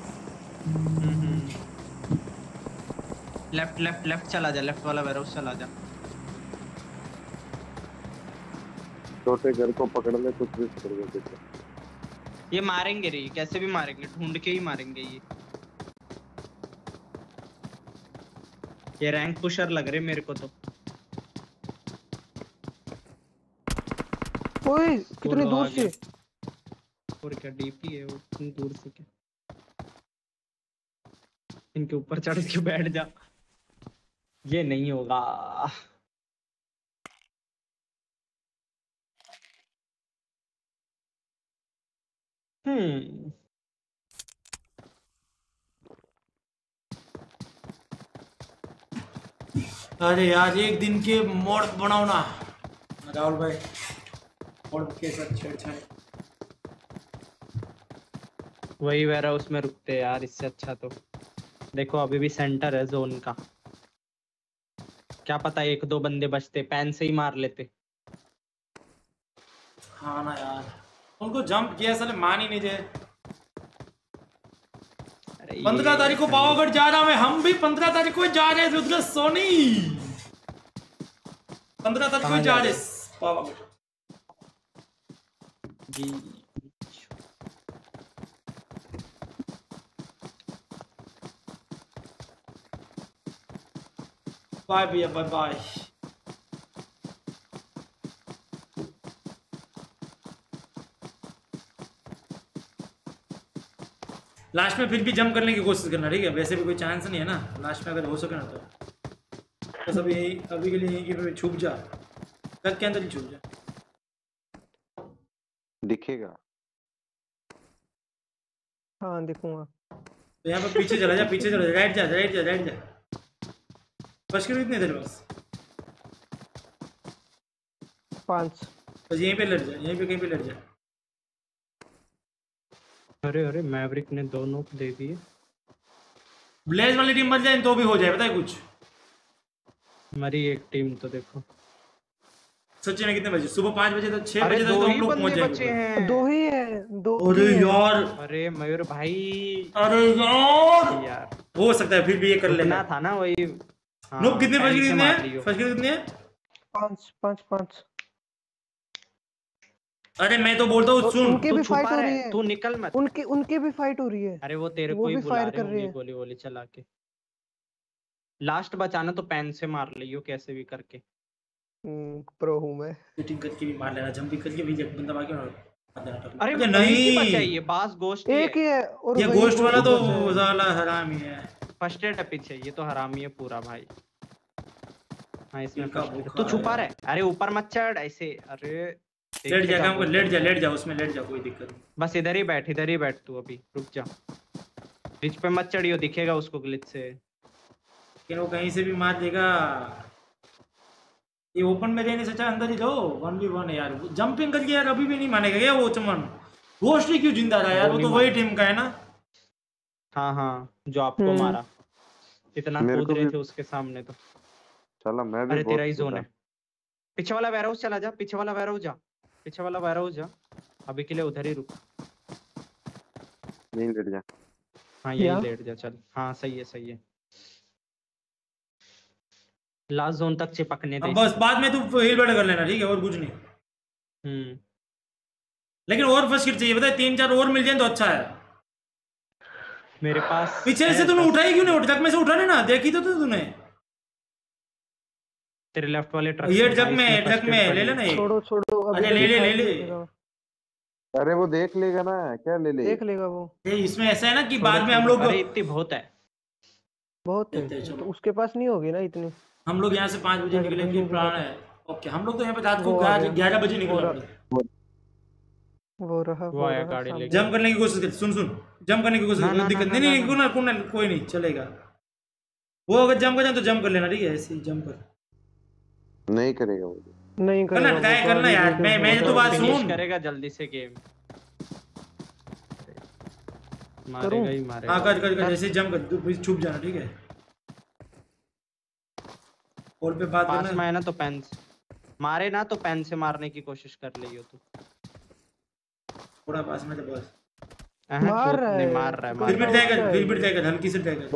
लेफ्ट लेफ्ट लेफ्ट चला जा, लेफ्ट वाला वेयरहाउस चला जा। छोटे घर को पकड़ ले, कुछ भी कर दे। ये मारेंगे रे, कैसे भी मारेंगे, ढूंढ के ही मारेंगे ये रैंक पुशर लग रहे मेरे को तो। ओए कितनी दूर से, और क्या डीपी है वो, इतनी दूर से क्या। इनके ऊपर चढ़ के बैठ जा, ये नहीं होगा। अरे यार एक दिन के मोड बनाओ ना राहुल भाई, मोड के साथ छेड़छाड़। वही वेयरहाउस में रुकते हैं यार, इससे अच्छा तो देखो अभी भी सेंटर है जोन का। क्या पता एक दो बंदे बचते, पैन से ही मार लेते। हाँ ना यार, उनको जंप किया साले मान ही नहीं थे। 15 तारीख को पावागढ़ जा रहा मैं, हम भी 15 तारीख को जा रहे हैं रुद्र सोनी। 15 तारीख को जा रहे पावागढ़ जी। बाय भैया, बाय बाय। लास्ट में फिर भी जंप करने की कोशिश करना, ठीक है। वैसे भी कोई चांस नहीं है ना लास्ट में, अगर हो सके ना तो बस अभी के लिए यहीं की छुप जा, घर के अंदर ही छुप जा, दिखेगा। हाँ दिखूंगा। तो यहाँ पे पीछे चला जा, पीछे चला जा, राइट जा, राइट जा, राइट जा। बस करो इतने देर बस 5 बस यहीं पे लड़ जा, यहीं पे कहीं पे लड़ जा। अरे अरे मैवरिक ने 2 नॉक दे दिए। ब्लेज वाली टीम मर जाए तो भी हो जाए, पता है कुछ। हमारी एक टीम तो देखो सच्ची में कितने बजे, सुबह 5 बजे तक 6 बजे तक तो हम लोग पहुंच जाएंगे। 2 ही है, 2। अरे यार, अरे मयूर भाई, अरे यार हो सकता है फिर भी ये कर लेना था ना वही। नो कितने बजे कितने हैं, फर्स्ट कितने हैं? 5। अरे मैं तो बोलता हूँ सुन, उनके भी फाइट हो रही है, तू निकल मत। उनके भी फाइट हो रही है। अरे वो तेरे को ही बुला रहे होंगे गोली वोली चला के। लास्ट बचाना तो पैन से मार लियो कैसे भी करके। प्रो हूं मैं, शूटिंग करके भी मार लेना, जंप भी करके भी जब बंदा बाकी मार देना। अरे नहीं चाहिए बास गोश्त एक ही है, और ये गोश्त वाला तो साला हरामी है। फर्स्ट एड पीछे, ये तो हरामी है पूरा भाई। हाँ इसमें तू छुपा रहा है। अरे ऊपर मत चढ़ ऐसे, अरे लेट जा, काम कर, लेट जा उसमें, लेट जा, कोई दिक्कत नहीं। बस इधर ही बैठ तू, अभी रुक जा। रिच पे मत चढ़ियो, दिखेगा उसको ग्लिच से। लेकिन वो कहीं से भी मार देगा। ये ओपन में रहने से अच्छा अंदर ही दो, 1v1 है यार। जंपिंग करके यार अभी भी नहीं मानेगा क्या वो चमन? घोष्टी क्यों जिंदा रहा यार? वो तो वही टीम का है ना। हाँ जो आपको मारा, इतना कूद रहे थे उसके सामने तो। चला मैं भी। अरे तेरा ही जोन है। पीछे वाला वेयरहाउस चला जा, पीछे वाला वेयरहाउस जा, पीछे वाला वेयरहाउस जा। अभी के लिए उधर ही रुक। नहीं लेट जा। हाँ यही लेट जा, चल। हाँ सही है। लास्ट जोन तक चिपकने दे। बस बाद में तू हील बैठ कर लेना, ठीक है, और कुछ नहीं। लेकिन और फर्स्ट किट चाहिए, पता है, 3-4 और मिल जाए तो अच्छा है। मेरे पास पीछे से तूने उठाई क्यों नहीं? ट्रक में से उठा लेना, देखी तो तूने। तेरे लेफ्ट वाले ट्रक, ये ट्रक में ले लेना। छोड़ो अरे ले। अरे वो देख लेगा ना, क्या ले ले, देख लेगा वो। इसमें ऐसा है ना कि बाद में हम लोग, अरे इतनी बहुत है तो उसके पास नहीं होगी ना इतनी। हम लोग यहाँ से 5 बजे निकलेंगे, प्लान है। ओके, हम लोग तो यहाँ पे रात को 11 बजे निकलेंगे। वो रहा गाड़ी लेके जंप करने की कोशिश कर। सुन जंप करने की कोशिश कर, दिक्कत नहीं, कोई नहीं चलेगा। वो अगर जंप कर जाए तो जंप कर लेना, ठीक है। ऐसे जंप कर, नहीं करेगा वो, नहीं करेगा, ट्राई करना यार। मैं तो बात सुन, करेगा जल्दी से गेम। मारेगा ही मारेगा। हाँ कर जैसे जंप कर तू छुप जाना ठीक है। और पे बात पास करना में है ना तो पेन मारे ना तो पेन से मारने की कोशिश कर लियो तू। थोड़ा पास में तो बस मार रहा है, मार रहा है फिर भी ट्राई कर हल्की से ट्राई कर।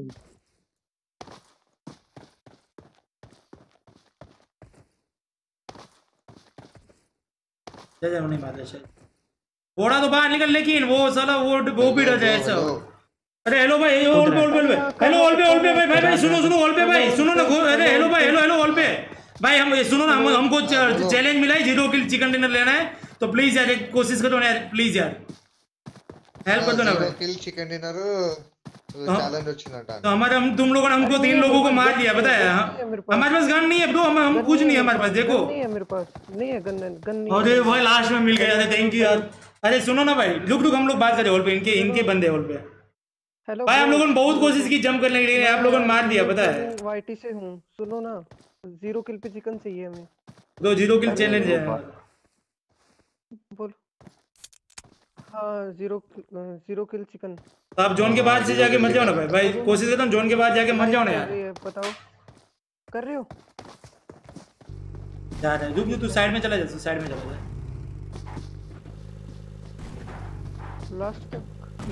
नहीं मारता शायद थोड़ा तो बाहर निकल लेकिन वो साला वो भी डर जाए ऐसा। अरे हेलो भाई ऑल पे हेलो ऑल पे भाई सुनो ऑल पे भाई सुनो ना। अरे हेलो भाई हेलो ऑल पे भाई हम सुनो ना हमको चैलेंज मिला है 0 किल चिकन डिनर लेना है तो प्लीज यार एक कोशिश करो ना यार प्लीज यार हेल्प कर दो ना भाई। 0 किल चिकन डिनर चैलेंज వచ్చినట तो हमारे हम तुम लोगों ने हमको 3 लोगों को मार दिया पता है। हमारे पास गन नहीं है ब्रो हम कुछ नहीं है हमारे पास देखो नहीं है मेरे पास नहीं है गन नहीं। अरे भाई लास्ट में मिल गया था थैंक यू यार। अरे सुनो ना भाई रुक हम लोग बात करें हॉल पे इनके बंदे हॉल पे। हेलो भाई हम लोगों ने बहुत कोशिश की जंप करने के लिए आप लोगों ने मार दिया पता है। वाईटी से हूं सुनो ना 0 किल पे चिकन चाहिए हमें। तो 0 किल चैलेंज है बोल। हाँ 0 किल चिकन। तो आप जोन के बाहर से जाके मर जाओ ना भाई कोशिश करता हूँ जोन के बाहर जाके मर जाओ ना यार। बताओ कर रहे हो जा रहा है रुक तू साइड में चला जा साइड में चला जा लास्ट तक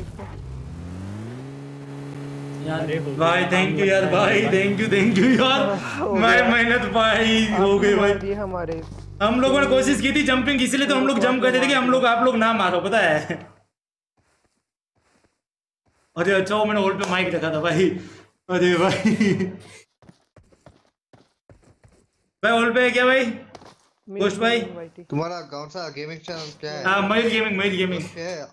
यार भाई थैंक यू यार भाई थैंक यू यार मैं मेहनत भाई हो गई भाई। हमारे हम लोगों ने कोशिश की थी जंपिंग इसलिए तो हम लोग जंप करते थे कि आप लोग ना मारो पता है। अरे अच्छा वो मैंने होल्ड पे माइक रखा था भाई। अरे भाई होल्ड पे है क्या भाई गोश्त भाई तुम्हारा कौन सा गेमिंग चैनल क्या है? हाँ मयूर गेमिंग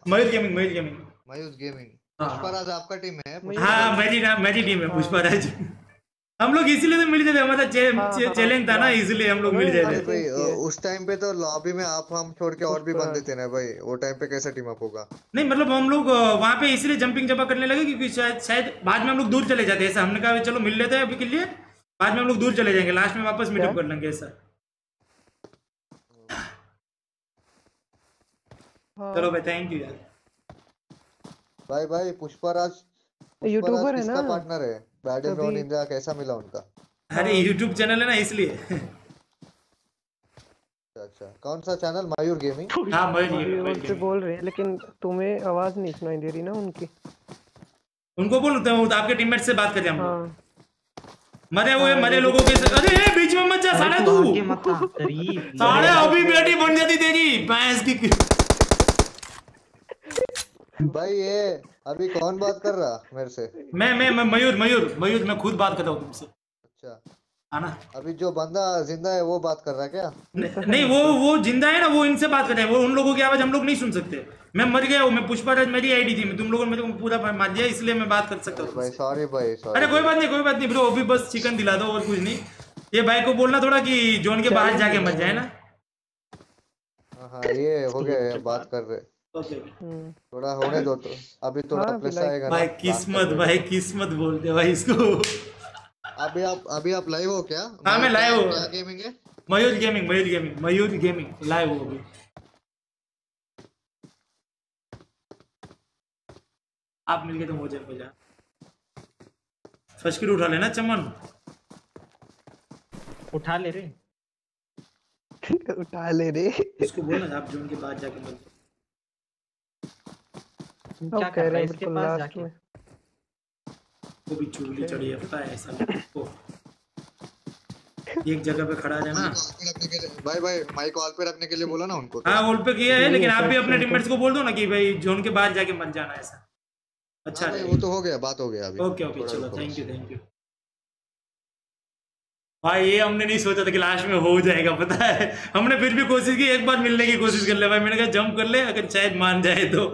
पुष्पराज आपका टीम है? हाँ मेरी टीम है पुष्पराज। हम लोग इसीलिए तो मिल जाते हमारा चैलेंज था ना इसलिए हम लोग मिल जाते भाई। उस टाइम पे तो लॉबी में आप हम छोड़ के और भी बंदे थे ना भाई वो टाइम पे कैसा टीम अप होगा? नहीं मतलब हम लोग वहाँ पे इसलिए जंपिंग जंपा करने लगे क्योंकि शायद बाद में हम लोग दूर चले जाते ऐसा हमने कहा चलो मिल लेते हैं अभी के लिए बाद में हम लोग दूर चले जाएंगे लास्ट में वापस मीटअप कर लेंगे ऐसा। चलो भाई थैंक यू यार। भाई पुष्पराज यूट्यूबर है ना पार्टनर है बैड ग्राउंड इंडिया कैसा मिला उनका? अरे यूट्यूब चैनल है ना इसलिए। अच्छा कौन सा चैनल? मयूर गेमिंग। हाँ मयूर से बोल रहे हैं लेकिन तुम्हें आवाज नहीं सुनाई दे रही ना उनकी। उनको बोलते हैं आपके टीममेट से बात करें हम मरे लोगों के अरे बीच में मत जा साले तू साले अभी बेटी बन जाती तेरी भैंस की। भाई ये अभी कौन बात कर रहा मेरे से? मैं मयूर मैं खुद बात कर रहा हूँ तुमसे। अच्छा है ना अभी जो बंदा जिंदा है वो बात कर रहा है क्या? नहीं वो जिंदा है ना वो इनसे बात कर रहे हैं वो उन लोगों की आवाज हम लोग नहीं सुन सकते। मैं मर गया हूँ मैं पुष्पराज मेरी आईडी थी तुम लोगों ने मेरे को पूरा मार दिया इसलिए मैं बात कर सकता हूँ भाई। सॉरी भाई सॉरी। अरे कोई बात नहीं ब्रो अभी बस चिकन दिला दो और कुछ नहीं। ये भाई को बोलना थोड़ा कि जोन के बाहर जाके मर जाए ना। हाँ ये हो गया बात कर रहे थोड़ा होने दो तो अभी थोड़ा प्लस आएगा भाई किस्मत बोलते भाई इसको। अभी आप लाइव हो क्या? हाँ मैं लाइव हूँ। क्या गेमिंग है? मयूर गेमिंग लाइव हो अभी। आप मिलके तो हो जा फर्स्ट किट उठा लेना चमन। उठा ले रे उसको बोलना आप जोन के बाद जाके मिल क्या कर रहा है इसके पास जाके वो भी चूली चढ़ी है पता है ऐसा को एक जगह पे खड़ा है ना। भाई माइक ऑल पे रखने के लिए बोला ना उनको। हाँ ऑल पे किया है लेकिन आप भी अपने टीममेट्स को बोल दो ना कि भाई जोन के बाहर जाके मत जाना ऐसा। अच्छा भाई वो तो हो गया बात हो गया अभी। ओके चलो थैंक यू भाई ये हमने नहीं सोचा था कि लास्ट में हो जाएगा पता है। हमने फिर भी कोशिश की एक बार मिलने की कोशिश कर ले भाई मैंने कहा जंप कर ले अगर शायद मान जाए तो।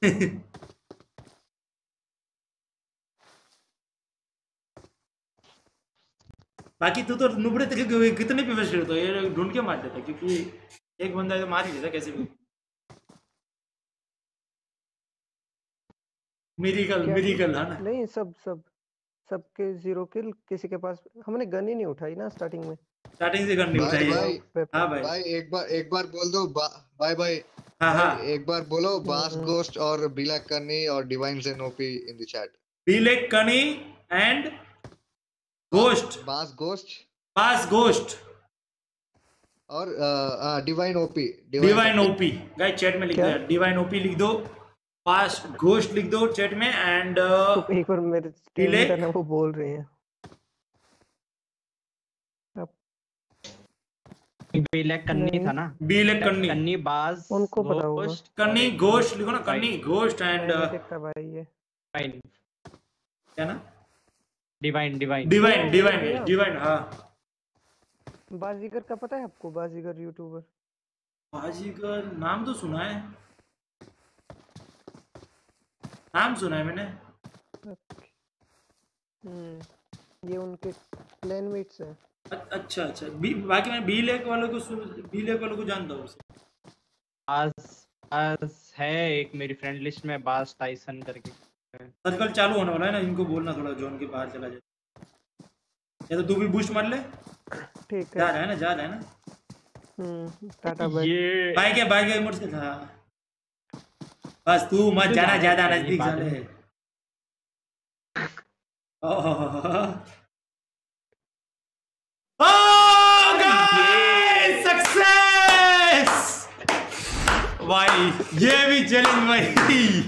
बाकी तू तो नुबड़े थे कितने पे फर्स्ट तो ये ढूंढ के मार देता क्योंकि एक बंदा तो मार ही देता कैसे भी। मिरिकल है ना? नहीं सबके 0 किल किसी के पास हमने गन ही नहीं उठाई ना स्टार्टिंग से गन नहीं उठाई। भाई एक बार बोल दो बाय हाँ एक बार बोलो बास गोस्ट और बिलैक कनी और divine Zen OP in the chat. Black कनी एंड गोस्ट, बास गोस्ट और डिवाइन ओपी। गाइस चैट में लिख दो, डिवाइन ओपी लिख दो, पास घोस्ट लिख दो चैट में एंड एक बार मेरे टीम का ना वो बोल रहे हैं बिलैक कन्नी था ना, बिलैक कन्नी बाज उनको पता होगा। कन्नी घोस्ट लिखो ना, कन्नी घोस्ट एंड भाई ये डिवाइन क्या ना, डिवाइन। हाँ बाजीगर का पता है आपको? बाजीगर यूट्यूबर, बाजीगर नाम तो सुना है, मैंने। ये उनके क्लैनमेट्स हैं। अच्छा बाकी मैं बीलेक वालों को जानता हूँ। आज है एक मेरी फ्रेंड लिस्ट में बास टाइसन करके। सर्कल चालू होने वाला है ना, इनको बोलना थोड़ा जोन के बाहर चला जाए, या तो तू भी बूस्ट मार ले। ठीक है, जा रहा है ना। Tata bye. ये बाइक है मोटर से था, बस तू मत जाना ज्यादा नजदीक चले। सक्सेस भाई, ये भी चैलेंज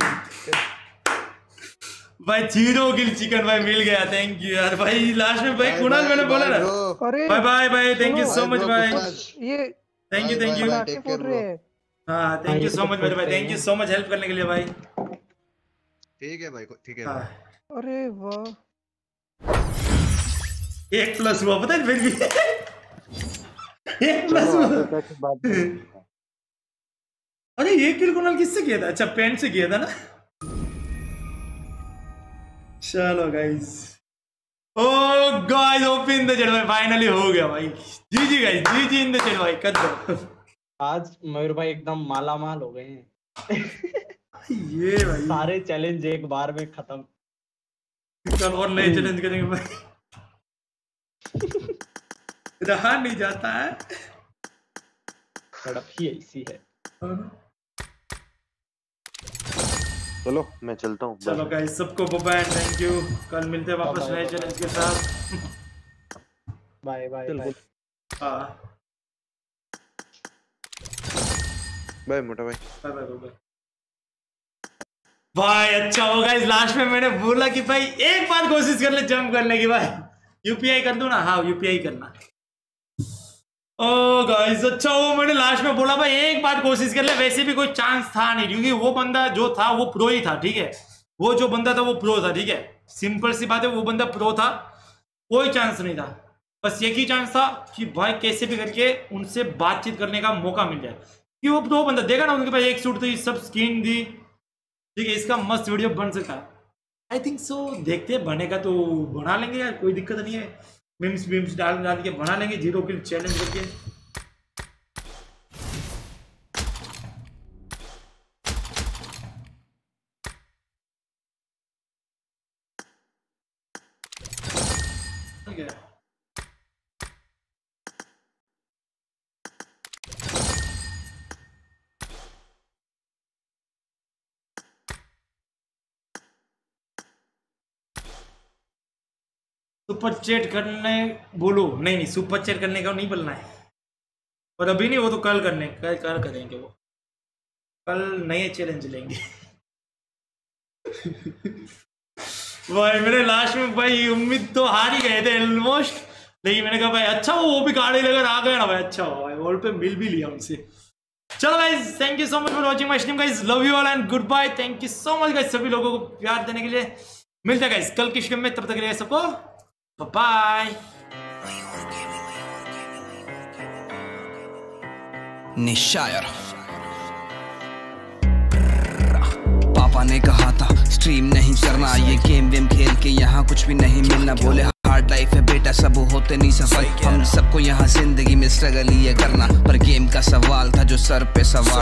भाई 0 किल चिकन भाई मिल गया। थैंक यू यार भाई। लास्ट में भाई कुणाल मैंने बोला ना, bye thank you so much भाई। ये थैंक यू हाँ थैंक यू सो मच मेरे भाई, thank you so much help करने के लिए भाई। ठीक है भाई, ठीक है। अरे वाह, 1+ हुआ पता है फिर भी। 1+ हुआ। अरे ये किल कुणाल किससे किया था? अच्छा पेंट से किया था ना। चलो guys, oh guys open the chat भाई, फाइनली हो गया भाई। जीजी गाइस, जीजी इन द चैट भाई, कर दो। आज मयूर भाई एकदम माला माल हो गए हैं। ये भाई सारे चैलेंज एक बार में खत्म। कल और नए चैलेंज करेंगे भाई। रहा नहीं जाता है, सड़क ही ऐसी है। चलो मैं चलता हूँ। चलो गाइस सबको बाय एंड थैंक यू। कल मिलते हैं वापस नए चैलेंज के साथ। Bye bye bye. बाय मोटा भाई। बाय भाई। अच्छा हो गाइस, लास्ट में मैंने बोला कि भाई एक बार कोशिश कर ले जंप करने की भाई। यूपीआई कर दूं ना? हाँ यूपीआई करना। ओ गाइस अच्छा वो मैंने लास्ट में बोला भाई एक बार कोशिश कर ले, वैसे भी कोई चांस था नहीं क्योंकि वो बंदा जो था वो प्रो ही था, ठीक है। वो जो बंदा था वो प्रो था, ठीक है। सिंपल सी बात है, वो बंदा प्रो था, कोई चांस नहीं था। बस एक ही चांस था कि भाई कैसे भी करके उनसे बातचीत करने का मौका मिल जाए कि वो प्रो बंदा। देखा ना उनके पास एक सूट थी, सब स्किन दी, ठीक है। इसका मस्त वीडियो बन सकता है, आई थिंक सो। देखते हैं बनेगा तो बना लेंगे यार, कोई दिक्कत नहीं है। मीम्स डाल के बना लेंगे 0 किल चैलेंज करके। ठीक है सुपर चैट करने बोलो। नहीं सुपर चैट करने का नहीं बोलना है, और अभी नहीं, वो तो कल कल करेंगे। वो कल नए चैलेंज लेंगे। भाई मैंने लास्ट में भाई उम्मीद तो हार ही गए थे ऑलमोस्ट, लेकिन मैंने कहा भाई अच्छा वो भी गाड़ी लेकर आ गया ना भाई। अच्छा हो भाई, वॉल पे मिल भी लिया उनसे। चलो guys thank you so much for watching my stream guys, love you all and goodbye. Thank you so much guys सभी लोगों को प्यार देने के लिए। मिलते हैं गाइस कल की स्ट्रीम में, तब तक के लिए सबको बाय। निशायर पापा ने कहा था स्ट्रीम नहीं करना, ये गेम वेम खेल के यहाँ कुछ भी नहीं मिलना। बोले हार्ड लाइफ है बेटा, सब होते नहीं सफल। हम सबको यहाँ जिंदगी में स्ट्रगल ये करना, पर गेम का सवाल था जो सर पे सवाल।